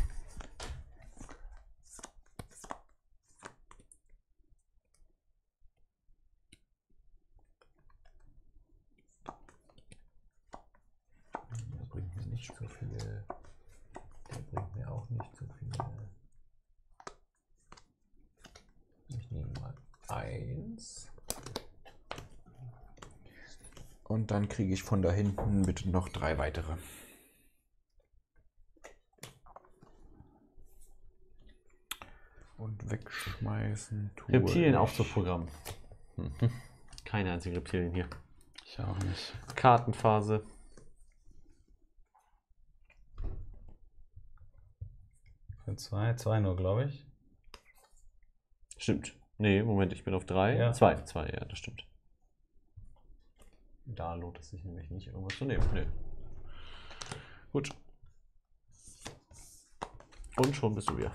S5: Der bringt mir nicht so viel. Der bringt mir auch nicht so viel. Ich nehme mal eins. Und dann kriege ich von da hinten bitte noch drei weitere. Und wegschmeißen. tue
S4: Reptilienaufzugprogramm. Mhm. Keine einzige Reptilien hier.
S3: Ich auch nicht.
S4: Kartenphase.
S3: Für zwei, zwei nur, glaube ich.
S4: Stimmt. Nee, Moment, ich bin auf drei.
S3: Ja.
S4: Zwei, zwei, ja, das stimmt. Da lohnt es sich nämlich nicht, irgendwas zu nehmen. Nee. Gut. Und schon bist du wieder.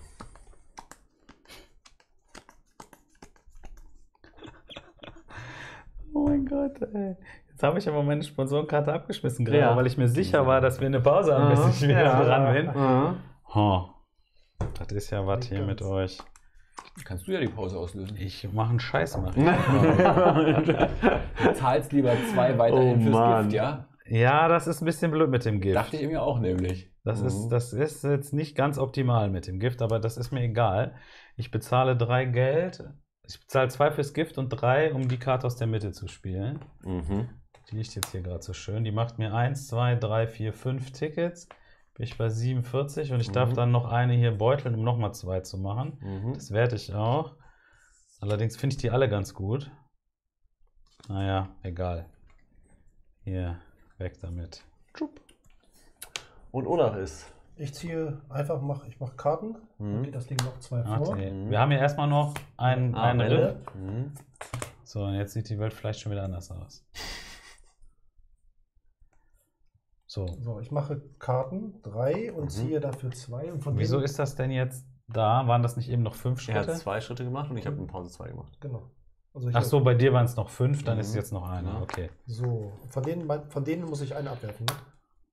S3: Oh mein Gott, ey. Jetzt habe ich aber meine Sponsorenkarte abgeschmissen gerade,
S4: Ja.
S3: weil ich mir sicher war, dass wir eine Pause haben, bis ich wieder dran bin.
S4: Mhm.
S3: Oh. Das ist ja was hier mit euch.
S5: Kannst du ja die Pause auslösen.
S3: Ich mache einen Scheiß mal.
S5: Du zahlst lieber zwei weiterhin
S4: Oh
S5: fürs
S4: Mann.
S5: Gift, ja?
S3: Ja, das ist ein bisschen blöd mit dem Gift.
S5: Dachte ich mir auch nämlich.
S3: Das,
S4: Mhm.
S3: ist, das ist jetzt nicht ganz optimal mit dem Gift, aber das ist mir egal. Ich bezahle drei Geld. Ich bezahle zwei fürs Gift und drei, um die Karte aus der Mitte zu spielen.
S4: Mhm.
S3: Die liegt jetzt hier gerade so schön. Die macht mir eins, zwei, drei, vier, fünf Tickets. Bin ich bei siebenundvierzig und ich darf
S4: Mhm.
S3: dann noch eine hier beuteln, um nochmal zwei zu machen.
S4: Mhm.
S3: Das werde ich auch. Allerdings finde ich die alle ganz gut. Naja, egal. Hier, weg damit.
S4: Und Olaf ist.
S2: Ich ziehe einfach, mach, ich mache Karten.
S4: Mhm.
S2: Dann geht das Ding noch zwei vor.
S3: Warte,
S4: Mhm.
S3: wir haben hier erstmal noch einen,
S4: Ah,
S3: einen Riff.
S4: Welle. Mhm.
S3: So, und jetzt sieht die Welt vielleicht schon wieder anders aus. So,
S2: So, ich mache Karten, drei und
S4: Mhm.
S2: ziehe dafür zwei. Und von
S3: wieso
S2: denen-
S3: ist das denn jetzt da? Waren das nicht eben noch fünf
S4: Er hat
S3: Schritte?
S4: zwei Schritte gemacht und ich habe eine Pause zwei gemacht.
S2: Genau. Also ich
S3: Ach so, bei dir waren es noch fünf, dann
S4: Mhm.
S3: ist es jetzt noch einer.
S4: Ja.
S3: Okay.
S2: So, von denen, von denen muss ich eine abwerfen. Ne?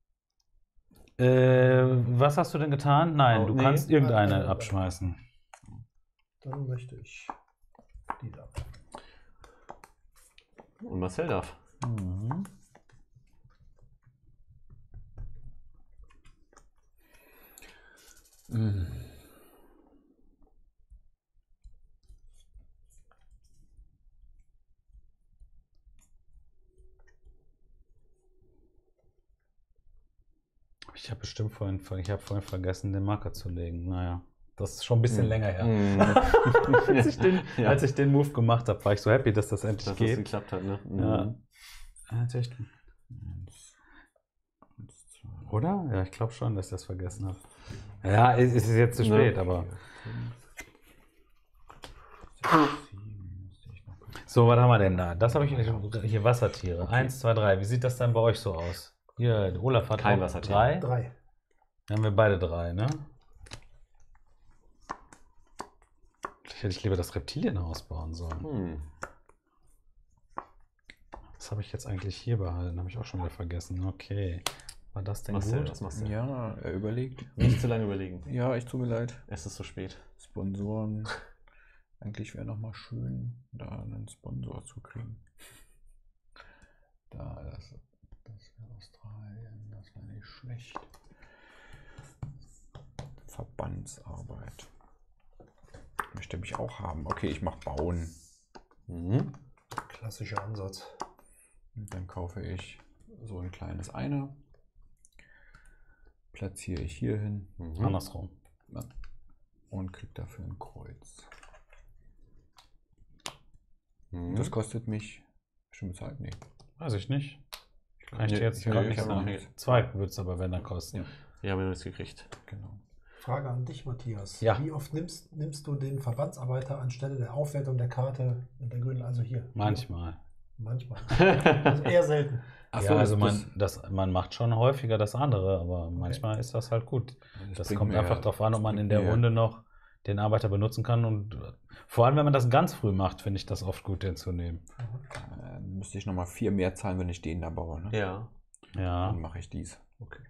S3: Äh, was hast du denn getan? Nein,
S4: Oh,
S3: du
S4: nee.
S3: kannst irgendeine
S2: Nein, nein,
S3: abschmeißen.
S2: Dann möchte ich diese abwerfen.
S4: Und Marcel darf.
S3: Mhm.
S5: Mhm.
S3: Ich habe bestimmt vorhin, ich habe vorhin vergessen, den Marker zu legen. Naja, Das ist schon ein bisschen
S4: Mhm.
S3: länger her.
S4: Mhm.
S3: als, ich den,
S4: Ja.
S3: als ich den Move gemacht habe, war ich so happy, dass das endlich
S4: Dass das
S3: geht.
S4: geklappt hat, ne? Mhm.
S3: Ja. Natürlich.
S5: Eins, eins, zwei,
S3: Oder? Ja, ich glaube schon, dass ich das vergessen habe. Ja, es es ist jetzt zu
S4: Ne?
S3: spät, aber.
S5: sieben, müsste ich noch.
S3: So, was haben wir denn da? Das habe ich hier Wassertiere. Eins, zwei, drei. Wie sieht das dann bei euch so aus? Hier, Olaf hat
S4: Kein
S3: auch
S4: Wassertier.
S3: drei.
S2: Drei.
S3: Dann haben wir beide drei, ne? Vielleicht hätte ich lieber das Reptilienhaus bauen sollen.
S4: Hm.
S3: Was habe ich jetzt eigentlich hier behalten? Habe ich auch schon wieder vergessen. Okay. War das denn
S4: Marcel,
S3: gut?
S4: was machst du?
S5: Ja, er überlegt.
S4: Nicht zu lange überlegen.
S5: Ja, ich tut mir leid.
S4: Es ist zu spät.
S5: Sponsoren. Eigentlich wäre noch mal schön, da einen Sponsor zu kriegen. Da, das, das wäre Australien, das wäre nicht schlecht. Verbandsarbeit. Möchte mich auch haben. Okay, ich mache Bauen.
S4: Mhm.
S2: Klassischer Ansatz.
S5: Und dann kaufe ich so ein kleines Eine. Platziere ich hier hin
S4: Mhm.
S3: Andersrum.
S5: und kriege dafür ein Kreuz.
S4: Mhm.
S5: Das kostet mich schon bezahlt? Nee.
S3: Weiß ich nicht. Kann ich
S4: Nee,
S3: dir jetzt
S4: nee,
S3: gerade
S4: ich
S3: nicht
S4: hab noch
S3: sagen.
S4: nicht.
S3: Zwei wird es aber, wenn er kosten.
S5: Ja.
S4: Ja, haben wir nichts gekriegt.
S5: Genau.
S2: Frage an dich, Matthias.
S3: Ja.
S2: Wie oft nimmst, nimmst du den Verbandsarbeiter anstelle der Aufwertung der Karte mit der grünen, also hier?
S3: Manchmal.
S2: Manchmal. Also eher selten.
S5: Ach
S3: ja,
S5: so,
S3: also
S5: das-
S3: man, das, man macht schon häufiger das andere, aber manchmal ist das halt gut. Das,
S5: bringt
S3: kommt
S5: mir
S3: einfach
S5: ja-
S3: darauf an, ob
S5: das
S3: man in
S5: bringt
S3: der
S5: mir-
S3: Runde noch den Arbeiter benutzen kann. Und äh, vor allem, wenn man das ganz früh macht, finde ich das oft gut, den zu nehmen.
S5: Äh, müsste ich nochmal vier mehr zahlen, wenn ich den da baue. Ne?
S4: Ja.
S3: Ja.
S5: Dann mache ich dies.
S4: Okay.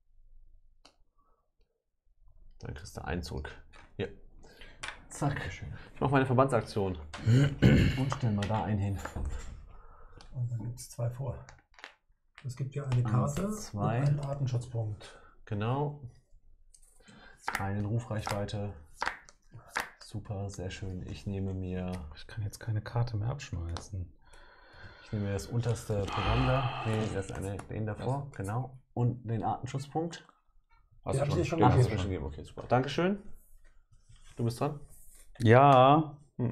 S4: Dann kriegst du einen zurück. Ja. Zack.
S5: Dankeschön.
S4: Ich mache meine Verbandsaktion. Und stellen wir da einen hin.
S2: Und dann gibt es zwei vor. Es gibt ja eine Karte
S4: Eins, zwei.
S2: und einen Artenschutzpunkt.
S4: Genau. Einen Rufreichweite. Super, sehr schön. Ich nehme mir,
S3: Ich kann jetzt keine Karte mehr abschmeißen.
S4: ich nehme mir das unterste Programm da. Nee, das eine, den davor. Genau. Und den Artenschutzpunkt.
S5: Hast
S2: Ja,
S5: du
S2: hab ich dir schon
S5: Den
S4: Ach,
S5: hast
S4: das
S5: du
S4: mir schon gegeben. Okay, super. Dankeschön. Du bist dran.
S3: Ja.
S4: Hm.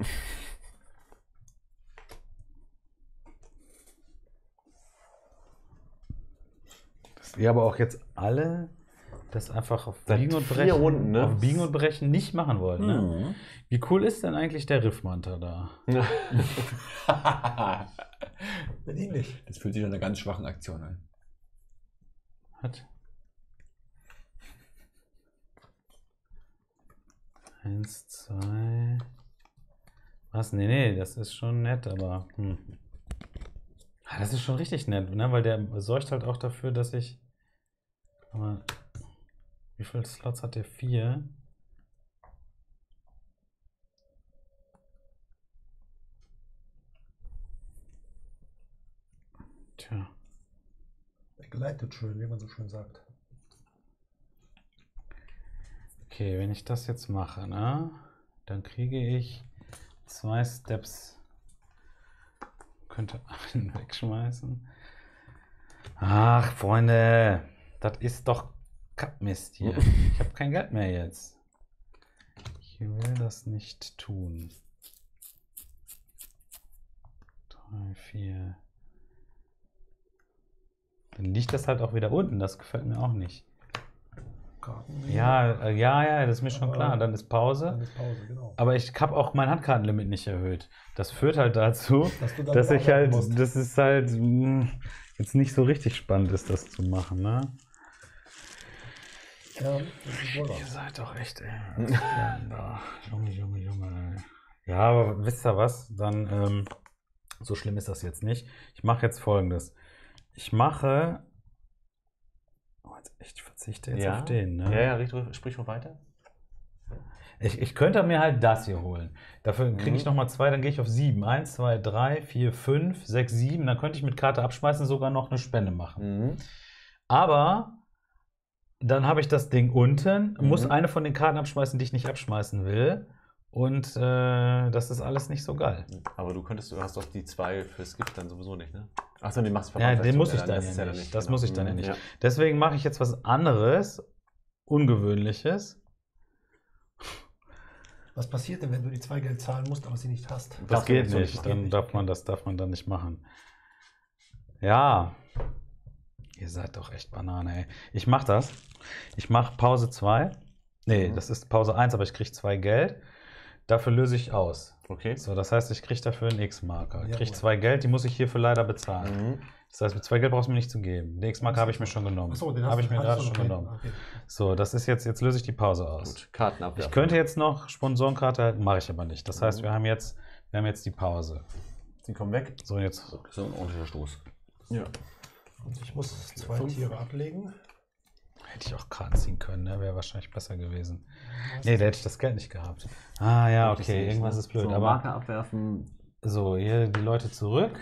S3: Dass ihr aber auch jetzt alle das einfach auf
S4: Seit
S3: Biegen und
S4: vier
S3: Brechen,
S4: Runden, ne?
S3: auf Biegen und Brechen nicht machen wollt. Ne?
S5: Mhm.
S3: Wie cool ist denn eigentlich der Riffmanter da?
S2: Bin ähnlich.
S5: Das fühlt sich an einer ganz schwachen Aktion an.
S3: Hat. Eins, zwei. Was? Nee, nee, das ist schon nett, aber. Hm. Ah, das ist schon richtig nett, ne? Weil der sorgt halt auch dafür, dass ich. Aber. Wie viele Slots hat der? Vier. Tja.
S2: Er gleitet schön, wie man so schön sagt.
S3: Okay, wenn ich das jetzt mache, ne, dann kriege ich zwei Steps. Könnte einen wegschmeißen. Ach, Freunde, das ist doch Kackmist hier. Ich habe kein Geld mehr jetzt. Ich will das nicht tun. Drei, vier. Dann liegt das halt auch wieder unten. Das gefällt mir auch nicht.
S2: Karten.
S3: Ja, äh, ja, ja, das ist mir schon
S2: Aber-
S3: klar. Dann ist Pause.
S2: Dann ist Pause, genau.
S3: Aber ich habe auch mein Handkartenlimit nicht erhöht. Das führt halt dazu,
S2: Dass du dann
S3: dass ich
S2: arbeiten
S3: halt,
S2: musst.
S3: das ist halt mh, jetzt nicht so richtig spannend ist, das zu machen, ne?
S2: Ja, das ist wohl
S3: Ihr
S2: wahr.
S3: seid doch echt, ey. Ja, Junge, Junge, Junge, ey. Ja, aber wisst ihr was? Dann, ähm, so schlimm ist das jetzt nicht. Ich mache jetzt Folgendes. Ich mache, oh, jetzt echt, ich verzichte jetzt
S4: ja.
S3: auf den, ne?
S4: Ja, ja, richtig, sprich mal weiter.
S3: Ich, ich könnte mir halt das hier holen. Dafür kriege ich
S4: Mhm.
S3: nochmal zwei, dann gehe ich auf sieben. Eins, zwei, drei, vier, fünf, sechs, sieben. Dann könnte ich mit Karte abschmeißen sogar noch eine Spende machen.
S4: Mhm.
S3: Aber dann habe ich das Ding unten,
S4: Mhm.
S3: muss eine von den Karten abschmeißen, die ich nicht abschmeißen will. Und äh, das ist alles nicht so geil.
S4: Aber du könntest, du hast doch die zwei für Skip dann sowieso nicht, ne? Achso, den machst du
S3: Ja, den
S4: Verbandsaktion.
S3: muss ich dann
S4: das
S3: ja
S4: ist dann
S3: nicht. Das
S4: genau.
S3: muss ich dann ja
S4: Mhm,
S3: nicht. Deswegen mache ich jetzt was anderes, Ungewöhnliches.
S2: Was passiert denn, wenn du die zwei Geld zahlen musst, aber sie nicht hast?
S3: Das
S4: Das
S3: geht
S4: geht so
S3: nicht.
S4: nicht.
S3: Dann
S2: Geht
S3: darf
S2: nicht,
S3: man
S2: okay.
S3: das darf man dann nicht machen. Ja. Ihr seid doch echt Banane, ey. Ich mach das. Ich mach Pause zwei. Nee,
S4: Mhm.
S3: das ist Pause eins, aber ich krieg zwei Geld. Dafür löse ich aus.
S4: Okay.
S3: So, das heißt, ich krieg dafür einen X-Marker. Ich krieg
S2: Jawohl.
S3: zwei Geld, die muss ich hierfür leider bezahlen.
S4: Mhm.
S3: Das heißt, mit zwei Geld brauchst du mir nicht zu geben. Den X-Marker habe ich mir schon genommen.
S2: Achso, den hast
S3: Habe
S2: du-
S3: ich mir
S2: hattest
S3: gerade
S2: du
S3: schon
S2: noch, okay.
S3: genommen.
S2: Okay.
S3: So, das ist jetzt, jetzt löse ich die Pause aus.
S4: Gut, Karten abwerfen.
S3: Ich könnte jetzt noch Sponsorenkarte halten, mache ich aber nicht. Das heißt,
S4: Mhm.
S3: wir haben jetzt, wir haben jetzt die Pause.
S4: Sie kommen weg.
S3: So, jetzt.
S5: So ein ordentlicher Stoß.
S4: Ja.
S2: Und ich muss zwei
S5: fünf.
S2: Tiere ablegen.
S3: Hätte ich auch Karten ziehen können, ne? Wäre wahrscheinlich besser gewesen. Nee, da hätte ich das Geld nicht gehabt. Ah ja, okay, irgendwas ist blöd.
S4: So,
S3: Aber
S4: Marke abwerfen.
S3: so, hier die Leute zurück.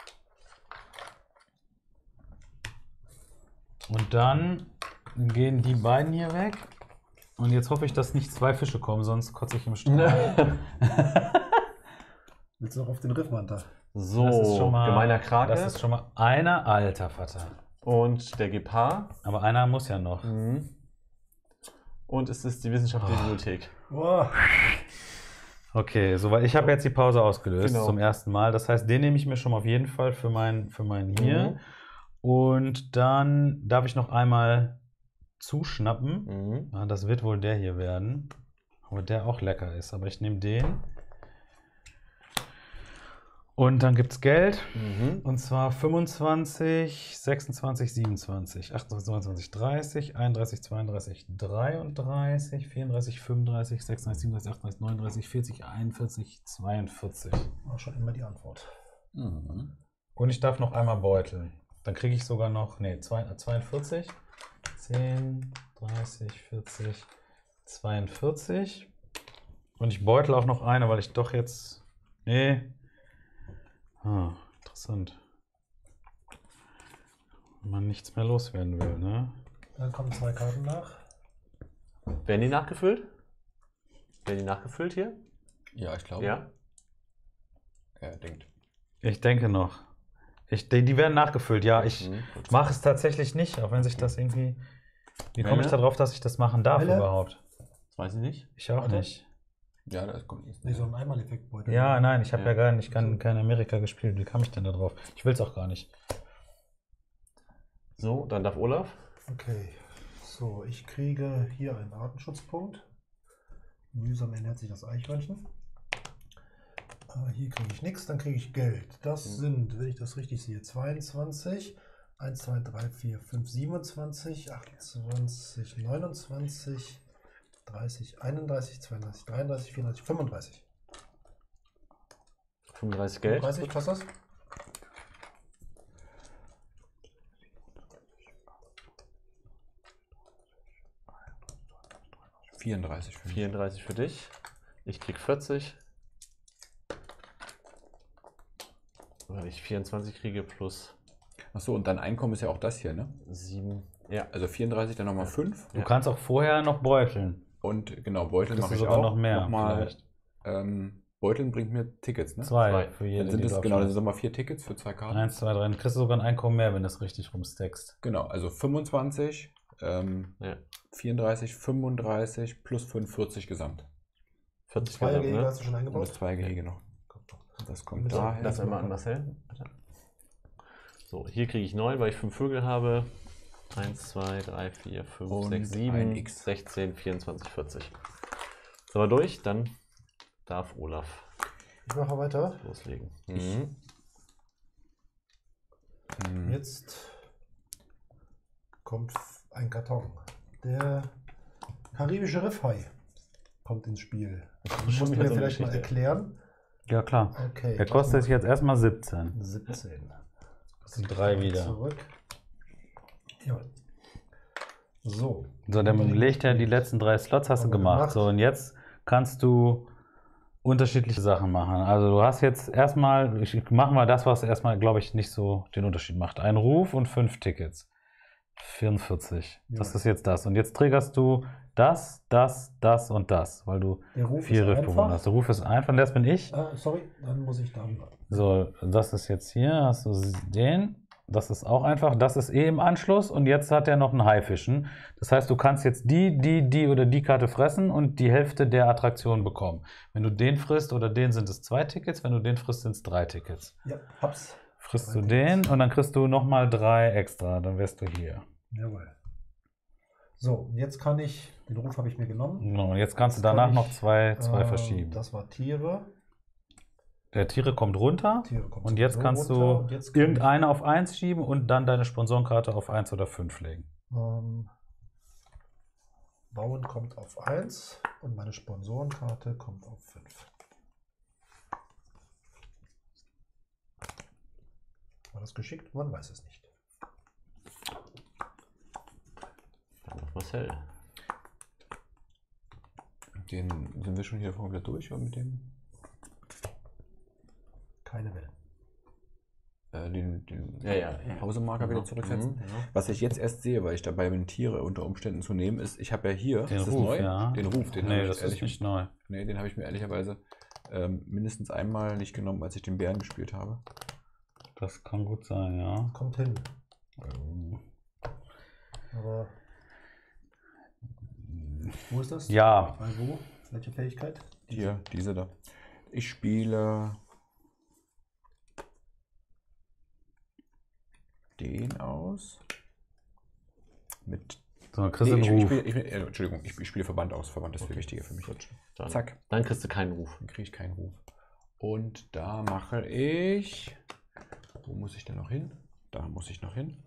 S3: Und dann gehen die beiden hier weg. Und jetzt hoffe ich, dass nicht zwei Fische kommen, sonst kotze ich im Strahl.
S2: Willst du noch auf den Riffmanta?
S4: So,
S3: Das ist schon mal,
S4: gemeiner Krake.
S3: Das ist schon mal einer, alter Vater.
S4: Und der Gepard.
S3: Aber einer muss ja noch.
S4: Mhm. Und es ist die wissenschaftliche
S3: Oh.
S4: Bibliothek.
S2: Boah.
S3: Okay, so, weil ich habe jetzt die Pause ausgelöst
S4: Genau.
S3: zum ersten Mal. Das heißt, den nehme ich mir schon mal auf jeden Fall für mein, für mein hier.
S4: Mhm.
S3: Und dann darf ich noch einmal zuschnappen.
S4: Mhm.
S3: Ja, das wird wohl der hier werden. Aber der auch lecker ist. Aber ich nehme den. Und dann gibt es Geld.
S4: Mhm.
S3: Und zwar fünfundzwanzig, sechsundzwanzig, siebenundzwanzig, achtundzwanzig, neunundzwanzig, dreißig, einunddreißig, zweiunddreißig, dreiunddreißig, vierunddreißig, fünfunddreißig, sechsunddreißig, siebenunddreißig, achtunddreißig, neununddreißig, vierzig, einundvierzig, zweiundvierzig.
S2: War schon immer die Antwort.
S5: Mhm.
S3: Und ich darf noch einmal beuteln. Dann kriege ich sogar noch, nee, zweiundvierzig, zehn, dreißig, vierzig, zweiundvierzig. Und ich beutel auch noch eine, weil ich doch jetzt, nee. Ah, interessant. Wenn man nichts mehr loswerden will, ne?
S2: Dann kommen zwei Karten nach.
S4: Werden die nachgefüllt? Werden die nachgefüllt hier?
S5: Ja, ich glaube.
S4: Ja.
S5: Er denkt.
S3: Ich denke noch. Ich, die, die werden nachgefüllt, ja. Ich
S4: Mhm.
S3: mache es tatsächlich nicht, auch wenn sich das irgendwie. Wie komme ich
S4: Welle?
S3: darauf, dass ich das machen darf
S2: Welle?
S3: überhaupt?
S4: Das weiß ich nicht.
S3: Ich auch
S2: Warte.
S3: nicht.
S5: Ja, das kommt nicht.
S2: Nee, so ein Einmaleffektbeutel.
S3: Ja, nein, ich habe ja.
S4: Ja.
S3: gar nicht, ich kann kein Amerika gespielt. Wie kam ich denn da drauf? Ich will es auch gar nicht.
S4: So, dann darf Olaf.
S2: Okay. So, ich kriege hier einen Artenschutzpunkt. Mühsam ernährt sich das Eichhörnchen. Äh, hier kriege ich nichts, dann kriege ich Geld. Das sind, wenn ich das richtig sehe, zweiundzwanzig, eins, zwei, drei, vier, fünf, siebenundzwanzig, achtundzwanzig, neunundzwanzig, dreißig, einunddreißig, zweiunddreißig, dreiunddreißig, vierunddreißig, fünfunddreißig.
S4: fünfunddreißig Geld.
S2: fünfunddreißig kostet das?
S5: vierunddreißig. für mich.
S4: vierunddreißig für dich. Ich krieg vierzig. Weil ich vierundzwanzig kriege plus
S5: Achso, und dein Einkommen ist ja auch das hier, ne?
S4: sieben. Ja.
S5: Also vierunddreißig, dann nochmal fünf.
S3: Du
S4: Ja.
S3: kannst auch vorher noch beuteln.
S5: Und genau, Beuteln
S3: Kriegst
S5: mache
S3: du
S5: ich
S3: sogar
S5: auch.
S3: noch mehr
S5: Nochmal,
S3: vielleicht.
S5: ähm, Beuteln bringt mir Tickets, ne?
S3: Zwei,
S4: Zwei.
S3: für jeden.
S5: Dann sind
S3: die
S5: es,
S3: du
S5: genau, dann
S3: abschließt.
S5: sind nochmal vier Tickets für zwei Karten.
S3: Eins, zwei, drei. Dann kriegst du sogar ein Einkommen mehr, wenn du es richtig rumstackst.
S5: Genau, also fünfundzwanzig, ähm,
S4: Ja.
S5: vierunddreißig, fünfunddreißig plus fünf, vierzig gesamt.
S4: vierzig
S2: Zwei
S4: gesamt,
S2: Gehege
S4: ne?
S2: hast du schon
S5: Und
S2: eingebaut?
S5: das zwei Gehege noch. Das kommt
S2: Müssen-
S5: daher.
S4: Das einmal an Marcel. Bitte. So, hier kriege ich neun, weil ich fünf Vögel habe. eins, zwei, drei, vier, fünf,
S5: Und
S4: sechs,
S5: ein
S4: sieben,
S5: X.
S4: sechzehn, vierundzwanzig, vierzig. Sind wir durch? Dann darf Olaf
S2: Ich mache weiter.
S4: loslegen. Mhm.
S5: Hm.
S2: Jetzt kommt ein Karton. Der karibische Riffhai kommt ins Spiel. Das
S4: Schon
S2: musst du
S4: wieder
S2: mir
S4: so eine
S2: vielleicht mal
S4: Geschichte.
S2: erklären.
S3: Ja, klar.
S2: Okay.
S3: Der kostet jetzt erstmal siebzehn.
S2: siebzehn.
S3: Das sind drei wieder.
S2: Zurück. Ja. So.
S3: So, dann legt er die letzten drei Slots, hast du
S2: Haben wir
S3: gemacht.
S2: gemacht.
S3: So, und jetzt kannst du unterschiedliche Sachen machen. Also du hast jetzt erstmal, ich mache mal das, was erstmal, glaube ich, nicht so den Unterschied macht. Ein Ruf und fünf Tickets. vierundvierzig. Das
S2: Ja.
S3: ist jetzt das. Und jetzt triggerst du das, das, das und das, weil du
S2: Der Ruf
S3: vier
S2: ist
S3: Riffbewohner
S2: einfach.
S3: hast. Der Ruf ist einfach, das bin ich.
S2: Ah, sorry, dann muss ich dann.
S3: So, das ist jetzt hier, hast du den Das ist auch einfach. Das ist eh im Anschluss. Und jetzt hat er noch ein Haifischen. Das heißt, du kannst jetzt die, die, die oder die Karte fressen und die Hälfte der Attraktion bekommen. Wenn du den frisst oder den, sind es zwei Tickets. Wenn du den frisst, sind es drei Tickets.
S2: Ja, hab's.
S3: Frisst
S2: Drei
S3: du
S2: Tickets.
S3: den und dann kriegst du nochmal drei extra. Dann wärst du hier.
S2: Jawohl. So, und jetzt kann ich, den Ruf habe ich mir genommen.
S3: So, und jetzt kannst du
S2: Jetzt kann
S3: danach
S2: ich,
S3: noch zwei, zwei
S2: Ähm,
S3: verschieben.
S2: Das war Tiere.
S3: Der Tiere kommt runter.
S2: Tiere kommt
S3: Und jetzt
S2: sowieso
S3: kannst
S2: runter.
S3: du
S2: Und jetzt kann
S3: irgendeine auf eins schieben und dann deine Sponsorenkarte auf eins oder fünf legen.
S2: ich, ähm, Bauen kommt auf eins und meine Sponsorenkarte kommt auf fünf. War das geschickt? Man weiß es nicht.
S4: Dann noch Marcel.
S5: Den sind wir schon hier komplett durch oder mit dem?
S2: Keine Welle.
S5: Äh, den den
S4: Ja, ja.
S5: Pausemarker wieder zurücksetzen.
S4: Mhm, ja.
S5: Was ich jetzt erst sehe, weil ich dabei bin, Tiere unter Umständen zu nehmen, ist, ich habe ja hier,
S3: Den
S5: ist das
S3: Ruf,
S5: neu?
S3: ja.
S5: Den Ruf, den habe
S3: Nee,
S5: ich
S3: das ist
S5: ehrlich,
S3: nicht neu.
S5: nee, den habe ich mir ehrlicherweise ähm, mindestens einmal nicht genommen, als ich den Bären gespielt habe.
S3: Das kann gut sein, ja.
S2: Kommt hin.
S5: Ähm,
S2: Aber wo ist das?
S3: Ja,
S2: Bei wo? Welche Fähigkeit?
S5: hier, diese da. Ich spiele den aus. Mit.
S3: so, dann kriegst
S5: Nee,
S3: du
S5: ich,
S3: einen
S5: ich
S3: Ruf.
S5: spiele, ich, äh, Entschuldigung, ich, ich spiele Verband aus. Verband ist viel wichtiger für mich.
S4: Dann,
S5: Zack.
S4: Dann kriegst du keinen Ruf.
S5: Dann kriege ich keinen Ruf. Und da mache ich. Wo muss ich denn noch hin? Da muss ich noch hin.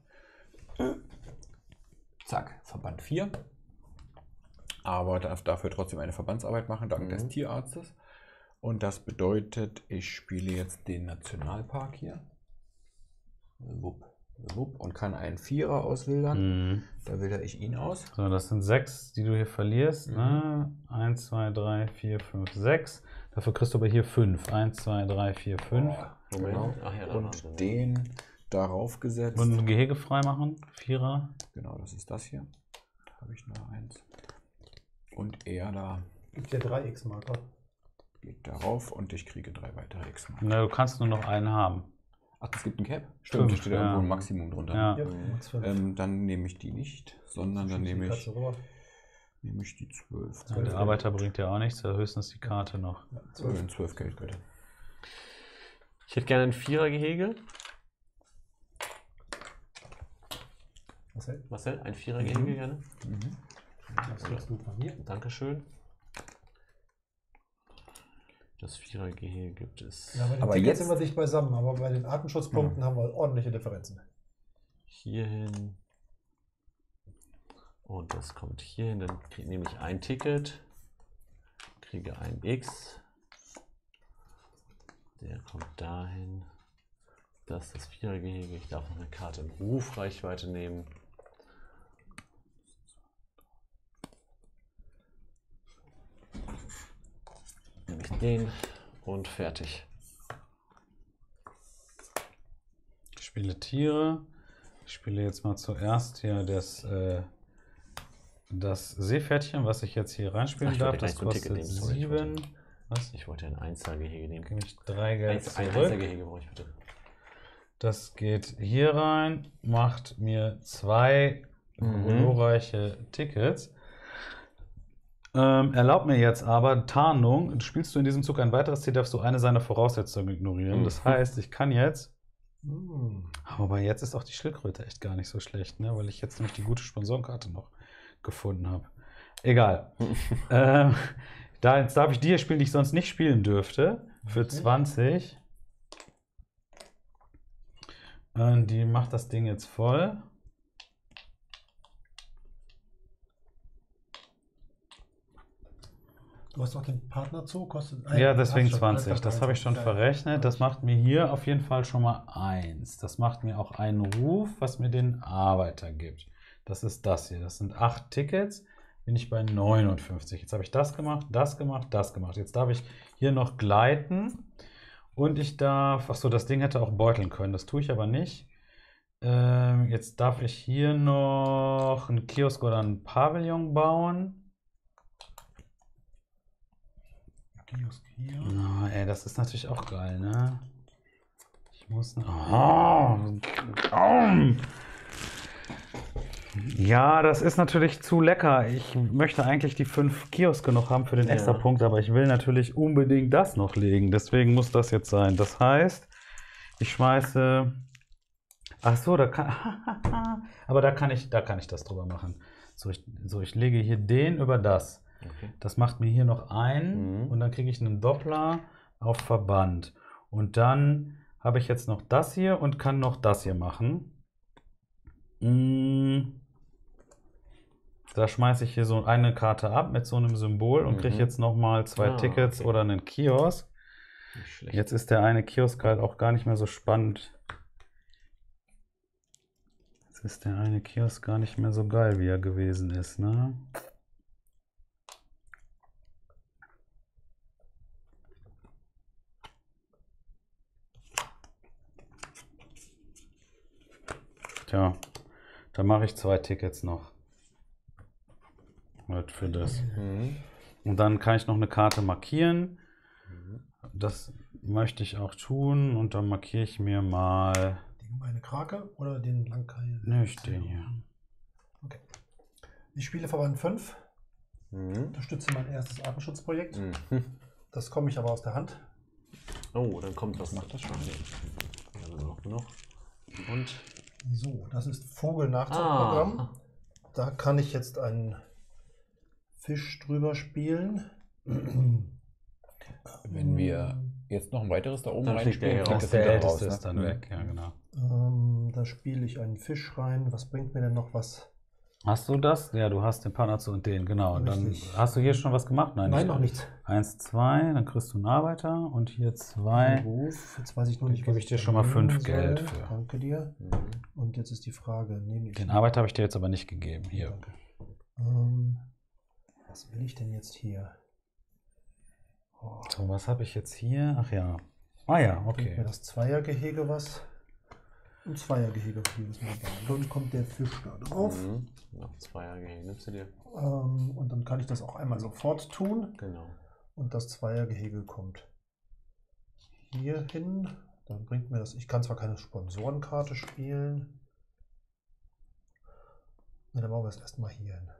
S5: Zack, Verband vier. Aber darf dafür trotzdem eine Verbandsarbeit machen, dank
S4: Mhm.
S5: des Tierarztes. Und das bedeutet, ich spiele jetzt den Nationalpark hier. Wupp, wupp, und kann einen Vierer auswildern.
S3: Mhm.
S5: Da wilder ich ihn aus.
S3: So, das sind sechs, die du hier verlierst.
S5: Mhm.
S3: Ne? Eins, zwei, drei, vier, fünf, sechs. Dafür kriegst du aber hier fünf. Eins, zwei, drei, vier, fünf.
S4: Moment.
S5: Genau.
S4: Ach ja, da
S5: Und
S4: war's.
S5: den darauf gesetzt.
S3: Und ein Gehege freimachen. Vierer.
S5: Genau, das ist das hier. Da habe ich nur eins. Und er da
S2: Gibt ja drei X-Marker.
S5: geht darauf und ich kriege drei weitere X.
S3: Na, du kannst nur noch einen haben.
S5: Ach, es gibt ein Cap? Stimmt, da
S3: Fünf,
S5: steht
S3: ja.
S5: irgendwo ein Maximum drunter.
S3: Ja.
S2: Ja,
S4: Mhm.
S2: Max fünf.
S5: Ähm, dann nehme ich die nicht, sondern dann
S2: Schiebst die
S5: nehme ich,
S2: Katze rüber.
S5: nehme ich die zwölf.
S3: Ja, der Arbeiter bringt ja auch nichts, ja höchstens die Karte noch.
S2: Ja,
S5: zwölf,
S2: zwölf.
S5: zwölf Geld bitte.
S4: Ich hätte gerne ein Vierergehege.
S2: Marcel,
S4: Marcel, ein Vierergehege gerne.
S5: Mhm.
S2: das kriegst du von mir.
S4: Dankeschön. Das Vierergehege gibt es
S2: Ja, bei den
S5: Aber
S2: Tickets
S5: jetzt-
S2: sind wir dicht beisammen, aber bei den Artenschutzpunkten haben wir ordentliche Differenzen.
S4: hierhin. Und das kommt hierhin. Dann krieg- nehme ich ein Ticket. Kriege ein X. Der kommt dahin. Das ist das Vierergehege. Ich darf noch eine Karte in Rufreichweite nehmen. Nehme ich den und fertig.
S3: Ich spiele Tiere. Ich spiele jetzt mal zuerst hier das, äh, das Seepferdchen, was ich jetzt hier reinspielen
S4: Ach, ich
S3: darf.
S4: wollte
S3: Das
S4: gleich so ein Ticket
S3: kostet
S4: nehmen, sorry, ich wollte-
S3: sieben. Was?
S4: Ich wollte ein Einzelgehege nehmen.
S3: Gebe ich drei Geld
S4: Eins, ein
S3: zurück.
S4: Einzelgehege brauche ich bitte.
S3: Das geht hier rein, macht mir zwei
S4: Mhm.
S3: glorreiche Tickets. Ähm, erlaubt mir jetzt aber Tarnung. Spielst du in diesem Zug ein weiteres Ziel, darfst du eine seiner Voraussetzungen ignorieren.
S4: Mhm.
S3: Das heißt, ich kann jetzt.
S2: Hm.
S3: Aber jetzt ist auch die Schildkröte echt gar nicht so schlecht, ne? Weil ich jetzt nämlich die gute Sponsorenkarte noch gefunden habe. Egal. ähm, da, jetzt darf ich die hier spielen, die ich sonst nicht spielen dürfte. Für
S2: Okay.
S3: zwanzig. Und die macht das Ding jetzt voll.
S2: Du hast doch den Partnerzoo, kostet
S3: Ja, deswegen
S2: hast schon,
S3: zwanzig.
S2: alles
S3: Das
S2: klar,
S3: habe ich schon
S2: ja,
S3: verrechnet. Das
S2: ja.
S3: macht mir hier auf jeden Fall schon mal eins. Das macht mir auch einen Ruf, was mir den Arbeiter gibt. Das ist das hier. Das sind acht Tickets. Bin ich bei neunundfünfzig. Jetzt habe ich das gemacht, das gemacht, das gemacht. Jetzt darf ich hier noch gleiten. Und ich darf, achso, das Ding hätte auch beuteln können. Das tue ich aber nicht. Ähm, jetzt darf ich hier noch einen Kiosk oder einen Pavillon bauen.
S2: Kiosk hier.
S3: Na, ey, das ist natürlich auch geil, ne? Ich Wo ist denn? Oh. Oh. Ja, das ist natürlich zu lecker. Ich möchte eigentlich die fünf Kioske noch haben für den
S4: Ja.
S3: extra Punkt, aber ich will natürlich unbedingt das noch legen. Deswegen muss das jetzt sein. Das heißt, ich schmeiße. Ach so, da kann. Aber da kann ich, da kann ich das drüber machen. So, ich, so, ich lege hier den über das.
S4: Okay.
S3: Das macht mir hier noch ein
S4: Mhm.
S3: und dann kriege ich einen Doppler auf Verband. Und dann habe ich jetzt noch das hier und kann noch das hier machen. Mm. Da schmeiße ich hier so eine Karte ab mit so einem Symbol und kriege
S4: Mhm.
S3: jetzt nochmal zwei
S4: Ah,
S3: Tickets
S4: okay.
S3: oder einen Kiosk.
S4: Nicht schlecht.
S3: Jetzt ist der eine Kiosk halt auch gar nicht mehr so spannend. Jetzt ist der eine Kiosk gar nicht mehr so geil, wie er gewesen ist, ne? Tja, da mache ich zwei Tickets noch. Halt für das.
S4: Mhm.
S3: Und dann kann ich noch eine Karte markieren. Das möchte ich auch tun. Und dann markiere ich mir mal.
S2: Die gemeine Krake oder den Langkeil?
S3: Nicht den hier.
S2: Okay. Ich spiele Verband fünf.
S4: Mhm.
S2: Unterstütze mein erstes Artenschutzprojekt.
S4: Mhm.
S2: Das komme ich aber aus der Hand.
S4: Oh, dann kommt was. Macht das schon. Also noch genug. Und.
S2: So, das ist Vogel-Nachzuchtprogramm.
S4: Ah.
S2: Da kann ich jetzt einen Fisch drüber spielen.
S5: Wenn wir jetzt noch ein weiteres da oben
S4: Dann fliegt der
S5: reinspielen,
S4: hier raus.
S5: das
S3: Der
S5: wieder
S3: älteste
S5: raus,
S3: ist dann
S5: ne?
S3: weg, ja genau.
S2: Ähm, da spiele ich einen Fisch rein. Was bringt mir denn noch was?
S3: Hast du das? Ja, du hast den Panazzo und den, genau. Und dann
S2: Richtig.
S3: hast du hier schon was gemacht? Nein,
S2: Nein,
S3: nicht.
S2: noch nichts.
S3: Eins, zwei, dann kriegst du einen Arbeiter und hier zwei.
S2: Ruf. Jetzt weiß ich nur
S3: Dann
S2: nicht,
S3: gebe
S2: was
S3: ich dir
S2: da
S3: schon mal
S2: nehmen
S3: fünf Geld
S2: soll.
S3: für.
S2: Danke dir.
S4: Mhm.
S2: Und jetzt ist die Frage, nehme ich...
S3: Den Arbeiter habe ich dir jetzt aber nicht gegeben. Hier.
S2: Danke. Ähm, was will ich denn jetzt hier? Oh,
S3: So, was habe ich jetzt hier? Ach ja. Ah ja,
S2: bringt mir
S3: okay.
S2: das Zweiergehege was? Ein Zweiergehege auf jedes Mal. Dann kommt der Fisch da drauf.
S4: Mhm. Noch zwei Jahre gehen. Nimmst du dir?
S2: Ähm, und dann kann ich das auch einmal sofort tun.
S4: Genau.
S2: Und das Zweiergehege kommt hier hin. Dann bringt mir das. Ich kann zwar keine Sponsorenkarte spielen. Ne, dann machen wir es erstmal hier hin.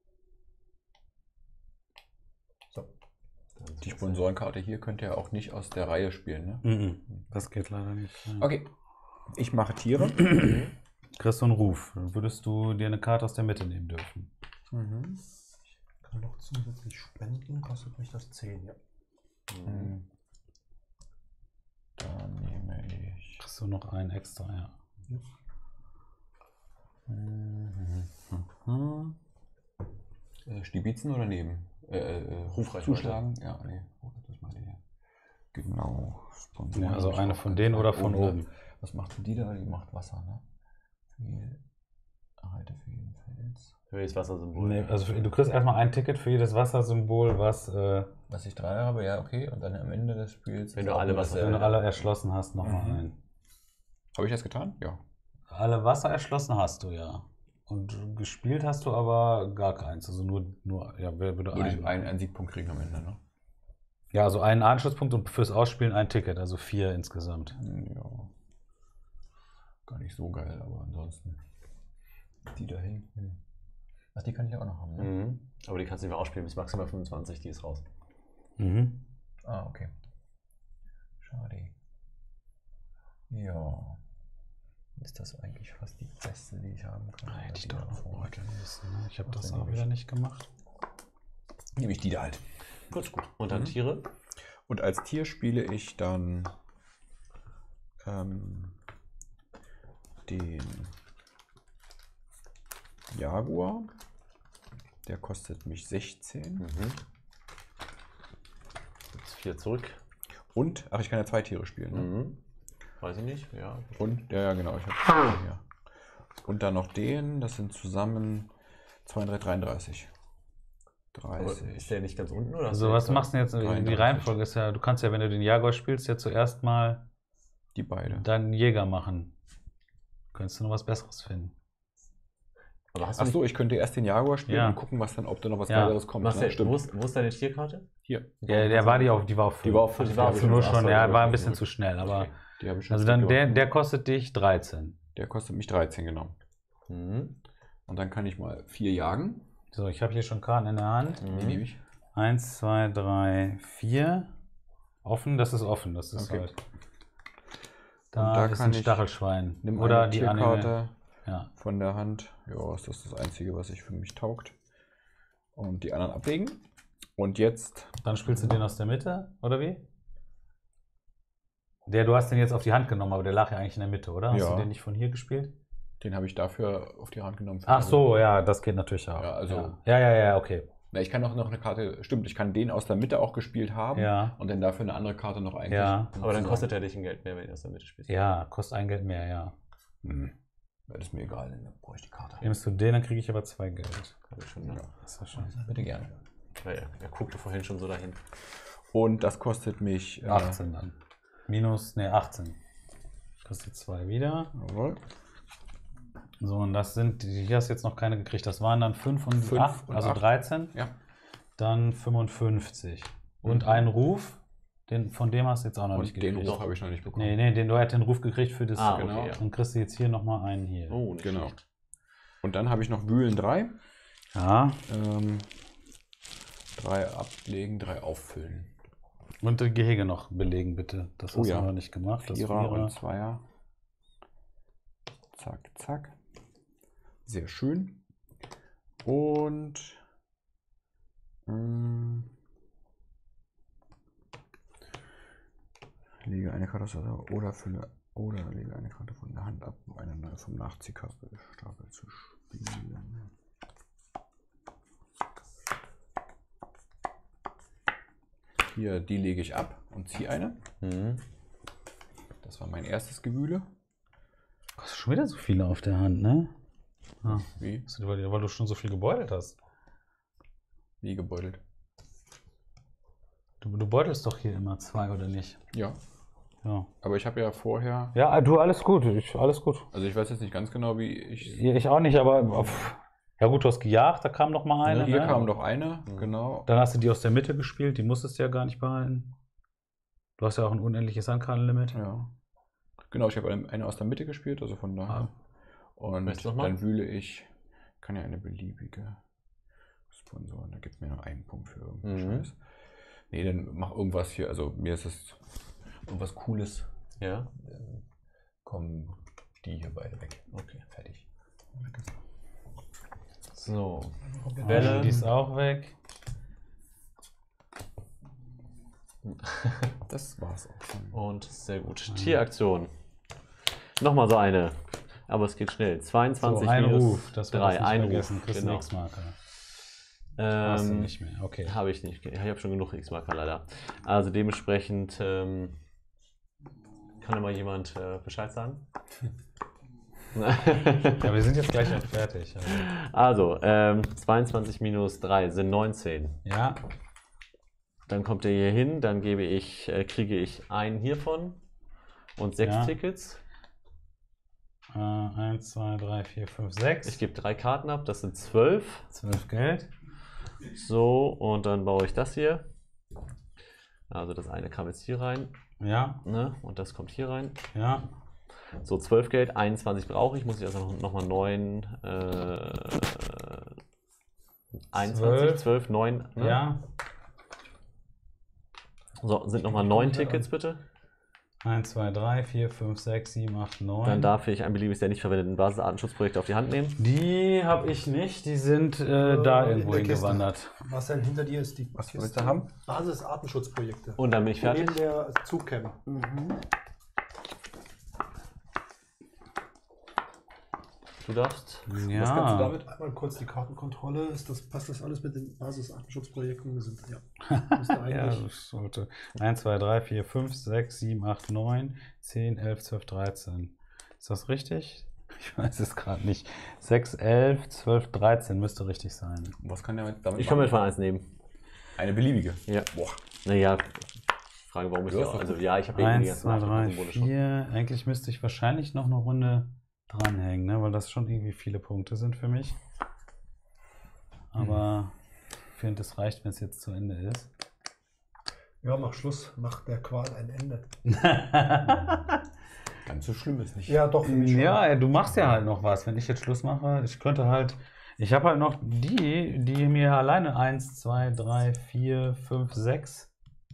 S2: So.
S4: Dann
S5: Die Sponsorenkarte hier könnt ihr auch nicht aus der Reihe spielen, ne?
S3: Mhm. Das geht leider nicht. Ja.
S5: Okay. Ich mache Tiere.
S3: Kriegst du einen Ruf. Dann würdest du dir eine Karte aus der Mitte nehmen dürfen.
S5: Mhm.
S2: Ich kann noch zusätzlich spenden. Kostet mich das zehn, ja.
S4: Mhm.
S5: Dann nehme ich.
S3: Kriegst du noch einen extra, ja.
S5: Mhm. Mhm. Äh, Stibitzen oder neben? Äh, äh,
S4: Rufreichweite.
S5: Zuschlagen? Ja, nee. Oh, das meine ich ja. Genau. Sponsoren
S3: Ja, also
S5: hab ich
S3: eine
S5: auch
S3: von
S5: ganz
S3: denen
S5: weit
S3: oder von
S5: ne?
S3: oben.
S5: Was macht die da? Die macht Wasser, ne? Viel Erhalte für jeden Fels.
S4: Für das Wassersymbol.
S3: Nee, also für, du kriegst erstmal ein Ticket für jedes Wassersymbol, was, äh,
S5: Was ich drei habe, ja, okay. Und dann am Ende des Spiels.
S4: Wenn
S5: ist
S4: du
S5: auch
S4: alle
S5: nur
S4: Wasser-
S3: wenn
S5: dasselbe.
S3: du alle erschlossen hast, nochmal
S5: Mhm.
S3: ein.
S5: Habe ich das getan? Ja.
S3: Alle Wasser erschlossen hast du, ja. Und gespielt hast du aber gar keins. Also nur, nur ja, wer würde
S5: Würde ich
S3: ein.
S5: einen, einen Siegpunkt kriegen am Ende, ne?
S3: Ja, also einen Anschlusspunkt und fürs Ausspielen ein Ticket, also vier insgesamt.
S5: Hm, ja. Gar nicht so geil, aber ansonsten. Die da hinten. Ach, die kann ich auch noch haben, ne?
S4: Mhm. Aber die kannst du nicht mehr ausspielen bis maximal fünfundzwanzig, die ist raus.
S3: Mhm.
S5: Ah, okay. Schade. Ja. Ist das eigentlich fast die beste, die ich haben kann?
S3: Hätte ich
S5: Die
S3: doch
S5: da
S3: noch
S5: vorne.
S3: beuteln müssen. Ne? Ich habe
S5: Was
S3: das
S5: denn
S3: auch
S5: nehme
S3: wieder
S5: ich?
S3: nicht gemacht.
S5: Nehme ich die da halt.
S4: Gut, gut. Und dann
S5: Mhm.
S4: Tiere?
S5: Und als Tier spiele ich dann ähm, den Jaguar. Der kostet mich sechzehn.
S4: Mhm. Jetzt vier zurück.
S5: Und, ach, ich kann ja zwei Tiere spielen. Ne?
S4: Mhm. Weiß ich nicht, ja.
S5: Und, ja, ja, genau. Ich hab, ja. Und dann noch den, das sind zusammen zweiunddreißig, dreiunddreißig.
S4: Aber
S5: dreißig.
S4: ist der nicht ganz unten? Oder hast
S3: Also
S4: du
S3: was
S4: den
S3: machst du denn jetzt? Die
S5: dreiunddreißig.
S3: Reihenfolge ist ja, du kannst ja, wenn du den Jaguar spielst, ja zuerst mal
S5: Die beide.
S3: deinen Jäger machen. Könntest du noch was Besseres finden.
S4: Aber hast du
S5: Ach so, ich könnte erst den Jaguar spielen
S3: Ja.
S5: und gucken, was dann, ob da noch was
S3: Ja.
S5: Geileres kommt.
S4: Marcel,
S5: Ne? Stimmt.
S4: wo, ist, wo ist deine Tierkarte?
S5: Hier.
S3: Ja, der war die auf, die war auf
S5: Die war auf
S3: fünf.
S5: fünf,
S3: Die war
S5: ja,
S3: auf
S5: stimmt.
S3: nur
S5: Ach
S3: schon,
S5: so,
S3: ja,
S5: die
S3: war
S5: war
S3: ein bisschen
S5: null.
S3: zu schnell, aber
S4: Okay.
S5: Die habe ich schon
S3: Also dann der,
S5: zurückgeworfen.
S3: der kostet dich dreizehn.
S5: Der kostet mich dreizehn, genau.
S4: Mhm.
S5: Und dann kann ich mal vier jagen.
S3: So, ich habe hier schon Karten in der Hand.
S5: Die
S4: Mhm.
S5: nehme ich.
S3: Eins, zwei, drei, vier. Offen, das ist offen. Das ist
S5: Okay.
S3: halt. Da,
S5: da
S3: ist
S5: kann
S3: ein
S5: ich-
S3: Stachelschwein.
S5: Nimm
S3: Oder
S5: eine
S3: die Anime.
S5: Tierkarte
S3: Ja.
S5: von der Hand. Ja, ist das das Einzige, was sich für mich taugt. Und die anderen ablegen. Und jetzt,
S3: Dann spielst du den aus der Mitte, oder wie? Der, du hast den jetzt auf die Hand genommen, aber der lag ja eigentlich in der Mitte, oder? Hast
S5: Ja.
S3: du den nicht von hier gespielt?
S5: den habe ich dafür auf die Hand genommen.
S3: Ach so, ja, das geht natürlich auch.
S5: Ja, also-
S3: ja, ja, ja, ja, okay.
S5: Na, ich kann auch noch eine Karte, stimmt, ich kann den aus der Mitte auch gespielt haben.
S3: Ja.
S5: Und dann dafür eine andere Karte noch eigentlich.
S3: Ja.
S4: Aber dann kostet er dich ein Geld mehr, wenn du aus der Mitte spielst.
S3: Ja, kostet ein Geld mehr, ja.
S5: Hm. Ja, das ist mir egal, dann brauche ich die Karte.
S3: Nimmst du den, dann kriege ich aber zwei Geld.
S4: Hab ich schon, ne?
S5: Ja,
S3: Das ist ja schön.
S5: bitte gerne.
S4: Ja, ja. Er guckte vorhin schon so dahin.
S5: Und das kostet mich äh,
S3: achtzehn dann. Minus, ne, achtzehn. Kostet zwei wieder.
S5: Jawohl.
S3: So, und das sind, hier hast du jetzt noch keine gekriegt. Das waren dann fünf und
S5: Fünf
S3: acht,
S5: und
S3: also
S5: acht.
S3: dreizehn.
S5: Ja.
S3: Dann fünfundfünfzig. Und
S5: Mhm.
S3: einen Ruf, den, von dem hast du jetzt auch noch nicht
S5: Und den
S3: gekriegt.
S5: Ruf habe ich noch nicht bekommen.
S3: Nee, nee, den, du hast den Ruf gekriegt für das.
S4: Ah,
S5: genau.
S4: okay, ja.
S3: Dann kriegst du jetzt hier nochmal einen hier.
S4: Oh, nicht
S5: Genau.
S4: schlecht.
S5: Und dann habe ich noch Wühlen drei.
S3: Ja.
S5: Ähm, drei ablegen, drei auffüllen.
S3: Und das Gehege noch belegen, bitte. Das
S5: Oh
S3: hast
S5: ja.
S3: du noch nicht gemacht. Das
S5: Vierer
S3: Vierer.
S5: und Zweier. Zack, zack. Sehr schön. Und ähm, lege eine Karte aus der oder fülle oder lege eine Karte von der Hand ab, um eine neue vom Nachziehstapel zu spielen. Hier, die lege ich ab und ziehe eine.
S4: Mhm.
S5: Das war mein erstes Gewühle.
S3: Hast du schon wieder so viele auf der Hand, ne? Ah.
S5: Wie?
S3: Hast du- Weil, weil du schon so viel gebeutelt hast.
S5: Wie gebeutelt.
S3: Du, du beutelst doch hier immer zwei, oder nicht?
S5: Ja.
S3: Ja.
S5: Aber ich habe ja vorher,
S3: Ja, du, alles gut. Ich, alles gut.
S5: also ich weiß jetzt nicht ganz genau, wie ich.
S3: Ja, ich auch nicht, aber. Pff. Ja, gut, du hast gejagt, da kam noch mal eine.
S5: Hier
S3: ne?
S5: kam noch eine, genau.
S3: Dann hast du die aus der Mitte gespielt, die musstest du ja gar nicht behalten. Du hast ja auch ein unendliches Sandkartenlimit.
S5: Ja. Genau, ich habe eine eine aus der Mitte gespielt, also von daher.
S3: Ah.
S5: Und
S4: Möchtest du noch mal?
S5: dann wühle ich, kann ja eine beliebige Sponsoren, da gibt mir noch einen Punkt für irgendeinen
S4: Mhm.
S5: Scheiß. Nee, dann mach irgendwas hier, also mir ist es irgendwas Cooles.
S4: Ja.
S5: Dann kommen die hier beide weg. Okay, fertig.
S4: So.
S3: Ah,
S4: Welle.
S3: Die ist auch weg.
S5: Das war's auch schon.
S4: Und sehr gut. Tieraktion. Nochmal so eine. Aber es geht schnell. zweiundzwanzig
S3: So, ein
S4: minus
S3: Ruf, das wir
S4: drei.
S3: das nicht
S4: Ein
S3: vergessen.
S4: Ruf.
S3: Kriegst
S4: Genau.
S3: einen X-Marker. Hast du
S4: Ähm,
S3: nicht mehr, okay.
S4: Habe ich nicht. Ich habe schon genug X-Marker leider. Also dementsprechend ähm, kann immer jemand äh, Bescheid sagen.
S3: Ja, wir sind jetzt gleich auch fertig. Also.
S4: Also, ähm, zweiundzwanzig minus drei sind neunzehn.
S3: Ja,
S4: Dann kommt er hier hin, dann gebe ich, äh, kriege ich einen hiervon und sechs
S3: Ja.
S4: Tickets.
S3: äh, eins, zwei, drei, vier, fünf, sechs.
S4: Ich gebe drei Karten ab, das sind zwölf.
S3: zwölf Geld.
S4: So, und dann baue ich das hier. Also das eine kam jetzt hier rein,
S3: Ja,
S4: ne? Und das kommt hier rein.
S3: ja.
S4: So, zwölf Geld, einundzwanzig brauche ich, muss ich also noch, noch mal neun, äh, einundzwanzig, zwölf, neun, ne?
S3: Ja.
S4: So, sind nochmal neun Tickets bitte.
S3: eins, zwei, drei, vier, fünf, sechs, sieben, acht, neun.
S4: Dann darf ich ein beliebiges der nicht verwendeten Basisartenschutzprojekte auf die Hand nehmen.
S3: Die habe ich nicht, die sind äh,
S2: Äh,
S3: da
S2: in
S3: irgendwo
S2: der Kiste.
S3: hingewandert.
S2: Marcel, hinter dir ist die
S5: Was
S2: Kiste.
S5: willst du haben?
S2: Basis-Artenschutzprojekte.
S4: Und dann bin ich fertig.
S2: Neben der Zugcam.
S4: Du darfst.
S3: Ja.
S2: Was kannst du damit? Einmal kurz die Kartenkontrolle. Ist das, passt das alles mit den Basis-Artenschutzprojekten? Wir sind, ja. Müsste
S3: Ja,
S2: eigentlich.
S3: das sollte. eins, zwei, drei, vier, fünf, sechs, sieben, acht, neun, zehn, elf, zwölf, dreizehn. Ist das richtig? Ich weiß es gerade nicht. sechs, elf, zwölf, dreizehn müsste richtig sein.
S5: Was kann der damit
S4: Ich kann mir
S5: machen?
S4: von eins nehmen.
S5: Eine beliebige.
S4: Ja.
S5: Boah.
S4: Naja, Frage, warum ich
S5: Ja,
S4: ja,
S5: ist doch
S4: also
S5: gut.
S4: ja, ich habe irgendwie die
S3: eins,
S4: ganzen
S3: zwei, drei,
S4: Nachrichten schon.
S3: vier. Eigentlich müsste ich wahrscheinlich noch eine Runde dranhängen, ne? Weil das schon irgendwie viele Punkte sind für mich. Aber ich finde, es reicht, wenn es jetzt zu Ende ist.
S2: Ja, mach Schluss. Mach der Qual ein Ende.
S5: Ganz so schlimm ist nicht.
S2: Ja, doch, für mich schon.
S3: Ja, du machst ja halt noch was. Wenn ich jetzt Schluss mache, ich könnte halt. Ich habe halt noch die, die mir alleine eins, zwei, drei, vier, fünf, sechs.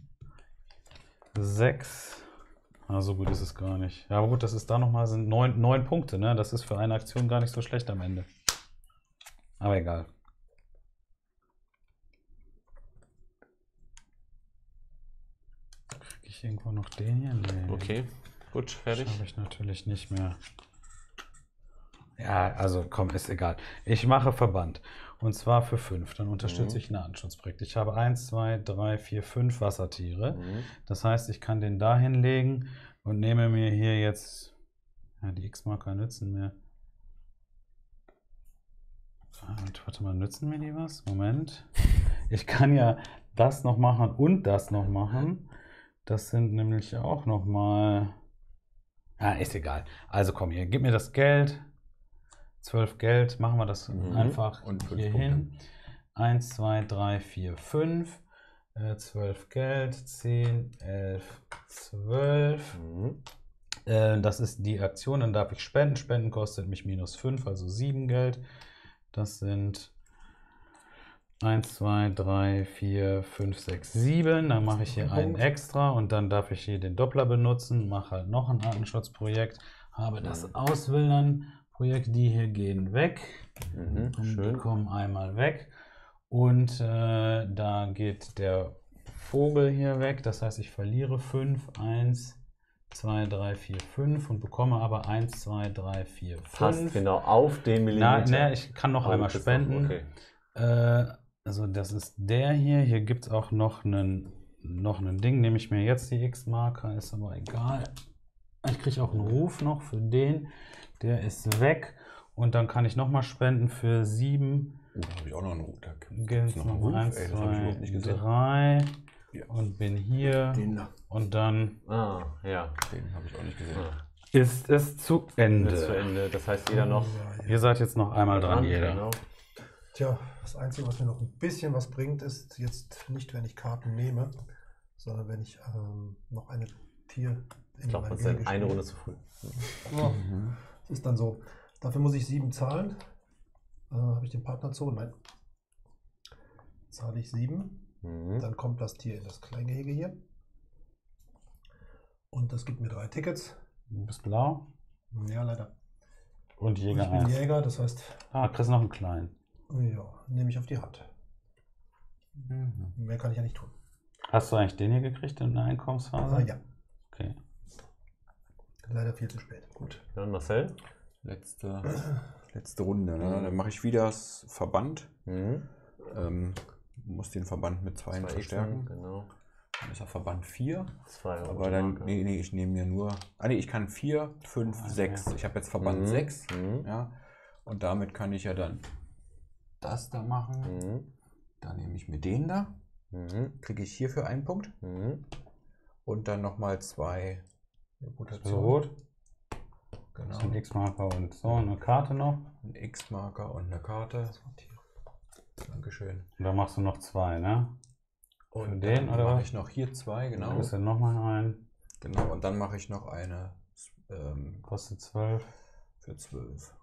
S3: sechs. Ah, so gut ist es gar nicht. Ja, aber gut, das ist da nochmal sind neun, neun Punkte, ne? Das ist für eine Aktion gar nicht so schlecht am Ende. Aber egal. Kriege ich irgendwo noch den hier? Nee.
S4: Okay, gut, fertig.
S3: Habe ich natürlich nicht mehr. Ja, also komm, ist egal. Ich mache Verband. Und zwar für fünf. Dann unterstütze
S4: Mhm.
S3: ich ein Artenschutzprojekt. Ich habe eins, zwei, drei, vier, fünf Wassertiere.
S4: Mhm.
S3: Das heißt, ich kann den da hinlegen und nehme mir hier jetzt. Ja, die X-Marker nützen mir. Und, warte mal, nützen mir die was? Moment. Ich kann ja das noch machen und das noch machen. Das sind nämlich auch noch mal. Ja, ist egal. Also komm hier, gib mir das Geld. zwölf Geld, machen wir das
S4: Mhm.
S3: einfach
S5: Und fünf
S3: hier
S5: Punkte.
S3: hin. eins, zwei, drei, vier, fünf. Äh, zwölf Geld, zehn, elf, zwölf.
S4: Mhm.
S3: Äh, das ist die Aktion, dann darf ich spenden. Spenden kostet mich minus fünf, also sieben Geld. Das sind eins, zwei, drei, vier, fünf, sechs, sieben. Dann mache ich hier einen extra und dann darf ich hier den Doppler benutzen. Mache halt noch ein Artenschutzprojekt. Habe das Auswildern-Projekt. Die hier gehen weg.
S4: Mhm.
S3: Und die
S4: Schön.
S3: kommen einmal weg. Und äh, da geht der Vogel hier weg. Das heißt, ich verliere fünf. eins, zwei, drei, vier, fünf und bekomme aber eins, zwei, drei, vier,
S4: Passt
S3: fünf.
S4: genau auf den
S3: Na,
S4: Millimeter.
S3: ne, ich kann noch
S4: Aber
S3: einmal
S4: du kriegst
S3: spenden.
S4: noch- Okay.
S3: Äh, also das ist der hier. Hier gibt es auch noch einen noch ein Ding. Nehme ich mir jetzt die X-Marker, ist aber egal. Ich kriege auch einen Ruf noch für den. Der ist weg. Und dann kann ich nochmal spenden für sieben.
S5: Oh, da habe ich auch noch einen Ruf. Da
S3: Gibt's
S5: gibt's noch einen Ruf.
S3: eins,
S5: Ey, das habe ich überhaupt nicht
S3: zwei,
S5: gesehen.
S3: drei.
S5: Ja.
S3: Und bin hier.
S5: Den da.
S3: Und dann
S4: Ah, ja.
S5: Den habe ich auch nicht gesehen.
S4: Ah.
S3: ist es zu Ende.
S4: Jetzt zu Ende. Das heißt, jeder noch
S2: Ja, ja.
S3: Ihr seid jetzt noch einmal dran, jeder.
S4: Genau.
S2: Tja, das Einzige, was mir noch ein bisschen was bringt, ist jetzt nicht, wenn ich Karten nehme, sondern wenn ich ähm, noch eine Tier in
S4: Ich glaube,
S2: mein
S4: das ist
S2: Gehege
S4: eine
S2: spiele.
S4: Runde zu früh.
S2: Ja,
S5: Mhm.
S2: das ist dann so. Dafür muss ich sieben zahlen. Äh, Habe ich den Partner zu? Nein. Zahle ich sieben.
S4: Mhm.
S2: Dann kommt das Tier in das Kleingehege hier. Und das gibt mir drei Tickets.
S3: Du bist blau.
S2: Ja, leider.
S3: Und
S2: Und
S3: Jäger
S2: ich bin
S3: eins.
S2: Jäger, das heißt,
S3: Ah, kriegst noch einen kleinen.
S2: ja, nehme ich auf die Hand.
S5: Mhm.
S2: Mehr kann ich ja nicht tun.
S3: Hast du eigentlich den hier gekriegt in der Einkommensphase?
S2: Ah, ja,
S3: Okay.
S2: leider viel zu spät. Gut.
S4: Dann Marcel.
S5: Letzte, letzte Runde. Ne? Dann mache ich wieder das Verband.
S4: Mhm.
S5: Ähm, muss den Verband mit zwei
S4: Zwei
S5: verstärken.
S4: Xen, Genau.
S5: Dann ist er Verband vier.
S4: Zwei
S5: Aber dann,
S4: Marker.
S5: nee, nee, ich nehme mir nur. Ah, nee, ich kann vier, fünf,
S3: Okay.
S5: sechs. Ich habe jetzt Verband
S4: Mhm.
S5: sechs.
S4: Mhm.
S5: Ja. Und damit kann ich ja dann das da machen.
S4: Mhm.
S5: Dann nehme ich mir den da.
S4: Mhm.
S5: Kriege ich hierfür einen Punkt.
S4: Mhm.
S5: Und dann nochmal zwei
S3: So rot.
S5: Genau.
S3: Das ist ein X-Marker und so eine Karte noch.
S5: Ein X-Marker und eine Karte. Dankeschön.
S3: Und dann machst du noch zwei, ne?
S5: Und
S3: Für den,
S5: dann
S3: oder
S5: mache
S3: was?
S5: ich noch hier zwei,
S3: Genau.
S5: genau.
S3: Du ja nochmal ein.
S5: Genau. Und dann mache ich noch eine ähm,
S3: Kostet zwölf.
S5: für zwölf.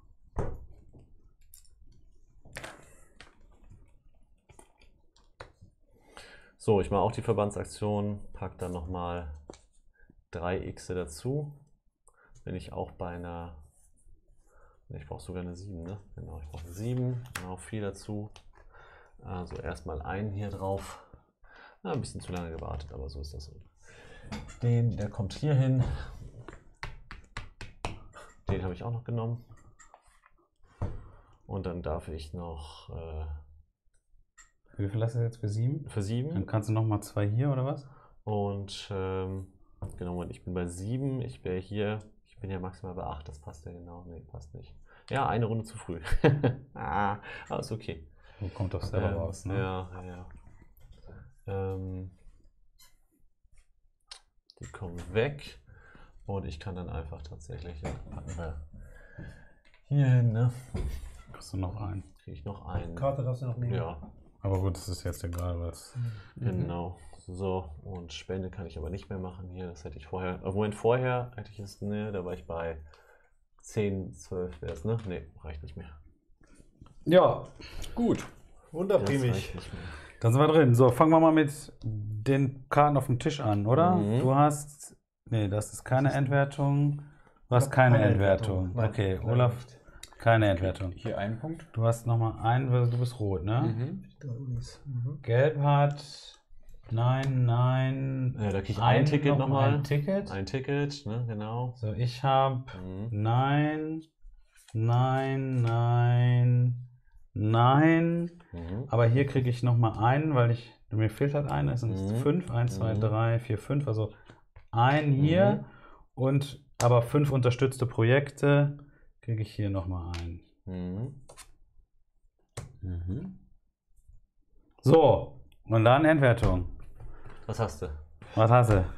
S4: So, ich mache auch die Verbandsaktion, pack dann nochmal drei Xe dazu. Bin ich auch bei einer. Ich brauche sogar eine sieben, ne? Genau, ich brauche eine sieben, genau, vier dazu. Also erstmal einen hier drauf. Na, ein bisschen zu lange gewartet, aber so ist das so. Den, der kommt hier hin. Den habe ich auch noch genommen. Und dann darf ich noch äh,
S3: Wie viel hast du jetzt für sieben?
S4: für sieben.
S3: Dann kannst du nochmal zwei hier, oder was?
S4: Und ähm, genau, und ich bin bei sieben, ich wäre hier, ich bin ja maximal bei acht, das passt ja genau. Nee, passt nicht. Ja, eine Runde zu früh. ah, aber ist okay.
S3: So kommt doch selber
S4: Ähm,
S3: raus, ne?
S4: Ja, ja, ja. Ähm, die kommen weg und ich kann dann einfach tatsächlich, ja, packen wir hier hin, ne?
S3: Kriegst du noch einen.
S4: Kriege ich noch einen.
S2: Karte darfst du noch nehmen.
S4: Ja,
S3: Aber gut, das ist jetzt egal, was.
S4: genau. So, und Spende kann ich aber nicht mehr machen hier. Das hätte ich vorher. Äh, Moment, vorher hätte ich es, ne, da war ich bei zehn, zwölf wäre es, ne? Ne, reicht nicht mehr.
S3: Ja,
S5: Gut.
S4: Das
S2: Wunderprämig.
S4: reicht nicht mehr.
S3: dann sind wir drin. So, fangen wir mal mit den Karten auf dem Tisch an, oder?
S4: Mhm.
S3: Du hast. Nee, das ist keine Entwertung. Du hast keine, Entwertung.
S2: Nein,
S3: okay,
S2: leider
S3: Olaf,
S2: nicht.
S3: keine Entwertung.
S5: Hier ein Punkt.
S3: Du hast nochmal einen, weil du bist rot, ne?
S5: Mhm.
S2: Drei Unis. Mhm.
S3: Gelb hat. Nein, nein.
S4: Ja, da krieg ich ein Ticket
S3: noch
S4: nochmal.
S3: Ein Ticket.
S4: Ein Ticket, ne, genau.
S3: So, ich habe.
S4: Mhm.
S3: Nein, nein, nein, nein.
S4: Mhm.
S3: Aber hier kriege ich nochmal einen, weil ich. Mir fehlt halt einer. Es sind
S4: Mhm.
S3: fünf. Eins, zwei,
S4: Mhm.
S3: drei, vier, fünf. Also ein hier.
S4: Mhm.
S3: Und aber fünf unterstützte Projekte kriege ich hier nochmal ein.
S4: Mhm.
S5: Mhm.
S3: So, und dann Endwertung.
S4: Was hast du?
S3: Was hast du?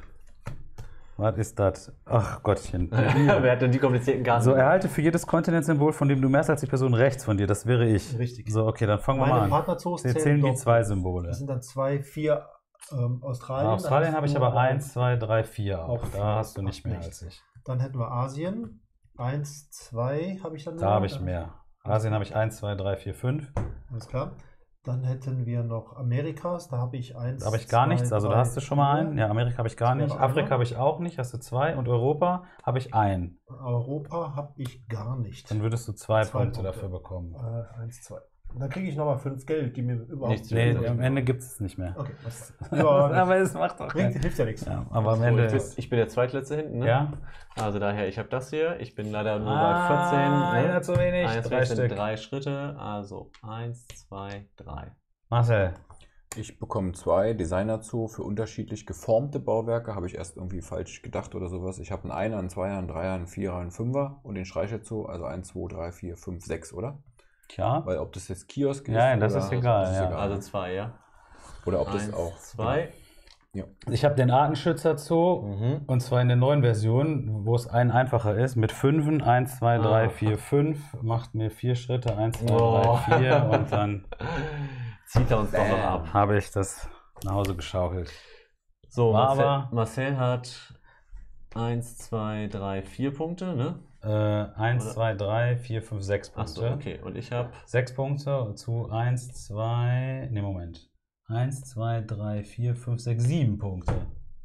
S3: Was ist das? Ach Gottchen.
S4: Wer hat denn die komplizierten Karten?
S3: So, erhalte für jedes Kontinentsymbol, von dem du mehr hast als die Person rechts von dir. Das wäre ich.
S2: Richtig.
S3: So, okay, dann fangen wir
S2: Meine
S3: mal an.
S2: Partnerzoos
S3: Wir zählen wie
S2: doppelt.
S3: zwei Symbole.
S2: Das sind dann zwei, vier ähm, Australien.
S3: Bei Australien
S2: Da
S3: habe ich
S2: hast du
S3: aber
S2: aber
S3: eins, zwei, drei, vier auch.
S2: auch vier.
S3: Da hast du nicht
S2: Ach,
S3: mehr
S2: nicht.
S3: als ich.
S2: Dann hätten wir Asien. Eins, zwei habe ich dann
S3: Da
S2: nur.
S3: habe ich
S2: Dann-
S3: mehr. Asien habe ich eins, zwei, drei, vier, fünf.
S2: Alles klar. Dann hätten wir noch Amerikas. Da habe ich eins.
S3: Da habe ich gar
S2: zwei,
S3: nichts. Also da
S2: drei,
S3: hast du schon mal
S2: vier.
S3: einen. Ja, Amerika habe ich gar
S2: Das wäre
S3: nicht.
S2: einer.
S3: Afrika habe ich auch nicht. Hast du zwei. Und Europa habe ich einen.
S2: Europa habe ich gar nicht.
S3: Dann würdest du zwei,
S2: Zwei
S3: Punkte,
S2: Punkte.
S3: dafür bekommen.
S2: Äh, eins, zwei. Und dann kriege ich nochmal fünf Geld, die mir überhaupt
S4: Nichts
S3: Nee,
S4: Ja,
S3: am Ende gibt es nicht mehr.
S2: Okay, was? Ja,
S3: Aber es macht doch
S2: bringt,
S3: keinen.
S2: hilft ja nichts.
S3: Ja, aber am
S4: So,
S3: Ende
S4: ich, bin,
S3: ist.
S4: ich bin der Zweitletzte hinten, ne?
S3: Ja?
S4: Also daher, ich habe das hier. Ich bin leider nur
S3: Ah,
S4: bei vierzehn. Ne?
S3: einer zu wenig.
S4: Einer zu
S3: Drei
S4: wenig sind
S3: Stück.
S4: drei Schritte. Also eins, zwei, drei.
S3: Marcel.
S5: Ich bekomme zwei Designer zu für unterschiedlich geformte Bauwerke. Habe ich erst irgendwie falsch gedacht oder sowas. Ich habe einen Einer, einen Zweier, einen Dreier, einen Vierer, einen Fünfer und den Streicher zu. Also eins, zwei, drei, vier, fünf, sechs, oder?
S3: Tja.
S5: Weil ob das jetzt Kiosk ist.
S3: Ja, das
S5: oder,
S3: ist egal,
S5: das
S3: ja.
S4: Also zwei, ja.
S5: Oder ob das
S4: Eins,
S5: auch.
S4: zwei.
S5: Ja.
S3: Ich habe den Artenschützer Zoo.
S4: Mhm.
S3: Und zwar in der neuen Version, wo es ein einfacher ist, mit Fünfen, eins, zwei, drei,
S4: Ah.
S3: vier, fünf, macht mir vier Schritte, eins, zwei,
S4: Oh.
S3: drei, vier und dann
S4: Zieht er uns doch noch ab.
S3: habe ich das nach Hause geschaukelt.
S4: So,
S3: War
S4: Marcel,
S3: aber-
S4: Marcel hat eins, zwei, drei, vier Punkte, ne?
S3: Äh, eins,
S4: Oder?
S3: zwei, drei, vier, fünf, sechs Punkte.
S4: Achso, okay. Und ich habe
S3: Sechs Punkte zu eins, zwei, ne Moment. eins, zwei, drei, vier, fünf, sechs, sieben Punkte.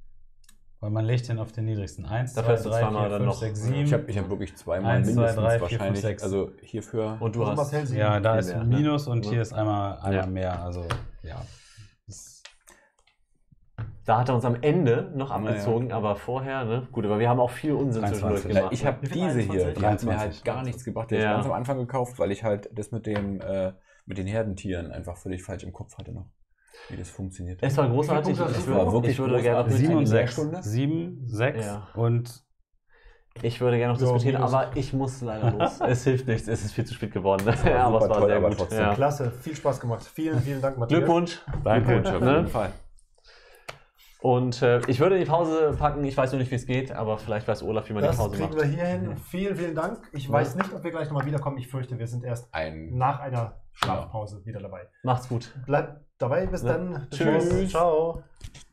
S3: Weil man legt den auf den niedrigsten. eins,
S4: Dafür
S3: zwei,
S4: hast du
S3: drei,
S4: zweimal
S3: vier,
S4: dann
S3: fünf,
S4: noch-
S3: sechs,
S4: Ja.
S3: sieben.
S5: Ich habe ich hab wirklich zweimal
S3: Eins, zwei,
S5: mindestens
S3: drei, vier, fünf,
S5: wahrscheinlich.
S3: sechs.
S5: Also hierfür.
S4: und du
S2: Also
S4: hast
S2: Marcel sieben.
S3: Ja, da
S4: viel
S3: ist
S4: mehr,
S3: ein
S4: ne?
S3: Minus und
S4: Ja.
S3: hier ist einmal, einmal
S4: Ja.
S3: mehr. Also, ja. Das-
S4: Da hat er uns am Ende noch
S5: Naja.
S4: abgezogen, aber vorher, ne? Gut, aber wir haben auch viel Unsinn
S3: dreiundzwanzig.
S4: zwischendurch
S5: Ja,
S4: gemacht.
S5: ich habe
S2: Wie viel?
S5: diese hier, die hat mir
S3: dreiundzwanzig.
S5: halt gar nichts gebracht. Die habe
S4: Ja.
S5: ich ganz am Anfang gekauft, weil ich halt das mit dem äh, mit den Herdentieren einfach völlig falsch im Kopf hatte noch. Wie das funktioniert.
S4: Es war großartig.
S2: Wie viele Punkte
S4: Ich
S2: hast du?
S4: würde,
S5: War wirklich
S4: ich würde gerne noch
S5: großartig.
S3: Sieben und
S5: Eine
S3: sechs.
S5: Leerstunde?
S3: Sieben, sechs
S4: Ja.
S3: und
S4: Ich würde gerne noch
S2: So,
S4: diskutieren,
S2: minus.
S4: aber ich muss leider los. Es hilft nichts, es ist viel zu spät geworden.
S5: war
S4: Ja, aber es
S5: super
S4: war
S5: toll,
S4: sehr
S5: aber
S4: gut.
S5: trotzdem.
S4: Ja.
S2: Klasse, viel Spaß gemacht. Vielen, vielen Dank, Matthias.
S4: Glückwunsch.
S3: Danke.
S5: Glückwunsch auf
S4: Ne?
S5: jeden Fall.
S4: Und äh, ich würde die Pause packen. Ich weiß noch nicht, wie es geht, aber vielleicht weiß Olaf, wie man die
S2: Das
S4: Pause
S2: kriegen
S4: macht.
S2: wir hier hin. Vielen, vielen Dank. Ich weiß nicht, ob wir gleich nochmal wiederkommen. Ich fürchte, wir sind erst
S5: Ein
S2: nach einer Schlafpause wieder dabei.
S4: Macht's gut.
S2: Bleibt dabei. Bis
S4: Ja.
S2: dann.
S4: Tschüss.
S2: Ciao.